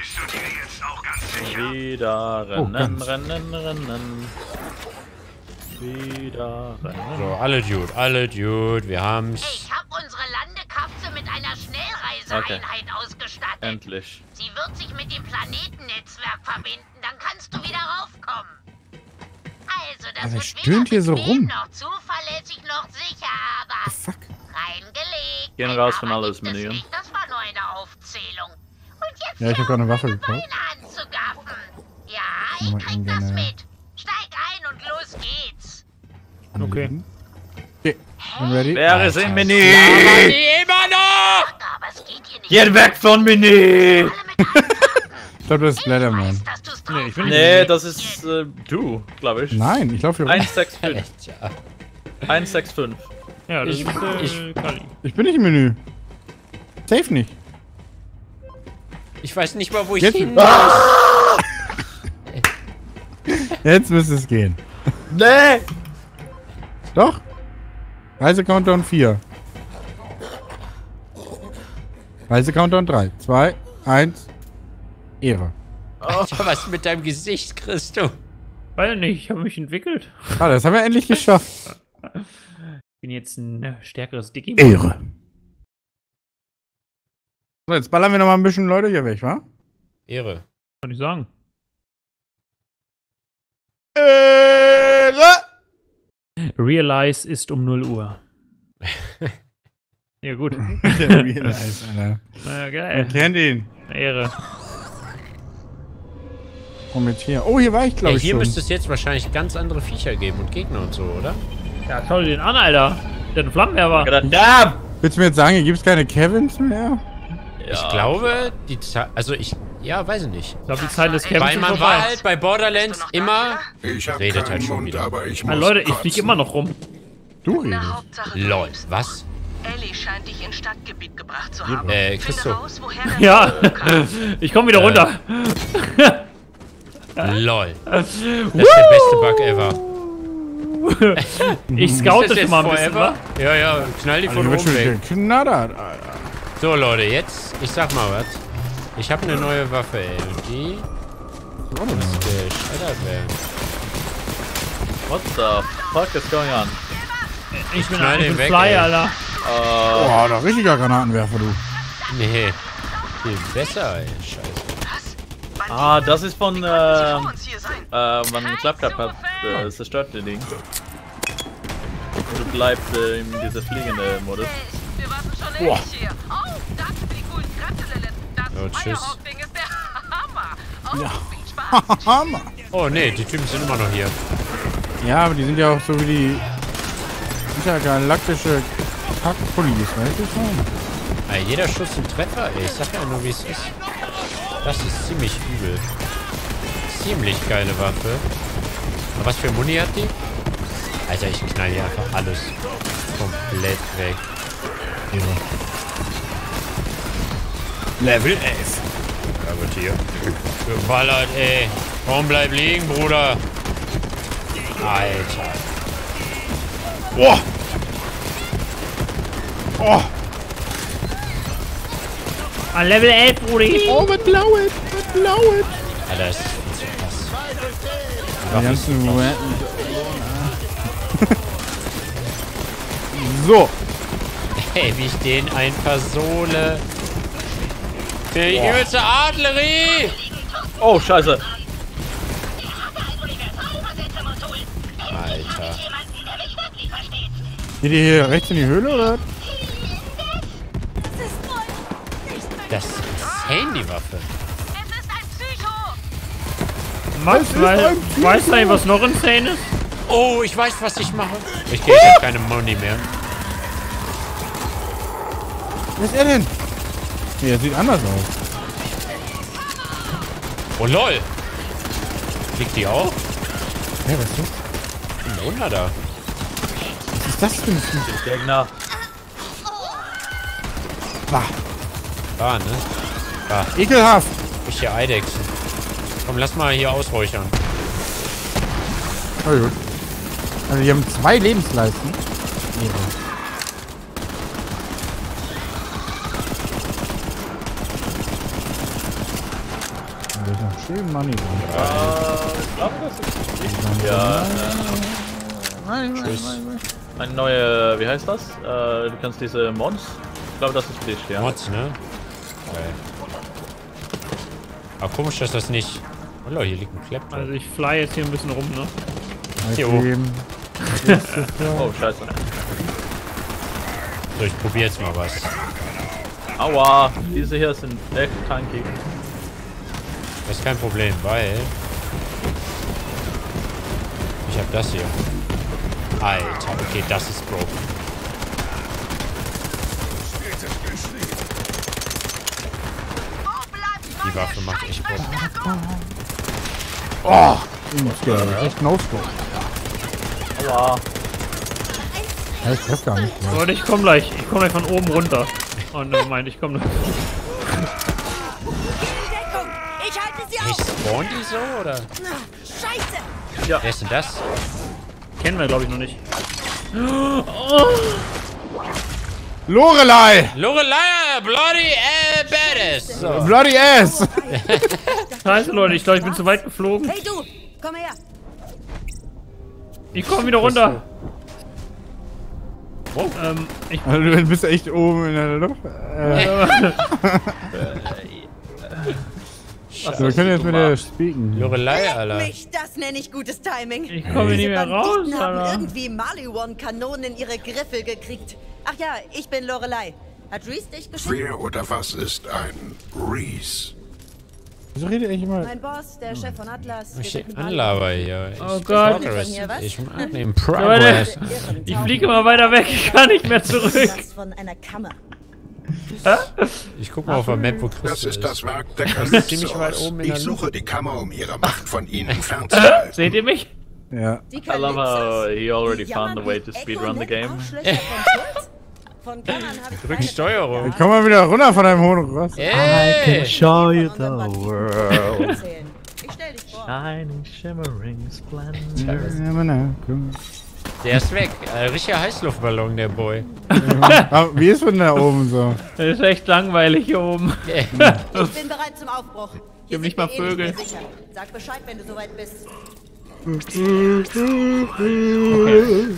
Wieder Oh, rennen, ganz. rennen, rennen. Wieder rennen. So, alle Dude, alle Dude. Wir haben's. Ich habe unsere Landekapsel mit einer Schnellreiseeinheit ausgestattet. Endlich. Sie wird sich mit dem Planetennetzwerk verbinden, dann kannst du wieder raufkommen. Also, das Aber wer wird stöhnt hier so rum? noch zuverlässig noch sicher, aber reingelegt. Gehen raus von alles Menü. Das war nur eine Aufzählung. Und jetzt Ja, ich habe gerade eine Waffe gekauft. anzugaffen. Ja, ich Mal krieg das irgendeine- mit. Steig ein und los geht's. Okay. Okay, I'm ready. Wer ist im Menü? Aber die immer noch! Geht weg von Menü! Ich glaube, das ist Blättermann. Nee, ich bin Nee, das ist äh, du, glaube ich. Nein, ich laufe hier rum. eins sechs fünf. eins sechs fünf. Ja, das Ich- ist äh, ich- Kali. Ich bin nicht im Menü. Safe nicht. Ich weiß nicht mal, wo ich Jetzt- hin Ah! Jetzt müsste es gehen. Nee! Doch. Reise-Countdown vier. Reise-Countdown drei, zwei, eins. Ehre. Alter, was mit deinem Gesicht, Christo? Weiß nicht, ich habe mich entwickelt. Ah, das haben wir endlich geschafft. Ich bin jetzt ein äh, stärkeres Dicky. Ehre. So, jetzt ballern wir noch mal ein bisschen Leute hier weg, wa? Ehre. Kann ich sagen. Ehre! Realize ist um null Uhr. Ja, gut. Der Realize, Alter. Na, geil. Wer kennt ihn? Ehre. Komm mit hier. Oh, hier war ich, glaube Ja, ich, hier schon. müsste es jetzt wahrscheinlich ganz andere Viecher geben und Gegner und so, oder? Ja, schau dir den an, Alter. Der hat einen Flammenwerfer. Ja! Willst du mir jetzt sagen, hier gibt es keine Kevins mehr? Ich glaube, die Zeit, also ich, ja, weiß ich nicht. Ich glaube, die Zeit des Camps Weil ist man vorbei. war halt bei Borderlands immer, Ich hab redet keinen halt schon Mund, wieder. aber ich Na, muss Leute, ich kotzen. fliege immer noch rum. Du redest. Na, Hauptsache, du Lol, lebst. was? Ellie scheint dich ins Stadtgebiet gebracht zu haben. Äh, Finde Christo. raus, woher der Ja, Notruf kam. ich komme wieder Äh. runter. Lol. Das ist der beste Bug ever. Ich Ist scoute das schon mal ein jetzt bisschen, forever? wa? Ja, ja, knall die Also, von hier wird oben schon weg. geknattert, Alter. So, Leute, jetzt, ich sag mal was. Ich habe eine neue Waffe, ey. Und die muss geschreddert werden. What the fuck is going on? Ich bin knall ein den weg, Fly, ey. Alter. Uh, Boah, da richtiger Granatenwerfer, du. Nee. Viel besser, ey. Scheiße. ah, das ist von, äh, äh, wann Claptrap hat äh, zerstört den Ding. Du bleibst äh, in dieser fliegende Modus. Wir warten schon Boah. ewig hier. Oh, danke für die coolen Kräfte, Lilith. Das Oh, tschüss. Firehawk-Ding ist der Hammer. Oh, Ja. viel Spaß. Hammer. Oh, nee, die Typen sind immer noch hier. Ja, aber die sind ja auch so wie die intergalaktische Kackpullis, weißt du schon? Ey, jeder Schuss ein Treffer, ey. Ich sag ja nur, wie es ist. Das ist ziemlich übel. ziemlich geile Waffe. Aber was für Muni hat die? Alter, ich knall hier einfach alles komplett weg. Level elf. Ja gut, hier. Geballert, ey. Komm, bleib liegen, Bruder. Alter. Boah. Oh. Ah, Level elf, Brudi. Oh, was blauet. Was blauet. Alter, das ist viel zu krass. Die ganzen Momenten. So. Ey, wie ich den einfach sohle. Der übelste Artillerie. Oh, scheiße. Alter. Geht ihr hier rechts in die Höhle, oder? Das ist Handywaffe. Max, weil, weißt du, was noch insane ist? Oh, ich weiß, was ich mache. Ich kriege jetzt keine Money mehr. Wer ist er denn? Nee, er sieht anders aus. Oh, lol. Liegt die auch? Ja, was ist das? Ein Wunder da. Was ist das für ein Gegner? Bah. Bah, ne? Bah. Ekelhaft. Ich hier Eidechsen. Komm, lass mal hier ausräuchern. Oh, gut. Also, die haben zwei Lebensleisten. Nee, schön Money. Ja, ich glaube, das ist richtig. Ja. Nein, nein, Tschüss. nein, nein. Ein neuer, wie heißt das? Äh, du kannst diese Mods. Ich glaube, das ist Fisch, ja. Mods, ne? Okay. Aber komisch, dass das nicht. Oh, Leute, hier liegt ein Klepp. Also ich fly jetzt hier ein bisschen rum, ne? Hier oben. Oh, scheiße. So, ich probiere jetzt mal was. Aua, diese hier sind echt tankig. Das ist kein Problem, weil ich habe das hier. Alter, okay, das ist broken. Die Waffe macht echt Bock. Oh! Echt No-Scope. Aua. Ja, ich treff gar nicht mehr. Leute, ich komm gleich. Ich komm gleich von oben runter. Oh ne, meint, ich komm noch. Ich halte sie Ich auf! spawn die so, oder? Scheiße! Ja. Wer ist denn das? Kennen wir, glaube ich, noch nicht. Oh. Lorelei! Lorelei, bloody äh, badass. So. Bloody ass! Scheiße, Leute, ich glaube, ich bin zu weit geflogen. Hey du, komm her! Ich komme wieder runter. Oh. Ähm, ich Also, du bist echt oben in der Luft. Äh. So, wir können jetzt mit der speaken. Lorelei, Alter. Mich, das nenne ich gutes Timing. Ich komme nicht mehr raus, Banditen haben Alter. irgendwie Maliwan-Kanonen in ihre Griffel gekriegt. Ach ja, ich bin Lorelei. Hat Reese dich geschickt? Wer oder was ist ein Reese? Wieso redet ich immer? Mein Boss, der Chef von Atlas. Wir Ich sind mit Anlaber hier. Ich Oh Gott. Progress. Hier, was? Ich mag den Progress. Ich fliege immer weiter weg, ich kann nicht mehr zurück. Das von einer Kammer. Ich guck mal auf der Map, wo Chris Das ist das Werk der Das ist ziemlich weit Kalypsos. oben in Ich der suche die Kammer, um ihre Macht von ihnen fernzuhalten. Seht ihr mich? Ja. Die I love how he already die found a way to jammern speedrun the Echo game. nennt Arschlöcher von Schuld. Von Kammern hab ich Drück keine- Steuerung. Ich komm mal wieder runter von deinem hohen Ross. Ey! show you Von unseren the Banditen world. erzählen. Ich stell dich vor. Shining, shimmering, splendor. Der ist weg. Äh, richtiger Heißluftballon, der Boy. Aber wie ist denn da oben so? Das ist echt langweilig hier oben. Ich bin bereit zum Aufbruch. Hier hab nicht sind mal wir eh Vögel. mehr sicher. Sag Bescheid, wenn du soweit bist. Okay.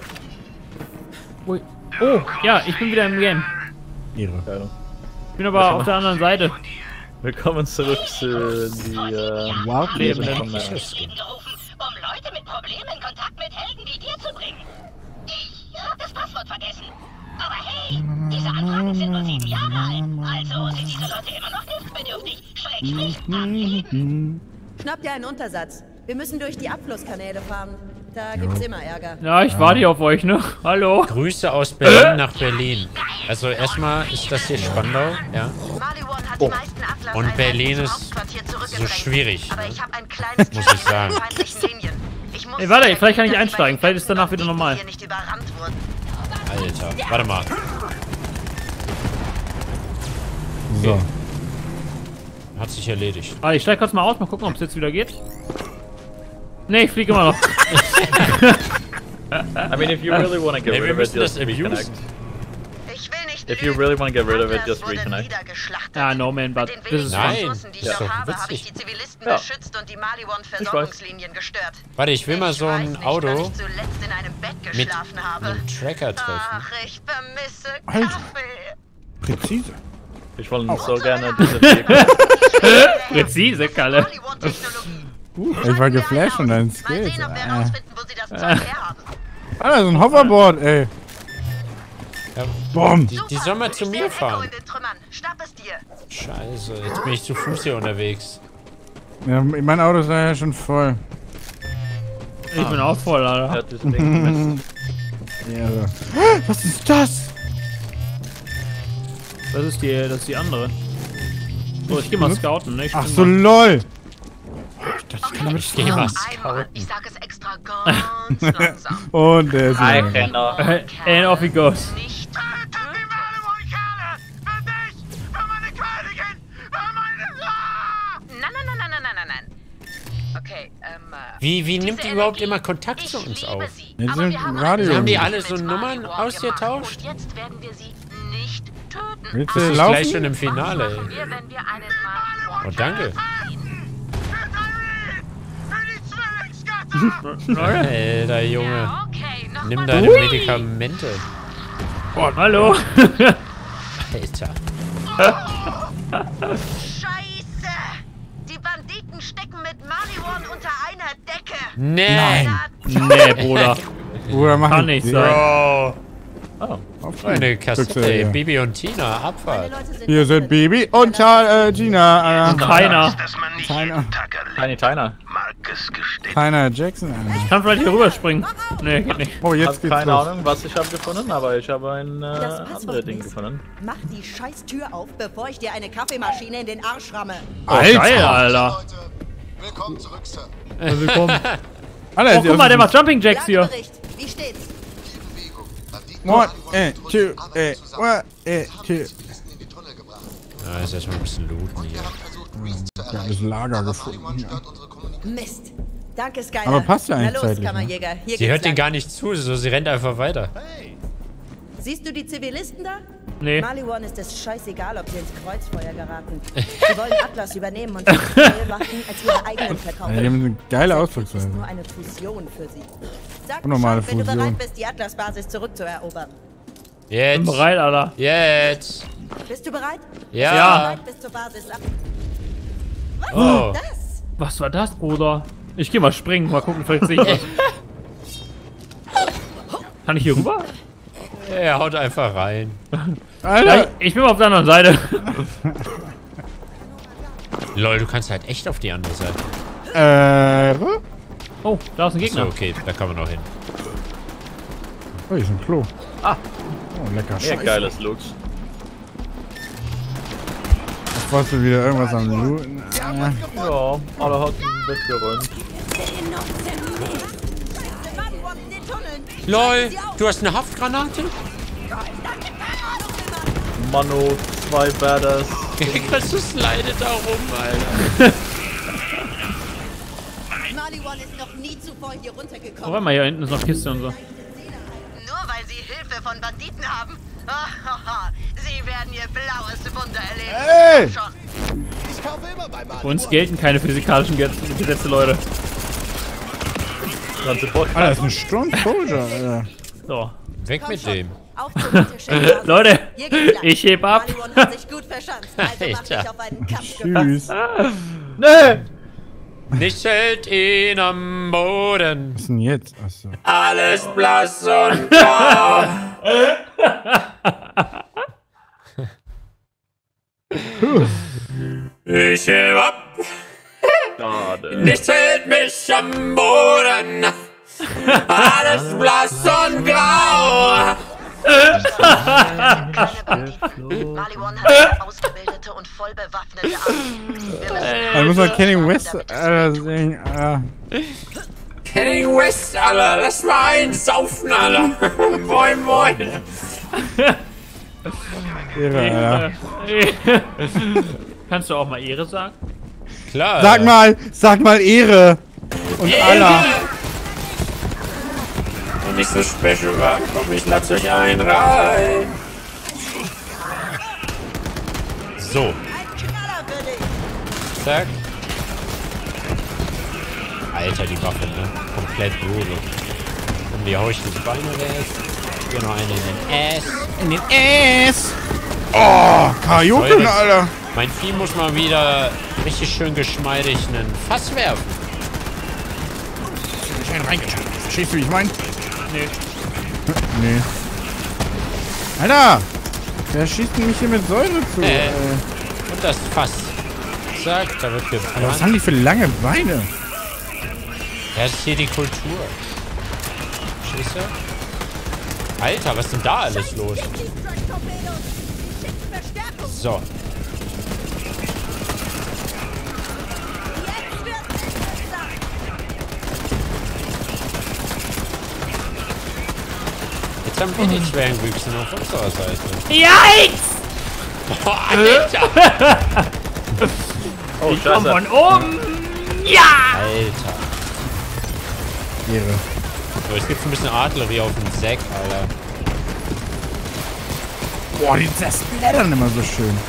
Ui. Oh, ja, ich bin wieder im Game. Ihre. Ich bin aber auf der anderen Seite. Willkommen zurück zu die äh, Wow, Lebenden von Ich der. bin gerufen, um Leute mit Problemen in Kontakt mit Helden wie dir zu bringen. Ich hab das Passwort vergessen. Aber hey, diese Anfragen sind nur sieben Jahre alt. Also sind diese Leute immer noch hilfsbedürftig. Schrägstrich abhängig. Schnapp dir einen Untersatz. Wir müssen durch die Abflusskanäle fahren. Da gibt's immer Ärger. Ja, ich warte hier auf euch, ne? Hallo. Grüße aus Berlin nach Berlin. Also erstmal ist das hier Spandau, ja. Maliwan hat Oh. die meisten Abflusskanäle Und Berlin ist so schwierig, ne? Muss ich sagen. Ey, warte, vielleicht kann ich einsteigen. Vielleicht ist danach wieder normal. Alter, warte mal. So. Okay. Hat sich erledigt. Ah, ich steig kurz mal aus, mal gucken, ob es jetzt wieder geht. Ne, ich fliege immer noch. I mean, if you really want to get hey, rid of it, just reconnect. If you really want to get rid of it, just reconnect. Ja, no man, but this is Nein, fun. das ist doch witzig. Ja. Ich weiß. Warte, ich will mal so ein Auto mit einem Tracker treffen. Alter. Präzise. Ich wollte oh. so gerne diese Vehicle. Präzise, Kalle. Uh, ich war geflasht von deinen Skills. Äh. Alter, so ein Hoverboard, ey. Ja, Boom. Die, die soll mal zu mir fahren. Scheiße, jetzt bin ich zu Fuß hier unterwegs. Ja, mein Auto ist ja schon voll. Ich ah. bin auch voll, Alter. Ja, so. Was ist das? Das ist die, das ist die andere. So, ich geh mal scouten, ne? Ich Ach so, lol. Das kann damit ich geh mal scouten. Ich sag es extra ganz langsam. Und der ist I cannot. And off he goes. Okay, ähm, Wie, wie nimmt die überhaupt immer Kontakt zu uns auf? Jetzt sind Radio. Haben die alle so Nummern ausgetauscht? Jetzt werden wir sie nicht töten. Willst Das du ist laufen? gleich schon im Finale, ey. Oh, danke. Alter, Junge. Nimm deine Medikamente. Oh, hallo. Alter. Scheiße! Die Banditen stecken mit Maliwan unter einer Decke. Nee. Nee, Bruder. Bruder, mach Kann nicht sein. Oh. Oh. Eine Kassette, ey. Bibi und Tina, Abfahrt. Hier sind Bibi und äh, Tina. Äh, Keiner. Keiner. Tiny Tina. Keiner Jackson. Äh. Ich kann vielleicht hier rüberspringen. Nee, geht nicht. Oh, jetzt Hab geht's keine los. Ahnung, was ich habe gefunden, aber ich habe ein äh, anderes Ding gefunden. Mach die scheiß Tür auf, bevor ich dir eine Kaffeemaschine in den Arsch ramme. Oh, Alter. Geil, Alter. Willkommen zurück, Sir. Willkommen. Alter, oh, guck mal, der macht Jumping Jacks hier. Wie steht's? One, eh, two, eh, one, eh, two. Ja, ist erstmal ein bisschen looten hier. Geiles Lager gefunden. Mist. Danke, Skyler. Aber passt ja eigentlich Na los, zeitlich, Kammerjäger. Hier Sie hört den lang. gar nicht zu, so sie rennt einfach weiter. Siehst du die Zivilisten da? Nee. Maliwan ist es scheißegal, ob sie ins Kreuzfeuer geraten. Sie wollen Atlas übernehmen und die Waffen als ihre eigenen verkaufen. Ja, die haben eine geile Das Ausdrucksweise. ist nur eine Fusion für sie. Sag Unnormale Bescheid, wenn du Fusion. bereit bist, die Atlas-Basis zurückzuerobern. Jetzt. Bin bereit, Alter. Jetzt. Bist du bereit? Ja. Bist du bereit bis zur Basis ab? Was Oh. ist das? Was war das, Bruder? Ich geh mal springen, mal gucken, vielleicht sehe ich was. Kann ich hier rüber? Er haut einfach rein. Alter, ja, ich bin mal auf der anderen Seite. Lol, du kannst halt echt auf die andere Seite. Äh. Oh, da ist ein Gegner. So, okay, da kann man noch hin. Oh, hier ist ein Klo. Ah. Oh, lecker Ja, Scheiße. geiles Looks. Jetzt wolltest du wieder irgendwas am Looten. Ja, alle hat weggeräumt. Lol, du hast eine Haftgranate? Mano, zwei Badass. Kannst du slide da rum, Alter. Maliwan ist noch nie zuvor hier runtergekommen. Oh, warte mal, hier hinten ist noch Kiste und so. Nur weil sie Hilfe von Banditen haben? Sie werden ihr blaues Wunder erleben. Hey! Ich kaufe immer bei Maliwan. Für uns gelten keine physikalischen Gesetze, Leute. Alter, das ist ein Strong Soldier, Alter. So. Weg mit dem. Leute, ich heb ab. Maliwan hat sich gut verschanzt, also mach dich auf einen Kampf Tschüss. Nee. Nicht hält ihn am Boden. Was ist denn jetzt? Achso. Alles blass und grau. Ich heb ab. Schade. Nichts hält mich am Boden. Alles blass und grau. Maliwan hat sich ausgebildet armierte und voll bewaffnete Armee. Wir müssen Da muss man Kenny West äh, sehen. Äh. Kenny West, Alter, lass mal eins saufen, Alter. Moin, moin. Ehre, Ehre. Kannst du auch mal Ehre sagen? Klar. Sag mal, sag mal Ehre. Und Ehre. Allah. Und nicht so special war, komm, ich latsch euch ein rein. So. Zack. Alter, die Waffe, ne? Komplett brutal. Und wie hau ich das Bein weg? Hier noch eine in den Ass. In den Ass! Oh, Kajoken, Alter! Mein Vieh muss mal wieder richtig schön geschmeidig einen Fass werfen. Schön reingeschaut. Verstehst du, wie ich mein? Nee. Nee. Alter! Wer schießt mich hier mit Säure zu? Äh, Äh. und das Fass. Zack, da wird gebrannt. Aber was haben die für lange Beine? Das ist hier die Kultur. Verstehst du? Alter, was ist denn da alles los? So. Jetzt haben wir die Zwergenwüchsen auf unserer Seite. Yikes! Boah, Alter! Oh, ich komm von oben! Ja! Alter. Ehre. So, jetzt gibt's ein bisschen Artillerie auf dem Sack, Alter. Boah, die zersplattern immer so schön.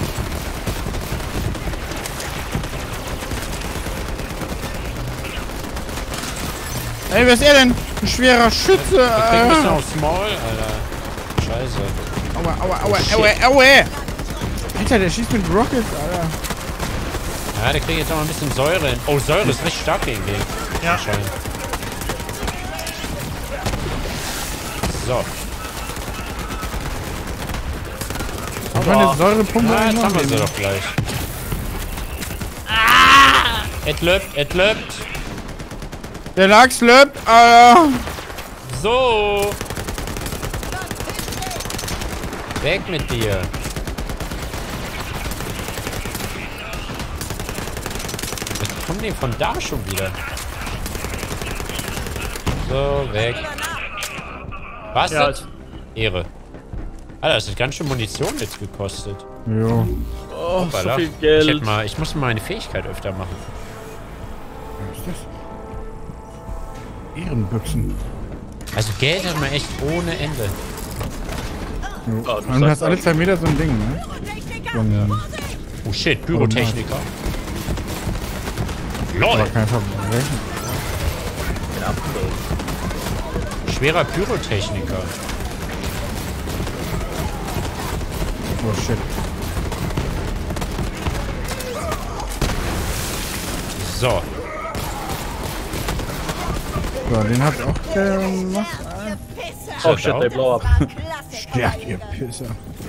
Ey, wer ist er denn? Ein schwerer Schütze. Der kriegt ein bisschen äh. aufs Maul, Alter. Scheiße. Aua, aua, aua, Oh, aua, aua. Alter, der schießt mit Rockets, Alter. Ja, der kriegt jetzt auch mal ein bisschen Säure. Oh, Säure ist richtig stark gegen den. Ja. Schein. So. Ich meine Säurepumpe. Ja, jetzt haben wir sie doch gleich. Ah! Et löppt, et löppt. Der Lachs löppt, Alter. So. Weg mit dir. Was kommt denn von da schon wieder? So, weg. Was? Ja, das? Ehre. Alter, das hat ganz schön Munition jetzt gekostet. Jo. Oh, Hoppala. so viel Geld. Ich, hätte mal, ich muss meine Fähigkeit öfter machen. Was ist das? Ehrenbüchsen. Also Geld hat man echt ohne Ende. Jo. Oh, du Und du hast sagst alle auch. zwei Meter so ein Ding, ne? So ein, Oh shit, Pyrotechniker. aber LOL! kein Verbrechen. Schwerer Pyrotechniker. Oh shit. So. So, den hat's auch gemacht. Oh shit, they blow up. Stärk, ihr Pisser.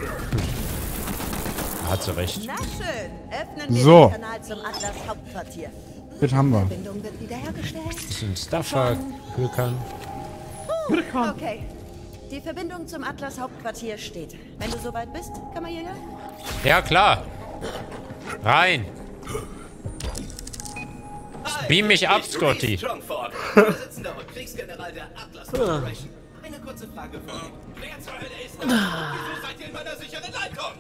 Hat sie recht. Na schön, öffnen wir So. den Kanal zum Atlas Hauptquartier. Das haben wir. Verbindung wird wiederhergestellt. Bisschen Stuffer, Kühlkern. Okay. Die Verbindung zum Atlas Hauptquartier steht. Wenn du soweit bist, kann man hier rein? Ja, klar. Rein. Beam mich ab, Scotty. Strongford, Vorsitzender und Kriegsgeneral der Atlas Corporation. Eine kurze Frage von Ihnen. Wer zur Hölle ist das? Wieso seid ihr in meiner sicheren Leitung?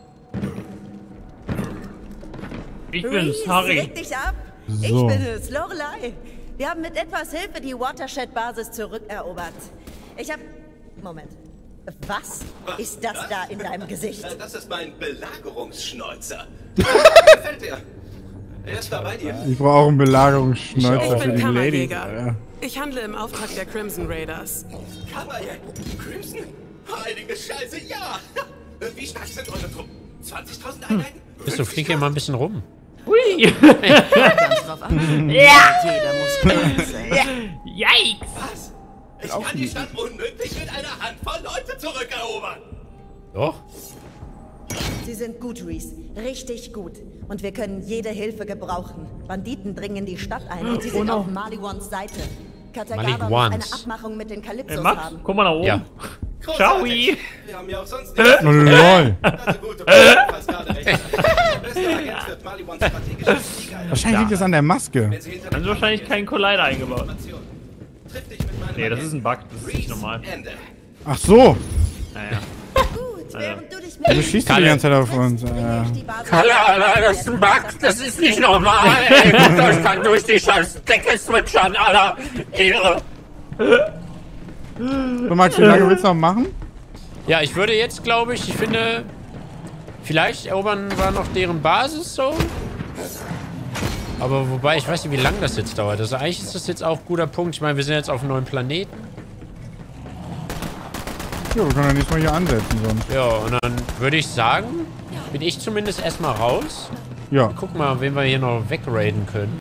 Ich bin Reese, sorry. reg dich ab. So. Ich bin es, Lorelei. Wir haben mit etwas Hilfe die Watershed-Basis zurückerobert. Ich hab... Moment. Was ist das da in deinem Gesicht? Das ist mein Belagerungsschnäuzer. Gefällt dir? Er ist da bei dir. Ich brauche auch einen Belagerungsschnäuzer Ich für bin die Ladies. Kammerjäger. Alter. Ich handle im Auftrag der Crimson Raiders. Kammerjäger? Crimson? Heilige Scheiße, ja! Wie stark sind eure Truppen? zwanzigtausend Einheiten? Bist du, flieg hier mal ein bisschen rum. Hui! Ganz drauf an. Ja! Jeder muss bereit sein. Yikes! Was? Ich kann die Stadt unmöglich mit einer Handvoll Leute zurückerobern. Doch. Sie sind gut, Reese. Richtig gut. Und wir können jede Hilfe gebrauchen. Banditen dringen in die Stadt ein und sie Oh sind no. auf Maliwans Seite. Katagaba muss Maliwans. eine Abmachung mit den Kalypsos Ey, Max, haben. guck mal nach oben. Ja. Ciao. Wir haben ja auch sonst nichts. Oh, lol. Also gut, du kannst fast gerade recht. Wahrscheinlich liegt es an der Maske. Haben sie wahrscheinlich keinen Collider eingebaut. Nee, das ist ein Bug, das ist nicht normal. Ach so. Naja. Also. Du schießt die ganze Zeit auf uns. Äh. Kalle, Alter, das ist ein Bug, das ist nicht normal. Ey, guckt euch kann durch die scheiß Decke switchern, Alter. Ehre. So, Max, wie lange willst du noch machen? Ja, ich würde jetzt, glaube ich, ich finde, vielleicht erobern wir noch deren Basis so. Aber wobei, ich weiß nicht, wie lange das jetzt dauert. Also eigentlich ist das jetzt auch ein guter Punkt. Ich meine, wir sind jetzt auf einem neuen Planeten. Ja, wir können ja nächstes Mal hier ansetzen sonst. Ja, und dann würde ich sagen, bin ich zumindest erstmal raus. Ja. Guck mal, wen wir hier noch wegraiden können.